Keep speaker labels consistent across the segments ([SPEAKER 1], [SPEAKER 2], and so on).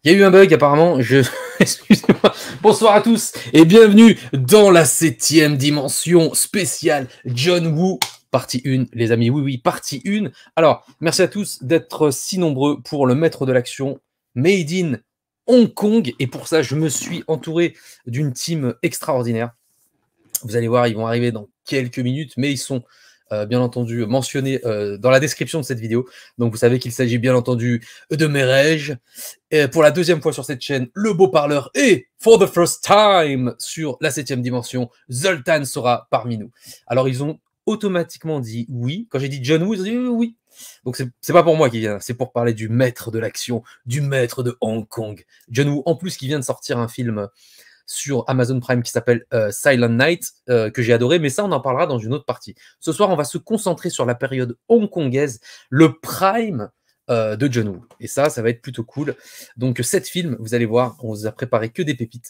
[SPEAKER 1] Il y a eu un bug apparemment, excusez-moi. Bonsoir à tous et bienvenue dans la 7e dimension spéciale John Woo, partie 1, les amis, oui, partie 1. Alors, merci à tous d'être si nombreux pour le maître de l'action Made in Hong Kong. Et pour ça, je me suis entouré d'une team extraordinaire. Vous allez voir, ils vont arriver dans quelques minutes, mais ils sont bien entendu mentionné dans la description de cette vidéo. Donc vous savez qu'il s'agit bien entendu de Merej. Et pour la deuxième fois sur cette chaîne, le beau parleur, et for the first time sur la 7e dimension, Zoltan sera parmi nous. Alors ils ont automatiquement dit oui. Quand j'ai dit John Woo, ils ont dit oui. Donc c'est pas pour moi qui vient, c'est pour parler du maître de l'action, du maître de Hong Kong. John Woo, en plus qui vient de sortir un film sur Amazon Prime qui s'appelle Silent Night, que j'ai adoré, mais ça on en parlera dans une autre partie. Ce soir on va se concentrer sur la période hongkongaise, le prime de John Woo, et ça va être plutôt cool. Donc 7 films, vous allez voir, on vous a préparé que des pépites.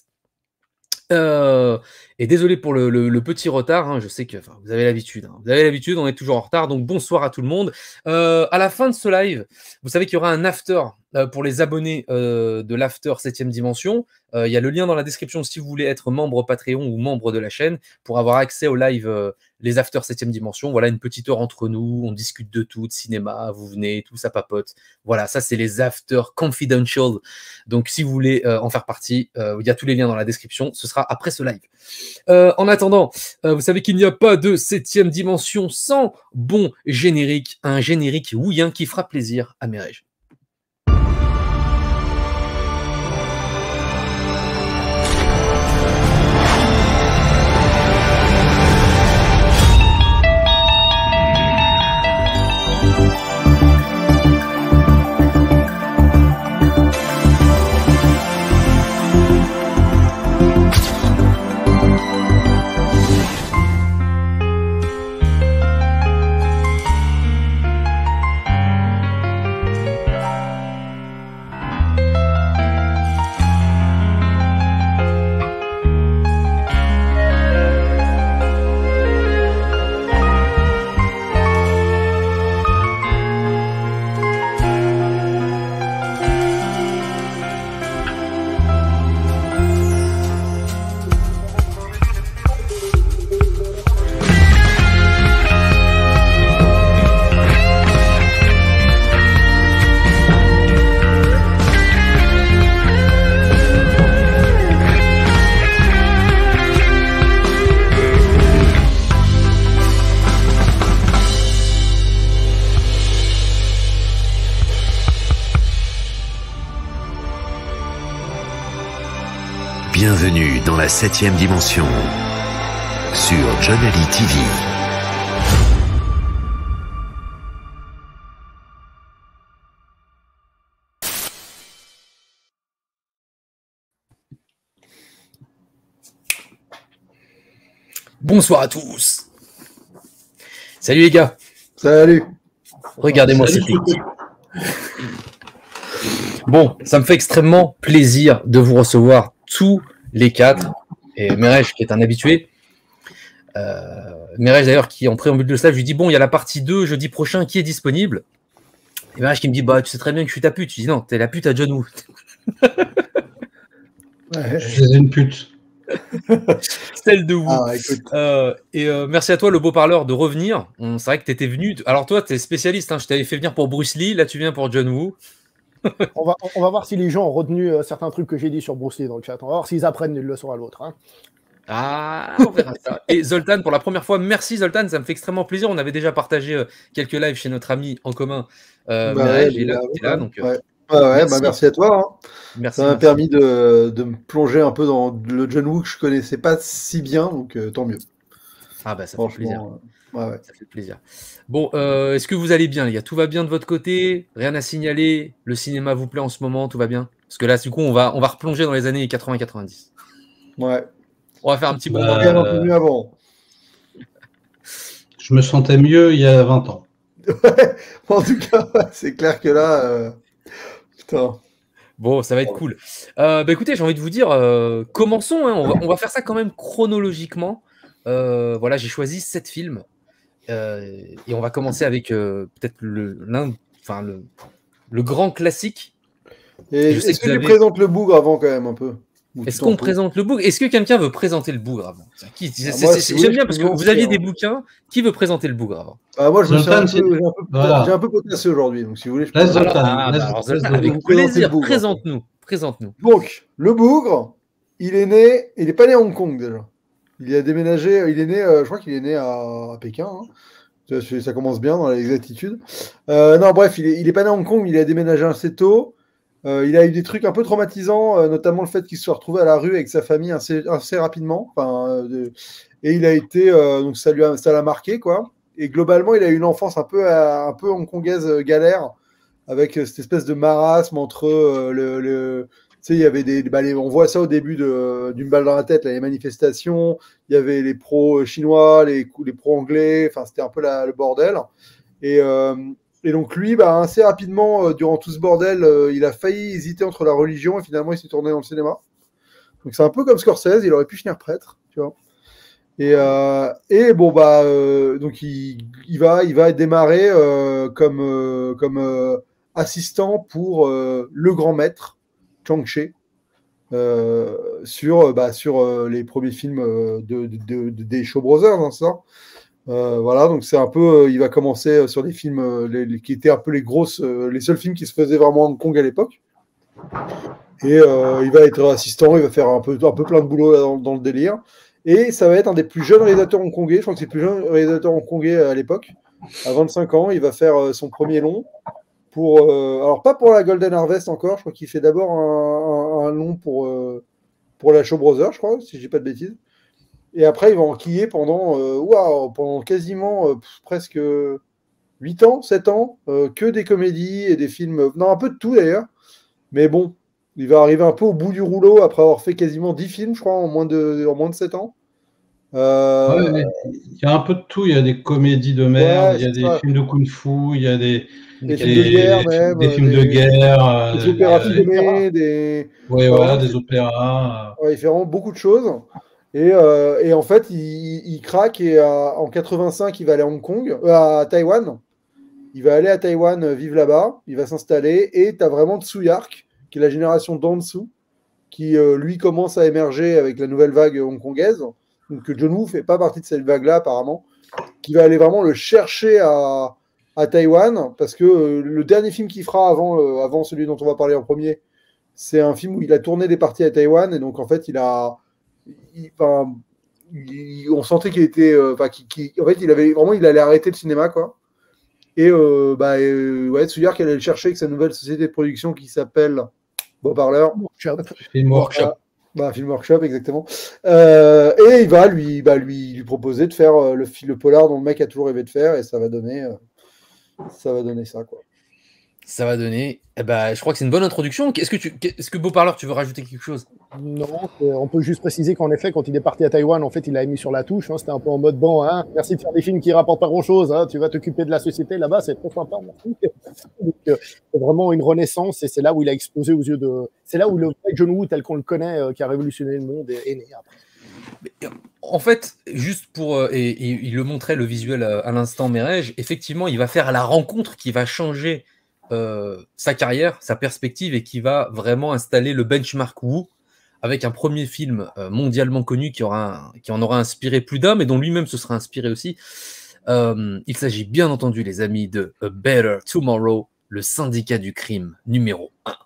[SPEAKER 1] Et désolé pour le petit retard, hein, je sais que vous avez l'habitude, on est toujours en retard, donc bonsoir à tout le monde. À la fin de ce live, vous savez qu'il y aura un after pour les abonnés de l'after 7e dimension. Il y a le lien dans la description si vous voulez être membre Patreon ou membre de la chaîne pour avoir accès au live les after 7e dimension. Voilà, une petite heure entre nous, on discute de tout, de cinéma, vous venez, tout ça papote. Voilà, ça c'est les after confidential. Donc si vous voulez en faire partie, il y a tous les liens dans la description, ce sera après ce live. En attendant, vous savez qu'il n'y a pas de 7e dimension sans bon générique, un générique wouillant qui fera plaisir à Merej.
[SPEAKER 2] Bienvenue dans la 7e dimension sur John Ali TV.
[SPEAKER 1] Bonsoir à tous. Salut les gars.
[SPEAKER 3] Salut.
[SPEAKER 1] Regardez-moi cette équipe. Bon, ça me fait extrêmement plaisir de vous recevoir tous les 4. Et Merej qui est un habitué. Merej d'ailleurs qui en préambule de ça, je lui dis bon, il y a la partie 2 jeudi prochain qui est disponible. Et Merej qui me dit bah tu sais très bien que je suis ta pute. Je dis non, t'es la pute à John Woo.
[SPEAKER 3] Ouais.
[SPEAKER 4] Je suis une pute.
[SPEAKER 1] Celle de Woo.
[SPEAKER 3] Ah,
[SPEAKER 1] merci à toi le beau parleur de revenir. C'est vrai que tu étais venu. Alors toi, tu es spécialiste, hein. Je t'avais fait venir pour Bruce Lee, là tu viens pour John Woo.
[SPEAKER 5] On va voir si les gens ont retenu certains trucs que j'ai dit sur Bruce Lee dans le chat. On va voir s'ils apprennent une leçon à l'autre. Hein.
[SPEAKER 1] Ah, on verra ça. Et Zoltan, pour la première fois, merci Zoltan, ça me fait extrêmement plaisir. On avait déjà partagé quelques lives chez notre ami en commun. Merej, et là, t'es là, donc,
[SPEAKER 3] merci. Merci à toi. Hein.
[SPEAKER 1] Merci,
[SPEAKER 3] ça m'a permis de me plonger un peu dans le John Woo que je connaissais pas si bien, donc tant mieux.
[SPEAKER 1] Ah bah ça fait plaisir.
[SPEAKER 3] Ouais.
[SPEAKER 1] Ça fait plaisir. Bon, est-ce que vous allez bien les gars? Tout va bien de votre côté? Rien à signaler? Le cinéma vous plaît en ce moment? Tout va bien? Parce que là, du coup, on va replonger dans les années 80-90.
[SPEAKER 3] Ouais.
[SPEAKER 1] On va faire un petit bon
[SPEAKER 3] un peu mieux avant.
[SPEAKER 4] Je me sentais mieux il y a 20 ans.
[SPEAKER 3] Ouais. En tout cas, c'est clair que là... Putain.
[SPEAKER 1] Bon, ça va être cool. Écoutez, j'ai envie de vous dire, commençons. Hein, on va faire ça quand même chronologiquement. Voilà, j'ai choisi 7 films. Et on va commencer avec peut-être le grand classique.
[SPEAKER 3] Et
[SPEAKER 1] Je sais
[SPEAKER 3] est-ce
[SPEAKER 1] que
[SPEAKER 3] que
[SPEAKER 1] vous
[SPEAKER 3] tu
[SPEAKER 1] avez-
[SPEAKER 3] présentes le bougre avant quand même un peu? Ou
[SPEAKER 1] Est-ce
[SPEAKER 3] tu t'en
[SPEAKER 1] qu'on
[SPEAKER 3] fous?
[SPEAKER 1] présente le bougre? Est-ce que quelqu'un veut présenter le bougre avant?
[SPEAKER 3] Moi, si vous
[SPEAKER 1] J'aime
[SPEAKER 3] voulez,
[SPEAKER 1] bien
[SPEAKER 3] je
[SPEAKER 1] parce
[SPEAKER 3] peux
[SPEAKER 1] que
[SPEAKER 3] me
[SPEAKER 1] vous aviez
[SPEAKER 3] lancer,
[SPEAKER 1] des
[SPEAKER 3] hein.
[SPEAKER 1] bouquins. Qui veut présenter le bougre avant?
[SPEAKER 3] Moi, je me suis
[SPEAKER 4] Zoltan,
[SPEAKER 3] j'ai
[SPEAKER 4] voilà.
[SPEAKER 3] un peu potassé aujourd'hui, donc si vous voulez, je peux
[SPEAKER 4] Laisse
[SPEAKER 3] vous-
[SPEAKER 4] Zoltan.
[SPEAKER 1] Alors,
[SPEAKER 4] laisse
[SPEAKER 1] Zoltan,
[SPEAKER 4] Zoltan.
[SPEAKER 3] vous
[SPEAKER 1] avec
[SPEAKER 3] présenter le
[SPEAKER 1] plaisir,
[SPEAKER 3] bougre.
[SPEAKER 1] présente-nous. Présente-nous.
[SPEAKER 3] Donc, le bougre, il est pas né à Hong Kong déjà. Il a déménagé, il est né, je crois qu'il est né à Pékin, hein. Ça commence bien dans l'exactitude. Non, bref, il est pas né à Hong Kong, il a déménagé assez tôt. Il a eu des trucs un peu traumatisants, notamment le fait qu'il se soit retrouvé à la rue avec sa famille assez rapidement. Et il a été, donc ça l'a marqué, quoi. Et globalement, il a eu une enfance un peu hongkongaise galère, avec cette espèce de marasme entre tu sais, il y avait on voit ça au début d'une balle dans la tête, là, les manifestations, il y avait les pros chinois, les pros anglais, enfin, c'était un peu le bordel. Et, euh, et donc lui, assez rapidement, durant tout ce bordel, il a failli hésiter entre la religion et finalement il s'est tourné dans le cinéma. Donc c'est un peu comme Scorsese, il aurait pu finir prêtre, tu vois. Et bon donc il va démarrer comme assistant pour le grand maître Chang Che sur les premiers films des Shaw Brothers, hein, ça. Voilà, donc c'est un peu, il va commencer sur des films qui étaient un peu les seuls films qui se faisaient vraiment à Hong Kong à l'époque. Et il va être assistant, il va faire un peu plein de boulot là, dans le délire. Et ça va être un des plus jeunes réalisateurs hongkongais. Je crois que c'est le plus jeune réalisateur hongkongais à l'époque. À 25 ans, il va faire son premier long. Alors, pas pour la Golden Harvest encore. Je crois qu'il fait d'abord un long pour la Shaw Brothers, je crois, si je dis pas de bêtises. Et après, il va enquiller pendant quasiment presque 8 ans, 7 ans, que des comédies et des films. Non, un peu de tout d'ailleurs. Mais bon, il va arriver un peu au bout du rouleau après avoir fait quasiment 10 films, je crois, en moins de 7 ans.
[SPEAKER 4] Ouais, il y a un peu de tout. Il y a des comédies de merde,
[SPEAKER 3] Ouais,
[SPEAKER 4] il y a
[SPEAKER 3] c'est
[SPEAKER 4] des
[SPEAKER 3] ça.
[SPEAKER 4] films de kung-fu, il y a
[SPEAKER 3] Des films de guerre même,
[SPEAKER 4] des films de guerre,
[SPEAKER 3] des opéras
[SPEAKER 5] films d'opéra.
[SPEAKER 3] filmés,
[SPEAKER 4] ouais,
[SPEAKER 3] enfin,
[SPEAKER 4] voilà,
[SPEAKER 3] vraiment,
[SPEAKER 4] des opéras.
[SPEAKER 3] ouais, il fait vraiment beaucoup de choses. Et en fait, il craque et en 85, il va aller à Hong Kong, à Taïwan. Il va aller à Taïwan, vivre là-bas. Il va s'installer. Et tu as vraiment Tsuyark, qui est la génération d'en dessous, qui lui commence à émerger avec la nouvelle vague hongkongaise. Donc John Woo fait pas partie de cette vague-là apparemment, qui va aller vraiment le chercher à Taïwan, parce que le dernier film qu'il fera avant celui dont on va parler en premier, c'est un film où il a tourné des parties à Taïwan, et donc en fait on sentait qu'il était, en fait il allait arrêter le cinéma, quoi. Et ouais, Tsuyark allait le chercher avec sa nouvelle société de production qui s'appelle Beau Parleur.
[SPEAKER 4] Film workshop.
[SPEAKER 3] Film workshop, exactement. Et il va lui proposer de faire le polar dont le mec a toujours rêvé de faire, et ça va donner ça, quoi.
[SPEAKER 1] Ça va donner. Je crois que c'est une bonne introduction. Est-ce que Beau Parleur, tu veux rajouter quelque chose?
[SPEAKER 5] Non, on peut juste préciser qu'en effet, quand il est parti à Taïwan, en fait, il a mis sur la touche. Hein, c'était un peu en mode bon, hein, merci de faire des films qui rapportent pas grand-chose. Hein, tu vas t'occuper de la société là-bas, c'est trop sympa. Merci. Donc, c'est vraiment une renaissance, et c'est là où il a explosé aux yeux de. C'est là où le vrai John Woo tel qu'on le connaît, qui a révolutionné le monde, est né après.
[SPEAKER 1] En fait, juste et il le montrait le visuel à l'instant, Merege, effectivement, il va faire la rencontre qui va changer sa carrière, sa perspective, et qui va vraiment installer le benchmark Woo avec un premier film mondialement connu qui en aura inspiré plus d'un, mais dont lui-même se sera inspiré aussi. Il s'agit bien entendu, les amis, de A Better Tomorrow, le syndicat du crime numéro 1.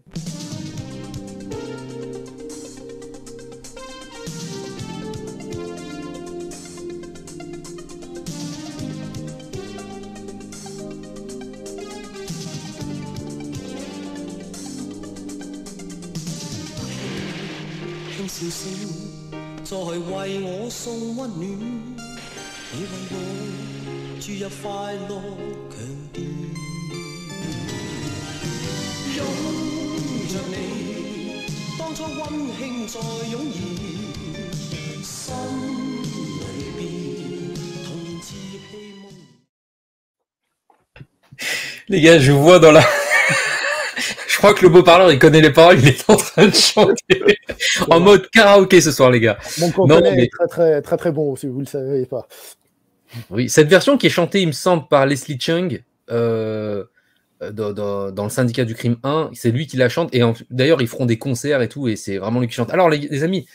[SPEAKER 6] 笑聲，再為我送溫暖，你為我注入快樂強電，擁着你，當初溫馨再湧現，心裏邊童年自希望。
[SPEAKER 1] Les gars, je vois dans la... Je crois que le Beau Parleur, il connaît les paroles, il est en train de chanter en mode karaoké ce soir, les gars.
[SPEAKER 5] Mon compagnon est très, très, très, très bon, si vous ne le savez pas.
[SPEAKER 1] Oui, cette version qui est chantée, il me semble, par Leslie Chung, dans le Syndicat du Crime 1, c'est lui qui la chante, et d'ailleurs ils feront des concerts et tout, et c'est vraiment lui qui chante. Alors les amis,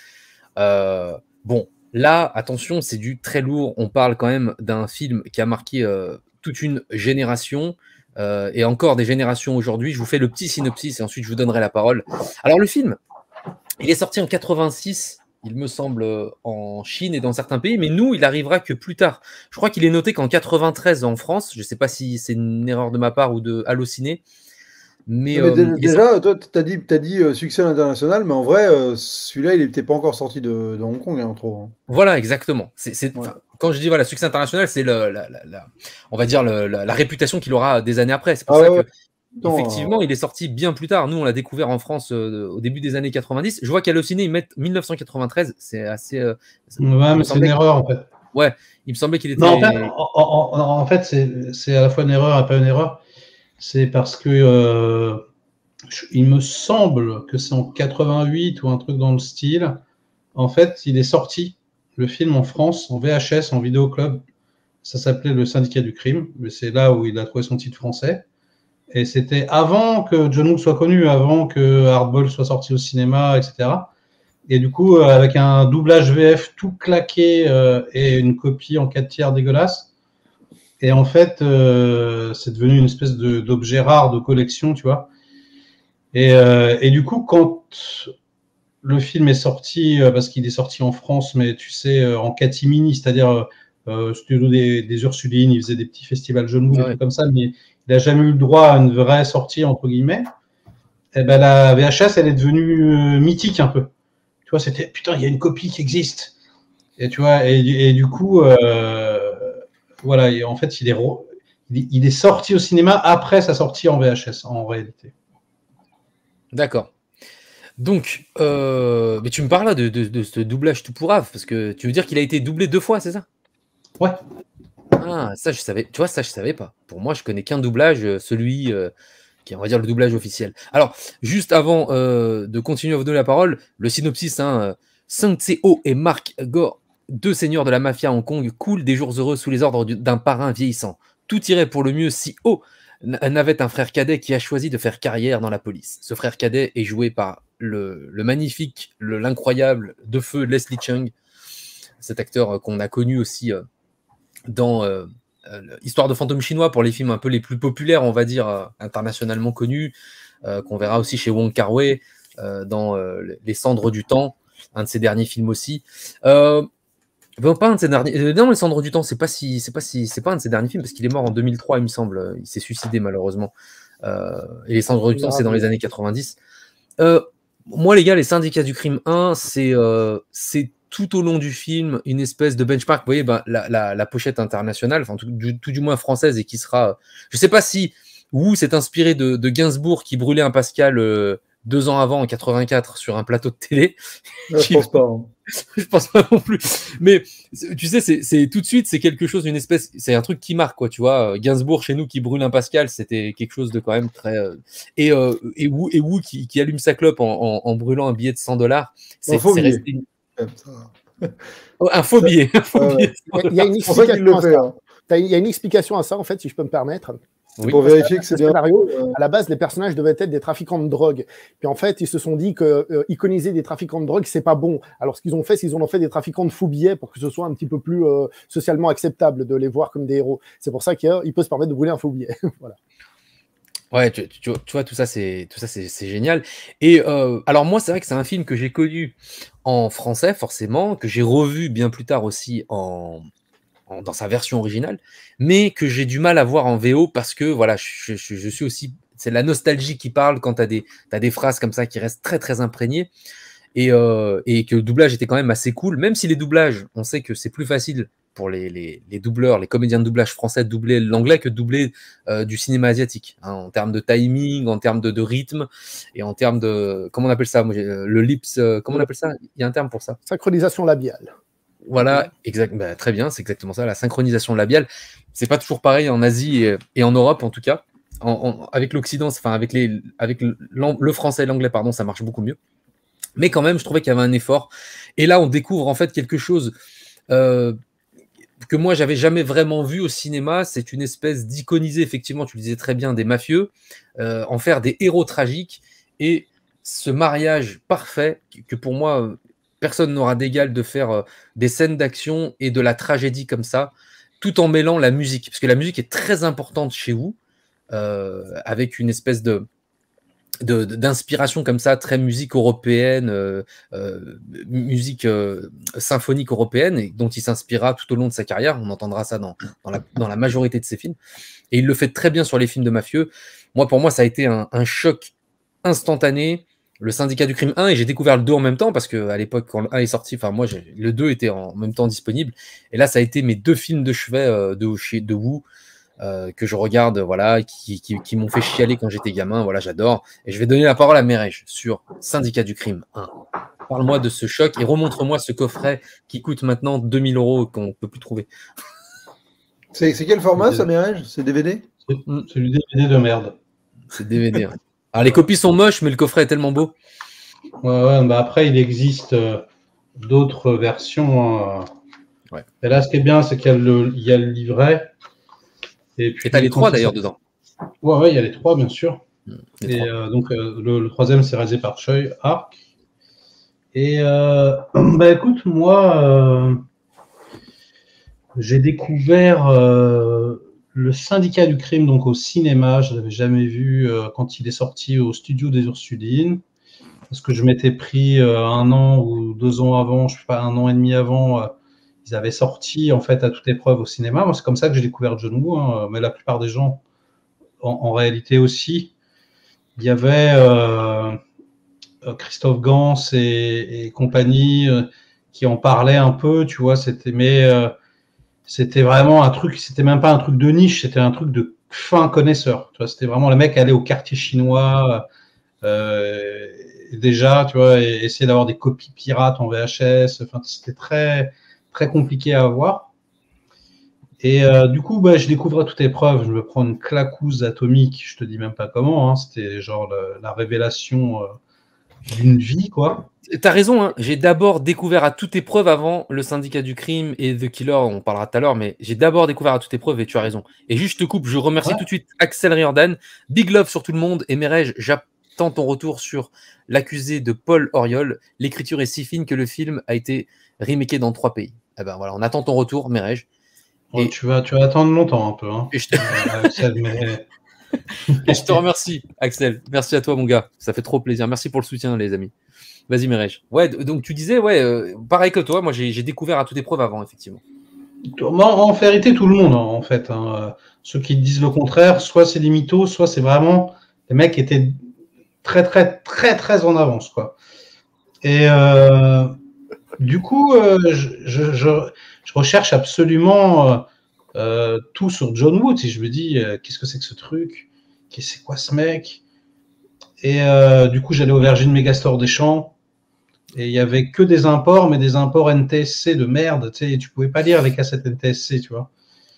[SPEAKER 1] bon, là, attention, c'est du très lourd, on parle quand même d'un film qui a marqué toute une génération, et encore des générations aujourd'hui. Je vous fais le petit synopsis, et ensuite je vous donnerai la parole. Alors le film, il est sorti en 86, il me semble, en Chine et dans certains pays, mais nous, il arrivera que plus tard. Je crois qu'il est noté qu'en 93 en France. Je ne sais pas si c'est une erreur de ma part ou de Allociné. Mais,
[SPEAKER 3] déjà, toi, tu as dit succès à l'international, mais en vrai, celui-là, il n'était pas encore sorti de Hong Kong, hein, trop. Hein.
[SPEAKER 1] Voilà, exactement.
[SPEAKER 3] Ouais.
[SPEAKER 1] Quand je dis voilà, succès international, c'est on va dire la réputation qu'il aura des années après. C'est pour
[SPEAKER 3] Ah
[SPEAKER 1] ça
[SPEAKER 3] ouais,
[SPEAKER 1] que effectivement, il est sorti bien plus tard. Nous, on l'a découvert en France au début des années 90. Je vois qu'Allociné, ils mettent 1993. C'est assez.
[SPEAKER 4] Ouais, mais c'est une erreur en fait.
[SPEAKER 1] Ouais, il me semblait qu'il était.
[SPEAKER 4] Non, en fait, c'est à la fois une erreur et pas une erreur. C'est parce que il me semble que c'est en 88 ou un truc dans le style. En fait, il est sorti, le film en France, en VHS, en vidéoclub. Ça s'appelait Le Syndicat du Crime. Mais c'est là où il a trouvé son titre français. Et c'était avant que John Woo soit connu, avant que Hardball soit sorti au cinéma, etc. Et du coup, avec un doublage VF tout claqué et une copie en 4/3 dégueulasse. Et en fait, c'est devenu une espèce d'objet rare de collection, tu vois. Et du coup, quand le film est sorti, parce qu'il est sorti en France, mais tu sais, en catimini, c'est-à-dire studio des Ursulines, il faisait des petits festivals John Woo, des trucs comme ça, mais il n'a jamais eu le droit à une vraie sortie, entre guillemets. Et ben la VHS, elle est devenue mythique un peu. Tu vois, c'était putain, il y a une copie qui existe. Et tu vois, et du coup, voilà, et en fait, il est sorti au cinéma après sa sortie en VHS, en réalité.
[SPEAKER 1] D'accord. Donc, mais tu me parles là de ce doublage tout pourrave, parce que tu veux dire qu'il a été doublé 2 fois, c'est ça?
[SPEAKER 4] Ouais.
[SPEAKER 1] Ah, ça, je savais. Tu vois, ça, je savais pas. Pour moi, je connais qu'un doublage, celui qui est, on va dire, le doublage officiel. Alors, juste avant de continuer à vous donner la parole, le synopsis, hein, Sung Tse-ho et Mark Gore, 2 seigneurs de la mafia à Hong Kong, coulent des jours heureux sous les ordres d'un parrain vieillissant. Tout irait pour le mieux si Ho n'avait un frère cadet qui a choisi de faire carrière dans la police. Ce frère cadet est joué par le magnifique, l'incroyable de feu Leslie Cheung, cet acteur qu'on a connu aussi dans Histoire de fantôme chinois pour les films un peu les plus populaires, on va dire, internationalement connus, qu'on verra aussi chez Wong Kar-wai dans Les Cendres du Temps, un de ses derniers films aussi. Bon, pas un de ses derniers. Non, Les Cendres du Temps, c'est pas un de ses derniers films parce qu'il est mort en 2003, il me semble. Il s'est suicidé malheureusement. Et Les Cendres du Temps, c'est dans les années 90. Moi, les gars, Les Syndicats du Crime 1, c'est tout au long du film une espèce de benchmark. Vous voyez, ben, la pochette internationale, enfin tout du moins française, et qui sera. Je sais pas si Wu s'est inspiré de Gainsbourg qui brûlait un Pascal 2 ans avant, en 84, sur un plateau de télé.
[SPEAKER 3] Je pense pas. Hein.
[SPEAKER 1] Je pense pas non plus. Mais tu sais, c'est tout de suite, c'est quelque chose, une espèce, c'est un truc qui marque, quoi. Tu vois, Gainsbourg chez nous qui brûle un Pascal, c'était quelque chose de quand même très. Et Wu qui allume sa clope en brûlant un billet de $100. C'est resté. Un faux billet.
[SPEAKER 5] Il y a une explication à ça. Il y a une explication à ça, en fait, si je peux me permettre.
[SPEAKER 1] Oui.
[SPEAKER 3] Pour vérifier que c'est bien.
[SPEAKER 5] Scénario, à la base, les personnages devaient être des trafiquants de drogue. Puis en fait, ils se sont dit que iconiser des trafiquants de drogue, c'est pas bon. Alors ce qu'ils ont fait, c'est qu'ils en ont fait des trafiquants de faux billets pour que ce soit un petit peu plus socialement acceptable de les voir comme des héros. C'est pour ça qu'il peut se permettre de brûler un faux billet. Voilà.
[SPEAKER 1] Ouais, tu vois, tout ça, c'est génial. Et alors moi, c'est vrai que c'est un film que j'ai connu en français, forcément, que j'ai revu bien plus tard aussi dans sa version originale, mais que j'ai du mal à voir en VO parce que voilà, je suis aussi, c'est la nostalgie qui parle quand t'as des phrases comme ça qui restent très très imprégnées, et que le doublage était quand même assez cool, même si les doublages, on sait que c'est plus facile pour les doubleurs, les comédiens de doublage français de doubler l'anglais que de doubler du cinéma asiatique, hein, en termes de timing, en termes de rythme, et en termes de, comment on appelle ça, le lips, comment on appelle ça? Il y a un terme pour ça.
[SPEAKER 5] Synchronisation labiale.
[SPEAKER 1] Voilà, exact, bah, très bien, c'est exactement ça, la synchronisation labiale. C'est pas toujours pareil en Asie et en Europe en tout cas. Avec l'Occident, enfin avec le français et l'anglais, pardon, ça marche beaucoup mieux. Mais quand même, je trouvais qu'il y avait un effort. Et là, on découvre en fait quelque chose que moi, j'avais jamais vraiment vu au cinéma. C'est une espèce d'iconiser, effectivement, tu le disais très bien, des mafieux, en faire des héros tragiques. Et ce mariage parfait, que pour moi, personne n'aura d'égal de faire des scènes d'action et de la tragédie comme ça, tout en mêlant la musique. Parce que la musique est très importante chez vous, avec une espèce d'inspiration comme ça, très musique européenne, musique symphonique européenne, et dont il s'inspirera tout au long de sa carrière. On entendra ça dans la majorité de ses films. Et il le fait très bien sur les films de mafieux. Pour moi, ça a été un choc instantané. Le Syndicat du Crime 1, et j'ai découvert le 2 en même temps, parce qu'à l'époque, quand le 1 est sorti, moi, le 2 était en même temps disponible. Et là, ça a été mes 2 films de chevet de Woo, que je regarde, voilà, qui m'ont fait chialer quand j'étais gamin. Voilà, j'adore. Et je vais donner la parole à Merej sur Syndicat du Crime 1. Parle-moi de ce choc et remontre-moi ce coffret qui coûte maintenant 2000 € qu'on ne peut plus trouver.
[SPEAKER 3] C'est quel format, ça, Merej? C'est DVD?
[SPEAKER 4] C'est du DVD de merde.
[SPEAKER 1] C'est DVD. Hein. Alors, les copies sont moches, mais le coffret est tellement beau.
[SPEAKER 4] Ouais, bah après, il existe d'autres versions.
[SPEAKER 1] Ouais.
[SPEAKER 4] Et là, ce qui est bien, c'est qu'il y a le livret. Et
[SPEAKER 1] tu as les 3 d'ailleurs dedans.
[SPEAKER 4] Ouais, il y a les 3, bien sûr.
[SPEAKER 1] Les 3.
[SPEAKER 4] Et donc, le 3e, c'est réalisé par Choi Ark. Et bah écoute, moi, j'ai découvert le Syndicat du Crime donc au cinéma. Je ne l'avais jamais vu quand il est sorti au studio des Ursulines. Parce que je m'étais pris 1 an ou 2 ans avant, je ne sais pas, 1 an et demi avant, ils avaient sorti en fait à toute épreuve au cinéma. Moi, c'est comme ça que j'ai découvert John Woo, hein, mais la plupart des gens, en réalité aussi. Il y avait Christophe Gans et compagnie qui en parlaient un peu, tu vois. C'était vraiment un truc, c'était même pas un truc de niche, c'était un truc de fin connaisseur. Tu vois, c'était vraiment les mecs aller au quartier chinois. Déjà, tu vois, essayer d'avoir des copies pirates en VHS, enfin, c'était très, très compliqué à avoir. Et du coup, je découvre à toute épreuve, je me prends une claquouse atomique, je te dis même pas comment, hein, c'était genre la révélation d'une vie, quoi.
[SPEAKER 1] T'as raison, hein. J'ai d'abord découvert à toute épreuve avant le Syndicat du Crime et The Killer, on parlera tout à l'heure, mais j'ai d'abord découvert à toute épreuve et tu as raison. Et juste, je te coupe, je remercie tout de suite Axel Riordan, big love sur tout le monde, et Merej, j'attends ton retour sur L'accusé de Paul Auriol. L'écriture est si fine que le film a été remaké dans 3 pays. Eh ben voilà, on attend ton retour, Merej.
[SPEAKER 4] Et tu vas attendre longtemps un peu. Hein.
[SPEAKER 1] Et je te remercie, Axel. Merci à toi, mon gars. Ça fait trop plaisir. Merci pour le soutien, les amis. Vas-y, Merej. Ouais, donc tu disais, pareil que toi, moi j'ai découvert à toute épreuve avant, effectivement.
[SPEAKER 4] En vérité, tout le monde, en fait. Hein. Ceux qui disent le contraire, soit c'est des mythos, soit c'est vraiment les mecs qui étaient très, très, très, très en avance, quoi. Et du coup, je recherche absolument tout sur John Woo. Et je me dis, qu'est-ce que c'est que ce truc? C'est quoi ce mec? Et du coup, j'allais au Virgin Megastore des Champs. Et il n'y avait que des imports, mais des imports NTSC de merde. Tu sais, tu pouvais pas lire les cassettes NTSC, tu vois.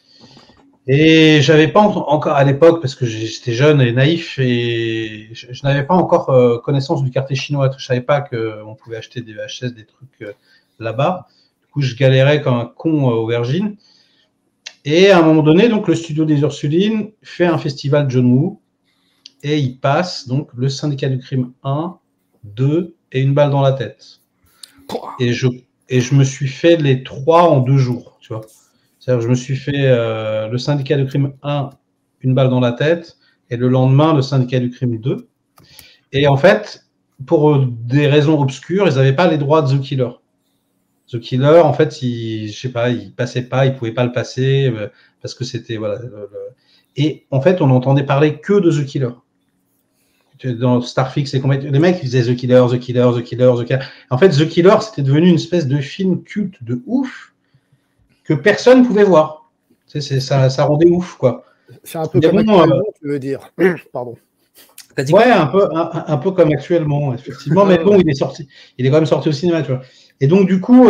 [SPEAKER 4] Et j'avais pas encore à l'époque, parce que j'étais jeune et naïf, et je n'avais pas encore connaissance du quartier chinois. Je savais pas qu'on pouvait acheter des VHS, des trucs là-bas. Du coup, je galérais comme un con au Virgin. Et à un moment donné, donc le studio des Ursulines fait un festival John Woo, et il passe donc le Syndicat du Crime 1, 2 et Une balle dans la tête. Et je me suis fait les 3 en 2 jours, tu vois. C'est-à-dire que je me suis fait le Syndicat du Crime 1, Une balle dans la tête, et le lendemain, le Syndicat du Crime 2. Et en fait, pour des raisons obscures, ils n'avaient pas les droits de The Killer. The Killer, en fait, je sais pas, il passait pas, il pouvait pas le passer, parce que c'était, voilà. Et en fait, on n'entendait parler que de The Killer. Dans Starfix et compagnie, les mecs ils disaient The Killer, The Killer, The Killer, The Killer. En fait, The Killer, c'était devenu une espèce de film culte de ouf que personne ne pouvait voir. Ça rendait ouf, quoi.
[SPEAKER 5] C'est un peu comme actuellement, tu veux dire. Pardon.
[SPEAKER 4] Ouais, un peu comme actuellement, effectivement. Mais bon, il est quand même sorti au cinéma, tu vois. Et donc, du coup,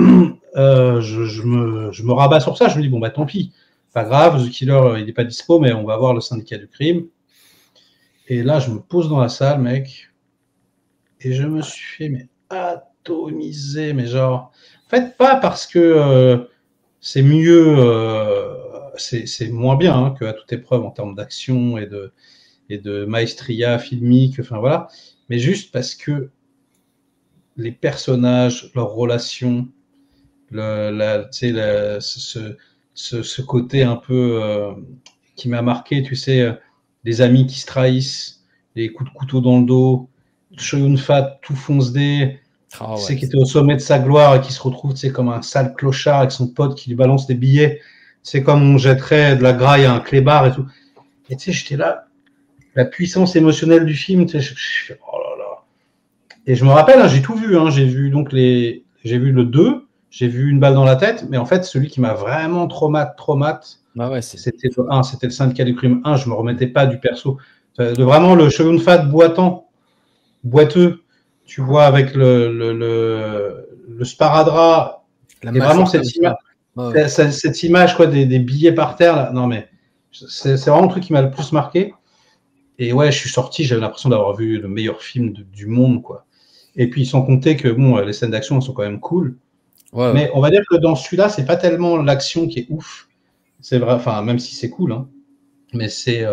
[SPEAKER 4] je me rabats sur ça. Je me dis, bon, bah tant pis. Pas grave, The Killer, il n'est pas dispo, mais on va voir le Syndicat du Crime. Et là, je me pose dans la salle, mec, et je me suis fait atomiser, mais genre, en fait, pas parce que c'est mieux, c'est moins bien hein, qu'à toute épreuve en termes d'action et de maestria filmique, enfin voilà, mais juste parce que les personnages, leurs relations, tu sais, ce côté un peu qui m'a marqué, tu sais, les amis qui se trahissent, les coups de couteau dans le dos, Chow Yun-fat tout fonce-dé,
[SPEAKER 1] Ah
[SPEAKER 4] tu sais,
[SPEAKER 1] ouais.
[SPEAKER 4] qui était au sommet de sa gloire et qui se retrouve, tu sais, comme un sale clochard avec son pote qui lui balance des billets. C'est comme on jetterait de la graille à un clébard et tout. Et tu sais, j'étais là, la puissance émotionnelle du film, tu sais, je fais, oh là là. Et je me rappelle, hein, j'ai tout vu, hein, j'ai vu le 2, j'ai vu Une balle dans la tête, mais en fait, celui qui m'a vraiment traumatisé,
[SPEAKER 1] Ah ouais,
[SPEAKER 4] c'était le 1, c'était le syndicat du crime 1, je me remettais pas du perso. De vraiment le Chow Yun-fat boiteux, tu vois, avec le sparadrap,
[SPEAKER 1] la
[SPEAKER 4] et vraiment
[SPEAKER 1] mâchoire comme ça. Ouais.
[SPEAKER 4] cette image quoi, des billets par terre, là. Non mais c'est vraiment le truc qui m'a le plus marqué. Et ouais, je suis sorti, j'avais l'impression d'avoir vu le meilleur film du monde, quoi. Et puis sans compter que bon, les scènes d'action sont quand même cool.
[SPEAKER 1] Ouais,
[SPEAKER 4] Mais on va dire que dans celui-là, c'est pas tellement l'action qui est ouf. C'est vrai, enfin même si c'est cool, hein. Mais c'est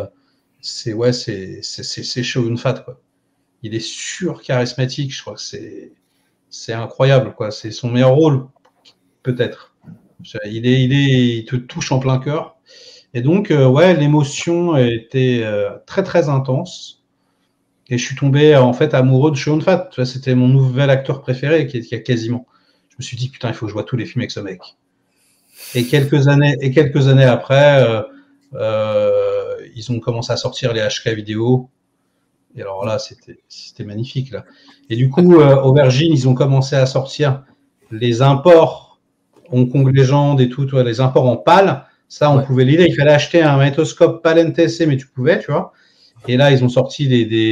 [SPEAKER 4] Chow Yun-fat, quoi. Il est charismatique, je crois que c'est incroyable, quoi. C'est son meilleur rôle, peut-être. Il te touche en plein cœur. Et donc, ouais, l'émotion était très, très intense. Et je suis tombé, en fait, amoureux de Chow Yun-fat. C'était mon nouvel acteur préféré, qui a quasiment. Je me suis dit, putain, il faut que je vois tous les films avec ce mec. Et quelques années après, ils ont commencé à sortir les HK vidéo. Et alors là, c'était magnifique, là. Et du coup, Aubergine, ils ont commencé à sortir les imports Hong Kong Legend et tout, tu vois, les imports en PAL. Ça, on pouvait l'idée. Il fallait acheter un magnétoscope PAL NTSC, mais tu pouvais, tu vois. Et là, ils ont sorti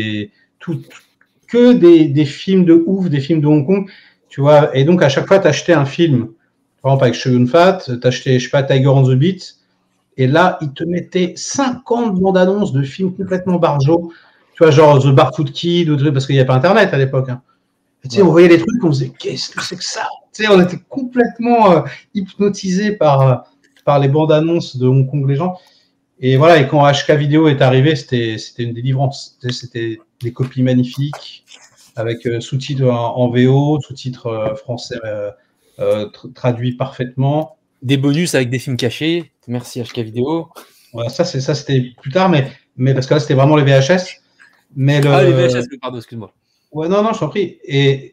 [SPEAKER 4] des films de ouf, des films de Hong Kong, tu vois. Et donc, à chaque fois, tu achetais un film, par exemple, avec Chow Yun-fat, tu achetais, je sais pas, Tiger on the Beat. Et là, ils te mettaient 50 bandes annonces de films complètement barjots. Tu vois, genre The Barfoot Kid, parce qu'il n'y avait pas Internet à l'époque. Hein. Et, tu sais, on voyait les trucs, on faisait qu'est-ce que c'est que ça? Tu sais, on était complètement hypnotisés par les bandes annonces de Hong Kong Legend. Et voilà, et quand HK Vidéo est arrivé, c'était une délivrance. C'était des copies magnifiques avec sous-titres en VO, sous-titres français traduits parfaitement.
[SPEAKER 1] Des bonus avec des films cachés. Merci HK Vidéo.
[SPEAKER 4] Voilà, ça c'était plus tard, mais parce que là, c'était vraiment les VHS. Mais
[SPEAKER 1] Ah, les VHS, pardon, excuse-moi.
[SPEAKER 4] Ouais, non, je t'en prie. Et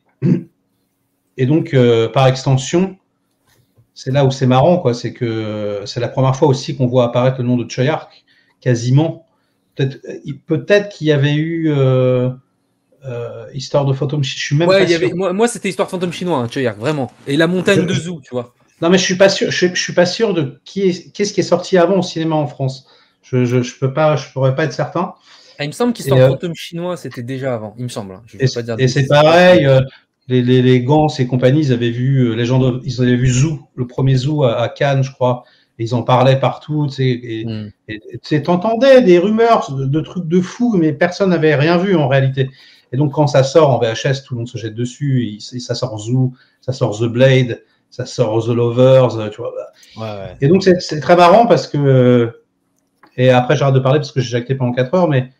[SPEAKER 4] donc, par extension, c'est là où c'est marrant, quoi. C'est que c'est la première fois aussi qu'on voit apparaître le nom de Choi Ark, quasiment. Peut-être qu'il y avait eu Histoire de fantôme. Je suis même pas sûr.
[SPEAKER 1] Moi, c'était Histoire de fantôme chinois, hein, Choi Ark, vraiment. Et La montagne de Zou, tu vois.
[SPEAKER 4] Non, mais je suis pas sûr. Je suis pas sûr de qu'est-ce qui est sorti avant au cinéma en France. Je pourrais pas être certain.
[SPEAKER 1] Ah, il me semble qu'Histoire de fantôme chinois, c'était déjà avant. Il me semble. Hein.
[SPEAKER 4] Et c'est pareil. Les Gans et compagnie, ils avaient vu ils avaient vu Zoo, le premier Zoo à Cannes, je crois. Et ils en parlaient partout. Et t'entendais des rumeurs de trucs de fou, mais personne n'avait rien vu en réalité. Et donc quand ça sort en VHS, tout le monde se jette dessus. Ça sort Zoo, ça sort The Blade, ça sort The Lovers, tu vois.
[SPEAKER 1] Ouais.
[SPEAKER 4] Et donc c'est très marrant parce que et après j'arrête de parler parce que j'ai jacté pendant 4 heures, mais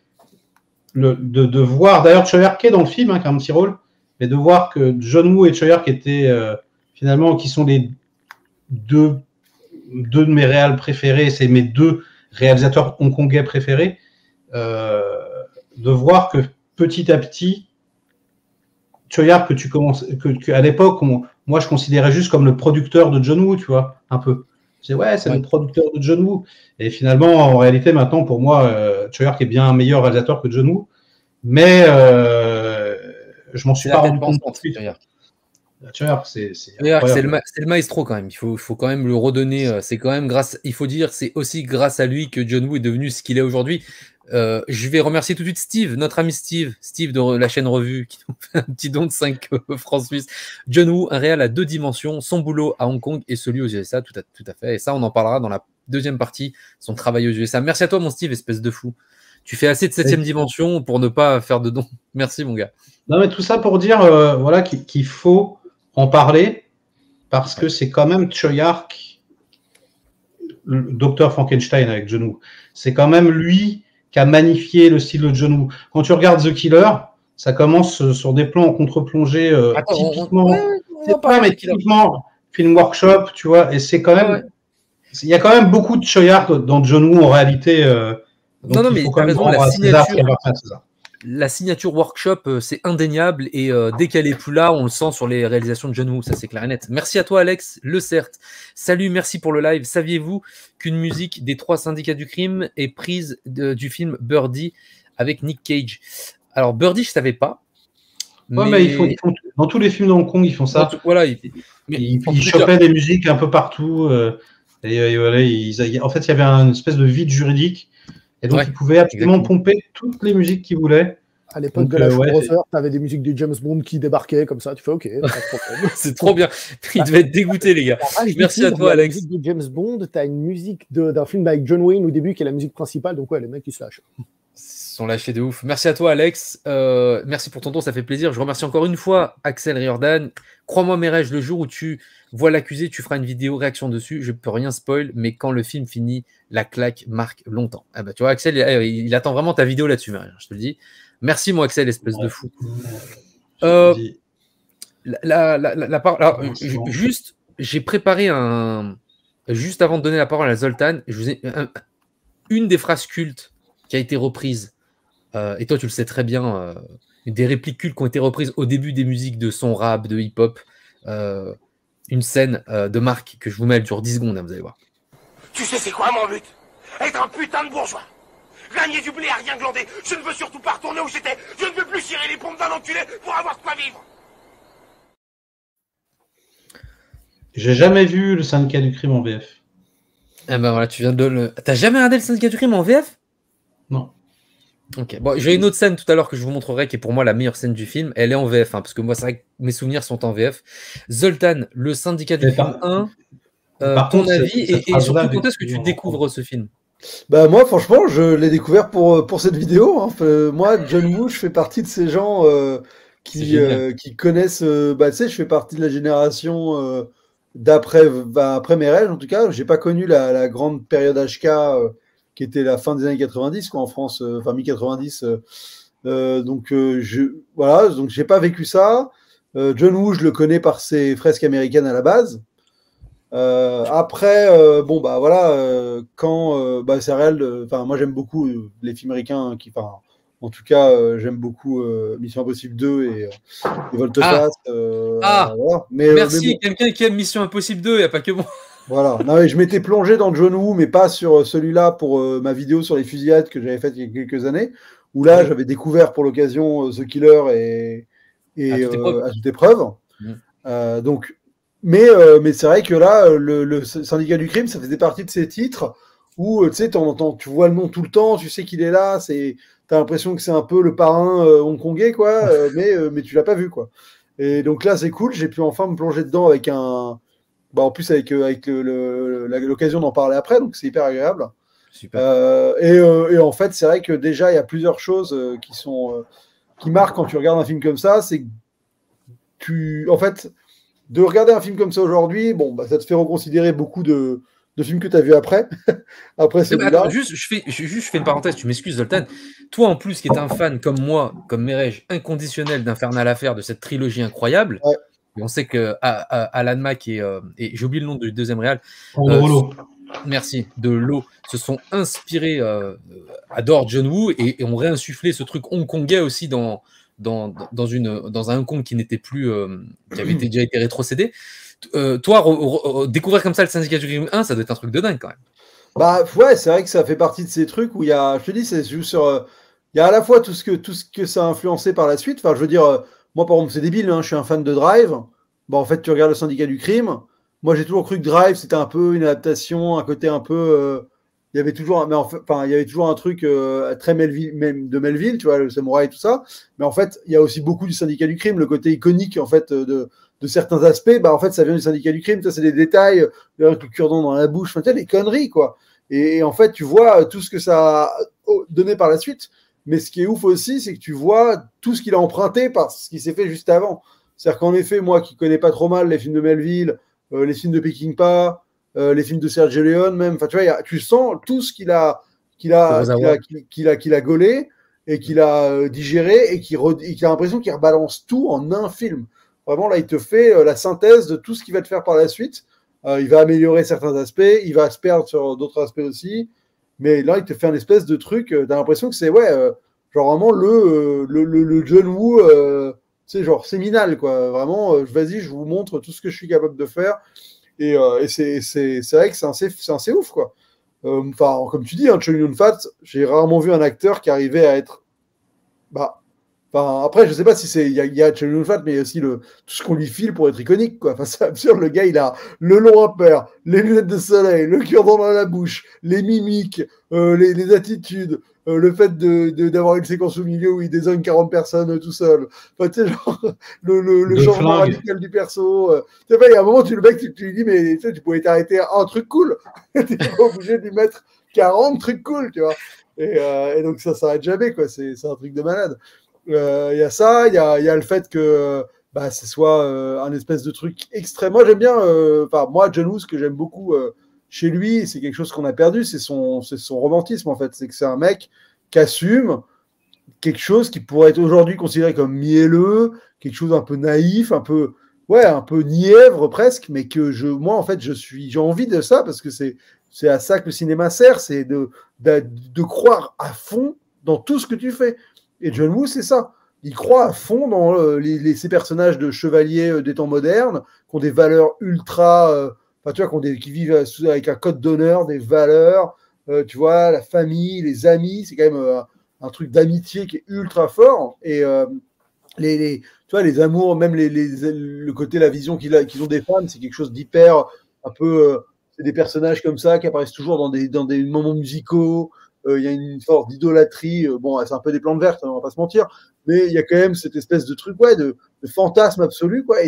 [SPEAKER 4] de voir d'ailleurs Choi Ark dans le film, hein, qui a un petit rôle. Mais de voir que John Woo et Choi Ark étaient finalement, qui sont les deux de mes réals préférés, c'est mes 2 réalisateurs hongkongais préférés, de voir que petit à petit, Choi Ark, à l'époque, moi je considérais juste comme le producteur de John Woo, tu vois, un peu. Je disais, ouais, c'est le producteur de John Woo. Et finalement, en réalité, maintenant, pour moi, Choi Ark est bien un meilleur réalisateur que John Woo. Mais je m'en suis pas rendu compte tout de suite. C'est
[SPEAKER 1] le maestro quand même. Il faut quand même le redonner. C'est quand même il faut dire, c'est aussi grâce à lui que John Woo est devenu ce qu'il est aujourd'hui. Je vais remercier tout de suite Steve, notre ami Steve de la chaîne Revue, qui nous fait un petit don de 5 francs suisses. John Woo, un réal à 2 dimensions, son boulot à Hong Kong et celui aux USA, tout à fait. Et ça, on en parlera dans la deuxième partie, son travail aux USA. Merci à toi, mon Steve, espèce de fou. Tu fais assez de 7e dimension pour ne pas faire de dons. Merci, mon gars.
[SPEAKER 4] Non, mais tout ça pour dire voilà, qu'il faut en parler parce que c'est quand même Choi Ark le Dr Frankenstein avec John Woo. C'est quand même lui qui a magnifié le style de John Woo. Quand tu regardes The Killer, ça commence sur des plans en contre-plongée typiquement, typiquement film workshop, tu vois, et c'est quand même, il y a quand même beaucoup de Choyard dans John Woo en réalité.
[SPEAKER 1] Donc non, mais t'as raison, la signature workshop, c'est indéniable et dès qu'elle est plus là, on le sent sur les réalisations de John Woo, ça c'est clair et net. Merci à toi Alex, le CERT. Salut, merci pour le live. Saviez-vous qu'une musique des 3 syndicats du crime est prise du film Birdie avec Nick Cage? Alors Birdie, je savais pas.
[SPEAKER 4] Ouais, mais ils font, dans tous les films de Hong Kong, ils font ça.
[SPEAKER 1] Voilà,
[SPEAKER 4] ils chopaient des musiques un peu partout. Et voilà, en fait, il y avait une espèce de vide juridique. Et donc, ils pouvaient absolument pomper toutes les musiques qu'ils voulaient.
[SPEAKER 5] À l'époque de la Brother, tu avais des musiques du James Bond qui débarquaient comme ça. Tu fais OK.
[SPEAKER 1] C'est trop bien. Ils devaient être dégoûtés, les gars. Merci à toi, Alex.
[SPEAKER 5] La musique de James Bond, tu as une musique d'un film avec John Wayne au début qui est la musique principale. Donc, ouais, les mecs, ils se lâchent.
[SPEAKER 1] Ils sont lâchés de ouf. Merci à toi, Alex. Merci pour ton don, ça fait plaisir. Je remercie encore une fois Axel Riordan. Crois-moi, Merej, le jour où tu vois l'accusé, tu feras une vidéo réaction dessus. Je ne peux rien spoil, mais quand le film finit, la claque marque longtemps. Ah bah, tu vois, Axel, il attend vraiment ta vidéo là-dessus, Merej, je te le dis. Merci, moi, Axel, espèce de fou. Juste, j'ai préparé un. Juste avant de donner la parole à Zoltan, je vous ai une des phrases cultes qui a été reprise. Et toi, tu le sais très bien. Des répliques cultes qui ont été reprises au début des musiques de son rap, de hip-hop. Une scène de Marc que je vous mets, elle dure 10 secondes, hein, vous allez voir.
[SPEAKER 7] Tu sais c'est quoi mon but? Être un putain de bourgeois. Gagner du blé à rien glander. Je ne veux surtout pas retourner où j'étais. Je ne veux plus cirer les pompes d'un enculé pour avoir de quoi vivre.
[SPEAKER 4] J'ai jamais vu le syndicat du crime en VF.
[SPEAKER 1] Ah ben voilà, tu viens de le... T'as jamais regardé le syndicat du crime en VF?
[SPEAKER 4] Non.
[SPEAKER 1] Ok, bon, j'ai une autre scène tout à l'heure que je vous montrerai qui est pour moi la meilleure scène du film. Elle est en VF, hein, parce que moi, c'est vrai que mes souvenirs sont en VF. Zoltan, le syndicat du crime 1, ton avis, et surtout, quand est-ce que tu découvres ce film?
[SPEAKER 3] Bah moi, franchement, je l'ai découvert pour cette vidéo. Hein. Moi, John Woo, je fais partie de ces gens qui connaissent... tu sais, je fais partie de la génération après Merel, en tout cas. J'ai pas connu la grande période HK qui était la fin des années 90, quoi, en France, enfin mi-90. Donc j'ai pas vécu ça. John Woo, je le connais par ses fresques américaines à la base. Après, c'est réel. Moi, j'aime beaucoup les films américains. En tout cas, j'aime beaucoup Mission Impossible 2 et Volte-Face.
[SPEAKER 1] Voilà. Merci, quelqu'un qui aime Mission Impossible 2, il n'y a pas que moi.
[SPEAKER 3] Voilà. Non, mais je m'étais plongé dans John Woo, mais pas sur celui-là pour ma vidéo sur les fusillades que j'avais faite il y a quelques années, où là, j'avais découvert pour l'occasion The Killer et à toute épreuve. Mais c'est vrai que là, le syndicat du crime, ça faisait partie de ces titres où tu sais, tu vois le nom tout le temps, tu sais qu'il est là, t'as l'impression que c'est un peu le parrain hongkongais, quoi, mais tu l'as pas vu, quoi. Et donc là, c'est cool, j'ai pu enfin me plonger dedans avec en plus avec l'occasion d'en parler après, donc c'est hyper agréable.
[SPEAKER 1] Super.
[SPEAKER 3] Et en fait, c'est vrai que déjà, il y a plusieurs choses qui marquent quand tu regardes un film comme ça, c'est que en fait, de regarder un film comme ça aujourd'hui, ça te fait reconsidérer beaucoup de films que tu as vus après. Après
[SPEAKER 1] attends, je fais une parenthèse, tu m'excuses, Zoltan. Toi, en plus, qui est un fan comme moi, comme Merej, inconditionnel d'Infernal Affair, de cette trilogie incroyable, ouais. Et on sait que Alan Mack et j'ai oublié le nom du deuxième réal. Merci, de l'eau, se sont inspirés, adorent John Woo et ont réinsufflé ce truc hongkongais aussi dans un Hong Kong qui n'était plus, qui avait déjà été rétrocédé. Toi, découvrir comme ça le syndicat du crime 1, ça doit être un truc de dingue quand même.
[SPEAKER 3] Bah ouais, c'est vrai que ça fait partie de ces trucs où il y a, je te dis, c'est juste sur, il y a à la fois tout ce que ça a influencé par la suite. Enfin, je veux dire, moi par exemple, c'est débile, hein, je suis un fan de Drive. En fait, tu regardes le syndicat du crime. Moi, j'ai toujours cru que Drive, c'était un peu une adaptation, un côté un peu. Il y avait toujours, il y avait toujours un truc très Melville, même de Melville, tu vois, le samouraï et tout ça. Mais en fait, il y a aussi beaucoup du syndicat du crime, le côté iconique en fait de certains aspects. En fait, ça vient du syndicat du crime. Ça, c'est des détails, le cure-dent dans la bouche, des conneries, quoi. Et en fait, tu vois tout ce que ça a donné par la suite. Mais ce qui est ouf aussi, c'est que tu vois tout ce qu'il a emprunté par ce qui s'est fait juste avant. C'est-à-dire qu'en effet, moi qui connais pas trop mal les films de Melville, les films de Peckinpah, les films de Sergio Leone, même. Enfin, tu vois, tu sens tout ce qu'il a gaulé et qu'il a digéré et qu'il a l'impression qu'il rebalance tout en un film. Vraiment, là, il te fait la synthèse de tout ce qu'il va te faire par la suite. Il va améliorer certains aspects, il va se perdre sur d'autres aspects aussi. Mais là, il te fait un espèce de truc. T'as l'impression que c'est, genre vraiment le John Woo, c'est genre séminal, quoi. Vraiment, vas-y, je vous montre tout ce que je suis capable de faire. Et c'est vrai que c'est assez ouf, quoi. Enfin, comme tu dis, Chow Yun-fat, j'ai rarement vu un acteur qui arrivait à être. Bah, enfin, après, je sais pas si c'est. Il y a Chow Yun-fat, mais il y a aussi tout ce qu'on lui file pour être iconique, quoi. Enfin, c'est absurde, le gars, il a le long repère, les lunettes de soleil, le cure-dent dans la bouche, les mimiques, les attitudes, le fait d'avoir une séquence au milieu où il désigne 40 personnes tout seul. Enfin, tu sais, genre, le changement radical du perso. Tu sais, il y a un moment, le mec, tu lui dis, mais tu pouvais t'arrêter à un truc cool. T'es pas obligé de lui mettre 40 trucs cool, tu vois. Et donc, ça s'arrête jamais, quoi. C'est un truc de malade. Il y a ça, il y a le fait que ce soit un espèce de truc extrême. Moi, j'aime bien, moi, John Woo, ce que j'aime beaucoup chez lui, c'est quelque chose qu'on a perdu, c'est son romantisme, en fait. C'est que c'est un mec qui assume quelque chose qui pourrait être aujourd'hui considéré comme mielleux, quelque chose un peu naïf, un peu nièvre presque, mais que moi, en fait, j'ai envie de ça parce que c'est à ça que le cinéma sert, c'est de croire à fond dans tout ce que tu fais. Et John Woo, c'est ça. Il croit à fond dans ces personnages de chevaliers des temps modernes, qui ont des valeurs ultra, tu vois, qui vivent avec un code d'honneur, des valeurs, tu vois, la famille, les amis, c'est quand même un truc d'amitié qui est ultra fort. Et tu vois, les amours, même le côté, la vision qu'ils ont des femmes, c'est quelque chose d'hyper, un peu, c'est des personnages comme ça qui apparaissent toujours dans des moments musicaux. Il y a une force d'idolâtrie. Bon, c'est un peu des plantes vertes, on va pas se mentir, mais il y a quand même cette espèce de truc, de fantasme absolu, quoi. Et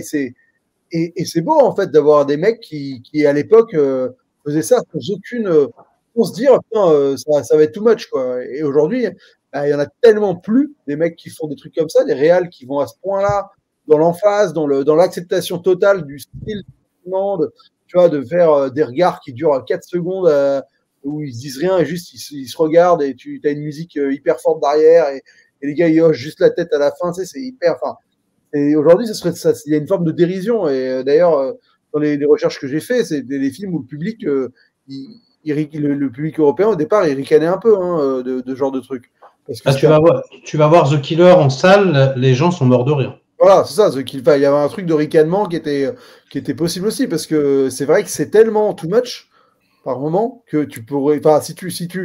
[SPEAKER 3] c'est beau, en fait, d'avoir des mecs qui à l'époque, faisaient ça sans aucune. On se dire, ça va être too much, quoi. Et aujourd'hui, il y en a tellement plus des mecs qui font des trucs comme ça, des réals qui vont à ce point-là, dans l'emphase, dans l'acceptation totale du style, tu vois, de faire des regards qui durent 4 secondes. Où ils se disent rien et juste ils se regardent et tu as une musique hyper forte derrière et les gars ils hochent juste la tête à la fin, tu sais, c'est hyper. Enfin, et aujourd'hui, il y a une forme de dérision. Et d'ailleurs, dans les recherches que j'ai fait, c'est des films où le public, le public européen au départ, il ricanait un peu de ce genre de truc. Parce que
[SPEAKER 4] tu vas voir The Killer en salle, les gens sont morts de rire.
[SPEAKER 3] Voilà, c'est ça. Il y avait un truc de ricanement qui était possible aussi parce que c'est vrai que c'est tellement too much par moment que tu pourrais. Enfin, si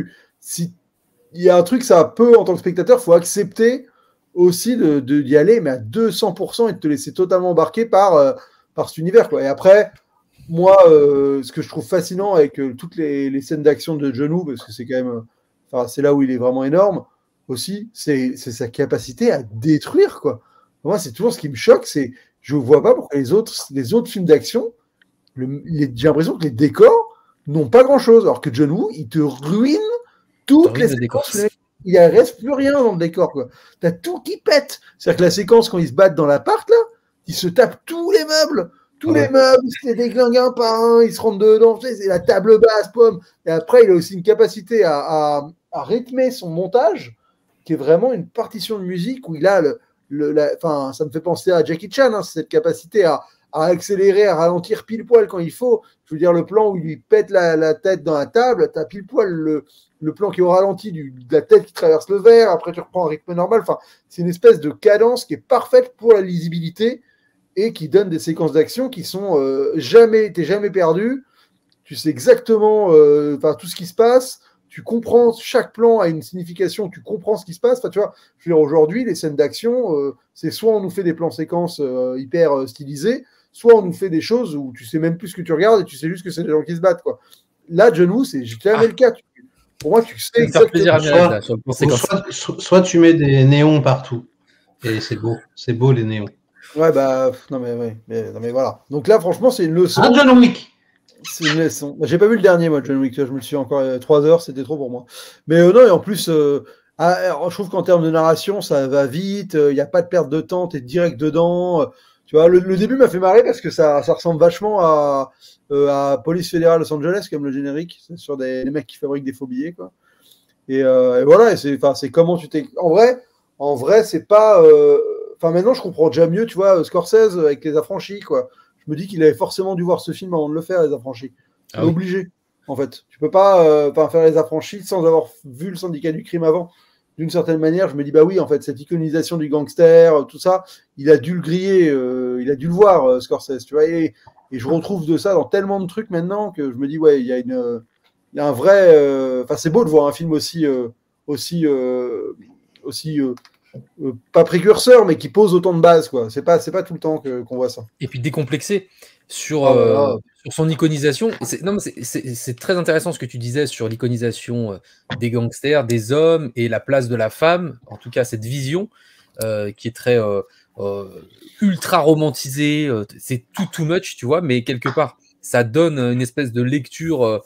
[SPEAKER 3] il y a un truc, ça peut, en tant que spectateur, il faut accepter aussi d'y aller, mais à 200% et de te laisser totalement embarquer par cet univers, quoi. Et après, moi, ce que je trouve fascinant avec toutes les scènes d'action de John Woo, parce que c'est quand même. C'est là où il est vraiment énorme aussi, c'est sa capacité à détruire, quoi. Moi, c'est toujours ce qui me choque, c'est je ne vois pas pourquoi les autres films d'action, j'ai l'impression que les décors n'ont pas grand-chose, alors que John Woo, il te ruine toutes les séquences. Il ne reste plus rien dans le décor, quoi. Tu as tout qui pète. C'est-à-dire que la séquence, quand ils se battent dans l'appart, là, ils se tapent tous les meubles. Les meubles, ils se déglinguent un par un, ils se rentrent dedans. C'est la table basse, pomme. Et après, il a aussi une capacité à rythmer son montage, qui est vraiment une partition de musique où il a ça me fait penser à Jackie Chan, cette capacité à accélérer, à ralentir pile poil quand il faut. Je veux dire, le plan où il lui pète la tête dans la table, tu as pile poil le plan qui est au ralenti de la tête qui traverse le verre, après tu reprends un rythme normal. Enfin, c'est une espèce de cadence qui est parfaite pour la lisibilité et qui donne des séquences d'action qui sont t'es jamais perdu. Tu sais exactement tout ce qui se passe. Tu comprends, chaque plan a une signification, tu comprends ce qui se passe. Enfin, tu vois, je veux dire, aujourd'hui, les scènes d'action, c'est soit on nous fait des plans séquences hyper stylisés, soit on nous fait des choses où tu sais même plus ce que tu regardes et tu sais juste que c'est des gens qui se battent, quoi. Là, John Woo, c'est jamais le cas. Pour moi, tu sais
[SPEAKER 4] exactement. Soit tu mets des néons partout. Et c'est beau les néons.
[SPEAKER 3] Ouais, non mais voilà. Donc là, franchement, c'est une leçon.
[SPEAKER 4] Ah, John Wick.
[SPEAKER 3] C'est une leçon. J'ai pas vu le dernier, moi, John Wick. Je me le suis encore 3 heures, c'était trop pour moi. Mais non, et en plus, je trouve qu'en termes de narration, ça va vite. Il n'y a pas de perte de temps, tu es direct dedans. Tu vois, le début m'a fait marrer parce que ça ressemble vachement à Police fédérale Los Angeles, comme le générique. C'est sur des mecs qui fabriquent des faux billets, quoi. Et voilà, c'est comment tu t'es. En vrai, c'est pas. Enfin, maintenant, je comprends déjà mieux, tu vois, Scorsese avec Les Affranchis, quoi. Je me dis qu'il avait forcément dû voir ce film avant de le faire, Les Affranchis. Il est obligé, en fait. Tu peux pas faire Les Affranchis sans avoir vu le Syndicat du crime avant. D'une certaine manière, je me dis, bah oui, en fait, cette iconisation du gangster, tout ça, il a dû le griller, il a dû le voir, Scorsese, tu vois. Et je retrouve de ça dans tellement de trucs maintenant que je me dis, ouais, il y a un vrai. Enfin, c'est beau de voir un film aussi pas précurseur, mais qui pose autant de bases, quoi. C'est pas tout le temps qu'on voit ça.
[SPEAKER 1] Et puis décomplexé sur,
[SPEAKER 3] voilà.
[SPEAKER 1] sur son iconisation. Non, mais c'est très intéressant ce que tu disais sur l'iconisation des gangsters, des hommes et la place de la femme. En tout cas, cette vision qui est très ultra romantisée. C'est too much, tu vois, mais quelque part, ça donne une espèce de lecture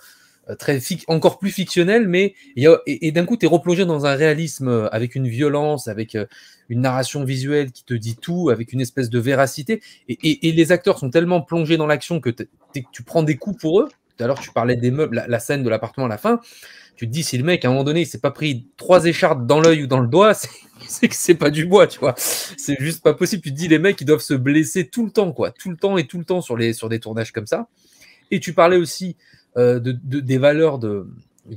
[SPEAKER 1] encore plus fictionnelle, mais et d'un coup, tu es replongé dans un réalisme avec une violence, avec une narration visuelle qui te dit tout, avec une espèce de véracité. Et les acteurs sont tellement plongés dans l'action que tu prends des coups pour eux. Tout à l'heure, tu parlais des meubles, la scène de l'appartement à la fin. Tu te dis, si le mec, à un moment donné, il s'est pas pris 3 écharpes dans l'œil ou dans le doigt, c'est que c'est pas du bois, tu vois. C'est juste pas possible. Tu te dis, les mecs, ils doivent se blesser tout le temps, quoi. Tout le temps et tout le temps sur des tournages comme ça. Et tu parlais aussi des valeurs de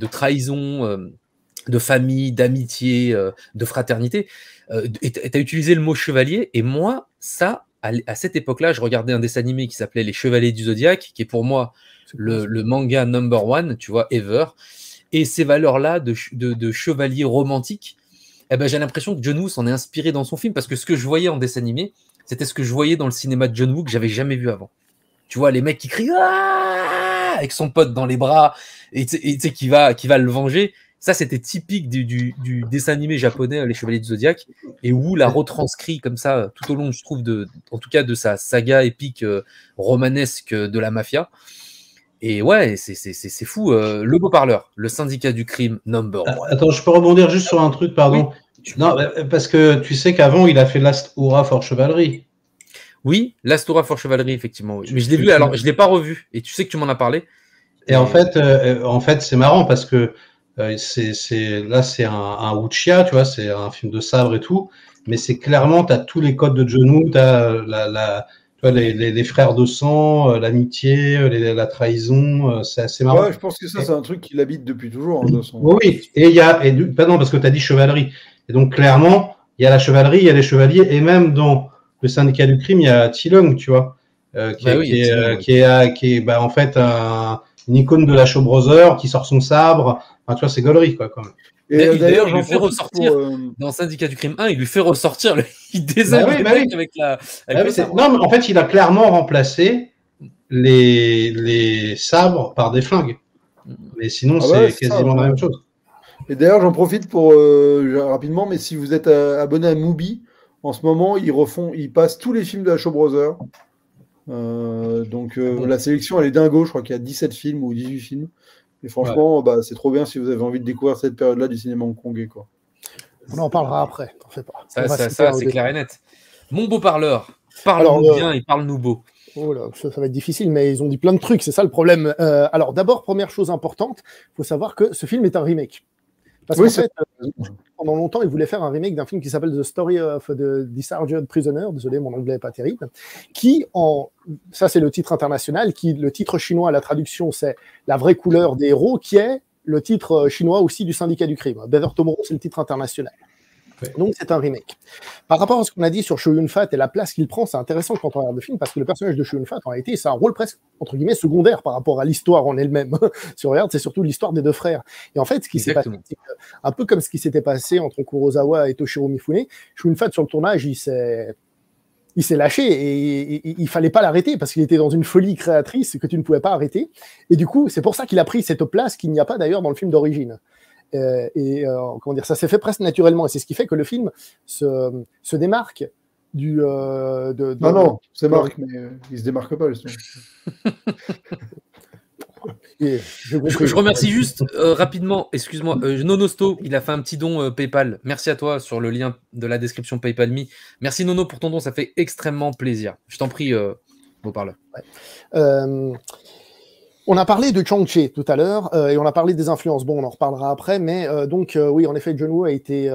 [SPEAKER 1] trahison, de famille, d'amitié, de fraternité. Et tu as utilisé le mot chevalier. Et moi, ça, à cette époque-là, je regardais un dessin animé qui s'appelait Les Chevaliers du Zodiaque, qui est pour moi le manga number one, tu vois, ever. Et ces valeurs-là de chevalier romantique, eh ben, j'ai l'impression que John Woo s'en est inspiré dans son film, parce que ce que je voyais en dessin animé, c'était ce que je voyais dans le cinéma de John Woo que j'avais jamais vu avant. Tu vois, les mecs qui crient avec son pote dans les bras et tu sais qui va le venger. Ça, c'était typique du dessin animé japonais, Les Chevaliers du Zodiaque, et Wu l'a retranscrit comme ça tout au long, je trouve, en tout cas de sa saga épique romanesque de la mafia. Et ouais, c'est fou. Le Beau Parleur, le Syndicat du crime number one.
[SPEAKER 4] Attends, je peux rebondir juste sur un truc, pardon.
[SPEAKER 1] Oui.
[SPEAKER 4] Non, parce que tu sais qu'avant, il a fait Last Hurrah for Chevalerie.
[SPEAKER 1] Oui, Last Hurrah for Chevalerie, effectivement. Oui. Mais je l'ai vu, alors je l'ai pas revu. Et tu sais que tu m'en as parlé.
[SPEAKER 4] Et en fait, c'est marrant parce que là, c'est un wuxia, tu vois, c'est un film de sabre et tout. Mais c'est clairement, tu as tous les codes de John Woo, tu as tu vois, les frères de sang, l'amitié, la trahison, c'est assez marrant.
[SPEAKER 3] Ouais, je pense que ça, c'est un truc qui l'habite depuis toujours. Hein, de son...
[SPEAKER 4] Oui, et pardon, parce que tu as dit chevalerie. Et donc, clairement, il y a la chevalerie, il y a les chevaliers, et même dans le Syndicat du crime, il y a T-Lung, tu vois, qui est bah, en fait une icône de la Shaw Brothers, qui sort son sabre. Enfin, tu vois, c'est gaulerie, quoi, quand même.
[SPEAKER 1] Et d'ailleurs, il lui fait ressortir dans Syndicat du crime 1, il lui fait ressortir, il déshabille avec la.
[SPEAKER 4] Non, mais en fait, il a clairement remplacé les sabres par des flingues. Mais sinon, c'est quasiment la même chose.
[SPEAKER 3] Et d'ailleurs, j'en profite pour rapidement, mais si vous êtes abonné à Mubi, en ce moment, ils passent tous les films de la Shaw Brothers. Donc la sélection, elle est dingo. Je crois qu'il y a 17 films ou 18 films. Et franchement, bah, c'est trop bien si vous avez envie de découvrir cette période-là du cinéma hongkongais, quoi.
[SPEAKER 5] On en parlera après, t'en fais pas.
[SPEAKER 1] Ça c'est clair et net. Mon beau parleur, parle-nous bien et parle-nous beau.
[SPEAKER 5] Oh là, ça va être difficile, mais ils ont dit plein de trucs, c'est ça le problème. Alors d'abord, première chose importante, il faut savoir que ce film est un remake. Parce qu'en fait, pendant longtemps, ils voulaient faire un remake d'un film qui s'appelle The Story of the Disargued Prisoner, désolé, mon anglais n'est pas terrible, ça c'est le titre international, le titre chinois, la traduction c'est La vraie couleur des héros, qui est le titre chinois aussi du Syndicat du crime. Better Tomorrow, c'est le titre international. Donc c'est un remake. Par rapport à ce qu'on a dit sur Chow Yun-fat et la place qu'il prend, c'est intéressant quand on regarde le film parce que le personnage de Chow Yun-fat en réalité c'est un rôle presque entre guillemets secondaire par rapport à l'histoire en elle-même. Si on regarde, c'est surtout l'histoire des deux frères. Et en fait, ce qui s'est passé, c'est un peu comme ce qui s'était passé entre Kurosawa et Toshiro Mifune, Chow Yun-fat sur le tournage, il s'est lâché et il fallait pas l'arrêter parce qu'il était dans une folie créatrice que tu ne pouvais pas arrêter. Et du coup, c'est pour ça qu'il a pris cette place qu'il n'y a pas d'ailleurs dans le film d'origine. Comment dire, ça s'est fait presque naturellement et c'est ce qui fait que le film se démarque du
[SPEAKER 3] non, c'est Marc, mais il se démarque pas justement.
[SPEAKER 1] Je remercie juste rapidement, excuse-moi, Nonosto, il a fait un petit don PayPal. Merci à toi sur le lien de la description PayPal Me. Merci Nono pour ton don, ça fait extrêmement plaisir. Je t'en prie, beau parleur.
[SPEAKER 5] On a parlé de Chang-Chi tout à l'heure et on a parlé des influences. Bon, on en reparlera après, mais oui, en effet, John Woo a été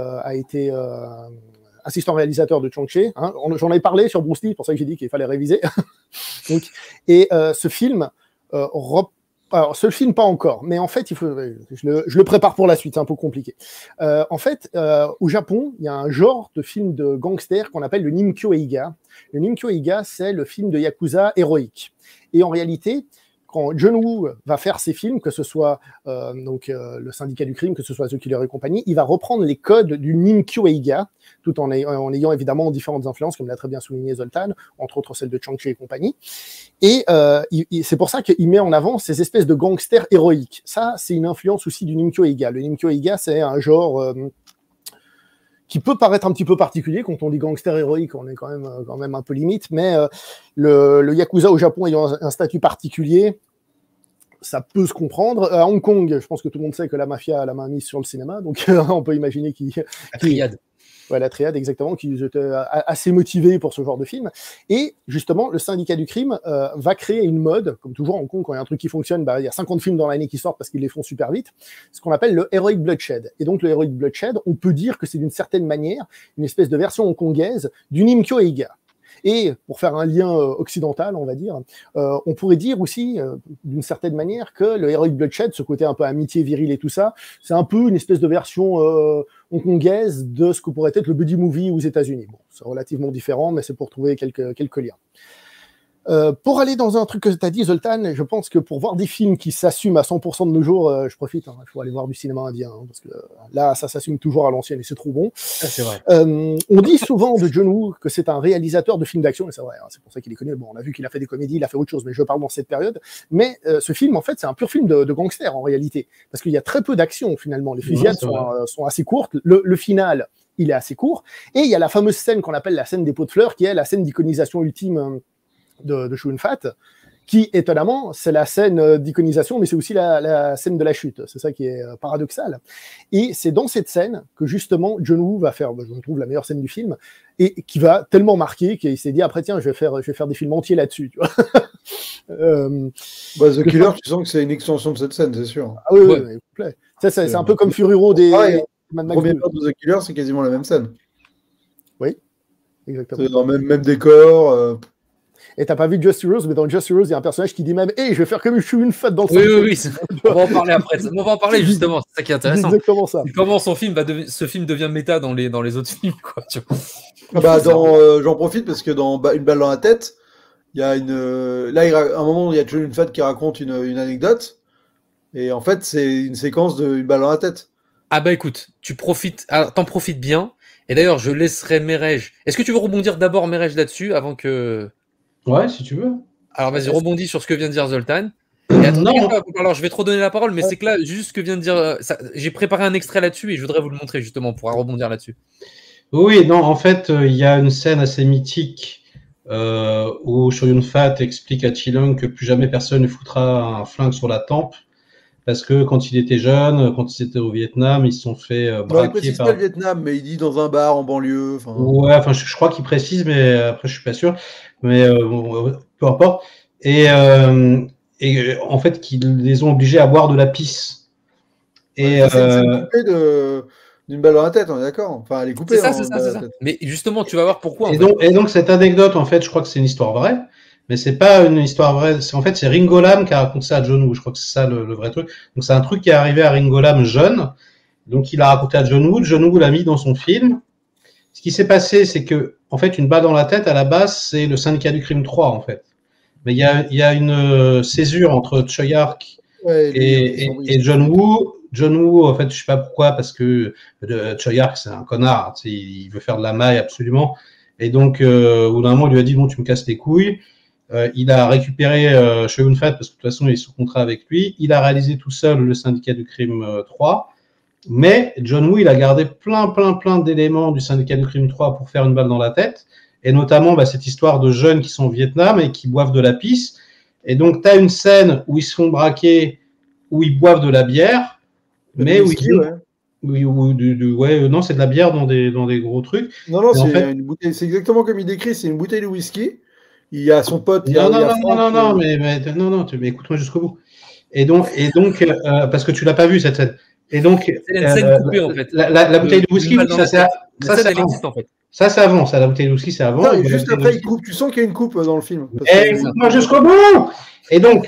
[SPEAKER 5] assistant réalisateur de Chang-Chi. Hein. J'en avais parlé sur Bruce Lee, c'est pour ça que j'ai dit qu'il fallait réviser. Donc, et ce film, alors ce film pas encore, mais en fait, je le prépare pour la suite, c'est un peu compliqué. En fait, au Japon, il y a un genre de film de gangster qu'on appelle le Nimkyo Eiga. Le Nimkyo Eiga, c'est le film de Yakuza héroïque. Et en réalité, quand John Woo va faire ses films, que ce soit le Syndicat du crime, que ce soit The Killer et compagnie, il va reprendre les codes du Nimkyo Eiga, tout en ayant évidemment différentes influences, comme l'a très bien souligné Zoltan, entre autres celles de Chang-Chi et compagnie. Et c'est pour ça qu'il met en avant ces espèces de gangsters héroïques. Ça, c'est une influence aussi du Nimkyo Eiga. Le Nimkyo Eiga, c'est un genre qui peut paraître un petit peu particulier. Quand on dit gangster héroïque, on est quand même un peu limite, mais le Yakuza au Japon ayant un statut particulier, ça peut se comprendre. À Hong Kong, je pense que tout le monde sait que la mafia a la main mise sur le cinéma, donc on peut imaginer
[SPEAKER 1] la triade.
[SPEAKER 5] Ouais, la triade, exactement, qui était assez motivée pour ce genre de film. Et justement, le Syndicat du crime va créer une mode, comme toujours à Hong Kong, quand il y a un truc qui fonctionne, il y a 50 films dans l'année qui sortent parce qu'ils les font super vite, ce qu'on appelle le Heroic Bloodshed. Et donc le Heroic Bloodshed, on peut dire que c'est d'une certaine manière une espèce de version hongkongaise du Nimkyo Eiga. Et pour faire un lien occidental, on va dire, on pourrait dire aussi, d'une certaine manière, que le Heroic Bloodshed, ce côté un peu amitié viril et tout ça, c'est un peu une espèce de version hongkongaise de ce que pourrait être le buddy movie aux États-Unis. Bon, c'est relativement différent, mais c'est pour trouver quelques liens. Pour aller dans un truc que tu as dit, Zoltan, je pense que pour voir des films qui s'assument à 100% de nos jours, je profite, il faut aller voir du cinéma indien, parce que là, ça s'assume toujours à l'ancienne et c'est trop bon.
[SPEAKER 1] Ah, c'est vrai.
[SPEAKER 5] On dit souvent de John Woo que c'est un réalisateur de films d'action, et c'est vrai, hein, c'est pour ça qu'il est connu. Bon, on a vu qu'il a fait des comédies, il a fait autre chose, mais je parle dans cette période. Mais ce film, en fait, c'est un pur film de gangster, en réalité, parce qu'il y a très peu d'action, finalement. Les fusillades sont assez courtes. Le final, il est assez court. Et il y a la fameuse scène qu'on appelle la scène des pots de fleurs, qui est la scène d'iconisation ultime de Shun Fat, qui, étonnamment, c'est la scène d'iconisation, mais c'est aussi la scène de la chute. C'est ça qui est paradoxal. Et c'est dans cette scène que, justement, John Woo va faire, je trouve, la meilleure scène du film, et qui va tellement marquer qu'il s'est dit, après, tiens, je vais faire des films entiers là-dessus, tu vois.
[SPEAKER 3] The Killer, tu sens que c'est une extension de cette scène, c'est sûr.
[SPEAKER 5] Ah oui, complet. C'est un peu comme Fururo des
[SPEAKER 3] Mad Max. Le premier part de The Killer, c'est quasiment la même scène.
[SPEAKER 5] Oui, exactement.
[SPEAKER 3] C'est dans le même décor.
[SPEAKER 5] Et t'as pas vu Just Heroes, mais dans Just Heroes, il y a un personnage qui dit même « Hey, je vais faire comme je suis une fête dans le
[SPEAKER 1] Oui, on va en parler après. On va en parler justement, c'est ça qui est intéressant.
[SPEAKER 5] Exactement ça.
[SPEAKER 1] Comment ce film devient méta dans les autres films, quoi.
[SPEAKER 3] J'en profite parce que dans Une balle dans la tête, il y a à un moment, il y a Chun Fat qui raconte une anecdote, et en fait, c'est une séquence de Une balle dans la tête.
[SPEAKER 1] Ah bah écoute, t'en profites bien. Et d'ailleurs, je laisserai Merej. Est-ce que tu veux rebondir d'abord, Merej, là-dessus, avant que...
[SPEAKER 4] Ouais, si tu veux.
[SPEAKER 1] Alors vas-y, rebondis sur ce que vient de dire Zoltan. Et alors je vais te redonner la parole, mais c'est que là, juste ce que vient de dire, j'ai préparé un extrait là-dessus et je voudrais vous le montrer justement, on pourra rebondir là-dessus.
[SPEAKER 4] Oui, non, en fait, il y a une scène assez mythique où Shoyun Fat explique à Chilung que plus jamais personne ne foutra un flingue sur la tempe, parce que quand il était jeune, quand il était au Vietnam, ils se sont fait braquer.
[SPEAKER 3] Il précise pas le Vietnam, mais il dit dans un bar en banlieue.
[SPEAKER 4] Ouais, enfin, je crois qu'il précise, mais après, je suis pas sûr. Mais peu importe. Et en fait, qu'ils les ont obligés à boire de la pisse. Et
[SPEAKER 3] c'est coupé d'une balle dans la tête, on est d'accord. Enfin, elle est coupée.
[SPEAKER 1] C'est ça. Mais justement, tu vas voir pourquoi.
[SPEAKER 4] Et donc, cette anecdote, en fait, je crois que c'est une histoire vraie. Mais c'est pas une histoire vraie. En fait, c'est Ringo Lam qui a raconté ça à John Woo. Je crois que c'est ça le vrai truc. Donc, c'est un truc qui est arrivé à Ringo Lam jeune. Donc, il a raconté à John Woo. John Woo l'a mis dans son film. Ce qui s'est passé, c'est que, en fait, Une balle dans la tête, à la base, c'est le Syndicat du crime 3, en fait. Mais il y a une césure entre Choi Ark et John Woo. John Woo, en fait, je sais pas pourquoi, parce que Choi Ark, c'est un connard. Il veut faire de la maille absolument. Et donc, au bout d'un moment, il lui a dit, bon, tu me casses les couilles. Il a récupéré Shoyun Fat, parce que de toute façon, il est sous contrat avec lui. Il a réalisé tout seul le Syndicat du crime 3. Mais John Woo, il a gardé plein d'éléments du Syndicat du crime 3 pour faire Une balle dans la tête. Et notamment, cette histoire de jeunes qui sont au Vietnam et qui boivent de la pisse. Et donc, tu as une scène où ils se font braquer où ils boivent de la bière, mais où
[SPEAKER 3] whisky,
[SPEAKER 4] ils
[SPEAKER 3] ouais.
[SPEAKER 4] non, c'est de la bière dans des gros trucs.
[SPEAKER 3] Non, non,
[SPEAKER 4] Mais en
[SPEAKER 3] c'est
[SPEAKER 4] fait-
[SPEAKER 3] une bouteille. C'est exactement comme il décrit. C'est une bouteille de whisky. Il y a son pote. Il y
[SPEAKER 4] Non,
[SPEAKER 3] a,
[SPEAKER 4] non,
[SPEAKER 3] il y a
[SPEAKER 4] non,
[SPEAKER 3] Franck,
[SPEAKER 4] non, non, mais écoute-moi jusqu'au bout. Et donc, parce que tu l'as pas vu cette scène. Et donc,
[SPEAKER 1] C'est une scène coupée, en fait.
[SPEAKER 4] la bouteille de whisky,
[SPEAKER 1] Une balle dans
[SPEAKER 4] ça
[SPEAKER 1] la
[SPEAKER 4] c'est
[SPEAKER 1] tête.
[SPEAKER 4] ça,
[SPEAKER 1] La scène,
[SPEAKER 4] c'est
[SPEAKER 1] elle
[SPEAKER 4] avant.
[SPEAKER 1] existe, en fait.
[SPEAKER 4] Ça, c'est avant. Ça, la bouteille de whisky, c'est avant.
[SPEAKER 3] Non,
[SPEAKER 4] Et
[SPEAKER 3] et
[SPEAKER 4] la
[SPEAKER 3] juste
[SPEAKER 4] bouteille de
[SPEAKER 3] après,
[SPEAKER 4] whisky-
[SPEAKER 3] tu sens qu'il y a une coupe dans le film. Parce que-
[SPEAKER 4] Écoute-moi jusqu'au bout. Et donc,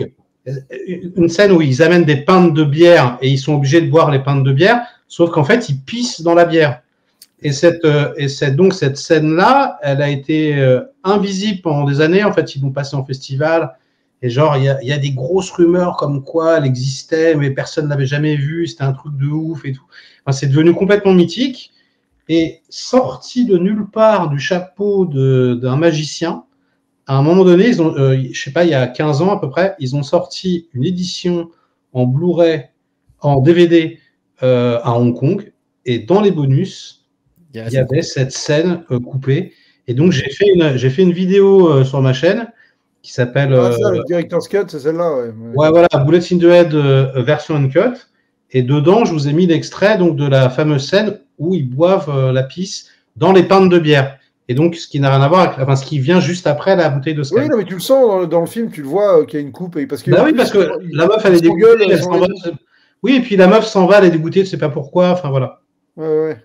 [SPEAKER 4] une scène où ils amènent des pintes de bière et ils sont obligés de boire les pintes de bière, sauf qu'en fait, ils pissent dans la bière. Et donc cette scène-là, elle a été invisible pendant des années. En fait, ils l'ont passée en festival. Et genre, il y a des grosses rumeurs comme quoi elle existait, mais personne ne l'avait jamais vue. C'était un truc de ouf et tout. Enfin, c'est devenu complètement mythique. Et sorti de nulle part du chapeau d'un magicien, à un moment donné, ils ont, je sais pas, il y a 15 ans à peu près, ils ont sorti une édition en Blu-ray, en DVD à Hong Kong. Et dans les bonus, il y avait cette scène coupée. Et donc, j'ai fait une vidéo sur ma chaîne qui s'appelle
[SPEAKER 3] Ah, ça, le Director's Cut, c'est celle-là, ouais.
[SPEAKER 4] ouais, voilà, Bullet in the Head version uncut. Et dedans, je vous ai mis l'extrait donc de la fameuse scène où ils boivent la pisse dans les pintes de bière. Et donc, ce qui n'a rien à voir avec, enfin, ce qui vient juste après la bouteille de Sky.
[SPEAKER 3] Oui, non, mais tu le sens dans le film, tu le vois qu'il y a une coupe. Parce que,
[SPEAKER 4] Bah oui, parce que la meuf, elle est dégoûtée. Elle s'en va. Oui, et puis la meuf s'en va, elle est dégoûtée, tu sais pas pourquoi. Enfin, voilà.
[SPEAKER 3] Ouais.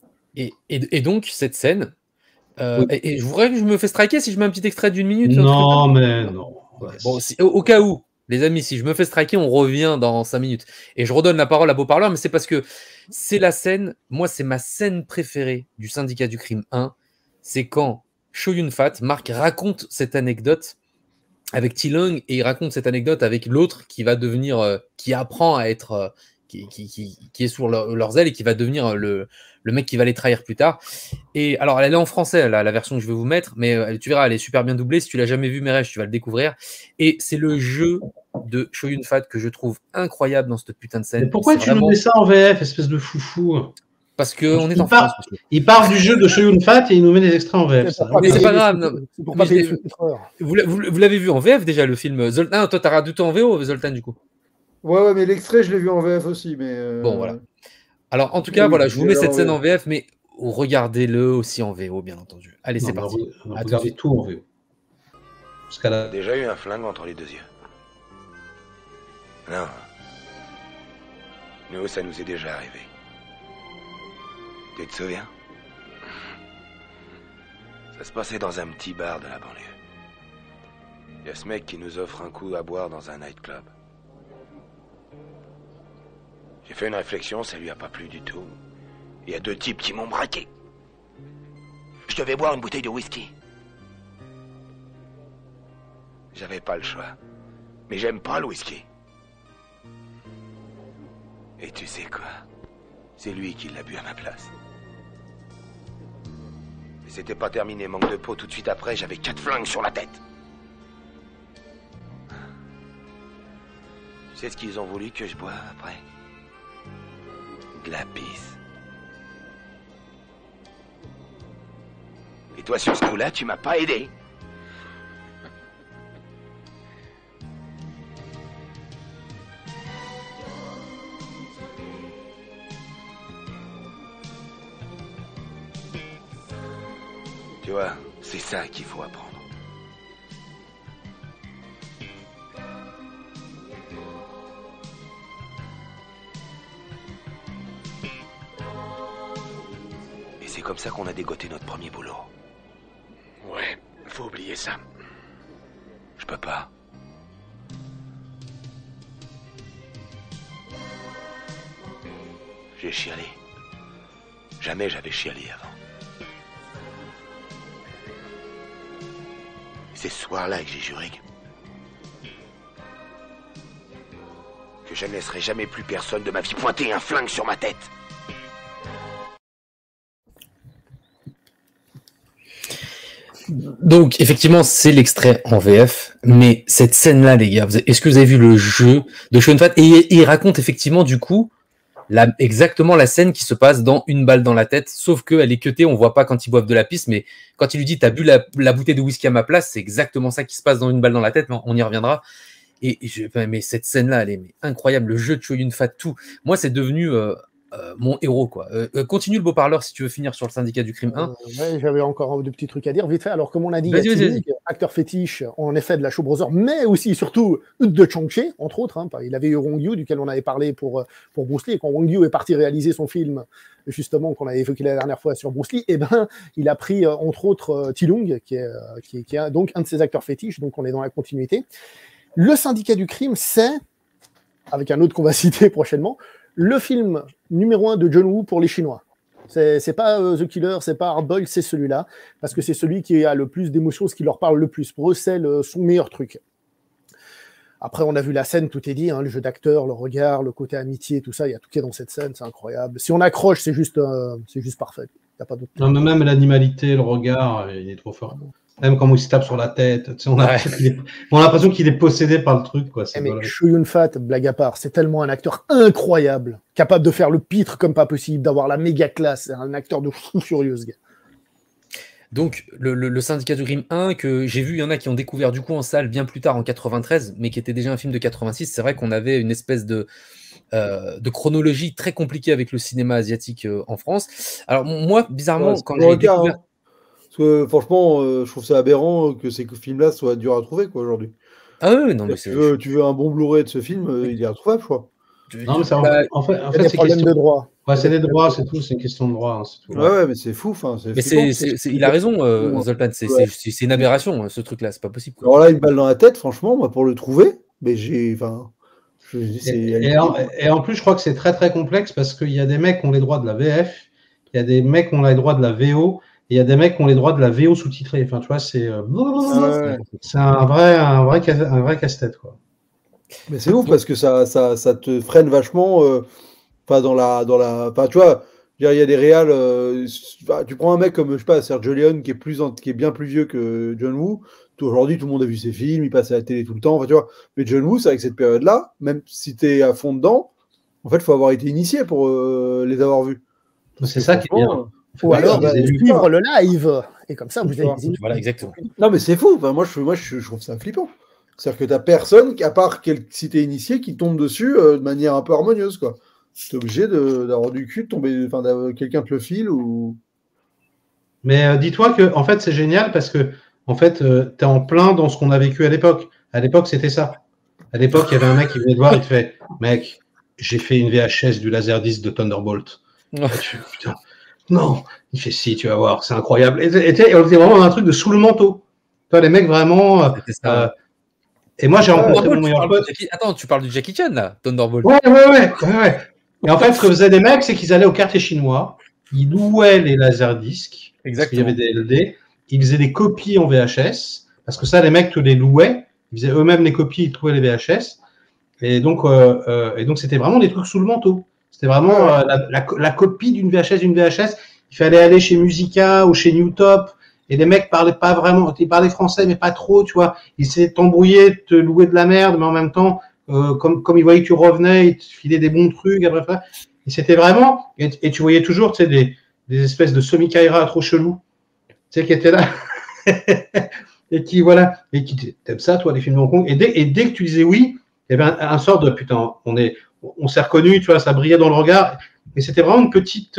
[SPEAKER 1] Et donc, cette scène,
[SPEAKER 4] Oui.
[SPEAKER 1] et je voudrais que je me fais striker si je mets un petit extrait d'une minute.
[SPEAKER 4] Non, mais non.
[SPEAKER 1] Bon, au cas où, les amis, si je me fais striker, on revient dans 5 minutes. Et je redonne la parole à Beau Parleur, mais c'est parce que c'est la scène, moi, c'est ma scène préférée du Syndicat du Crime 1. C'est quand Chow Yun-fat, Marc, raconte cette anecdote avec T-Lung et il raconte cette anecdote avec l'autre qui va devenir, qui apprend à être, qui est sur leurs ailes et qui va devenir le mec qui va les trahir plus tard. Et alors, elle est en français, la version que je vais vous mettre, mais tu verras, elle est super bien doublée. Si tu l'as jamais vu, Merej, tu vas le découvrir. Et c'est le jeu de Chow Yun-fat que je trouve incroyable dans cette putain de scène.
[SPEAKER 4] Mais pourquoi tu nous mets ça en VF, espèce de foufou?
[SPEAKER 1] Parce qu'on est en France.
[SPEAKER 4] Il part du jeu de Chow Yun-fat et il nous met des extraits en VF.
[SPEAKER 1] Mais c'est pas grave.
[SPEAKER 5] Vous
[SPEAKER 1] Vous l'avez vu en VF déjà, le film Zoltan? Toi, t'as raté en VO, Zoltan, du coup?
[SPEAKER 3] Ouais, mais l'extrait, je l'ai vu en VF aussi. Mais
[SPEAKER 1] Bon, voilà. Alors, en tout cas, voilà, je vous mets cette scène en VF, mais regardez-le aussi en VO, bien entendu. Allez, c'est parti.
[SPEAKER 4] Regardez tout en VO. Jusqu'à là.
[SPEAKER 7] Déjà eu un flingue entre les deux yeux. Non. Nous, ça nous est déjà arrivé. Tu te souviens? Ça se passait dans un petit bar de la banlieue. Il y a ce mec qui nous offre un coup à boire dans un nightclub. J'ai fait une réflexion, ça lui a pas plu du tout. Il y a deux types qui m'ont braqué. Je devais boire une bouteille de whisky. J'avais pas le choix. Mais j'aime pas le whisky. Et tu sais quoi? C'est lui qui l'a bu à ma place. Et c'était pas terminé, manque de peau. Tout de suite après, j'avais 4 flingues sur la tête. Tu sais ce qu'ils ont voulu que je boive après? De la pisse. Et toi, sur ce coup-là, tu m'as pas aidé. Tu vois, c'est ça qu'il faut apprendre. Et c'est comme ça qu'on a dégoté notre premier boulot. Ouais, faut oublier ça. Je peux pas. J'ai chialé. Jamais j'avais chialé avant. C'est ce soir-là que j'ai juré que je ne laisserai jamais plus personne de ma vie pointer un flingue sur ma tête.
[SPEAKER 1] Donc, effectivement, c'est l'extrait en VF, mais cette scène-là, les gars, est-ce que vous avez vu le jeu de Chow Yun-fat? Et il raconte effectivement, du coup, exactement la scène qui se passe dans Une balle dans la tête, sauf qu'elle est cutée, on voit pas quand ils boivent de la pisse, mais quand il lui dit « t'as bu la bouteille de whisky à ma place », c'est exactement ça qui se passe dans Une balle dans la tête, mais on y reviendra. Mais cette scène-là, elle est incroyable. Le jeu de Choi Yun-fat, tout. Moi, c'est devenu mon héros, quoi. Continue le beau parleur si tu veux finir sur le syndicat du crime 1.
[SPEAKER 5] Ouais, j'avais encore deux petits trucs à dire, vite fait. Alors, comme on a dit,
[SPEAKER 1] Vas-y, vas-y.
[SPEAKER 5] acteur fétiche, en effet, de la Shaw Brothers, mais aussi, surtout, de Chang-Chi, entre autres. Hein. Il avait eu Wong Yu, duquel on avait parlé pour Bruce Lee. Et quand Wong Yu est parti réaliser son film, justement, qu'on avait évoqué la dernière fois sur Bruce Lee, eh ben, il a pris, entre autres, Ti Lung, qui est donc un de ses acteurs fétiches. Donc, on est dans la continuité. Le syndicat du crime, c'est, avec un autre qu'on va citer prochainement, le film numéro 1 de John Woo pour les Chinois. C'est pas The Killer, c'est pas Hard Boiled, c'est celui-là, parce que c'est celui qui a le plus d'émotions, ce qui leur parle le plus. Pour eux, c'est son meilleur truc. Après, on a vu la scène, tout est dit, hein, le jeu d'acteur, le regard, le côté amitié, tout ça, il y a tout qui est dans cette scène, c'est incroyable. Si on accroche, c'est juste parfait. Y a pas d'autre.
[SPEAKER 4] Non, mais même l'animalité, le regard, il est trop fort. Même quand il se tape sur la tête, tu sais, on a l'impression qu'il est possédé par le truc, quoi.
[SPEAKER 5] Mais Choi Yun-fat, blague à part, c'est tellement un acteur incroyable, capable de faire le pitre comme pas possible, d'avoir la méga classe. C'est un acteur de fou furieux, ce gars.
[SPEAKER 1] Donc, le syndicat du crime 1, que j'ai vu, il y en a qui ont découvert du coup en salle bien plus tard, en 93, mais qui était déjà un film de 86. C'est vrai qu'on avait une espèce de chronologie très compliquée avec le cinéma asiatique en France. Alors, moi, bizarrement, quand j'ai découvert...
[SPEAKER 3] Parce que franchement, je trouve ça aberrant que ces films-là soient durs à trouver quoi aujourd'hui.
[SPEAKER 1] Ah oui, non, mais
[SPEAKER 3] tu veux un bon Blu-ray de ce film, il est introuvable, je crois.
[SPEAKER 4] Non, mais en fait,
[SPEAKER 5] c'est problème de droit.
[SPEAKER 4] Ouais, c'est des droits, c'est tout, c'est une question de droit. Hein, c'est tout.
[SPEAKER 3] Ouais, mais c'est fou.
[SPEAKER 1] Mais il a raison, Zoltan, c'est une aberration, ce truc-là, c'est pas possible. Quoi.
[SPEAKER 3] Alors là, une balle dans la tête, franchement, moi, pour le trouver, mais j'ai.
[SPEAKER 4] Et en plus, je crois que c'est très très complexe parce qu'il y a des mecs qui ont les droits de la VF, il y a des mecs qui ont les droits de la VO, et il y a des mecs qui ont les droits de la VO sous-titrée. Enfin, tu vois, c'est un vrai casse-tête, quoi.
[SPEAKER 3] Mais c'est ouf parce que ça te freine vachement. Enfin, enfin, tu vois, il y a des réals. Tu prends un mec comme, je sais pas, Sergio Leone qui est bien plus vieux que John Woo. Aujourd'hui, tout le monde a vu ses films, il passe à la télé tout le temps. Enfin, tu vois. Mais John Woo, c'est avec cette période-là, même si tu es à fond dedans, en fait, il faut avoir été initié pour les avoir vus.
[SPEAKER 4] C'est ça qui est bien.
[SPEAKER 5] Ou alors suivre le live. Et comme ça, vous avez des
[SPEAKER 1] Voilà, exactement.
[SPEAKER 3] Non, mais c'est fou. Enfin, moi, je trouve ça flippant. C'est-à-dire que tu n'as personne, à part si tu es initié, qui tombe dessus de manière un peu harmonieuse, quoi. Tu es obligé d'avoir du cul, de tomber, quelqu'un te le file ou.
[SPEAKER 4] Mais dis-toi que en fait c'est génial parce que en fait tu es en plein dans ce qu'on a vécu à l'époque. À l'époque c'était ça. À l'époque il y avait un mec qui venait te voir, il te fait mec, j'ai fait une VHS du Laserdisc de Thunderbolt.
[SPEAKER 1] Oh.
[SPEAKER 4] Putain, non. Il fait si, tu vas voir, c'est incroyable. Et on était vraiment dans un truc de sous le manteau. Toi les mecs vraiment. Et moi j'ai rencontré mon meilleur pote.
[SPEAKER 1] Attends, tu parles du Jackie Chan là, Thunderbolt.
[SPEAKER 4] Ouais. Et en fait, ce que faisaient des mecs, c'est qu'ils allaient au quartier chinois, ils louaient les laserdiscs, parce qu'il y avait des LD, ils faisaient des copies en VHS, parce que ça, les mecs, tous les louaient, ils faisaient eux-mêmes les copies, ils trouvaient les VHS, et donc c'était vraiment des trucs sous le manteau. C'était vraiment la copie d'une VHS, il fallait aller chez Musica ou chez Newtop, et les mecs parlaient pas vraiment, ils parlaient français, mais pas trop, tu vois, ils essayaient de t'embrouiller, de te louer de la merde, mais en même temps, comme ils voyaient que tu revenais, ils te filaient des bons trucs, après, et c'était vraiment, et tu voyais toujours, tu sais, des espèces de semi-kaira trop chelous, tu sais, qui étaient là, et qui, voilà, et qui t'aimes ça, toi, les films de Hong Kong, et dès que tu disais oui, il y avait un sort de, putain, on s'est reconnus, tu vois, ça brillait dans le regard, et c'était vraiment une petite,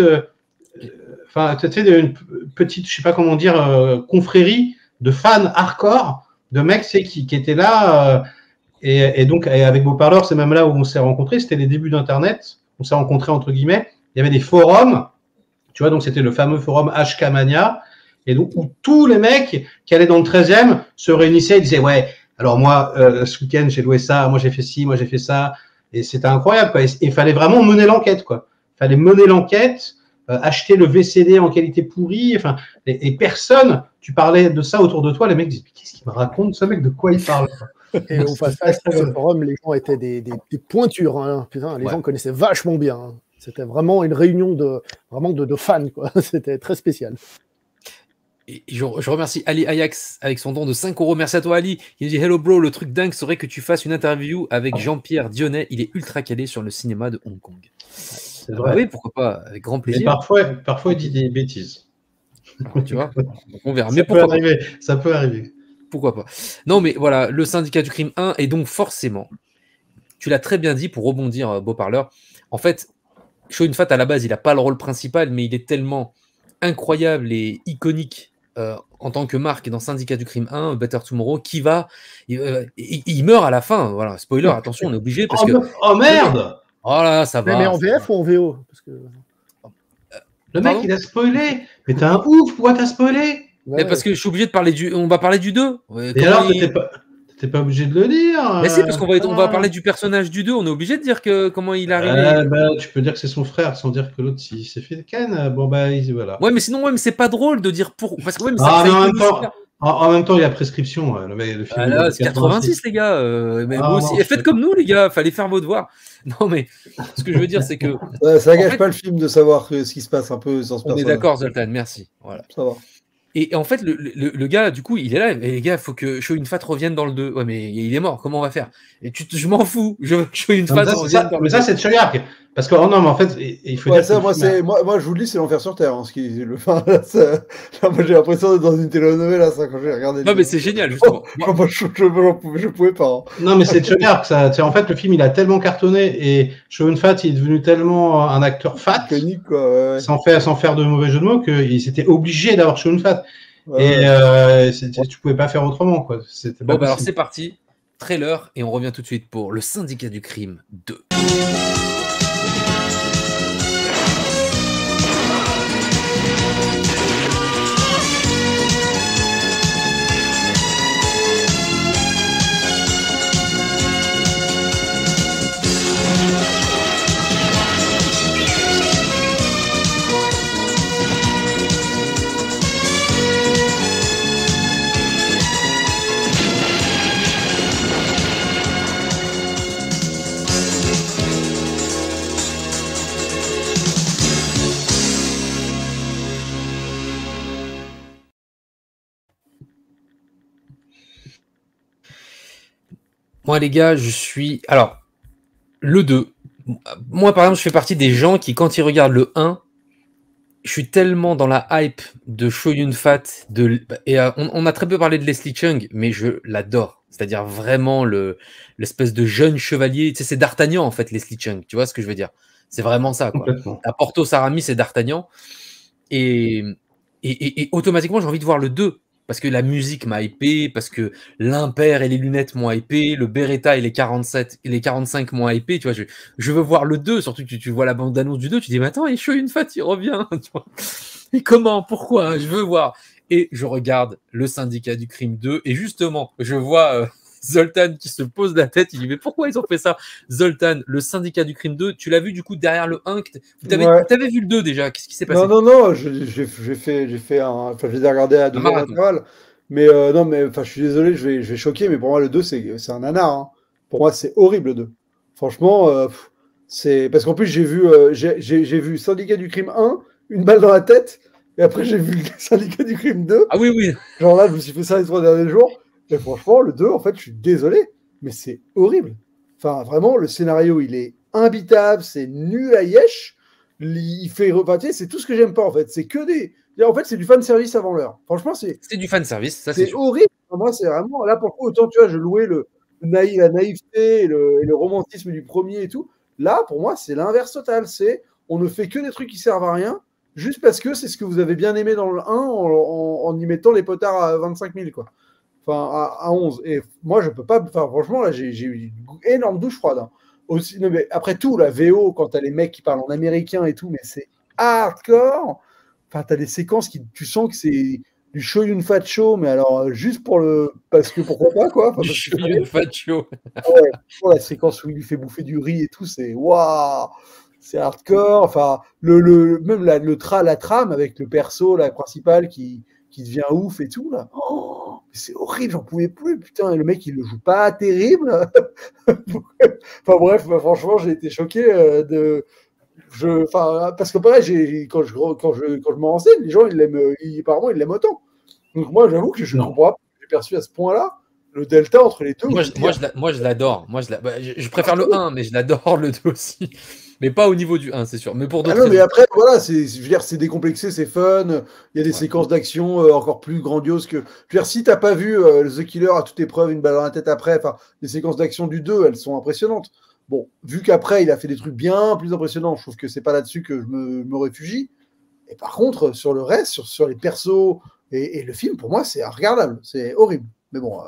[SPEAKER 4] tu sais, une petite, je sais pas comment dire, confrérie de fans hardcore, de mecs, tu sais, qui étaient là, et donc, avec Beau Parleur, c'est même là où on s'est rencontrés. C'était les débuts d'Internet. On s'est rencontrés, entre guillemets. Il y avait des forums. Tu vois, donc c'était le fameux forum HK Mania. Et donc, où tous les mecs qui allaient dans le 13e se réunissaient et disaient, ouais, alors moi, ce week-end, j'ai loué ça. Moi, j'ai fait ci. Moi, j'ai fait ça. Et c'était incroyable, quoi. Et il fallait vraiment mener l'enquête, quoi. Il fallait mener l'enquête, acheter le VCD en qualité pourrie. Enfin, et personne, tu parlais de ça autour de toi. Les mecs disaient, qu'est-ce qu'il me raconte, ce mec? De quoi il parle?
[SPEAKER 5] Et au passage, sur ce forum, les gens étaient des pointures. Hein. Putain, les gens connaissaient vachement bien. Hein. C'était vraiment une réunion de fans, quoi. C'était très spécial.
[SPEAKER 1] Et je remercie Ali Ajax avec son don de 5 €. Merci à toi, Ali. Il dit Hello, bro. Le truc dingue serait que tu fasses une interview avec Jean-Pierre Dionnet. Il est ultra calé sur le cinéma de Hong Kong.
[SPEAKER 4] C'est vrai.
[SPEAKER 1] Oui, pourquoi pas, avec grand plaisir.
[SPEAKER 4] Mais parfois, il dit des bêtises.
[SPEAKER 1] Tu vois, on verra.
[SPEAKER 4] Ça peut arriver.
[SPEAKER 1] Pourquoi pas. Non, mais voilà, le syndicat du crime 1, et donc forcément, tu l'as très bien dit pour rebondir, beau parleur. En fait, Chow Yun-fat, à la base, il n'a pas le rôle principal, mais il est tellement incroyable et iconique en tant que marque dans Syndicat du crime 1, Better Tomorrow, il meurt à la fin. Voilà, spoiler, attention, on est obligé parce que.
[SPEAKER 4] Oh merde!
[SPEAKER 1] Oh là, ça va.
[SPEAKER 5] Mais en VF ou en VO? Parce que...
[SPEAKER 4] Le
[SPEAKER 1] Pardon
[SPEAKER 4] mec, il a spoilé. Mais t'es un ouf, pourquoi t'as spoilé?
[SPEAKER 1] Mais parce que je suis obligé de parler du. On va parler du 2.
[SPEAKER 4] Et alors, t'étais pas obligé de le dire.
[SPEAKER 1] Mais si, parce on va parler du personnage du 2, on est obligé de dire comment il est arrivé.
[SPEAKER 4] Tu peux dire que c'est son frère sans dire que l'autre il s'est fait ken. Bon bah voilà.
[SPEAKER 1] Ouais, mais sinon, mais c'est pas drôle de dire pour. Parce que ouais, mais
[SPEAKER 4] en même temps, il y a prescription. Le film.
[SPEAKER 1] Ah là, c'est 86, les gars. Mais vous aussi. Et faites comme nous, les gars. Fallait faire vos devoirs. Non, mais ce que je veux dire, c'est que.
[SPEAKER 3] Ça gâche pas le film de savoir ce qui se passe un peu sans ce personnage.
[SPEAKER 1] On est d'accord, Zoltan. Merci. Voilà.
[SPEAKER 3] Ça va.
[SPEAKER 1] Et en fait, le gars, du coup, il est là. Et les gars, il faut que Chow Yun-fat revienne dans le 2. Ouais, mais il est mort. Comment on va faire? Et je m'en fous. Je veux que Chow Yun-fat revienne dans le 2.
[SPEAKER 4] Mais ça, c'est Choyak. Parce que, oh non, mais en fait, il faut dire.
[SPEAKER 3] Ça, moi, je vous le dis, c'est l'enfer sur Terre. Hein, là, moi, j'ai l'impression d'être dans une télénovela, ça, quand j'ai regardé.
[SPEAKER 1] Non, mais c'est génial, justement.
[SPEAKER 3] Je pouvais pas. Hein.
[SPEAKER 4] Non, mais c'est Choyak. En fait, le film, il a tellement cartonné et Chow Yun-fat, il est devenu tellement un acteur fat,
[SPEAKER 3] iconique, quoi, ouais.
[SPEAKER 4] sans faire de mauvais jeu de mots, qu'il s'était obligé d'avoir Chow Yun-fat.
[SPEAKER 3] Ouais,
[SPEAKER 4] et tu pouvais pas faire autrement, quoi.
[SPEAKER 1] Bon, bah alors c'est parti. Trailer, et on revient tout de suite pour le Syndicat du crime 2. Moi, les gars, je suis... Alors, le 2. Moi, par exemple, je fais partie des gens qui, quand ils regardent le 1, je suis tellement dans la hype de Chow Yun-fat. On a très peu parlé de Leslie Cheung, mais je l'adore. C'est-à-dire vraiment l'espèce de jeune chevalier. Tu sais, c'est D'Artagnan, en fait, Leslie Cheung. Tu vois ce que je veux dire? C'est vraiment ça, quoi. À Porthos Aramis, c'est D'Artagnan. Et automatiquement, j'ai envie de voir le 2. Parce que la musique m'a hypé, parce que l'impair et les lunettes m'ont hypé, le Beretta et les 47 et les 45 m'ont hypé, tu vois, je veux voir le 2, surtout que tu vois la bande-annonce du 2, tu dis, mais attends, il est Chow Yun-fat, il revient, tu vois. Et comment, pourquoi, je veux voir. Et je regarde le Syndicat du crime 2, et justement, je vois Zoltan qui se pose la tête, il dit, mais pourquoi ils ont fait ça? Zoltan, le Syndicat du crime 2, tu l'as vu du coup derrière le 1, t'avais vu le 2 déjà, qu'est-ce qui s'est passé?
[SPEAKER 3] Non, j'ai fait un... Enfin, je les ai regardés à 2 heures d'intervalle. Mais non, mais enfin, je suis désolé, je vais choquer, mais pour moi, le 2, c'est un nanar. Hein. Pour moi, c'est horrible, le 2. Franchement, c'est... Parce qu'en plus, j'ai vu Syndicat du crime 1, une balle dans la tête, et après, j'ai vu Syndicat du crime 2.
[SPEAKER 1] Ah oui, oui.
[SPEAKER 3] Genre là, je me suis fait ça les 3 derniers jours. Et franchement, le 2, en fait, je suis désolé, mais c'est horrible. Enfin, vraiment, le scénario, il est imbitable, c'est nul à yesh. Il fait repartir, c'est tout ce que j'aime pas, en fait. C'est que des... En fait, c'est du fan service avant l'heure. Franchement, c'est
[SPEAKER 1] du fan service, ça c'est
[SPEAKER 3] horrible. Moi, c'est vraiment... Là, pour le coup, autant, tu vois, je louais la naïveté et le romantisme du premier et tout. Là, pour moi, c'est l'inverse total. C'est on ne fait que des trucs qui servent à rien, juste parce que c'est ce que vous avez bien aimé dans le 1 en y mettant les potards à 25 000, quoi. Enfin, à 11. Et moi, je peux pas... Enfin, franchement, là, j'ai eu une énorme douche froide. Hein. Aussi, non, mais après tout, la VO, quand t'as les mecs qui parlent en américain et tout, mais c'est hardcore. Enfin, t'as des séquences qui... Tu sens que c'est du Chow Yun-fat show, mais alors, juste pour le... Parce que pourquoi pas, quoi. Enfin,
[SPEAKER 1] du Chow Yun-fat show.
[SPEAKER 3] Ouais, la séquence où il lui fait bouffer du riz et tout, c'est... Waouh, c'est hardcore. Enfin, même la trame avec le perso, la principale, qui devient ouf et tout, là. Oh, c'est horrible, j'en pouvais plus, putain, et le mec, il le joue pas terrible. Enfin bref, franchement, j'ai été choqué parce que pareil, quand je me renseigne, les gens, apparemment, ils l'aiment autant. Donc moi, j'avoue que je ne comprends pas, j'ai perçu à ce point-là, le delta entre les deux.
[SPEAKER 1] Moi, je l'adore. Je préfère le 1, mais je l'adore le 2 aussi. Mais pas au niveau du 1, c'est sûr. Mais pour d'autres
[SPEAKER 3] non, mais
[SPEAKER 1] raisons.
[SPEAKER 3] après, voilà, je veux dire, c'est décomplexé, c'est fun. Il y a des séquences d'action encore plus grandioses que. Je veux dire, si t'as pas vu The Killer à toute épreuve, une balle dans la tête après, enfin, les séquences d'action du 2, elles sont impressionnantes. Bon, vu qu'après, il a fait des trucs bien plus impressionnants, je trouve que c'est pas là-dessus que je me réfugie. Et par contre, sur le reste, sur les persos et le film, pour moi, c'est regardable. C'est horrible. Mais bon.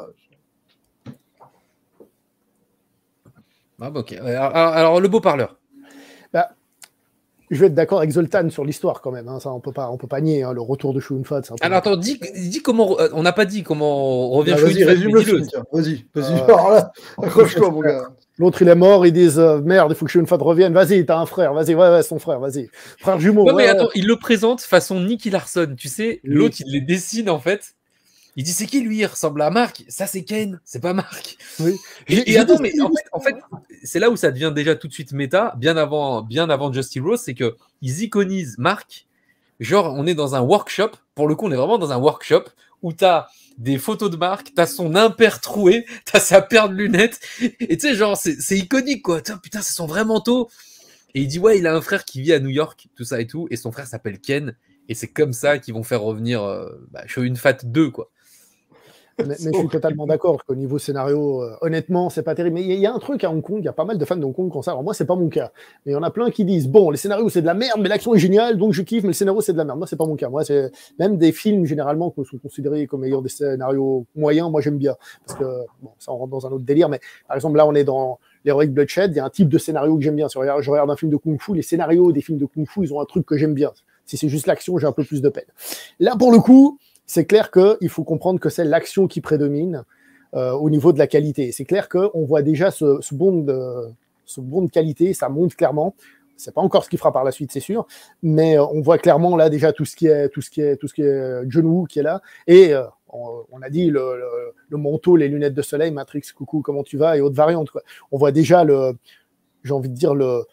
[SPEAKER 1] Ah, ok. Alors, le beau parleur.
[SPEAKER 5] Bah, je vais être d'accord avec Zoltan sur l'histoire quand même. Hein. Ça, on peut pas nier le retour de Shun Fat.
[SPEAKER 1] Alors attends, dis comment. On n'a pas dit comment on revient.
[SPEAKER 3] Vas-y, résume le film. Vas-y. Alors là, accroche-toi, mon gars.
[SPEAKER 5] L'autre, il est mort, ils disent merde, il faut que Shun Fat revienne. Vas-y, t'as un frère, vas-y, ouais, son frère, vas-y. Frère jumeau.
[SPEAKER 1] Non, mais attends, il le présente façon Nicky Larson. Tu sais, oui. L'autre, il les dessine en fait. Il dit c'est qui lui? Il ressemble à Mark. Ça, c'est Ken. C'est pas Mark.
[SPEAKER 5] Oui.
[SPEAKER 1] Et attends, mais en fait, c'est là où ça devient déjà tout de suite méta, bien avant Just Heroes, c'est que ils iconisent Mark. Genre, on est dans un workshop. Pour le coup, on est vraiment dans un workshop où t'as des photos de Mark, t'as son impair troué, t'as sa paire de lunettes. Et tu sais, genre, c'est iconique, quoi. Putain, c'est son vrai manteau. Et il dit, ouais, il a un frère qui vit à New York, tout ça et tout. Et son frère s'appelle Ken. Et c'est comme ça qu'ils vont faire revenir Shun Fat 2, quoi.
[SPEAKER 5] Mais je suis totalement d'accord qu'au niveau scénario, honnêtement, c'est pas terrible. Mais il y a un truc à Hong Kong, il y a pas mal de fans de Hong Kong qui ont ça. Alors moi, c'est pas mon cas. Mais il y en a plein qui disent, bon, les scénarios, c'est de la merde, mais l'action est géniale, donc je kiffe, mais le scénario, c'est de la merde. Moi, c'est pas mon cas. Moi, c'est même des films, généralement, qui sont considérés comme ayant des scénarios moyens, moi, j'aime bien. Parce que, bon, ça, on rentre dans un autre délire. Mais par exemple, là, on est dans l'Heroic Bloodshed. Il y a un type de scénario que j'aime bien. Si je regarde un film de Kung Fu, les scénarios des films de Kung Fu, ils ont un truc que j'aime bien. Si c'est juste l'action, j'ai un peu plus de peine. Là, pour le coup, c'est clair qu'il faut comprendre que c'est l'action qui prédomine au niveau de la qualité. C'est clair qu'on voit déjà ce bond de qualité, ça monte clairement. C'est pas encore ce qu'il fera par la suite, c'est sûr, mais on voit clairement là déjà tout ce qui est John Woo qui est là. Et on a dit le manteau, les lunettes de soleil, Matrix, coucou, comment tu vas, et autres variantes, quoi. On voit déjà j'ai envie de dire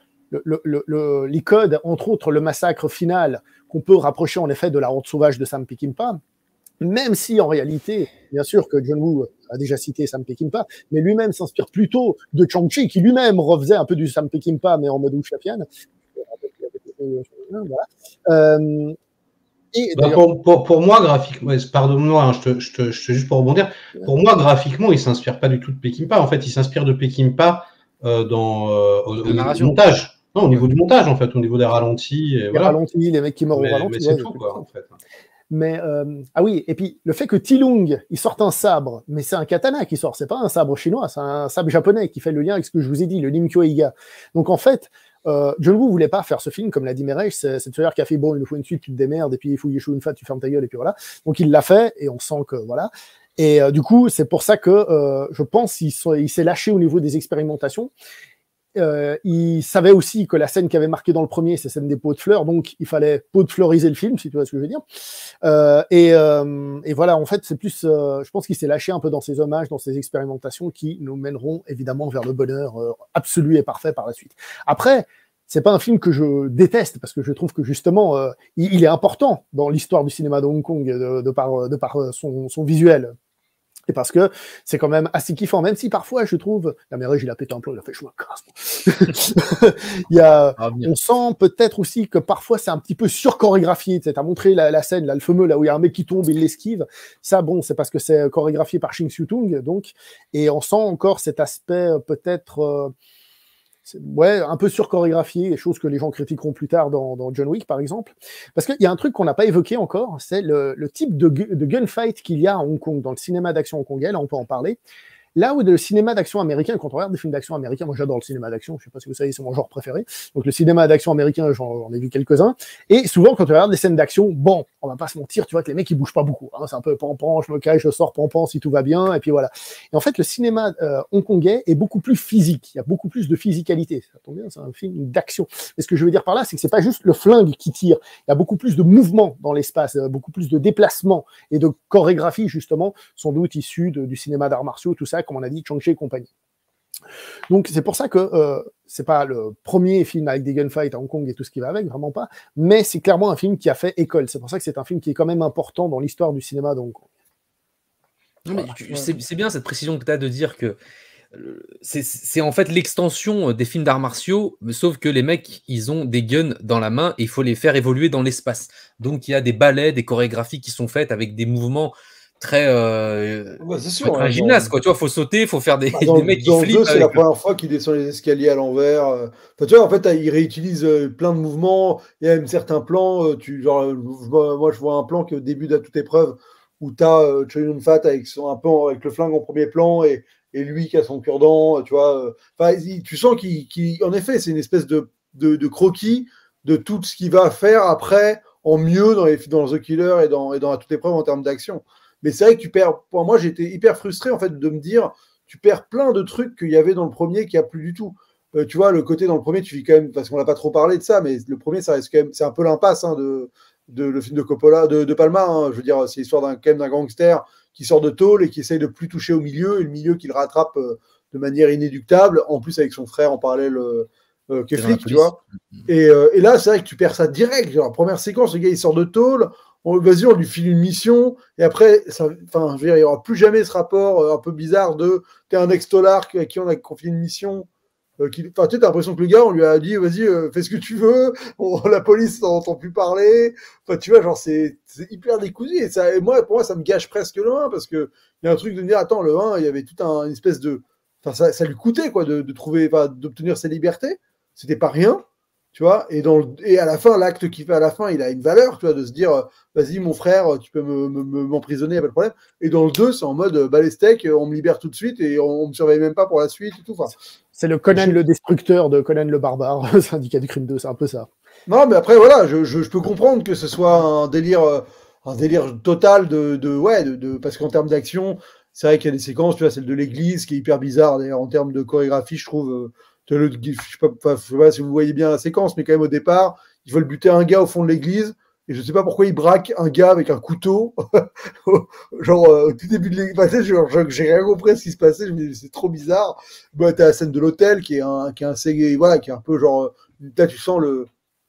[SPEAKER 5] les codes, entre autres le massacre final qu'on peut rapprocher en effet de la Horde sauvage de Sam Peckinpah. Même si en réalité, bien sûr que John Woo a déjà cité Sam Peckinpah, mais lui-même s'inspire plutôt de Chang-Chi, qui lui-même refaisait un peu du Sam Peckinpah, mais en mode Wuxapian. Voilà.
[SPEAKER 4] Pour moi, graphiquement, pardonne-moi, hein, juste pour rebondir, pour moi, graphiquement, il ne s'inspire pas du tout de Peckinpah. En fait, il s'inspire de Peckinpah au niveau du montage. Non, au niveau du montage, en fait, au niveau des ralentis.
[SPEAKER 5] Les ralentis, les mecs qui meurent au ralenti.
[SPEAKER 4] Mais c'est tout, quoi, en fait.
[SPEAKER 5] Mais ah oui, et puis le fait que Tilung il sorte un sabre, mais c'est un katana qui sort, c'est pas un sabre chinois, c'est un sabre japonais qui fait le lien avec ce que je vous ai dit, le Nimkyo Eiga. Donc en fait, John Woo voulait pas faire ce film, comme l'a dit Merej, c'est celui qui a fait bon, il nous faut une suite, tu te démerdes, et puis il faut Shun Fat, tu fermes ta gueule, et puis voilà. Donc il l'a fait, et on sent que voilà. Et du coup, c'est pour ça que je pense qu'il s'est lâché au niveau des expérimentations. Il savait aussi que la scène qui avait marqué dans le premier, c'est celle des pots de fleurs, donc il fallait pot de fleuriser le film, si tu vois ce que je veux dire. Et voilà, en fait, c'est plus, je pense qu'il s'est lâché un peu dans ses hommages, dans ses expérimentations qui nous mèneront évidemment vers le bonheur absolu et parfait par la suite. Après, c'est pas un film que je déteste parce que je trouve que justement, il est important dans l'histoire du cinéma de Hong Kong de par son visuel. Et parce que c'est quand même assez kiffant, même si parfois je trouve, la Merej il a pété un plomb, il a fait je me casse. On sent peut-être aussi que parfois c'est un petit peu surchorégraphié. Tu sais, t'as montré la scène, là, le fameux, là où il y a un mec qui tombe, il l'esquive. Ça, bon, c'est parce que c'est chorégraphié par Ching Siu-tung, donc, et on sent encore cet aspect peut-être un peu surchorégraphié, des choses que les gens critiqueront plus tard dans John Wick, par exemple. Parce qu'il y a un truc qu'on n'a pas évoqué encore, c'est le type de gunfight qu'il y a à Hong Kong, dans le cinéma d'action hongkongais, là on peut en parler. Là où le cinéma d'action américain, quand on regarde des films d'action américains, moi j'adore le cinéma d'action, je sais pas si vous savez, c'est mon genre préféré. Donc le cinéma d'action américain, j'en ai vu quelques-uns. Et souvent, quand on regarde des scènes d'action, bon, on va pas se mentir, tu vois que les mecs ils bougent pas beaucoup. Hein, c'est un peu pan-pan, je me cache, je sors pan-pan si tout va bien, et puis voilà. Et en fait, le cinéma hongkongais est beaucoup plus physique, il y a beaucoup plus de physicalité. Ça tombe bien, c'est un film d'action. Et ce que je veux dire par là, c'est que c'est pas juste le flingue qui tire, il y a beaucoup plus de mouvement dans l'espace, beaucoup plus de déplacements et de chorégraphie, justement, sans doute issus du cinéma d'arts martiaux, tout ça, comme on a dit, Chang-Chi et compagnie. Donc c'est pour ça que c'est pas le premier film avec des gunfights à Hong Kong et tout ce qui va avec, vraiment pas, mais c'est clairement un film qui a fait école. C'est pour ça que c'est un film qui est quand même important dans l'histoire du cinéma de Hong Kong.
[SPEAKER 1] Non, mais c'est bien cette précision que tu as de dire que c'est en fait l'extension des films d'arts martiaux, sauf que les mecs, ils ont des guns dans la main et il faut les faire évoluer dans l'espace. Donc il y a des ballets, des chorégraphies qui sont faites avec des mouvements très
[SPEAKER 3] C'est
[SPEAKER 1] faut
[SPEAKER 3] sûr.
[SPEAKER 1] être un gymnaste, quoi. Tu vois, faut sauter, faut faire des
[SPEAKER 3] Dans,
[SPEAKER 1] mecs qui
[SPEAKER 3] dans le
[SPEAKER 1] flippent
[SPEAKER 3] 2, c'est
[SPEAKER 1] avec
[SPEAKER 3] la première fois qu'il descend les escaliers à l'envers. Enfin, tu vois, en fait, il réutilise plein de mouvements. Il y a même certains plans. Moi, je vois un plan qui est au début de toute épreuve où tu as Choi Yun-fat avec, avec le flingue en premier plan et lui qui a son cure-dent. Tu vois, tu sens en effet, c'est une espèce de croquis de tout ce qu'il va faire après en mieux dans The Killer et dans la toute épreuve en termes d'action. Mais c'est vrai que tu perds. Pour moi, j'étais hyper frustré en fait de me dire, tu perds plein de trucs qu'il y avait dans le premier qu'il n'y a plus du tout. Tu vois, le côté dans le premier, tu vis quand même, parce qu'on n'a pas trop parlé de ça, mais le premier, ça reste quand même, c'est un peu l'impasse de le film de Coppola, de Palma. Hein. Je veux dire, c'est l'histoire quand même d'un gangster qui sort de tôle et qui essaye de plus toucher au milieu, et le milieu qui le rattrape de manière inéluctable, en plus avec son frère en parallèle qui est flic, tu vois. Et là, c'est vrai que tu perds ça direct. Genre, première séquence, le gars il sort de tôle. Vas-y, on lui file une mission, et après, je veux dire, il n'y aura plus jamais ce rapport un peu bizarre de t'es un ex-tolard à qui on a confié une mission. Tu as l'impression que le gars, on lui a dit, vas-y, fais ce que tu veux, la police n'entend plus parler. Enfin, tu vois, genre, c'est hyper décousu. Et pour moi, ça me gâche presque le 1, parce qu'il y a un truc de me dire, attends, le 1, il y avait toute une espèce de. Enfin, ça lui coûtait, quoi, d'obtenir ses libertés. C'était pas rien. Tu vois, et à la fin, l'acte qu'il fait à la fin, il a une valeur, tu vois, de se dire, vas-y, mon frère, tu peux m'emprisonner, il n'y a pas de problème. Et dans le 2, c'est en mode, les steaks, on me libère tout de suite et on ne me surveille même pas pour la suite et tout. Enfin,
[SPEAKER 5] c'est le Conan le destructeur de Conan le barbare, Syndicat du crime 2, c'est un peu ça.
[SPEAKER 3] Non, mais après, voilà, je peux comprendre que ce soit un délire total parce qu'en termes d'action, c'est vrai qu'il y a des séquences, tu vois, celle de l'église qui est hyper bizarre, d'ailleurs, en termes de chorégraphie, je trouve. Je ne sais pas si vous voyez bien la séquence, mais quand même au départ, ils veulent buter un gars au fond de l'église, et je ne sais pas pourquoi ils braquent un gars avec un couteau, genre au tout début de l'église. J'ai rien compris à ce qui se passait, je me dis c'est trop bizarre. Bah, t'as la scène de l'hôtel qui est un peu genre, là tu sens le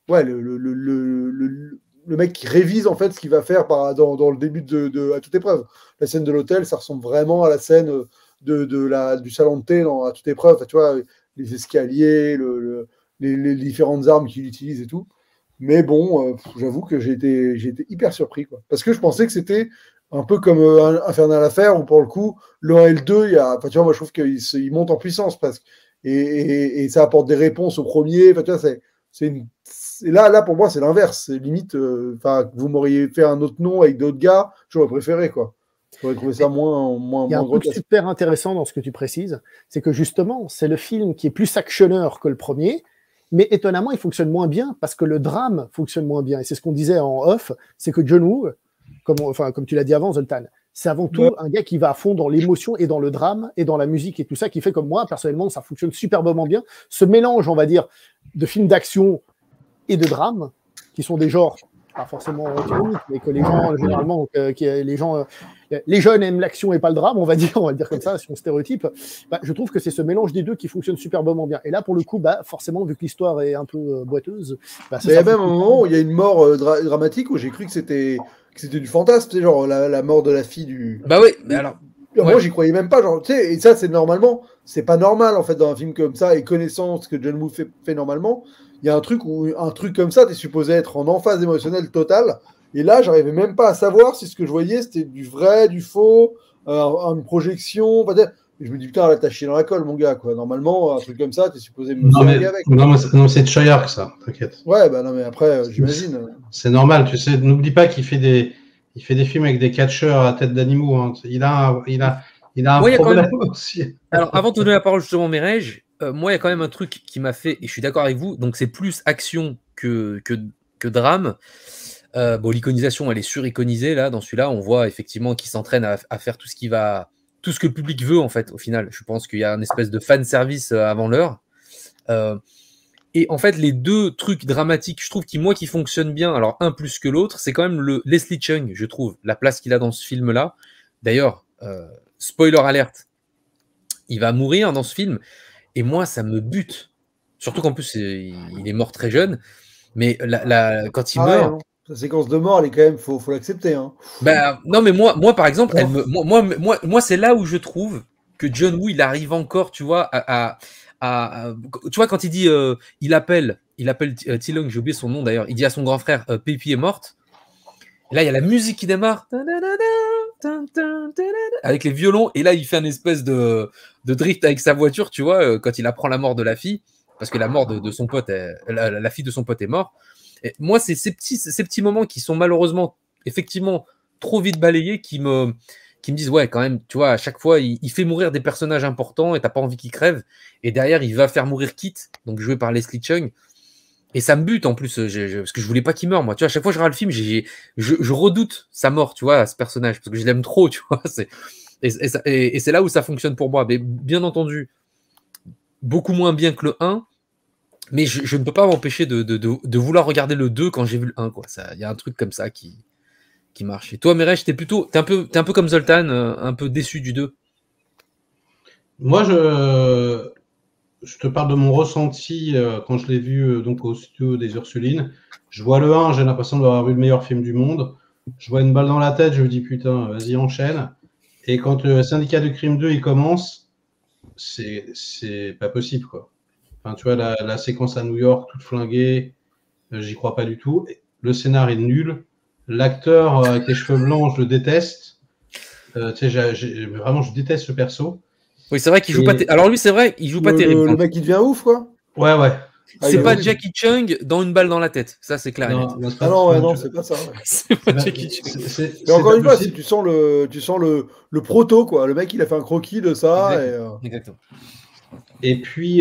[SPEAKER 3] mec qui révise en fait ce qu'il va faire dans le début à toute épreuve. La scène de l'hôtel, ça ressemble vraiment à la scène du salon de thé à toute épreuve. Enfin, tu vois, les escaliers, les différentes armes qu'il utilise et tout. Mais bon, j'avoue que j'ai été hyper surpris, quoi. Parce que je pensais que c'était un peu comme Infernal Affair, où pour le coup, le 1 et le 2, tu vois, moi je trouve qu'ils montent en puissance presque. Et ça apporte des réponses au premier. Enfin, tu vois, là, pour moi, c'est l'inverse. C'est limite, vous m'auriez fait un autre nom avec d'autres gars, j'aurais préféré, quoi. J'aurais trouvé ça moins
[SPEAKER 5] Il y a un truc super intéressant dans ce que tu précises, c'est que justement, c'est le film qui est plus actionneur que le premier, mais étonnamment, il fonctionne moins bien parce que le drame fonctionne moins bien. Et c'est ce qu'on disait en off, c'est que John Woo, comme tu l'as dit avant, Zoltan, c'est avant tout un gars qui va à fond dans l'émotion et dans le drame et dans la musique et tout ça, qui fait comme moi, personnellement, ça fonctionne superbement bien. Ce mélange, on va dire, de films d'action et de drame, qui sont des genres pas forcément ironiques, mais que les gens, généralement, les jeunes aiment l'action et pas le drame, on va le dire comme ça, si on stéréotype. Je trouve que c'est ce mélange des deux qui fonctionne superbement bien. Et là, pour le coup, forcément, vu que l'histoire est un peu boiteuse.
[SPEAKER 3] Il y a même un moment où il y a une mort dramatique où j'ai cru que c'était du fantasme, tu sais, genre la mort de la fille du.
[SPEAKER 1] Bah oui, mais alors.
[SPEAKER 3] Moi, j'y croyais même pas, genre, tu sais, et ça, c'est pas normal, en fait, dans un film comme ça, et connaissant ce que John Woo fait normalement, il y a un truc comme ça, t'es supposé être en emphase émotionnelle totale, et là, j'arrivais même pas à savoir si ce que je voyais, c'était du vrai, du faux, une projection, je me dis, putain, là, t'as chié dans la colle, mon gars, quoi. Normalement, un truc comme ça, t'es supposé me faire avec.
[SPEAKER 4] Non, c'est Choyark, ça, t'inquiète.
[SPEAKER 3] Ouais, non, mais après, j'imagine.
[SPEAKER 4] C'est normal, tu sais, n'oublie pas qu'il fait des films avec des catcheurs à tête d'animaux. Hein. Il a un problème aussi.
[SPEAKER 1] Alors, avant de donner la parole justement, Mireille, moi, il y a quand même un truc qui m'a fait, et je suis d'accord avec vous, donc c'est plus action que drame. L'iconisation, elle est suriconisée, là, dans celui-là. On voit effectivement qu'il s'entraîne à faire tout ce que le public veut, en fait, au final. Je pense qu'il y a une espèce de fan service avant l'heure. Et en fait, les deux trucs dramatiques, je trouve, qui fonctionnent bien, alors un plus que l'autre, c'est quand même le Leslie Cheung, je trouve, la place qu'il a dans ce film-là. D'ailleurs, spoiler alert, il va mourir dans ce film, et moi, ça me bute. Surtout qu'en plus, il est mort très jeune, mais quand il meurt,
[SPEAKER 3] Sa séquence de mort, elle est quand même, faut l'accepter. Hein.
[SPEAKER 1] Ben, non, mais moi par exemple, moi, c'est là où je trouve que John Woo, il arrive encore, tu vois, tu vois, quand il dit, il appelle T-Long, j'ai oublié son nom d'ailleurs, il dit à son grand frère, Pépi est morte. Et là, il y a la musique qui démarre, avec les violons, et là, il fait une espèce de drift avec sa voiture, tu vois, quand il apprend la mort de la fille, parce que la mort de son pote, la fille de son pote est morte. Et moi, c'est ces petits moments qui sont malheureusement, effectivement, trop vite balayés qui me disent, ouais, quand même, tu vois, à chaque fois, il fait mourir des personnages importants et t'as pas envie qu'ils crèvent. Et derrière, il va faire mourir Kit, donc joué par Leslie Chung. Et ça me bute en plus, parce que je voulais pas qu'il meure, moi. Tu vois, à chaque fois que je regarde le film, je redoute sa mort, tu vois, à ce personnage, parce que je l'aime trop, tu vois. Et c'est là où ça fonctionne pour moi. Mais bien entendu, beaucoup moins bien que le 1. Mais je ne peux pas m'empêcher de vouloir regarder le 2 quand j'ai vu le 1, quoi. Il y a un truc comme ça qui marche. Et toi, Merej, t'es un peu comme Zoltan, un peu déçu du 2.
[SPEAKER 4] Moi, je te parle de mon ressenti quand je l'ai vu donc au studio des Ursulines. Je vois le 1, j'ai l'impression d'avoir vu le meilleur film du monde. Je vois une balle dans la tête, je me dis putain, vas-y, enchaîne. Et quand Syndicat du Crime 2 il commence, c'est pas possible, quoi. Enfin, tu vois, la séquence à New York, toute flinguée, j'y crois pas du tout. Le scénar est nul. L'acteur avec les cheveux blancs, je le déteste. Tu sais, vraiment, je déteste ce perso.
[SPEAKER 1] Oui, c'est vrai qu'il joue pas. Alors lui, c'est vrai, il joue pas terrible.
[SPEAKER 3] Le mec, il devient ouf, quoi.
[SPEAKER 4] Ouais.
[SPEAKER 1] C'est pas Jackie Chung dans une balle dans la tête. Ça, c'est clair.
[SPEAKER 3] Non, c'est pas ça. Ouais.
[SPEAKER 1] C'est pas Jackie Chung.
[SPEAKER 3] Mais encore une fois, tu sens le proto, quoi. Le mec, il a fait un croquis de ça.
[SPEAKER 1] Exactement.
[SPEAKER 4] Et puis,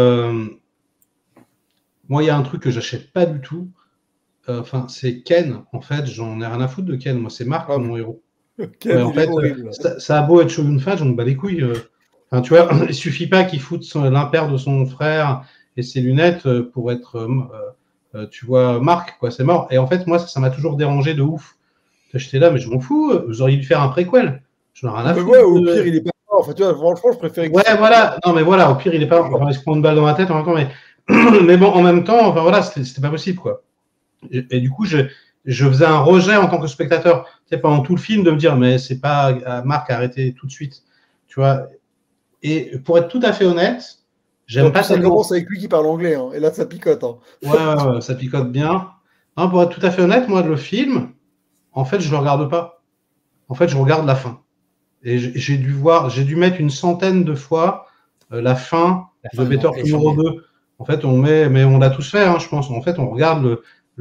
[SPEAKER 4] moi, il y a un truc que j'achète pas du tout. Enfin, c'est Ken. En fait, j'en ai rien à foutre de Ken. Moi, c'est Mark, mon héros.
[SPEAKER 3] Ken,
[SPEAKER 4] en fait, ça a beau être Shogun Fat, j'en bats les couilles. Enfin, tu vois, il suffit pas qu'il foute l'impair de son frère et ses lunettes pour être, tu vois, Mark, quoi. C'est mort. Et en fait, moi, ça m'a toujours dérangé de ouf. J'étais là, mais je m'en fous. Vous auriez dû faire un préquel. J'en ai rien à foutre.
[SPEAKER 3] Ouais, au pire, il est pas mort. Enfin, tu vois, franchement, je préfère.
[SPEAKER 4] Ouais, voilà. Non, mais voilà, au pire, il est pas. Enfin, il se prend une balle dans la tête en même temps, mais mais bon, en même temps, enfin voilà, c'était pas possible, quoi. Et du coup, je faisais un rejet en tant que spectateur, tu sais, pendant tout le film, de me dire, mais c'est pas à Marc à arrêter tout de suite, tu vois. Et pour être tout à fait honnête, j'aime pas
[SPEAKER 3] ça
[SPEAKER 4] tellement.
[SPEAKER 3] commence avec lui qui parle anglais, hein, et là, ça picote. Hein.
[SPEAKER 4] Ouais, ça picote bien. Non, pour être tout à fait honnête, moi, le film, en fait, je le regarde pas. En fait, je regarde la fin. Et j'ai dû mettre une centaine de fois la fin de Better Tomorrow 2. En fait, mais on l'a tous fait, hein, je pense. En fait, on regarde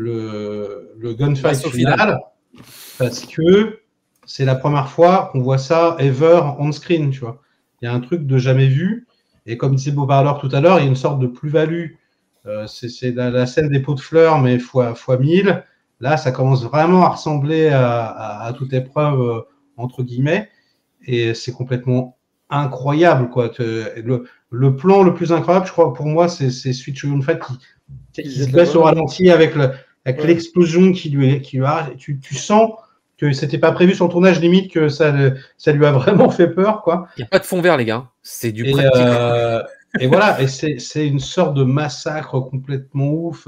[SPEAKER 4] le gunfight final parce que c'est la première fois qu'on voit ça ever on screen, tu vois. Il y a un truc de jamais vu. Et comme disait Beauparleur tout à l'heure, il y a une sorte de plus-value. C'est la scène des pots de fleurs, mais fois 1000. Là, ça commence vraiment à ressembler à toute épreuve, entre guillemets. Et c'est complètement incroyable, quoi. Le plan le plus incroyable, je crois, pour moi, c'est Sweet Shogun Fat qui se baisse au ralenti avec l'explosion qui lui a. Tu sens que c'était pas prévu sur le tournage, limite que ça lui a vraiment fait peur, quoi.
[SPEAKER 1] Il n'y a pas de fond vert, les gars. C'est du pratique.
[SPEAKER 4] Et voilà, et c'est une sorte de massacre complètement ouf.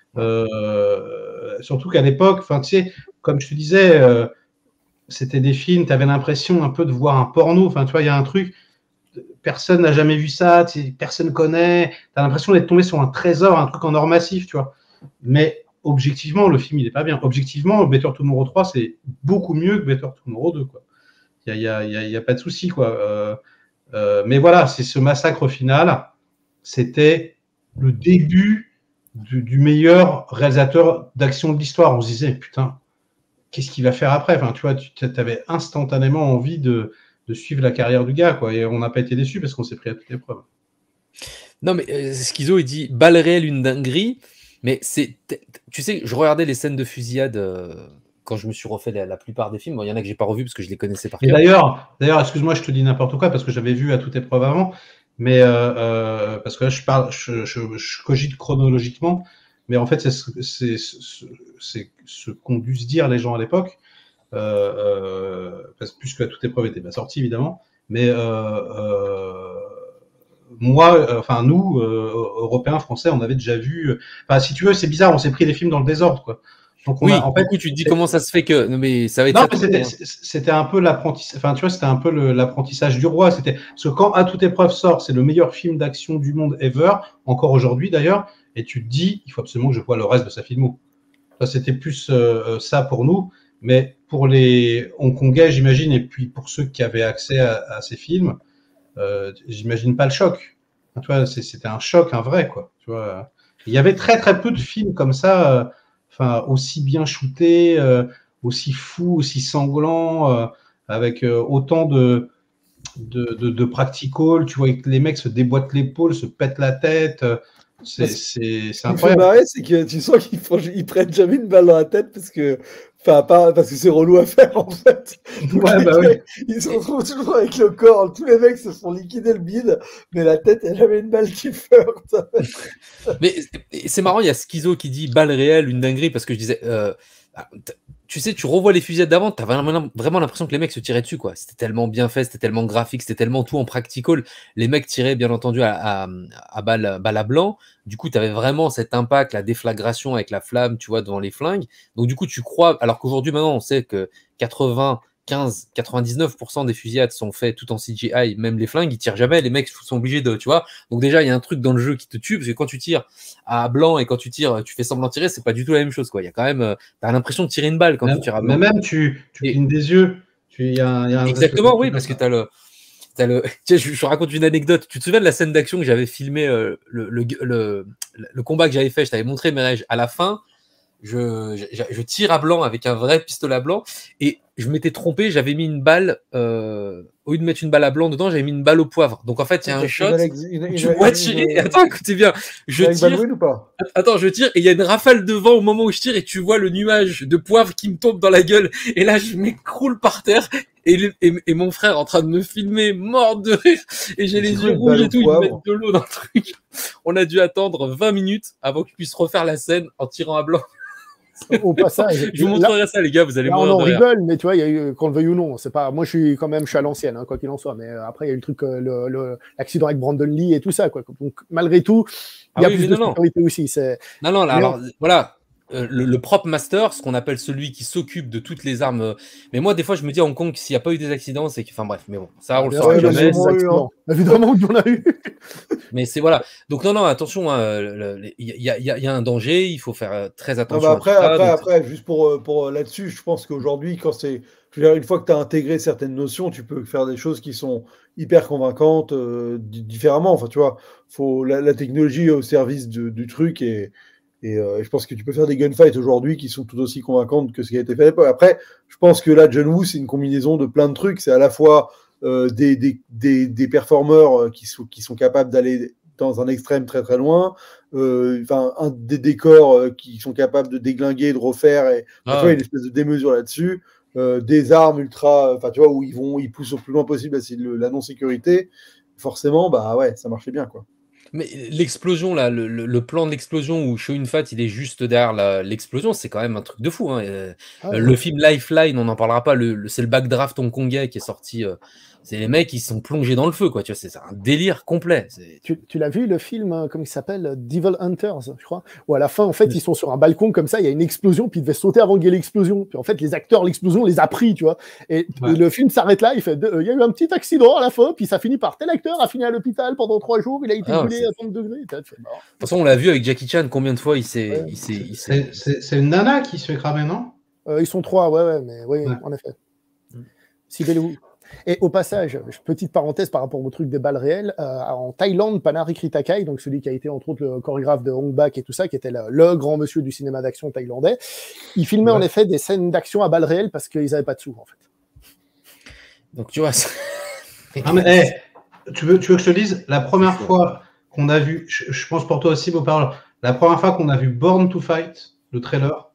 [SPEAKER 4] Surtout qu'à l'époque, enfin, tu sais, comme je te disais, c'était des films, tu avais l'impression un peu de voir un porno. Enfin, tu vois, il y a un truc, personne n'a jamais vu ça, personne connaît. Tu as l'impression d'être tombé sur un trésor, un truc en or massif, tu vois. Mais objectivement, le film, il n'est pas bien. Objectivement, Better Tomorrow 3, c'est beaucoup mieux que Better Tomorrow 2, quoi. Il y a pas de souci, quoi. Mais voilà, c'est ce massacre final. C'était le début du meilleur réalisateur d'action de l'histoire. On se disait, putain, qu'est-ce qu'il va faire après? Enfin, tu vois, tu avais instantanément envie de suivre la carrière du gars, quoi. Et on n'a pas été déçus parce qu'on s'est pris à toutes les preuves.
[SPEAKER 1] Non, mais Schizo, il dit balle réelle, une dinguerie. Mais tu sais, je regardais les scènes de fusillade quand je me suis refait la plupart des films. Bon, il y en a que j'ai pas revu parce que je les connaissais par cœur.
[SPEAKER 4] D'ailleurs, excuse-moi, je te dis n'importe quoi parce que j'avais vu à toute épreuve avant. Mais parce que là, je cogite chronologiquement. Mais en fait, c'est ce qu'ont dû se dire les gens à l'époque. Puisque toute épreuve était pas sortie, évidemment. Mais moi, enfin nous, Européens, Français, on avait déjà vu. Enfin, si tu veux, c'est bizarre, on s'est pris les films dans le désordre, quoi. Donc
[SPEAKER 1] Oui,
[SPEAKER 4] en fait,
[SPEAKER 1] du coup, tu te dis comment ça se fait que. Non, mais ça va être
[SPEAKER 4] non,
[SPEAKER 1] ça.
[SPEAKER 4] mais c'était un peu l'apprentissage. Enfin, tu vois, c'était un peu l'apprentissage du roi. C'était parce que quand À toute épreuve sort, c'est le meilleur film d'action du monde ever, encore aujourd'hui d'ailleurs. Et tu te dis, il faut absolument que je voie le reste de sa filmo. Ça, c'était plus ça pour nous, mais pour les Hongkongais, j'imagine, et puis pour ceux qui avaient accès à ces films, j'imagine pas le choc. Enfin, tu vois, c'était un choc, un vrai, quoi. Tu vois, il y avait très très peu de films comme ça, enfin aussi bien shootés, aussi fous, aussi sanglants, avec autant de practical. Tu vois, que les mecs se déboîtent l'épaule, se pètent la tête. C'est
[SPEAKER 3] Ce qui me fait
[SPEAKER 4] incroyable.
[SPEAKER 3] marrer, c'est que tu sens qu'ils prennent jamais une balle dans la tête parce que, enfin, pas parce que c'est relou à faire en fait. Donc,
[SPEAKER 4] Ouais,
[SPEAKER 3] les
[SPEAKER 4] bah
[SPEAKER 3] gars,
[SPEAKER 4] oui.
[SPEAKER 3] ils se retrouvent toujours avec le corps. Tous les mecs se font liquider le bide, mais la tête, il n'y a jamais une balle qui flirte.
[SPEAKER 1] Mais c'est marrant, il y a Schizo qui dit balle réelle, une dinguerie, parce que je disais, tu sais, tu revois les fusillades d'avant, t'as vraiment l'impression que les mecs se tiraient dessus, quoi. C'était tellement bien fait, c'était tellement graphique, c'était tellement tout en practical. Les mecs tiraient, bien entendu, à balle à blanc. Du coup, t'avais vraiment cet impact, la déflagration avec la flamme, tu vois, devant les flingues. Donc, du coup, tu crois, alors qu'aujourd'hui, maintenant, on sait que 99% des fusillades sont faits tout en CGI, même les flingues, ils tirent jamais, les mecs sont obligés de, tu vois. Donc déjà, il y a un truc dans le jeu qui te tue, parce que quand tu tires à blanc et quand tu tires, tu fais semblant de tirer, c'est pas du tout la même chose, quoi. Il y a quand même, t'as l'impression de tirer une balle quand tu tires à
[SPEAKER 4] Mais
[SPEAKER 1] blanc.
[SPEAKER 4] même, tu
[SPEAKER 1] Et-
[SPEAKER 4] clignes des yeux. Il y a un
[SPEAKER 1] Exactement, oui, parce que tiens, je raconte une anecdote. Tu te souviens de la scène d'action que j'avais filmé, le combat que j'avais fait, je t'avais montré, Merej, à la fin, je tire à blanc avec un vrai pistolet à blanc et je m'étais trompé, j'avais mis une balle, au lieu de mettre une balle à blanc dedans, j'avais mis une balle au poivre. Donc en fait, il y a un shot où tu vois tirer. Attends, écoutez bien, je
[SPEAKER 3] Avec
[SPEAKER 1] tire.
[SPEAKER 3] Baldwin ou pas?
[SPEAKER 1] Attends, je tire et il y a une rafale de vent au moment où je tire et tu vois le nuage de poivre qui me tombe dans la gueule et là je m'écroule par terre et mon frère en train de me filmer mort de rire et j'ai les
[SPEAKER 3] C'est quoi
[SPEAKER 1] yeux
[SPEAKER 3] une
[SPEAKER 1] rouges
[SPEAKER 3] balle
[SPEAKER 1] et
[SPEAKER 3] au
[SPEAKER 1] tout, ils me
[SPEAKER 3] poivre?
[SPEAKER 1] mettent de l'eau dans le truc. On a dû attendre 20 minutes avant que je puisse refaire la scène en tirant à blanc.
[SPEAKER 5] Au passage,
[SPEAKER 1] Je vous
[SPEAKER 5] là,
[SPEAKER 1] montrerai ça les gars, vous allez
[SPEAKER 5] là, on
[SPEAKER 1] mourir
[SPEAKER 5] en
[SPEAKER 1] de rire.
[SPEAKER 5] rigole, mais tu vois, il y a eu, qu'on le veuille ou non, c'est pas. Moi, je suis à l'ancienne, hein, quoi qu'il en soit. Mais après, il y a eu le truc, l'accident avec Brandon Lee et tout ça, quoi. Donc, malgré tout, il y
[SPEAKER 1] Ah
[SPEAKER 5] a
[SPEAKER 1] oui,
[SPEAKER 5] plus
[SPEAKER 1] mais
[SPEAKER 5] de
[SPEAKER 1] non.
[SPEAKER 5] sécurité aussi. C'est.
[SPEAKER 1] Non, là,
[SPEAKER 5] Mais
[SPEAKER 1] alors voilà, le prop master, ce qu'on appelle celui qui s'occupe de toutes les armes. Mais moi, des fois, je me dis à Hong Kong, s'il n'y a pas eu des accidents, c'est que. Enfin bref, mais bon, ça, on le
[SPEAKER 5] bien
[SPEAKER 1] saura
[SPEAKER 5] sûr, il y a
[SPEAKER 3] mais
[SPEAKER 1] jamais.
[SPEAKER 3] c'est bon.
[SPEAKER 5] des
[SPEAKER 3] sûrement eu, hein.
[SPEAKER 5] accidents. Évidemment qu'il y en a eu.
[SPEAKER 1] Mais c'est voilà. Donc, non, attention, hein, il y a un danger, il faut faire très
[SPEAKER 3] Non,
[SPEAKER 1] attention
[SPEAKER 3] bah
[SPEAKER 1] à tout ça. Donc,
[SPEAKER 3] après, juste pour là-dessus, je pense qu'aujourd'hui, je veux dire, une fois que tu as intégré certaines notions, tu peux faire des choses qui sont hyper convaincantes différemment. Enfin, tu vois, faut la technologie est au service du truc et je pense que tu peux faire des gunfights aujourd'hui qui sont tout aussi convaincantes que ce qui a été fait à l'époque. Après, je pense que là, John Woo, c'est une combinaison de plein de trucs. C'est à la fois des performeurs qui sont capables d'aller dans un extrême très très loin, des décors qui sont capables de déglinguer, de refaire, et tu vois, une espèce de démesure là-dessus, des armes ultra, enfin tu vois, où ils poussent au plus loin possible la non-sécurité, forcément, bah ouais, ça marchait bien, quoi.
[SPEAKER 1] mais l'explosion, là, le plan de l'explosion où Chow Yun-fat, il est juste derrière l'explosion, c'est quand même un truc de fou. Hein.
[SPEAKER 5] Ah,
[SPEAKER 1] Le film Lifeline, on n'en parlera pas, c'est le backdraft hongkongais qui est sorti. C'est les mecs qui sont plongés dans le feu, quoi. Tu vois, c'est un délire complet.
[SPEAKER 5] Tu l'as vu le film, comment il s'appelle, Devil Hunters, je crois, où à la fin, en fait, ils sont sur un balcon comme ça, il y a une explosion, puis ils devaient sauter avant qu'il y ait l'explosion. Puis en fait, les acteurs, l'explosion les a pris, tu vois. Et le film s'arrête là, il y a eu un petit accident à la fin, puis ça finit par tel acteur a fini à l'hôpital pendant 3 jours, il a été brûlé à 30 degrés.
[SPEAKER 1] De toute façon, on l'a vu avec Jackie Chan, combien de fois il s'est.
[SPEAKER 4] C'est une nana qui se fait cramer, non?
[SPEAKER 5] Ils sont 3, mais oui, en effet. Sibelou. Et au passage, petite parenthèse par rapport au truc des balles réelles, en Thaïlande, Panarik Ritakai, donc celui qui a été entre autres le chorégraphe de Hong Bak et tout ça, qui était le grand monsieur du cinéma d'action thaïlandais, il filmait en effet des scènes d'action à balles réelles parce qu'ils n'avaient pas de sous, en fait.
[SPEAKER 1] Donc tu vois.
[SPEAKER 4] Ah, mais, tu veux que je te dise, la première fois qu'on a vu, je pense pour toi aussi, Beauparleur, la première fois qu'on a vu Born to Fight, le trailer,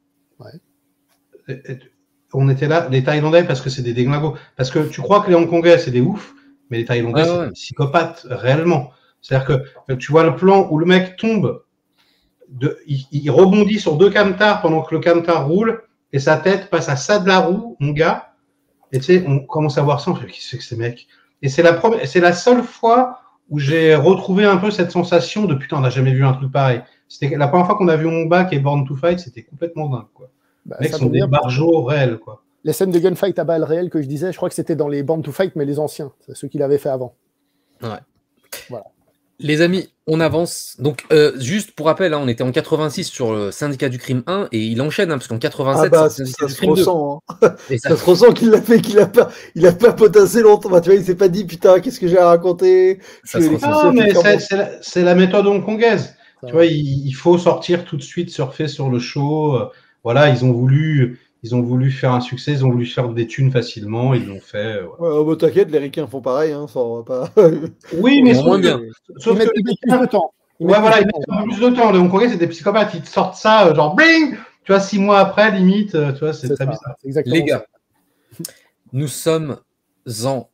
[SPEAKER 4] on était là, les Thaïlandais, parce que c'est des déglingos. Parce que tu crois que les Hongkongais, c'est des oufs, mais les Thaïlandais, c'est des psychopathes, réellement. C'est-à-dire que tu vois le plan où le mec tombe, il rebondit sur 2 camtars pendant que le camtar roule, et sa tête passe à ça de la roue, mon gars. Et tu sais, on commence à voir ça, on fait, qui c'est que ces mecs? Et c'est la seule fois où j'ai retrouvé un peu cette sensation de putain, on n'a jamais vu un truc pareil. C'était la première fois qu'on a vu Hong Bak et Born to Fight, c'était complètement dingue, quoi.
[SPEAKER 5] Bah,
[SPEAKER 4] Les mecs
[SPEAKER 5] ça
[SPEAKER 4] sont
[SPEAKER 5] tombe
[SPEAKER 4] des
[SPEAKER 5] bien.
[SPEAKER 4] barjots réels, quoi.
[SPEAKER 5] Les scènes de gunfight à balles réelles que je disais, je crois que c'était dans les Born to Fight, mais les anciens, c'est ceux qu'il avait fait avant.
[SPEAKER 1] Ouais.
[SPEAKER 5] Voilà.
[SPEAKER 1] Les amis, on avance. Donc, juste pour rappel, hein, on était en 86 sur le Syndicat du Crime 1 et il enchaîne, hein, parce qu'en 87,
[SPEAKER 3] Ah bah,
[SPEAKER 1] c'est le Syndicat
[SPEAKER 3] ça
[SPEAKER 1] du
[SPEAKER 3] se
[SPEAKER 1] Crime 2.
[SPEAKER 3] ressent. Hein.
[SPEAKER 1] Et ça,
[SPEAKER 3] Ça se ressent qu'il l'a fait, il a pas potassé longtemps. Bah, tu vois, il s'est pas dit, putain, qu'est-ce que j'ai à raconter.
[SPEAKER 1] ça se ressent.
[SPEAKER 4] Non, mais c'est la méthode hongkongaise.
[SPEAKER 5] Ça
[SPEAKER 4] Tu
[SPEAKER 5] va.
[SPEAKER 4] vois, il faut sortir tout de suite, surfer sur le show. Voilà, ils ont voulu faire un succès, ils ont voulu faire des thunes facilement, ils l'ont fait. Voilà.
[SPEAKER 3] Ouais, bah, t'inquiète, les ricains font pareil, hein, ça, on va pas.
[SPEAKER 4] Oui, mais
[SPEAKER 1] Au moins bien.
[SPEAKER 4] sauf
[SPEAKER 5] Ils mettent
[SPEAKER 4] que
[SPEAKER 5] plus de temps. Ils
[SPEAKER 4] ouais,
[SPEAKER 5] mettent
[SPEAKER 4] voilà,
[SPEAKER 5] plus
[SPEAKER 4] ils
[SPEAKER 5] de
[SPEAKER 4] mettent
[SPEAKER 5] temps.
[SPEAKER 4] un peu plus de temps. Les Hongkongais, c'est des psychopathes. Ils te sortent ça, genre bling, tu vois, 6 mois après, limite, tu vois, c'est
[SPEAKER 5] C'est
[SPEAKER 4] très
[SPEAKER 5] ça,
[SPEAKER 4] bizarre.
[SPEAKER 5] c'est exactement
[SPEAKER 1] Les gars,
[SPEAKER 5] ça.
[SPEAKER 1] nous sommes en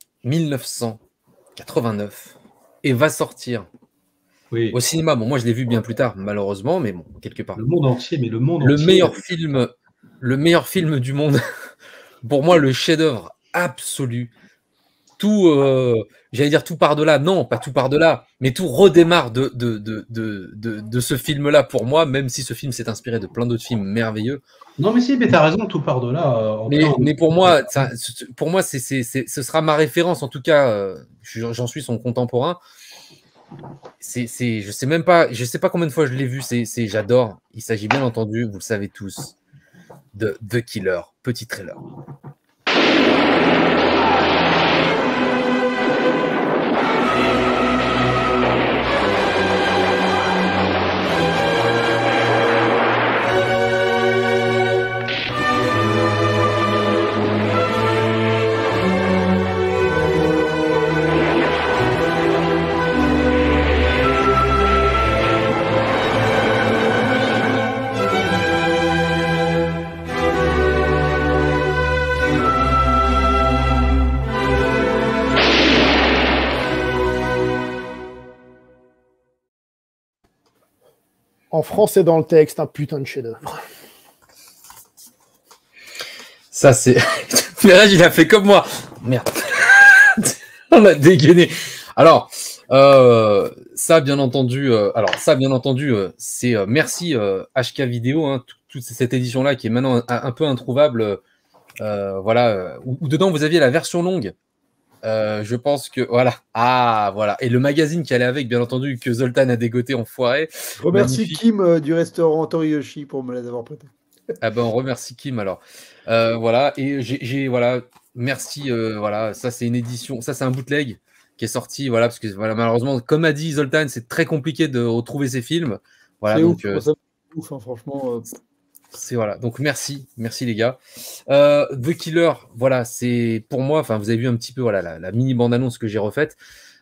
[SPEAKER 1] 1989 et va sortir
[SPEAKER 4] Oui.
[SPEAKER 1] au cinéma. Bon, moi, je l'ai vu bien plus tard, malheureusement, mais bon, quelque part.
[SPEAKER 4] Le monde entier, mais le monde
[SPEAKER 1] Le
[SPEAKER 4] entier.
[SPEAKER 1] meilleur film du monde. Pour moi, le chef-d'œuvre absolu. Tout, j'allais dire tout par-delà. Non, pas tout par-delà, mais tout redémarre de ce film-là pour moi, même si ce film s'est inspiré de plein d'autres films merveilleux.
[SPEAKER 4] Non, mais si, mais t'as raison, tout part de là.
[SPEAKER 1] Mais pour moi, ce sera ma référence, en tout cas, j'en suis son contemporain. Je sais pas combien de fois je l'ai vu, j'adore. Il s'agit bien entendu, vous le savez tous, de The Killer, petit trailer.
[SPEAKER 5] En français dans le texte, un putain de chef-d'œuvre.
[SPEAKER 1] Ça, c'est. Mirage, il a fait comme moi. Merde. On a dégainé. Alors, ça, bien entendu, c'est merci HK Vidéo, hein, toute cette édition-là qui est maintenant un peu introuvable. Voilà, où dedans vous aviez la version longue. Je pense que voilà. Ah, voilà. Et le magazine qui allait avec, bien entendu, que Zoltan a dégoté en foiré.
[SPEAKER 3] Je remercie
[SPEAKER 1] Magnifique.
[SPEAKER 3] Kim du restaurant Toriyoshi pour me l'avoir prêté.
[SPEAKER 1] Ah ben, on remercie Kim alors. Voilà, et voilà, merci. Voilà, ça c'est une édition, ça c'est un bootleg qui est sorti, voilà, parce que voilà, malheureusement, comme a dit Zoltan, c'est très compliqué de retrouver ces films. Voilà,
[SPEAKER 3] c'est
[SPEAKER 1] donc
[SPEAKER 3] ouf, ça, c'est ouf, hein, franchement.
[SPEAKER 1] c'est voilà. Donc merci les gars. The Killer, voilà, c'est pour moi. Enfin, vous avez vu un petit peu, voilà, la mini bande annonce que j'ai refaite.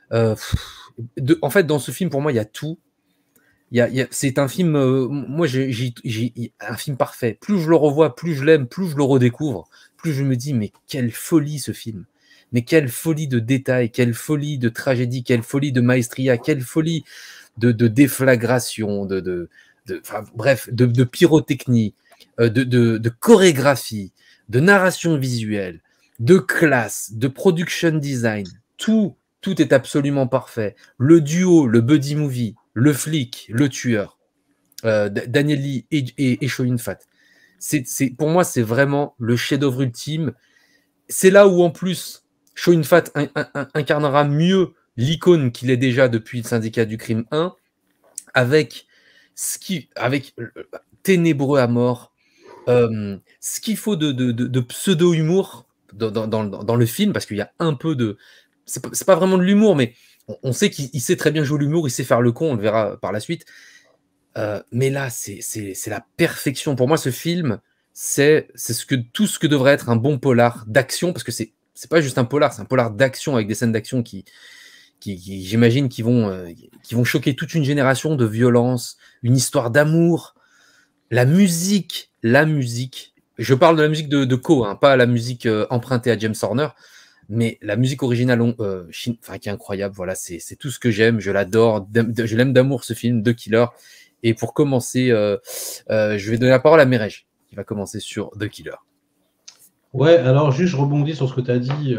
[SPEAKER 1] En fait, dans ce film, pour moi, il y a tout. C'est un film, moi j'ai un film parfait. Plus je le revois, plus je l'aime, plus je le redécouvre, plus je me dis mais quelle folie ce film. Mais quelle folie de détails, quelle folie de tragédie, quelle folie de maestria, quelle folie de déflagration, bref, de pyrotechnie, de chorégraphie, de narration visuelle, de classe, de production design. Tout est absolument parfait. Le duo, le buddy movie, le flic, le tueur, Daniel Lee et Chow Yun-fat. Pour moi, c'est vraiment le chef-d'œuvre ultime. C'est là où, en plus, Chow Yun-fat incarnera mieux l'icône qu'il est déjà depuis le Syndicat du Crime 1, avec ténébreux à mort, ce qu'il faut de pseudo-humour dans le film, parce qu'il y a un peu de... C'est pas vraiment de l'humour, mais on sait qu'il sait très bien jouer l'humour, il sait faire le con, on le verra par la suite. Mais là, c'est la perfection. Pour moi, ce film, c'est tout ce que devrait être un bon polar d'action, parce que c'est pas juste un polar, c'est un polar d'action avec des scènes d'action qui j'imagine, qui vont choquer toute une génération, de violence, une histoire d'amour, la musique. Je parle de la musique de Ko, hein, pas la musique empruntée à James Horner. Mais la musique originale qui est incroyable, voilà, c'est tout ce que j'aime, je l'adore, je l'aime d'amour ce film, The Killer. Et pour commencer, je vais donner la parole à Mireille, qui va commencer sur The Killer.
[SPEAKER 4] Ouais, alors juste je rebondis sur ce que tu as dit.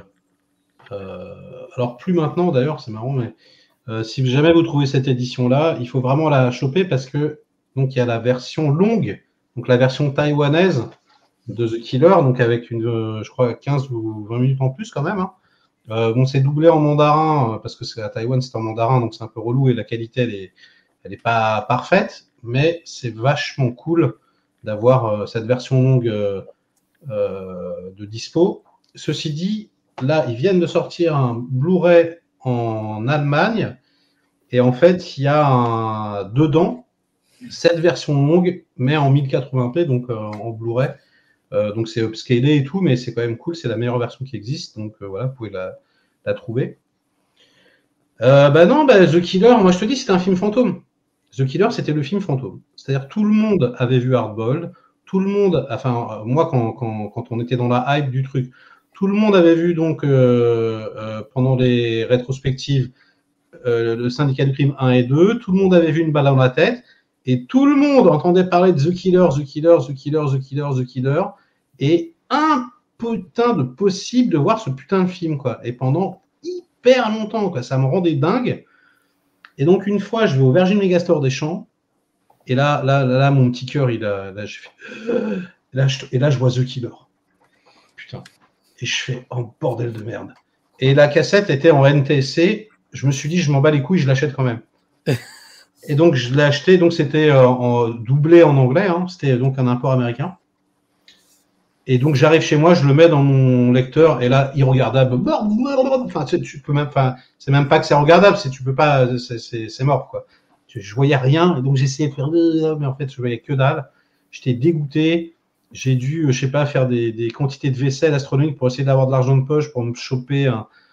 [SPEAKER 4] Alors plus maintenant d'ailleurs, c'est marrant, mais si jamais vous trouvez cette édition-là, il faut vraiment la choper parce que donc il y a la version longue donc la version taïwanaise de The Killer, donc avec je crois 15 ou 20 minutes en plus quand même. Hein. Bon, c'est doublé en mandarin parce que c'est à Taïwan, c'est en mandarin, donc c'est un peu relou et la qualité elle est pas parfaite, mais c'est vachement cool d'avoir cette version longue de dispo. Ceci dit, là, ils viennent de sortir un Blu-ray en Allemagne et en fait, il y a dedans cette version longue, mais en 1080p, donc en Blu-ray. Donc c'est upscalé et tout, mais c'est quand même cool, c'est la meilleure version qui existe, donc voilà, vous pouvez la trouver. The Killer, moi je te dis, c'était un film fantôme. The Killer, c'était le film fantôme. C'est-à-dire tout le monde avait vu Hardball, tout le monde, enfin moi quand on était dans la hype du truc, tout le monde avait vu donc pendant les rétrospectives le Syndicat du crime 1 et 2, tout le monde avait vu Une balle dans la tête, et tout le monde entendait parler de The Killer, The Killer, The Killer, The Killer, The Killer, et un putain de possible de voir ce putain de film, quoi. Et pendant hyper longtemps, quoi. Ça me rendait dingue. Et donc, une fois, je vais au Virgin Megastore des Champs, et là, mon petit cœur, et là, je vois The Killer. Putain. Et je fais, oh, bordel de merde. Et la cassette était en NTSC. Je me suis dit, je m'en bats les couilles, je l'achète quand même. Et donc, je l'ai acheté. Donc, c'était doublé en anglais. Hein, c'était donc un import américain. Et donc, j'arrive chez moi, je le mets dans mon lecteur. Et là, irregardable. Enfin, tu peux même, enfin, c'est même pas que c'est regardable. Tu peux pas, c'est mort, quoi. Je voyais rien. Et donc, j'essayais de faire, mais en fait, je voyais que dalle. J'étais dégoûté. J'ai dû, je sais pas, faire des quantités de vaisselle astronomiques pour essayer d'avoir de l'argent de poche pour me choper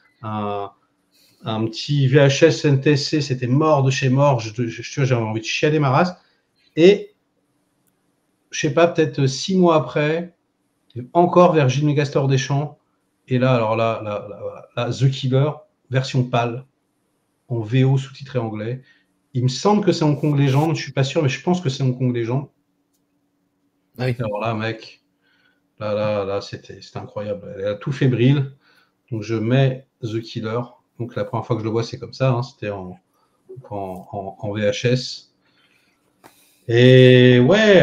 [SPEAKER 4] un petit VHS NTSC. C'était mort de chez mort. J'avais envie de chialer ma race. Et je sais pas, peut-être 6 mois après, encore Virgin Megastore des Champs. Et là, alors là, The Killer, version pâle, en VO sous-titré anglais. Il me semble que c'est Hong Kong Legend. Je suis pas sûr, mais je pense que c'est Hong Kong Legend.
[SPEAKER 1] Ah oui.
[SPEAKER 4] Alors là, mec, là, c'était incroyable. Elle est tout fébrile. Donc, je mets The Killer. Donc, la première fois que je le vois, c'est comme ça. Hein. C'était en VHS. Et ouais,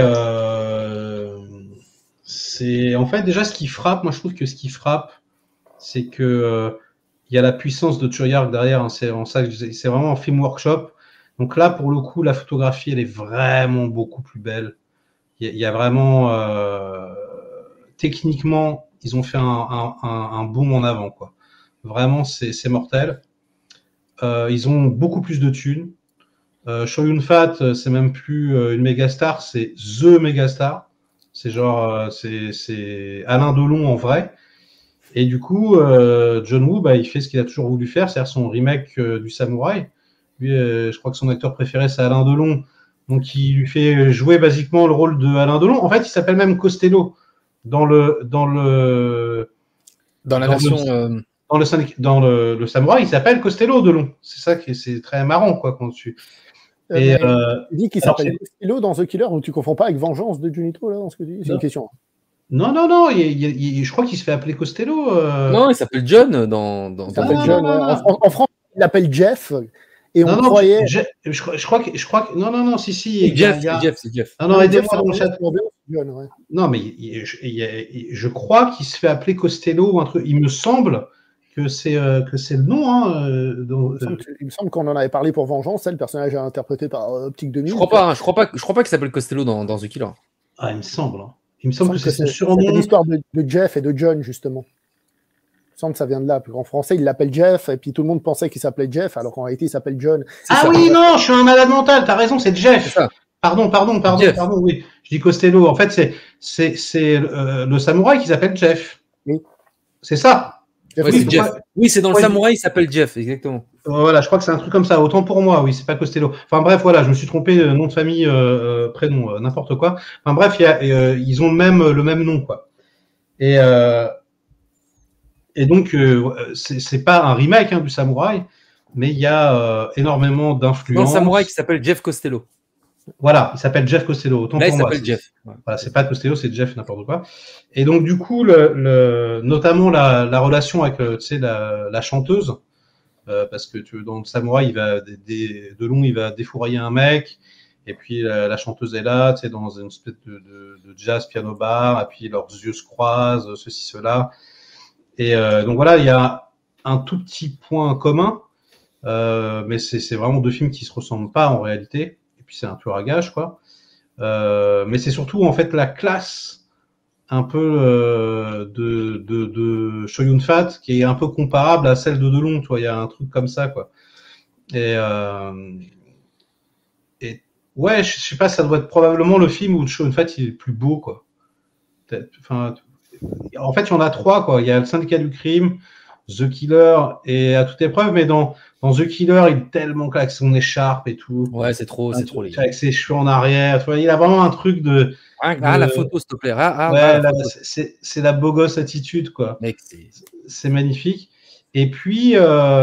[SPEAKER 4] c'est en fait déjà ce qui frappe. Moi, je trouve que ce qui frappe, c'est que il y a la puissance de Choyark derrière. Hein. C'est en ça que c'est vraiment un film workshop. Donc là, pour le coup, la photographie, elle est vraiment beaucoup plus belle. Il y a vraiment techniquement, ils ont fait un boom en avant, quoi. Vraiment, c'est mortel. Ils ont beaucoup plus de thunes. Chow Yun-fat, c'est même plus une mégastar, c'est The mégastar. C'est genre, c'est Alain Delon en vrai. Et du coup, John Woo, il fait ce qu'il a toujours voulu faire, c'est-à-dire son remake du Samouraï. Lui, je crois que son acteur préféré, c'est Alain Delon. Donc, il lui fait jouer basiquement le rôle de Alain Delon. En fait, il s'appelle même Costello dans le Samouraï. Il s'appelle Costello Delon. C'est ça qui c'est très marrant, quoi, quand tu.
[SPEAKER 5] Tu dis qu'il s'appelle Costello dans The Killer, ou tu confonds pas avec Vengeance de Junito là dans ce que tu dis? C'est une question.
[SPEAKER 4] Non. Je crois qu'il se fait appeler Costello.
[SPEAKER 1] Non, il s'appelle John dans.
[SPEAKER 5] Il s'appelle John. En France, il l'appelle Jeff. Et on croyait.
[SPEAKER 4] Je crois que. Non, si.
[SPEAKER 1] C'est Jeff.
[SPEAKER 4] Non, aidez-moi dans le chat. Non, mais je crois qu'il se fait appeler Costello ou un truc. Il me semble que c'est le nom. Hein,
[SPEAKER 5] il me semble qu'on en avait parlé pour Vengeance. Le personnage est interprété par Optique 2000.
[SPEAKER 1] Je crois pas qu'il s'appelle Costello dans The Killer.
[SPEAKER 4] Ah, il me semble. Hein. Il me semble que c'est surnom.
[SPEAKER 5] C'est l'histoire de Jeff et de John, justement. Il me semble que ça vient de là. En français, il l'appelle Jeff, et puis tout le monde pensait qu'il s'appelait Jeff, alors qu'en réalité, il s'appelle John.
[SPEAKER 4] Non, je suis un malade mental, t'as raison, c'est Jeff. Pardon, oui. Je dis Costello. En fait, c'est le samouraï qui s'appelle Jeff. Oui. C'est ça.
[SPEAKER 1] Ouais, c'est Jeff. Oui, c'est dans le Samouraï, il s'appelle Jeff, exactement.
[SPEAKER 4] Voilà, je crois que c'est un truc comme ça. Autant pour moi, oui, c'est pas Costello. Enfin bref, voilà, je me suis trompé, nom de famille, prénom, n'importe quoi. Enfin bref, ils ont le même nom, quoi. Et donc, c'est pas un remake du Samouraï, mais il y a énormément d'influences.
[SPEAKER 1] Dans le Samouraï qui s'appelle Jeff Costello.
[SPEAKER 4] Voilà, il s'appelle Jeff Costello. Autant
[SPEAKER 1] là,
[SPEAKER 4] pour
[SPEAKER 1] il
[SPEAKER 4] moi.
[SPEAKER 1] s'appelle Jeff.
[SPEAKER 4] Voilà, c'est pas Costello, c'est Jeff, n'importe quoi. Et donc, du coup, notamment la relation avec la chanteuse, parce que dans le Samouraï, Delon, il va défourailler un mec, Et puis la chanteuse est là, tu sais, dans une espèce de jazz piano bar, et puis leurs yeux se croisent, ceci, cela. Et donc voilà, il y a un tout petit point commun, mais c'est vraiment deux films qui se ressemblent pas en réalité. Et puis c'est un tueur à gages, quoi. Mais c'est surtout en fait la classe un peu de Chow Yun-fat qui est un peu comparable à celle de Delon, tu vois, il y a un truc comme ça, quoi. Et ouais, je sais pas, ça doit être probablement le film où Chow Yun-fat il est le plus beau, quoi. Enfin, en fait, il y en a trois, quoi. Il y a le Syndicat du crime, The Killer et À toute épreuve, mais dans The Killer, il est tellement clair avec son écharpe et tout.
[SPEAKER 1] Ouais, c'est trop les gars.
[SPEAKER 4] Avec ses cheveux en arrière, tu vois, il a vraiment un truc de.
[SPEAKER 1] La photo, s'il te plaît.
[SPEAKER 4] Ouais, c'est la beau gosse attitude, quoi.
[SPEAKER 1] Mec,
[SPEAKER 4] c'est magnifique. Et puis,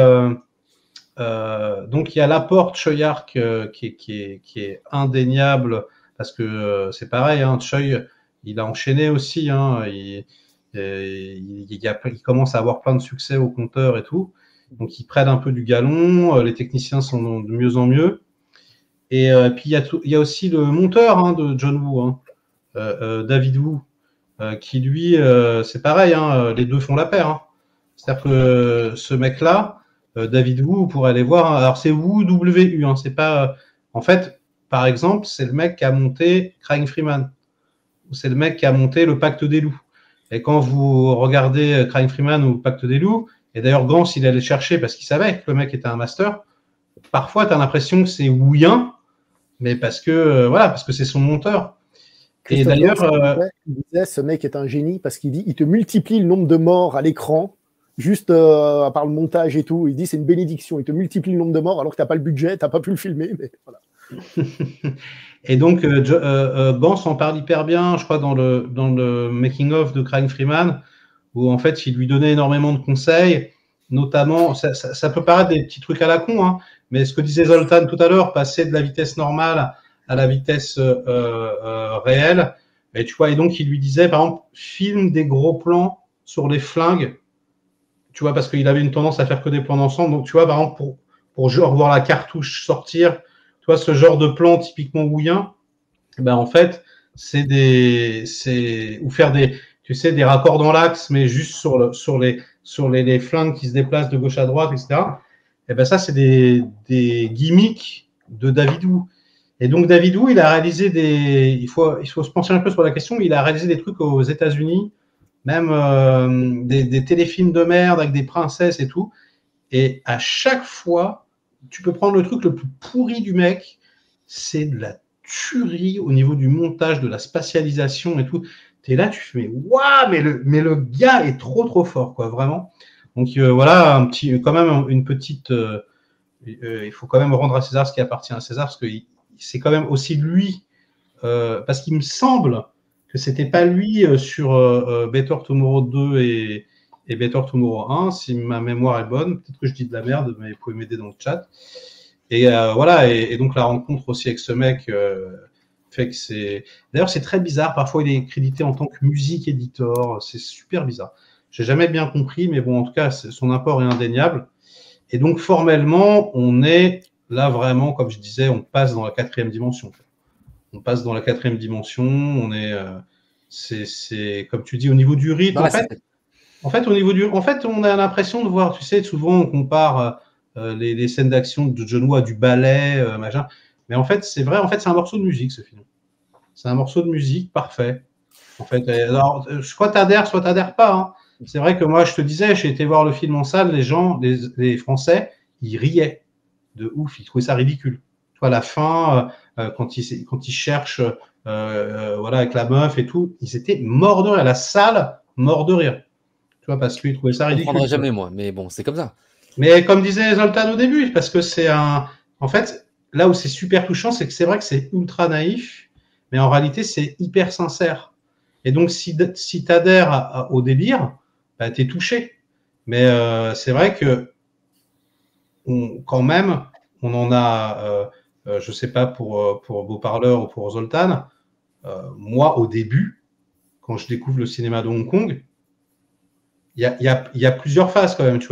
[SPEAKER 4] donc, il y a l'apport de Choi Ark qui est indéniable, parce que c'est pareil, hein, Choi, il a enchaîné aussi, hein, il commence à avoir plein de succès au compteur et tout. Donc, il prête un peu du galon, les techniciens sont de mieux en mieux. Et puis, il y a aussi le monteur, hein, de John Woo, hein, David Woo, qui lui, c'est pareil, hein, les deux font la paire. Hein. C'est-à-dire que ce mec-là, David Woo, vous pourrez aller voir, hein, alors c'est Woo W-U, hein, c'est pas. En fait, par exemple, c'est le mec qui a monté Crying Freeman, c'est le mec qui a monté le Pacte des loups. Et quand vous regardez Crying Freeman ou Pacte des loups, et d'ailleurs Gans, il allait le chercher parce qu'il savait que le mec était un master, parfois tu as l'impression que c'est Wooien, mais parce que c'est son monteur. Et d'ailleurs,
[SPEAKER 5] il disait, ce mec est un génie parce qu'il dit, il te multiplie le nombre de morts à l'écran, juste par le montage et tout. Il dit, c'est une bénédiction. Il te multiplie le nombre de morts alors que t'as pas le budget, t'as pas pu le filmer, mais voilà.
[SPEAKER 4] Et donc, Gans en parle hyper bien, je crois, dans le making of de Crying Freeman, où en fait, il lui donnait énormément de conseils, notamment, ça peut paraître des petits trucs à la con, hein, mais ce que disait Zoltan tout à l'heure, passer de la vitesse normale à la vitesse réelle, et tu vois, et donc il lui disait, par exemple, filme des gros plans sur les flingues, tu vois, parce qu'il avait une tendance à faire que des plans d'ensemble, donc tu vois, par exemple, pour genre voir la cartouche sortir, tu vois, ce genre de plan typiquement wouillin, ben en fait, ou faire des raccords dans l'axe, mais juste sur les flingues qui se déplacent de gauche à droite, etc. Et ben ça, c'est des gimmicks de David Woo. Et donc David Woo, il a réalisé il faut se pencher un peu sur la question. Il a réalisé des trucs aux États-Unis, même des téléfilms de merde avec des princesses et tout. Et à chaque fois, tu peux prendre le truc le plus pourri du mec, c'est de la tuerie au niveau du montage, de la spatialisation et tout. T'es là, tu fais waouh, mais le gars est trop fort, quoi, vraiment. Donc voilà, quand même une petite. Il faut quand même rendre à César ce qui appartient à César, parce que c'est quand même aussi lui, parce qu'il me semble que c'était pas lui sur Better Tomorrow 2 et Better Tomorrow 1, si ma mémoire est bonne. Peut-être que je dis de la merde, mais vous pouvez m'aider dans le chat. Et voilà, et donc la rencontre aussi avec ce mec fait que c'est. D'ailleurs, c'est très bizarre. Parfois, il est crédité en tant que musique editor. C'est super bizarre. J'ai jamais bien compris, mais bon, en tout cas, son apport est indéniable. Et donc, formellement, on est là vraiment, comme je disais, on passe dans la 4e dimension. On passe dans la 4e dimension. On est, c'est comme tu dis, au niveau du rythme. En fait, on a l'impression de voir. Tu sais, souvent, on compare les scènes d'action de John Woo à du ballet, machin. Mais en fait, c'est vrai. En fait, c'est un morceau de musique, ce film. C'est un morceau de musique parfait. En fait, alors, soit t'adhères pas. Hein. C'est vrai que moi, je te disais, j'ai été voir le film en salle, les Français, ils riaient de ouf, ils trouvaient ça ridicule. Tu vois, à la fin, quand ils cherchent, voilà, avec la meuf et tout, ils étaient morts de rire. La salle, mort de rire. Tu vois, parce qu'ils trouvaient ça ridicule.
[SPEAKER 1] Je ne comprendrai jamais, moi, mais bon, c'est comme ça.
[SPEAKER 4] Mais comme disait Zoltan au début, parce que en fait, là où c'est super touchant, c'est que c'est vrai que c'est ultra naïf, mais en réalité, c'est hyper sincère. Et donc, si tu adhères au délire, bah, tu es touché. Mais c'est vrai que quand même, on en a, je ne sais pas pour Beau Parleur ou pour Zoltan, moi, au début, quand je découvre le cinéma de Hong Kong, il y a plusieurs phases quand même, tu vois.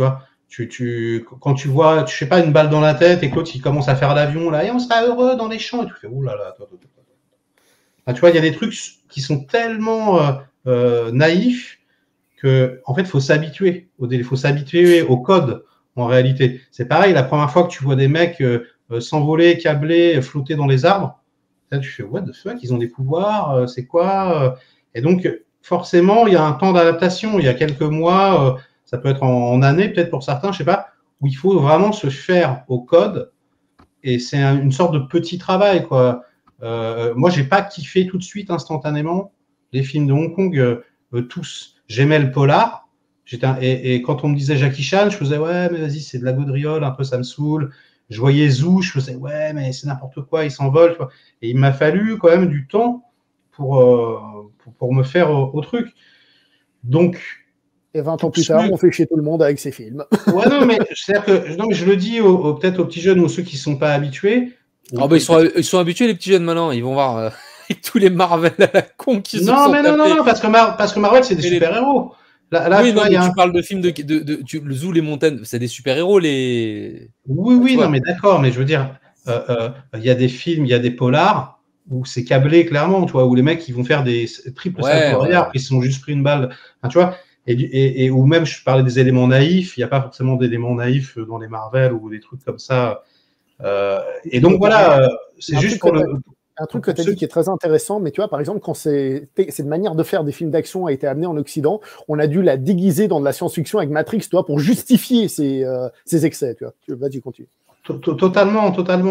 [SPEAKER 4] Quand tu vois, je sais pas, une balle dans la tête et que l'autre il commence à faire l'avion là, et on sera heureux dans les champs et tu fais ouh là là, attends. Enfin, tu vois, il y a des trucs qui sont tellement naïfs que en fait faut s'habituer au code en réalité. C'est pareil, la première fois que tu vois des mecs s'envoler, câbler, flotter dans les arbres, là tu fais what the fuck, ils ont des pouvoirs, c'est quoi Et donc forcément il y a un temps d'adaptation, il y a quelques mois. Ça peut être en années, peut-être pour certains, je sais pas, où il faut vraiment se faire au code. Et c'est une sorte de petit travail, quoi. Moi, j'ai pas kiffé tout de suite, instantanément, les films de Hong Kong, tous. J'aimais le polar. Et quand on me disait Jackie Chan, je faisais, ouais, mais vas-y, c'est de la gaudriole, un peu, ça me saoule. Je voyais Zou, je faisais, ouais, mais c'est n'importe quoi, il s'envole. Tu vois. Et il m'a fallu quand même du temps pour me faire au truc. Donc,
[SPEAKER 5] Et 20 ans plus tard, on fait chier tout le monde avec ces films.
[SPEAKER 4] Ouais, non, mais je le dis peut-être aux petits jeunes ou ceux qui ne sont pas habitués.
[SPEAKER 1] Ah bah, ils sont habitués, les petits jeunes, maintenant. Ils vont voir tous les Marvel à la con qui se sont
[SPEAKER 4] non, parce que Marvel, c'est des super-héros. Là,
[SPEAKER 1] oui,
[SPEAKER 4] tu vois,
[SPEAKER 1] tu parles de films le Zoo, les montagnes, c'est des super-héros, les...
[SPEAKER 4] Oui, non, mais d'accord, mais je veux dire, il y a des films, il y a des polars où c'est câblé, clairement, tu vois, où les mecs, ils vont faire des triples saltos arrière, puis ils se sont juste pris une balle. Enfin, tu vois, et ou même, je parlais des éléments naïfs, il n'y a pas forcément d'éléments naïfs dans les Marvel ou des trucs comme ça. Et donc, voilà, c'est juste pour
[SPEAKER 5] un truc que tu as dit qui est très intéressant, mais tu vois, par exemple, quand cette manière de faire des films d'action a été amenée en Occident, on a dû la déguiser dans de la science-fiction avec Matrix, tu vois, pour justifier ces excès, tu vois. Vas-y, continue.
[SPEAKER 4] Totalement.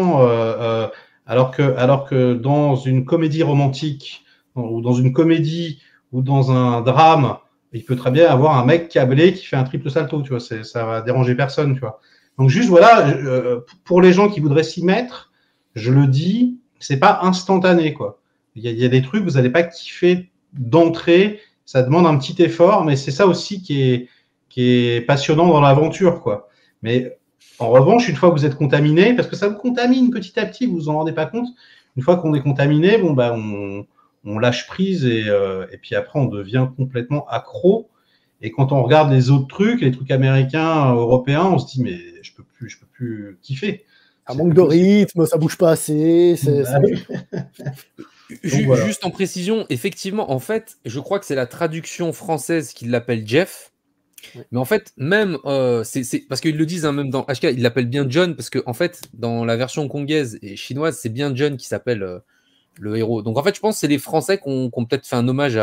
[SPEAKER 4] Alors que dans une comédie romantique, ou dans une comédie, ou dans un drame, il peut très bien avoir un mec câblé qui fait un triple salto, tu vois, ça va déranger personne, tu vois. Donc juste, voilà, pour les gens qui voudraient s'y mettre, je le dis, c'est pas instantané, quoi. Il y a des trucs, vous n'allez pas kiffer d'entrée, ça demande un petit effort, mais c'est ça aussi qui est passionnant dans l'aventure, quoi. Mais en revanche, une fois que vous êtes contaminé, parce que ça vous contamine petit à petit, vous vous en rendez pas compte. Une fois qu'on est contaminé, bon bah on lâche prise et puis après on devient complètement accro. Et quand on regarde les autres trucs, les trucs américains, européens, on se dit mais je peux plus kiffer.
[SPEAKER 5] Un manque de rythme, ça bouge pas assez.
[SPEAKER 1] Voilà. Juste en précision, effectivement, en fait, je crois que c'est la traduction française qui l'appelle Jeff. Mais en fait, même, c'est parce qu'ils le disent, hein, même dans HK, ils l'appellent bien John, parce que en fait, dans la version hongkongaise et chinoise, c'est bien John qui s'appelle le héros. Donc en fait, je pense que c'est les Français qui ont peut-être fait un hommage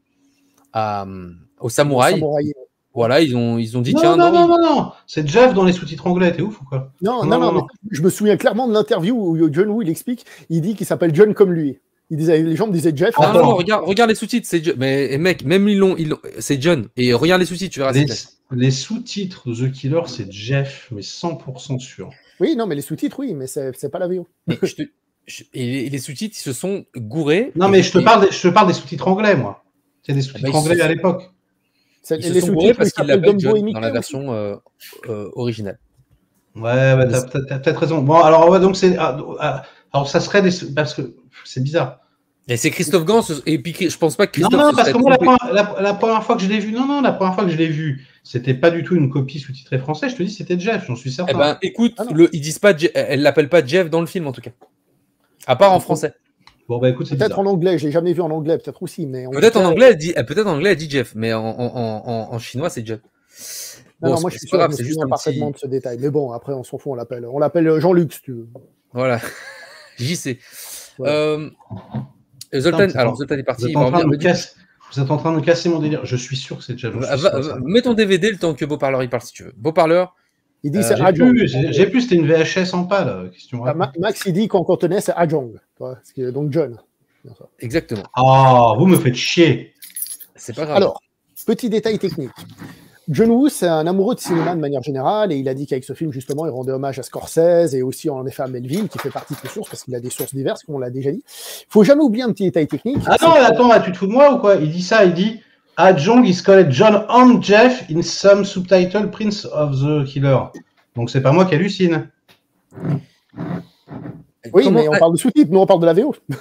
[SPEAKER 1] aux samouraïs. Voilà, ils ont dit tiens.
[SPEAKER 4] Non, c'est Jeff dans les sous-titres anglais, t'es ouf ou quoi?
[SPEAKER 5] Non. Mais je me souviens clairement de l'interview où John Woo il explique, il dit qu'il s'appelle John comme lui. Les gens me disaient Jeff.
[SPEAKER 1] Non, regarde les sous-titres, c'est John. Mais mec, même c'est John. Et regarde les sous-titres, tu verras.
[SPEAKER 4] Les sous-titres de The Killer, c'est Jeff, mais 100% sûr.
[SPEAKER 5] Oui, non, mais les sous-titres, oui, mais c'est pas la VO.
[SPEAKER 1] Et les sous-titres, ils se sont gourés.
[SPEAKER 4] Non, mais je te parle des sous-titres anglais, moi. C'est des sous-titres anglais à l'époque.
[SPEAKER 1] Ils se sont gourés parce qu'ils l'appellent John dans la version originale.
[SPEAKER 4] Ouais, t'as peut-être raison. Bon, alors, ouais, donc alors, ça serait parce que c'est bizarre.
[SPEAKER 1] Et c'est Christophe Gans, et puis je pense pas que Christophe.
[SPEAKER 4] Non, parce que moi, la première fois que je l'ai vu, la première fois que je l'ai vu, c'était pas du tout une copie sous-titrée français. Je te dis, c'était Jeff, j'en suis certain.
[SPEAKER 1] Eh ben, écoute, ils disent pas, elle l'appelle pas Jeff dans le film en tout cas, à part en français.
[SPEAKER 4] Bon, bah écoute, c'est
[SPEAKER 5] peut-être en anglais, je l'ai jamais vu en anglais, peut-être aussi, mais
[SPEAKER 1] peut-être en anglais, elle dit Jeff, mais en chinois, c'est Jeff.
[SPEAKER 5] Non, moi je suis sûr, je me souviens parfaitement de ce détail. Mais bon, après, on s'en fout, on l'appelle Jean-Luc, si tu veux.
[SPEAKER 1] Voilà, JC. Ouais. Zoltan est parti.
[SPEAKER 4] Vous êtes en train de me casser mon délire. Je suis sûr que c'est Jeff.
[SPEAKER 1] Mets ton DVD le temps que Beauparleur il part si tu veux. Beauparleur.
[SPEAKER 5] Il dit c'est
[SPEAKER 4] Ajong. J'ai plus, c'était une VHS en pâle.
[SPEAKER 5] Max, il dit qu'en cantonais, c'est Ajong. Donc John.
[SPEAKER 1] Exactement.
[SPEAKER 4] Ah, vous me faites chier.
[SPEAKER 1] C'est pas grave.
[SPEAKER 5] Alors, petit détail technique. John Woo, c'est un amoureux de cinéma de manière générale, et il a dit qu'avec ce film, justement, il rendait hommage à Scorsese et aussi, en effet, à Melville, qui fait partie de ses sources, parce qu'il a des sources diverses, comme on l'a déjà dit. Il faut jamais oublier un petit détail technique.
[SPEAKER 4] Ah non, attends, tu te fous de moi ou quoi? Il dit ça, il dit Ajong is called John and Jeff in some subtitle Prince of the Killer. Donc c'est pas moi qui hallucine.
[SPEAKER 5] Oui, mais on parle de sous-titres, nous on parle de la VO.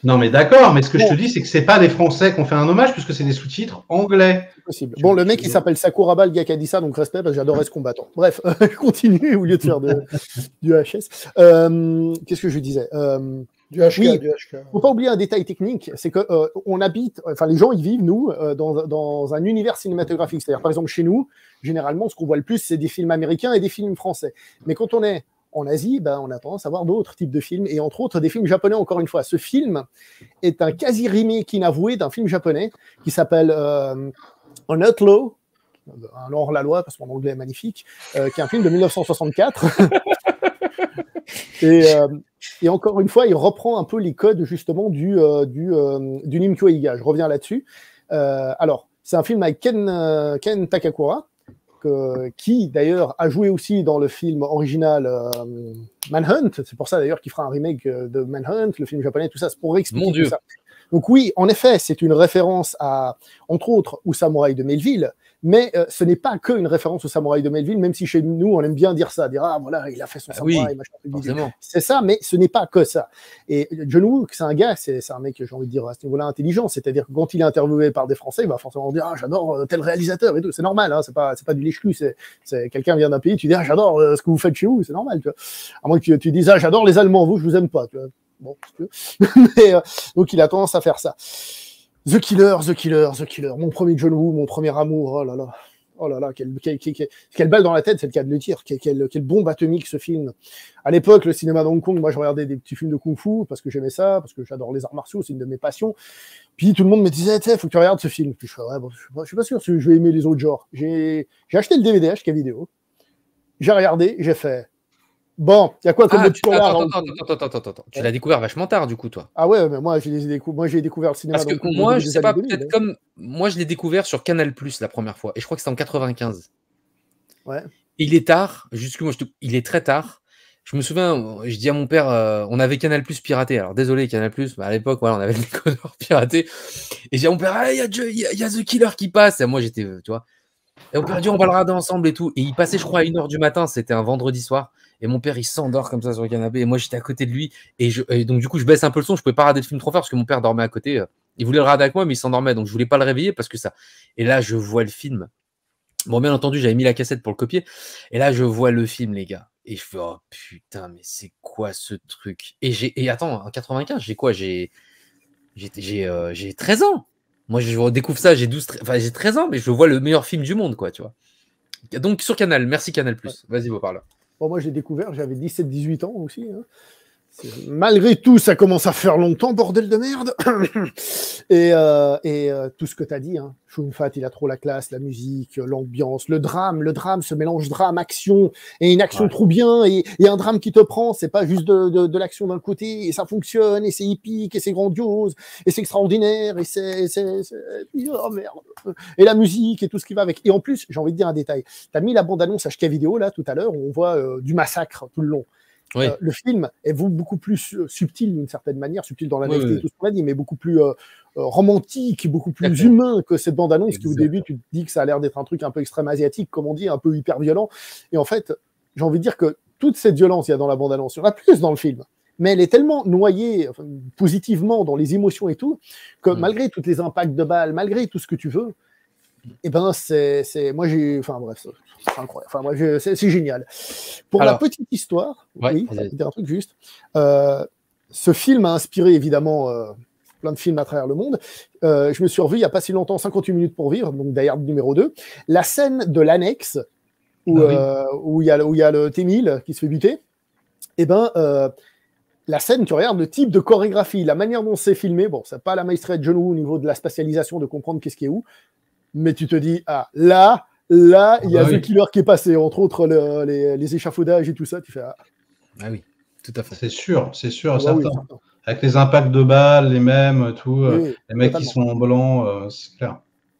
[SPEAKER 4] Non, mais d'accord, mais ce que je te
[SPEAKER 5] Bon.
[SPEAKER 4] dis, c'est que c'est pas des Français qui ont fait un hommage, puisque c'est des sous-titres anglais.
[SPEAKER 5] Possible. Bon, le mec, il s'appelle Sakuraba, le gars qui a dit ça, donc respect, parce que j'adorais ce combattant. Bref, je continue au lieu de faire du HS. Qu'est-ce que je disais
[SPEAKER 3] Du HK,
[SPEAKER 5] Oui.
[SPEAKER 3] du HK.
[SPEAKER 5] Faut pas oublier un détail technique, c'est que on habite, enfin les gens ils vivent nous dans un univers cinématographique. C'est-à-dire par exemple chez nous, généralement ce qu'on voit le plus c'est des films américains et des films français. Mais quand on est en Asie, ben, on a tendance à voir d'autres types de films et entre autres des films japonais. Encore une fois, ce film est un quasi remake inavoué d'un film japonais qui s'appelle Un Outlaw, un hors-la-loi parce que mon anglais est magnifique, qui est un film de 1964. Et encore une fois, il reprend un peu les codes justement du Nimkyo Eiga. Je reviens là-dessus. Alors, c'est un film avec Ken Takakura, qui d'ailleurs a joué aussi dans le film original Manhunt. C'est pour ça d'ailleurs qu'il fera un remake de Manhunt, le film japonais, tout ça. C'est pour expliquer
[SPEAKER 1] Mon Dieu.
[SPEAKER 5] tout ça. Donc oui, en effet, c'est une référence à, entre autres, au Samouraï de Melville, mais ce n'est pas que une référence au Samouraï de Melville, même si chez nous, on aime bien dire ça, dire « Ah, voilà, il a fait son samouraï,
[SPEAKER 1] oui,
[SPEAKER 5] machin, truc bidule.
[SPEAKER 1] Forcément. »
[SPEAKER 5] C'est ça, mais ce n'est pas que ça. Et John Woo, c'est un gars, c'est un mec, j'ai envie de dire, à ce niveau-là, intelligent, c'est-à-dire que quand il est interviewé par des Français, il va forcément dire « Ah, j'adore tel réalisateur et tout. » C'est normal, hein, c'est pas du lèche-cul, c'est quelqu'un vient d'un pays, tu dis « Ah, j'adore ce que vous faites chez vous. » C'est normal, tu vois. À moins que tu dises « Ah, j'adore les Allemands, vous, je vous aime pas. » Tu vois. Bon, si tu veux. Mais, donc il a tendance à faire ça. The Killer, mon premier John Woo, mon premier amour, oh là là, quelle balle dans la tête, c'est le cas de le dire, quelle bombe atomique ce film. À l'époque, le cinéma de Hong Kong, moi je regardais des petits films de kung-fu parce que j'aimais ça, parce que j'adore les arts martiaux, c'est une de mes passions. Puis tout le monde me disait, tu sais, faut que tu regardes ce film. Puis je fais, ouais, bon, je suis pas sûr si je vais aimer les autres genres. J'ai acheté le DVD HK Vidéo, j'ai regardé, j'ai fait. Bon, il y a quoi comme autre polar
[SPEAKER 1] Attends. Tu l'as découvert vachement tard, du coup, toi.
[SPEAKER 5] Ah ouais, mais moi, j'ai découvert le cinéma.
[SPEAKER 1] Parce que moi, je sais pas, peut-être comme. Moi, je l'ai découvert sur Canal Plus la première fois. Et je crois que c'était en 95.
[SPEAKER 5] Ouais.
[SPEAKER 1] Il est tard. Il est très tard. Je me souviens, je dis à mon père, on avait Canal Plus piraté. Alors, désolé, Canal Plus, on avait le décodeur piraté. Et j'ai à mon père, il y a The Killer qui passe. Et moi, j'étais, tu vois. Et on peut dire, on va le regarder ensemble et tout. Et il passait, je crois, à 1h du matin. C'était un vendredi soir. Et mon père, il s'endort comme ça sur le canapé. Et moi, j'étais à côté de lui. Et donc, du coup, je baisse un peu le son. Je pouvais pas regarder le film trop fort parce que mon père dormait à côté. Il voulait le regarder avec moi, mais il s'endormait. Donc, je voulais pas le réveiller parce que ça. Et là, je vois le film. Bon, bien entendu, j'avais mis la cassette pour le copier. Et là, je vois le film, les gars. Et je fais, oh putain, mais c'est quoi ce truc? Et attends, en 95, j'ai quoi? J'ai 13 ans. Moi, je redécouvre ça, j'ai 13 ans, mais je vois le meilleur film du monde, quoi, tu vois. Donc, sur Canal, merci Canal+. Ouais. Vas-y, va par là.
[SPEAKER 5] Bon, moi, je l'ai découvert, j'avais 17-18 ans aussi. Hein. Malgré tout, ça commence à faire longtemps, bordel de merde. et tout ce que tu as dit, hein. Choon Fat, il a trop la classe, la musique, l'ambiance, le drame, ce mélange drame-action, et une action trop bien, et un drame qui te prend, c'est pas juste de l'action d'un côté, et ça fonctionne, et c'est épique, et c'est grandiose, et c'est extraordinaire, et c'est oh merde. Et la musique, et tout ce qui va avec. Et en plus, j'ai envie de dire un détail. Tu as mis la bande-annonce HK Vidéo, là, tout à l'heure, où on voit du massacre tout le long. Oui. Le film est beaucoup plus subtil d'une certaine manière, subtil dans la naïveté et tout ce qu'on a dit, mais beaucoup plus romantique, beaucoup plus humain que cette bande-annonce qui au début tu te dis que ça a l'air d'être un truc un peu extrême asiatique, comme on dit, un peu hyper violent. Et en fait, j'ai envie de dire que toute cette violence qu'il y a dans la bande-annonce, il y en a plus dans le film, mais elle est tellement noyée positivement dans les émotions et tout, que malgré tous les impacts de balles, malgré tout ce que tu veux, et ben moi j'ai, enfin bref, c'est incroyable. Enfin moi c'est génial. Pour la petite histoire, oui, je vais dire un truc juste. Ce film a inspiré évidemment plein de films à travers le monde. Je me suis revu il n'y a pas si longtemps, 58 minutes pour vivre, donc Die Hard numéro 2. La scène de l'annexe où il y a le T-1000 qui se fait buter. Et ben la scène, tu regardes le type de chorégraphie, la manière dont c'est filmé. Bon, c'est pas la maestria de John Woo au niveau de la spatialisation, de comprendre qu'est-ce qui est où. Mais tu te dis, ah, là, il y a The Killer qui est passé, entre autres les échafaudages et tout ça. Tu fais, ah
[SPEAKER 1] oui, tout à fait.
[SPEAKER 4] C'est sûr, certain. Oui, avec les impacts de balles, les mêmes, tout, les mecs qui sont en blanc, c'est clair.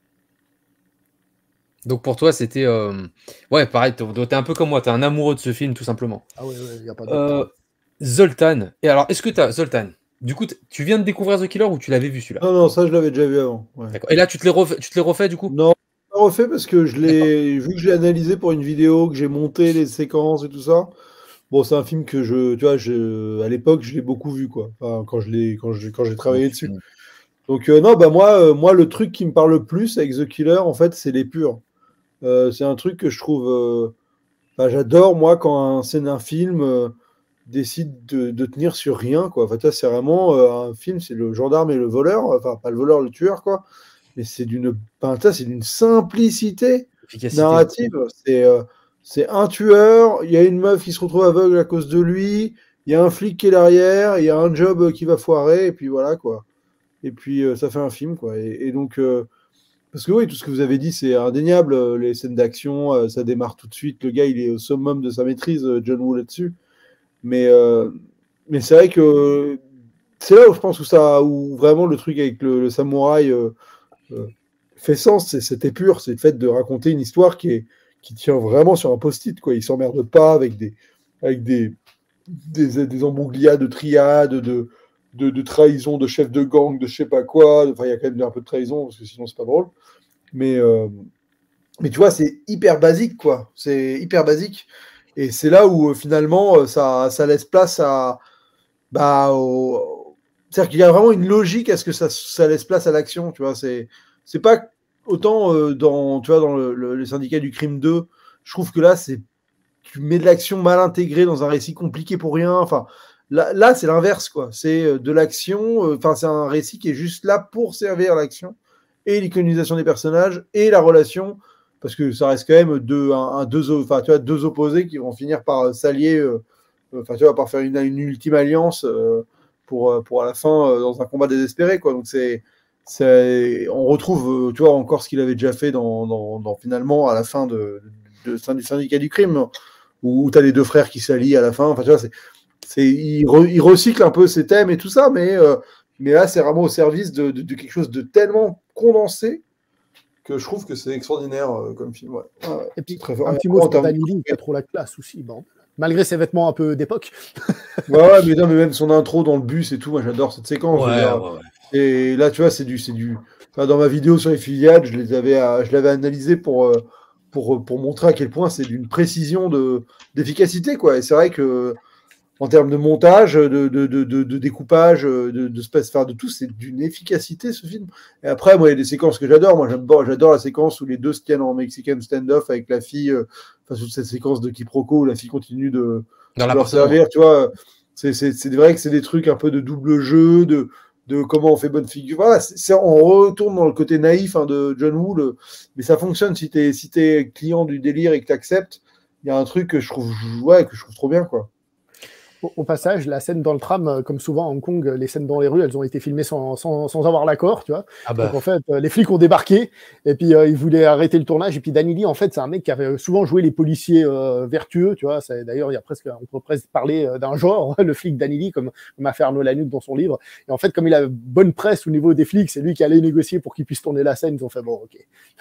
[SPEAKER 1] Donc pour toi, c'était... Ouais, pareil, t'es un peu comme moi, t'es un amoureux de ce film, tout simplement.
[SPEAKER 5] Ah oui, il n'y a pas de...
[SPEAKER 1] Zoltan. Et alors, est-ce que t'as... Zoltan, du coup, tu viens de découvrir The Killer ou tu l'avais vu celui-là?
[SPEAKER 3] Non, ça je l'avais déjà vu avant. Ouais.
[SPEAKER 1] D'accord. Et là, tu te l'es refait du coup?
[SPEAKER 3] Non, je l'ai refait parce que vu que je l'ai analysé pour une vidéo, que j'ai monté les séquences et tout ça, bon, c'est un film que tu vois, à l'époque, je l'ai beaucoup vu, quoi. Enfin, quand j'ai travaillé dessus. Donc, non, bah, moi, le truc qui me parle le plus avec The Killer, en fait, c'est les purs. C'est un truc que je trouve. Enfin, j'adore, moi, quand un film décide de tenir sur rien, quoi. Enfin, tu vois, c'est vraiment un film, c'est le gendarme et le voleur. Enfin, pas le voleur, le tueur, quoi. Mais enfin, tu vois, c'est d'une simplicité
[SPEAKER 1] Efficacité.
[SPEAKER 3] narrative. C'est un tueur, il y a une meuf qui se retrouve aveugle à cause de lui, il y a un flic qui est derrière, il y a un job qui va foirer, et puis voilà, quoi. Et puis, ça fait un film, quoi. Et donc, parce que oui, tout ce que vous avez dit, c'est indéniable. Les scènes d'action, ça démarre tout de suite. Le gars, il est au summum de sa maîtrise, John Woo, là-dessus. Mais, euh, mais c'est vrai que c'est là où je pense où vraiment le truc avec le samouraï euh, fait sens. C'était pur. C'est le fait de raconter une histoire qui tient vraiment sur un post-it, quoi. Il s'emmerde pas avec des embrouillas de triades, de trahison, de chef de gang, de je sais pas quoi. Enfin, il y a quand même un peu de trahison, parce que sinon, c'est pas drôle. Mais, euh, mais tu vois, c'est hyper basique, quoi. C'est hyper basique. Et c'est là où finalement, ça laisse place à. Bah, c'est-à-dire qu'il y a vraiment une logique à ce que ça laisse place à l'action, tu vois. C'est pas autant tu vois, dans le syndicat du crime 2, je trouve que là, tu mets de l'action mal intégrée dans un récit compliqué pour rien. Enfin, là c'est l'inverse, quoi. C'est de l'action, enfin, c'est un récit qui est juste là pour servir l'action et l'iconisation des personnages et la relation, parce que ça reste quand même enfin, tu vois, deux opposés qui vont finir par s'allier, enfin, tu vois, par faire une ultime alliance pour à la fin, dans un combat désespéré, quoi. Donc on retrouve, tu vois, encore ce qu'il avait déjà fait finalement à la fin du syndicat du crime, où tu as les deux frères qui s'allient à la fin. Enfin, tu vois, il recycle un peu ses thèmes et tout ça, mais là, c'est vraiment au service de quelque chose de tellement condensé que je trouve que c'est extraordinaire comme film. Ouais. Ouais,
[SPEAKER 5] Et puis,
[SPEAKER 3] très fort.
[SPEAKER 5] un petit mot sur Danny Lee, qui a trop la classe aussi, bon. Malgré ses vêtements un peu d'époque.
[SPEAKER 3] Ouais, mais non, mais même son intro dans le bus et tout, moi j'adore cette séquence. Je veux dire.
[SPEAKER 1] Ouais.
[SPEAKER 3] Et là, tu vois, Enfin, dans ma vidéo sur les fusillades, je l'avais analysé pour montrer à quel point c'est d'une précision d'efficacité, quoi. Et c'est vrai que en termes de montage, de découpage, enfin, de tout, c'est d'une efficacité ce film. Et après, moi, il y a des séquences que j'adore. Moi, j'adore la séquence où les deux se tiennent en Mexican standoff avec la fille, enfin, toute cette séquence de quiproquo où la fille continue de leur servir, tu vois. C'est vrai que c'est des trucs un peu de double jeu, de comment on fait bonne figure. Voilà, on retourne dans le côté naïf de John Woo, mais ça fonctionne si t'es client du délire et que t'acceptes. Il y a un truc que je trouve trop bien, quoi.
[SPEAKER 5] Au passage, la scène dans le tram, comme souvent à Hong Kong, les scènes dans les rues, elles ont été filmées sans avoir l'accord, tu vois.
[SPEAKER 1] Ah bah.
[SPEAKER 5] Donc en fait, les flics ont débarqué et puis ils voulaient arrêter le tournage. Et puis Danny Lee, en fait, c'est un mec qui avait souvent joué les policiers vertueux, tu vois. D'ailleurs, on peut presque parler d'un genre, le flic Danny Lee, comme a fait Arnaud Lanuc dans son livre. Et en fait, comme il a bonne presse au niveau des flics, c'est lui qui allait négocier pour qu'il puisse tourner la scène. Ils ont fait bon, ok.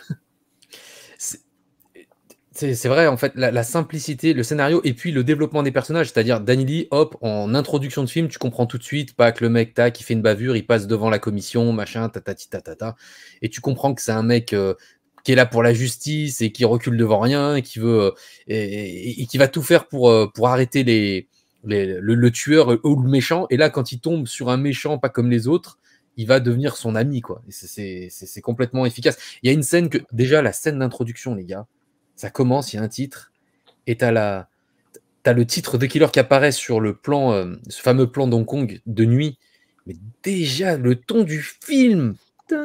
[SPEAKER 1] C'est vrai, en fait, la simplicité, le scénario et puis le développement des personnages, c'est-à-dire Danny Lee, hop, en introduction de film, tu comprends tout de suite, pas que le mec, tac, il fait une bavure, il passe devant la commission, machin, tatati tatata, et tu comprends que c'est un mec qui est là pour la justice et qui recule devant rien et qui veut et qui va tout faire pour arrêter le tueur ou le méchant. Et là, quand il tombe sur un méchant pas comme les autres, il va devenir son ami, quoi. Et c'est complètement efficace. Il y a une scène déjà la scène d'introduction, les gars. Ça commence, il y a un titre, et t'as le titre de Killer qui apparaît sur le plan, ce fameux plan d'Hong Kong de nuit. Mais déjà, le ton du film.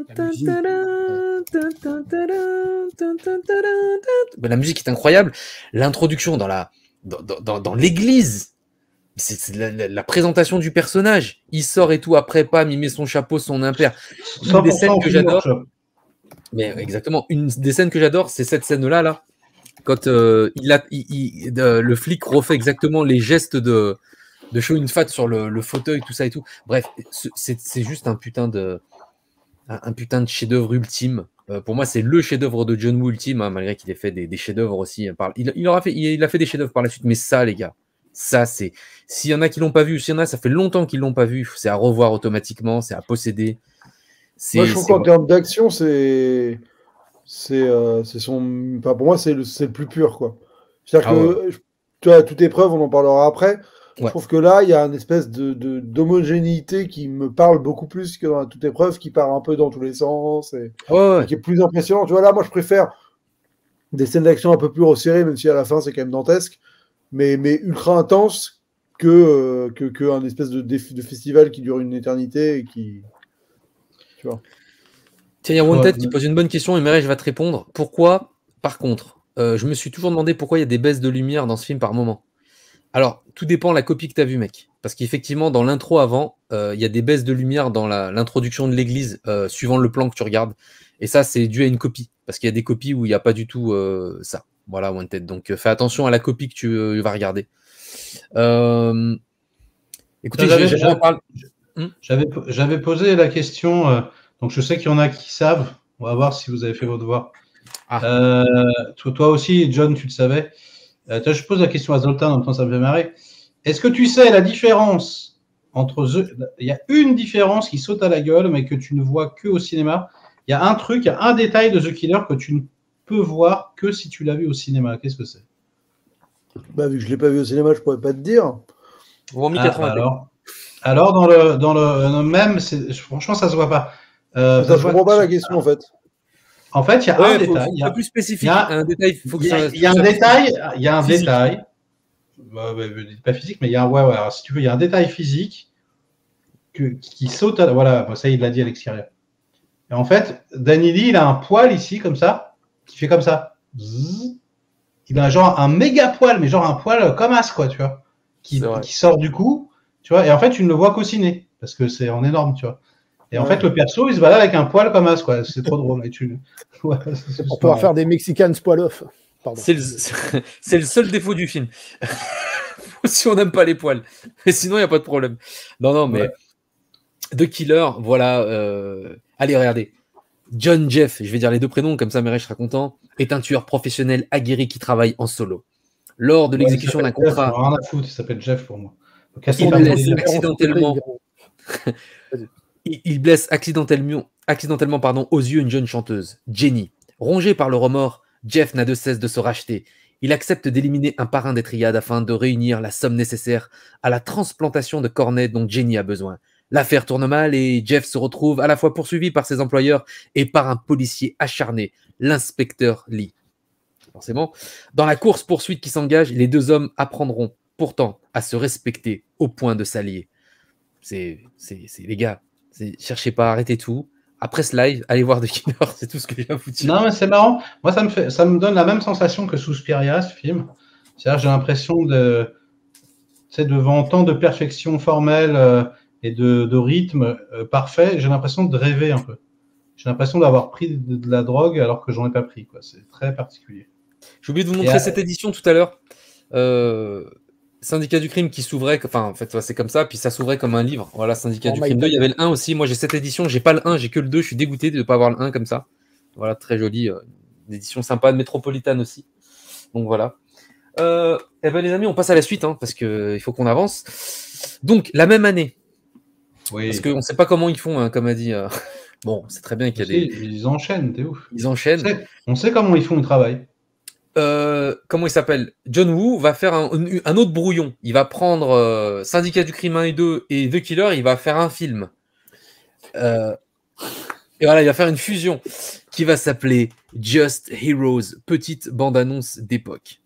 [SPEAKER 1] La musique est incroyable. L'introduction dans l'église. C'est la présentation du personnage. Il sort et tout, après, pam, il met son chapeau, son impair. Une des scènes que j'adore. Mais exactement, une des scènes que j'adore, c'est cette scène-là, là. Quand le flic refait exactement les gestes de show une fat sur le fauteuil, tout ça et tout. Bref, c'est juste un putain de chef-d'œuvre ultime. Pour moi, c'est le chef-d'œuvre de John Woo ultime, hein, malgré qu'il ait fait des chefs-d'œuvre aussi. Il a fait des chefs-d'œuvre par la suite, mais ça, les gars, ça, c'est. S'il y en a qui l'ont pas vu, s'il y en a, ça fait longtemps qu'ils l'ont pas vu, c'est à revoir automatiquement, c'est à posséder.
[SPEAKER 3] Moi, je trouve qu'en termes d'action, enfin, pour moi, c'est le plus pur, quoi. C'est-à-dire que tu vois, toute épreuve, on en parlera après. Je
[SPEAKER 1] Ouais.
[SPEAKER 3] trouve que là, il y a une espèce d'homogénéité qui me parle beaucoup plus que dans la toute épreuve, qui part un peu dans tous les sens et
[SPEAKER 1] Ouais.
[SPEAKER 3] qui est plus impressionnant. Tu vois, là, moi, je préfère des scènes d'action un peu plus resserrées, même si à la fin, c'est quand même dantesque, mais ultra intense que un espèce de festival qui dure une éternité et qui. Tu vois.
[SPEAKER 1] Tiens, il y a Wanted
[SPEAKER 4] Ouais.
[SPEAKER 1] qui pose une bonne question et Mireille, je vais te répondre. Pourquoi, par contre, je me suis toujours demandé pourquoi il y a des baisses de lumière dans ce film par moment. Alors, tout dépend de la copie que tu as vue, mec. Parce qu'effectivement, dans l'intro avant, il y a des baisses de lumière dans l'introduction de l'église, suivant le plan que tu regardes. Et ça, c'est dû à une copie. Parce qu'il y a des copies où il n'y a pas du tout ça. Voilà, Wanted. Donc, fais attention à la copie que tu vas regarder. Écoutez, j'aimerais en parler.
[SPEAKER 4] J'avais posé la question, donc je sais qu'il y en a qui savent. On va voir si vous avez fait vos devoirs.
[SPEAKER 1] Ah.
[SPEAKER 4] Toi aussi, John, tu le savais. Je pose la question à Zoltan, en même temps ça me fait marrer. Est-ce que tu sais la différence entre il y a une différence qui saute à la gueule, mais que tu ne vois que au cinéma. Il y a un truc, il y a un détail de The Killer que tu ne peux voir que si tu l'as vu au cinéma. Qu'est-ce que c'est?
[SPEAKER 3] Bah, vu que je l'ai pas vu au cinéma, je pourrais pas te dire.
[SPEAKER 1] Ou mi 80.
[SPEAKER 4] Alors dans le même, franchement, ça se voit pas.
[SPEAKER 3] Attends, je comprends pas la question en fait.
[SPEAKER 4] En fait, il y a un détail.
[SPEAKER 1] C'est plus spécifique. Un détail.
[SPEAKER 4] Il y a un détail. Il y a un détail. Pas physique, mais il y a alors, si tu veux, il y a un détail physique qui saute. Voilà, ça il l'a dit à l'extérieur. Et en fait, Danny Lee, il a un poil ici comme ça, qui fait comme ça. Zzz. Il a genre un méga poil, mais genre un poil comme as, quoi, tu vois, qui sort du cou, tu vois. Et en fait, tu ne le vois qu'au ciné parce que c'est en énorme, tu vois. Et en fait, le perso, il se balade avec un poil comme as, quoi. C'est trop drôle. Et
[SPEAKER 5] c'est pour pouvoir faire des Mexican spoil-off.
[SPEAKER 1] C'est le seul défaut du film. Si on n'aime pas les poils. Mais sinon, il n'y a pas de problème. Non, mais The Killer, voilà. Allez, regardez. John Jeff, je vais dire les deux prénoms, comme ça Mireille sera content, est un tueur professionnel aguerri qui travaille en solo. Lors de l'exécution d'un contrat.
[SPEAKER 4] Rien à foutre, il s'appelle Jeff pour moi.
[SPEAKER 1] Il blesse accidentellement. Il blesse accidentellement aux yeux une jeune chanteuse, Jenny. Rongé par le remords, Jeff n'a de cesse de se racheter. Il accepte d'éliminer un parrain des triades afin de réunir la somme nécessaire à la transplantation de cornets dont Jenny a besoin. L'affaire tourne mal et Jeff se retrouve à la fois poursuivi par ses employeurs et par un policier acharné, l'inspecteur Lee. Forcément, dans la course-poursuite qui s'engage, les deux hommes apprendront pourtant à se respecter au point de s'allier. C'est les gars, cherchez pas, arrêtez tout. Après ce live, allez voir The Killer, c'est tout ce que j'ai à vous dire.
[SPEAKER 4] Non, mais c'est marrant. Moi, ça me donne la même sensation que Suspiria, ce film. C'est-à-dire, j'ai l'impression devant tant de perfection formelle et de rythme parfait, j'ai l'impression de rêver un peu. J'ai l'impression d'avoir pris de la drogue alors que j'en ai pas pris, quoi. C'est très particulier.
[SPEAKER 1] J'ai oublié de vous montrer cette édition tout à l'heure. Syndicat du crime qui s'ouvrait, enfin en fait c'est comme ça, puis ça s'ouvrait comme un livre. Voilà, Syndicat du crime 2, il y avait le 1 aussi. Moi j'ai cette édition, j'ai pas le 1, j'ai que le 2, je suis dégoûté de ne pas avoir le 1 comme ça. Voilà, très joli, une édition sympa de Métropolitane aussi. Donc voilà. Et ben les amis, on passe à la suite, parce qu'il faut qu'on avance. Donc la même année, parce qu'on ne sait pas comment ils font, comme a dit. Bon, c'est très bien qu'il y a des.
[SPEAKER 4] Ils enchaînent, t'es ouf.
[SPEAKER 1] Ils enchaînent.
[SPEAKER 4] On sait comment ils font le travail.
[SPEAKER 1] Comment il s'appelle? John Woo va faire un autre brouillon. Il va prendre Syndicat du crime 1 et 2 et The Killer, il va faire un film. Et voilà, il va faire une fusion qui va s'appeler Just Heroes, petite bande-annonce d'époque.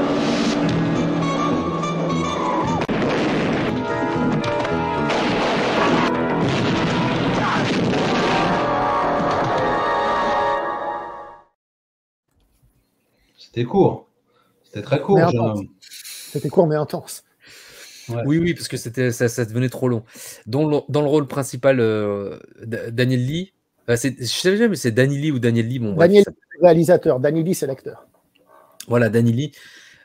[SPEAKER 4] C'était court. C'était très court, jeune homme.
[SPEAKER 5] C'était court mais intense.
[SPEAKER 1] Ouais. Oui, parce que ça devenait trop long. Dans le rôle principal, Daniel Lee. Je savais jamais, c'est Daniel Lee ou Daniel Lee. Bon,
[SPEAKER 5] Daniel Lee, c'est le réalisateur. Daniel Lee, c'est l'acteur.
[SPEAKER 1] Voilà, Daniel Lee.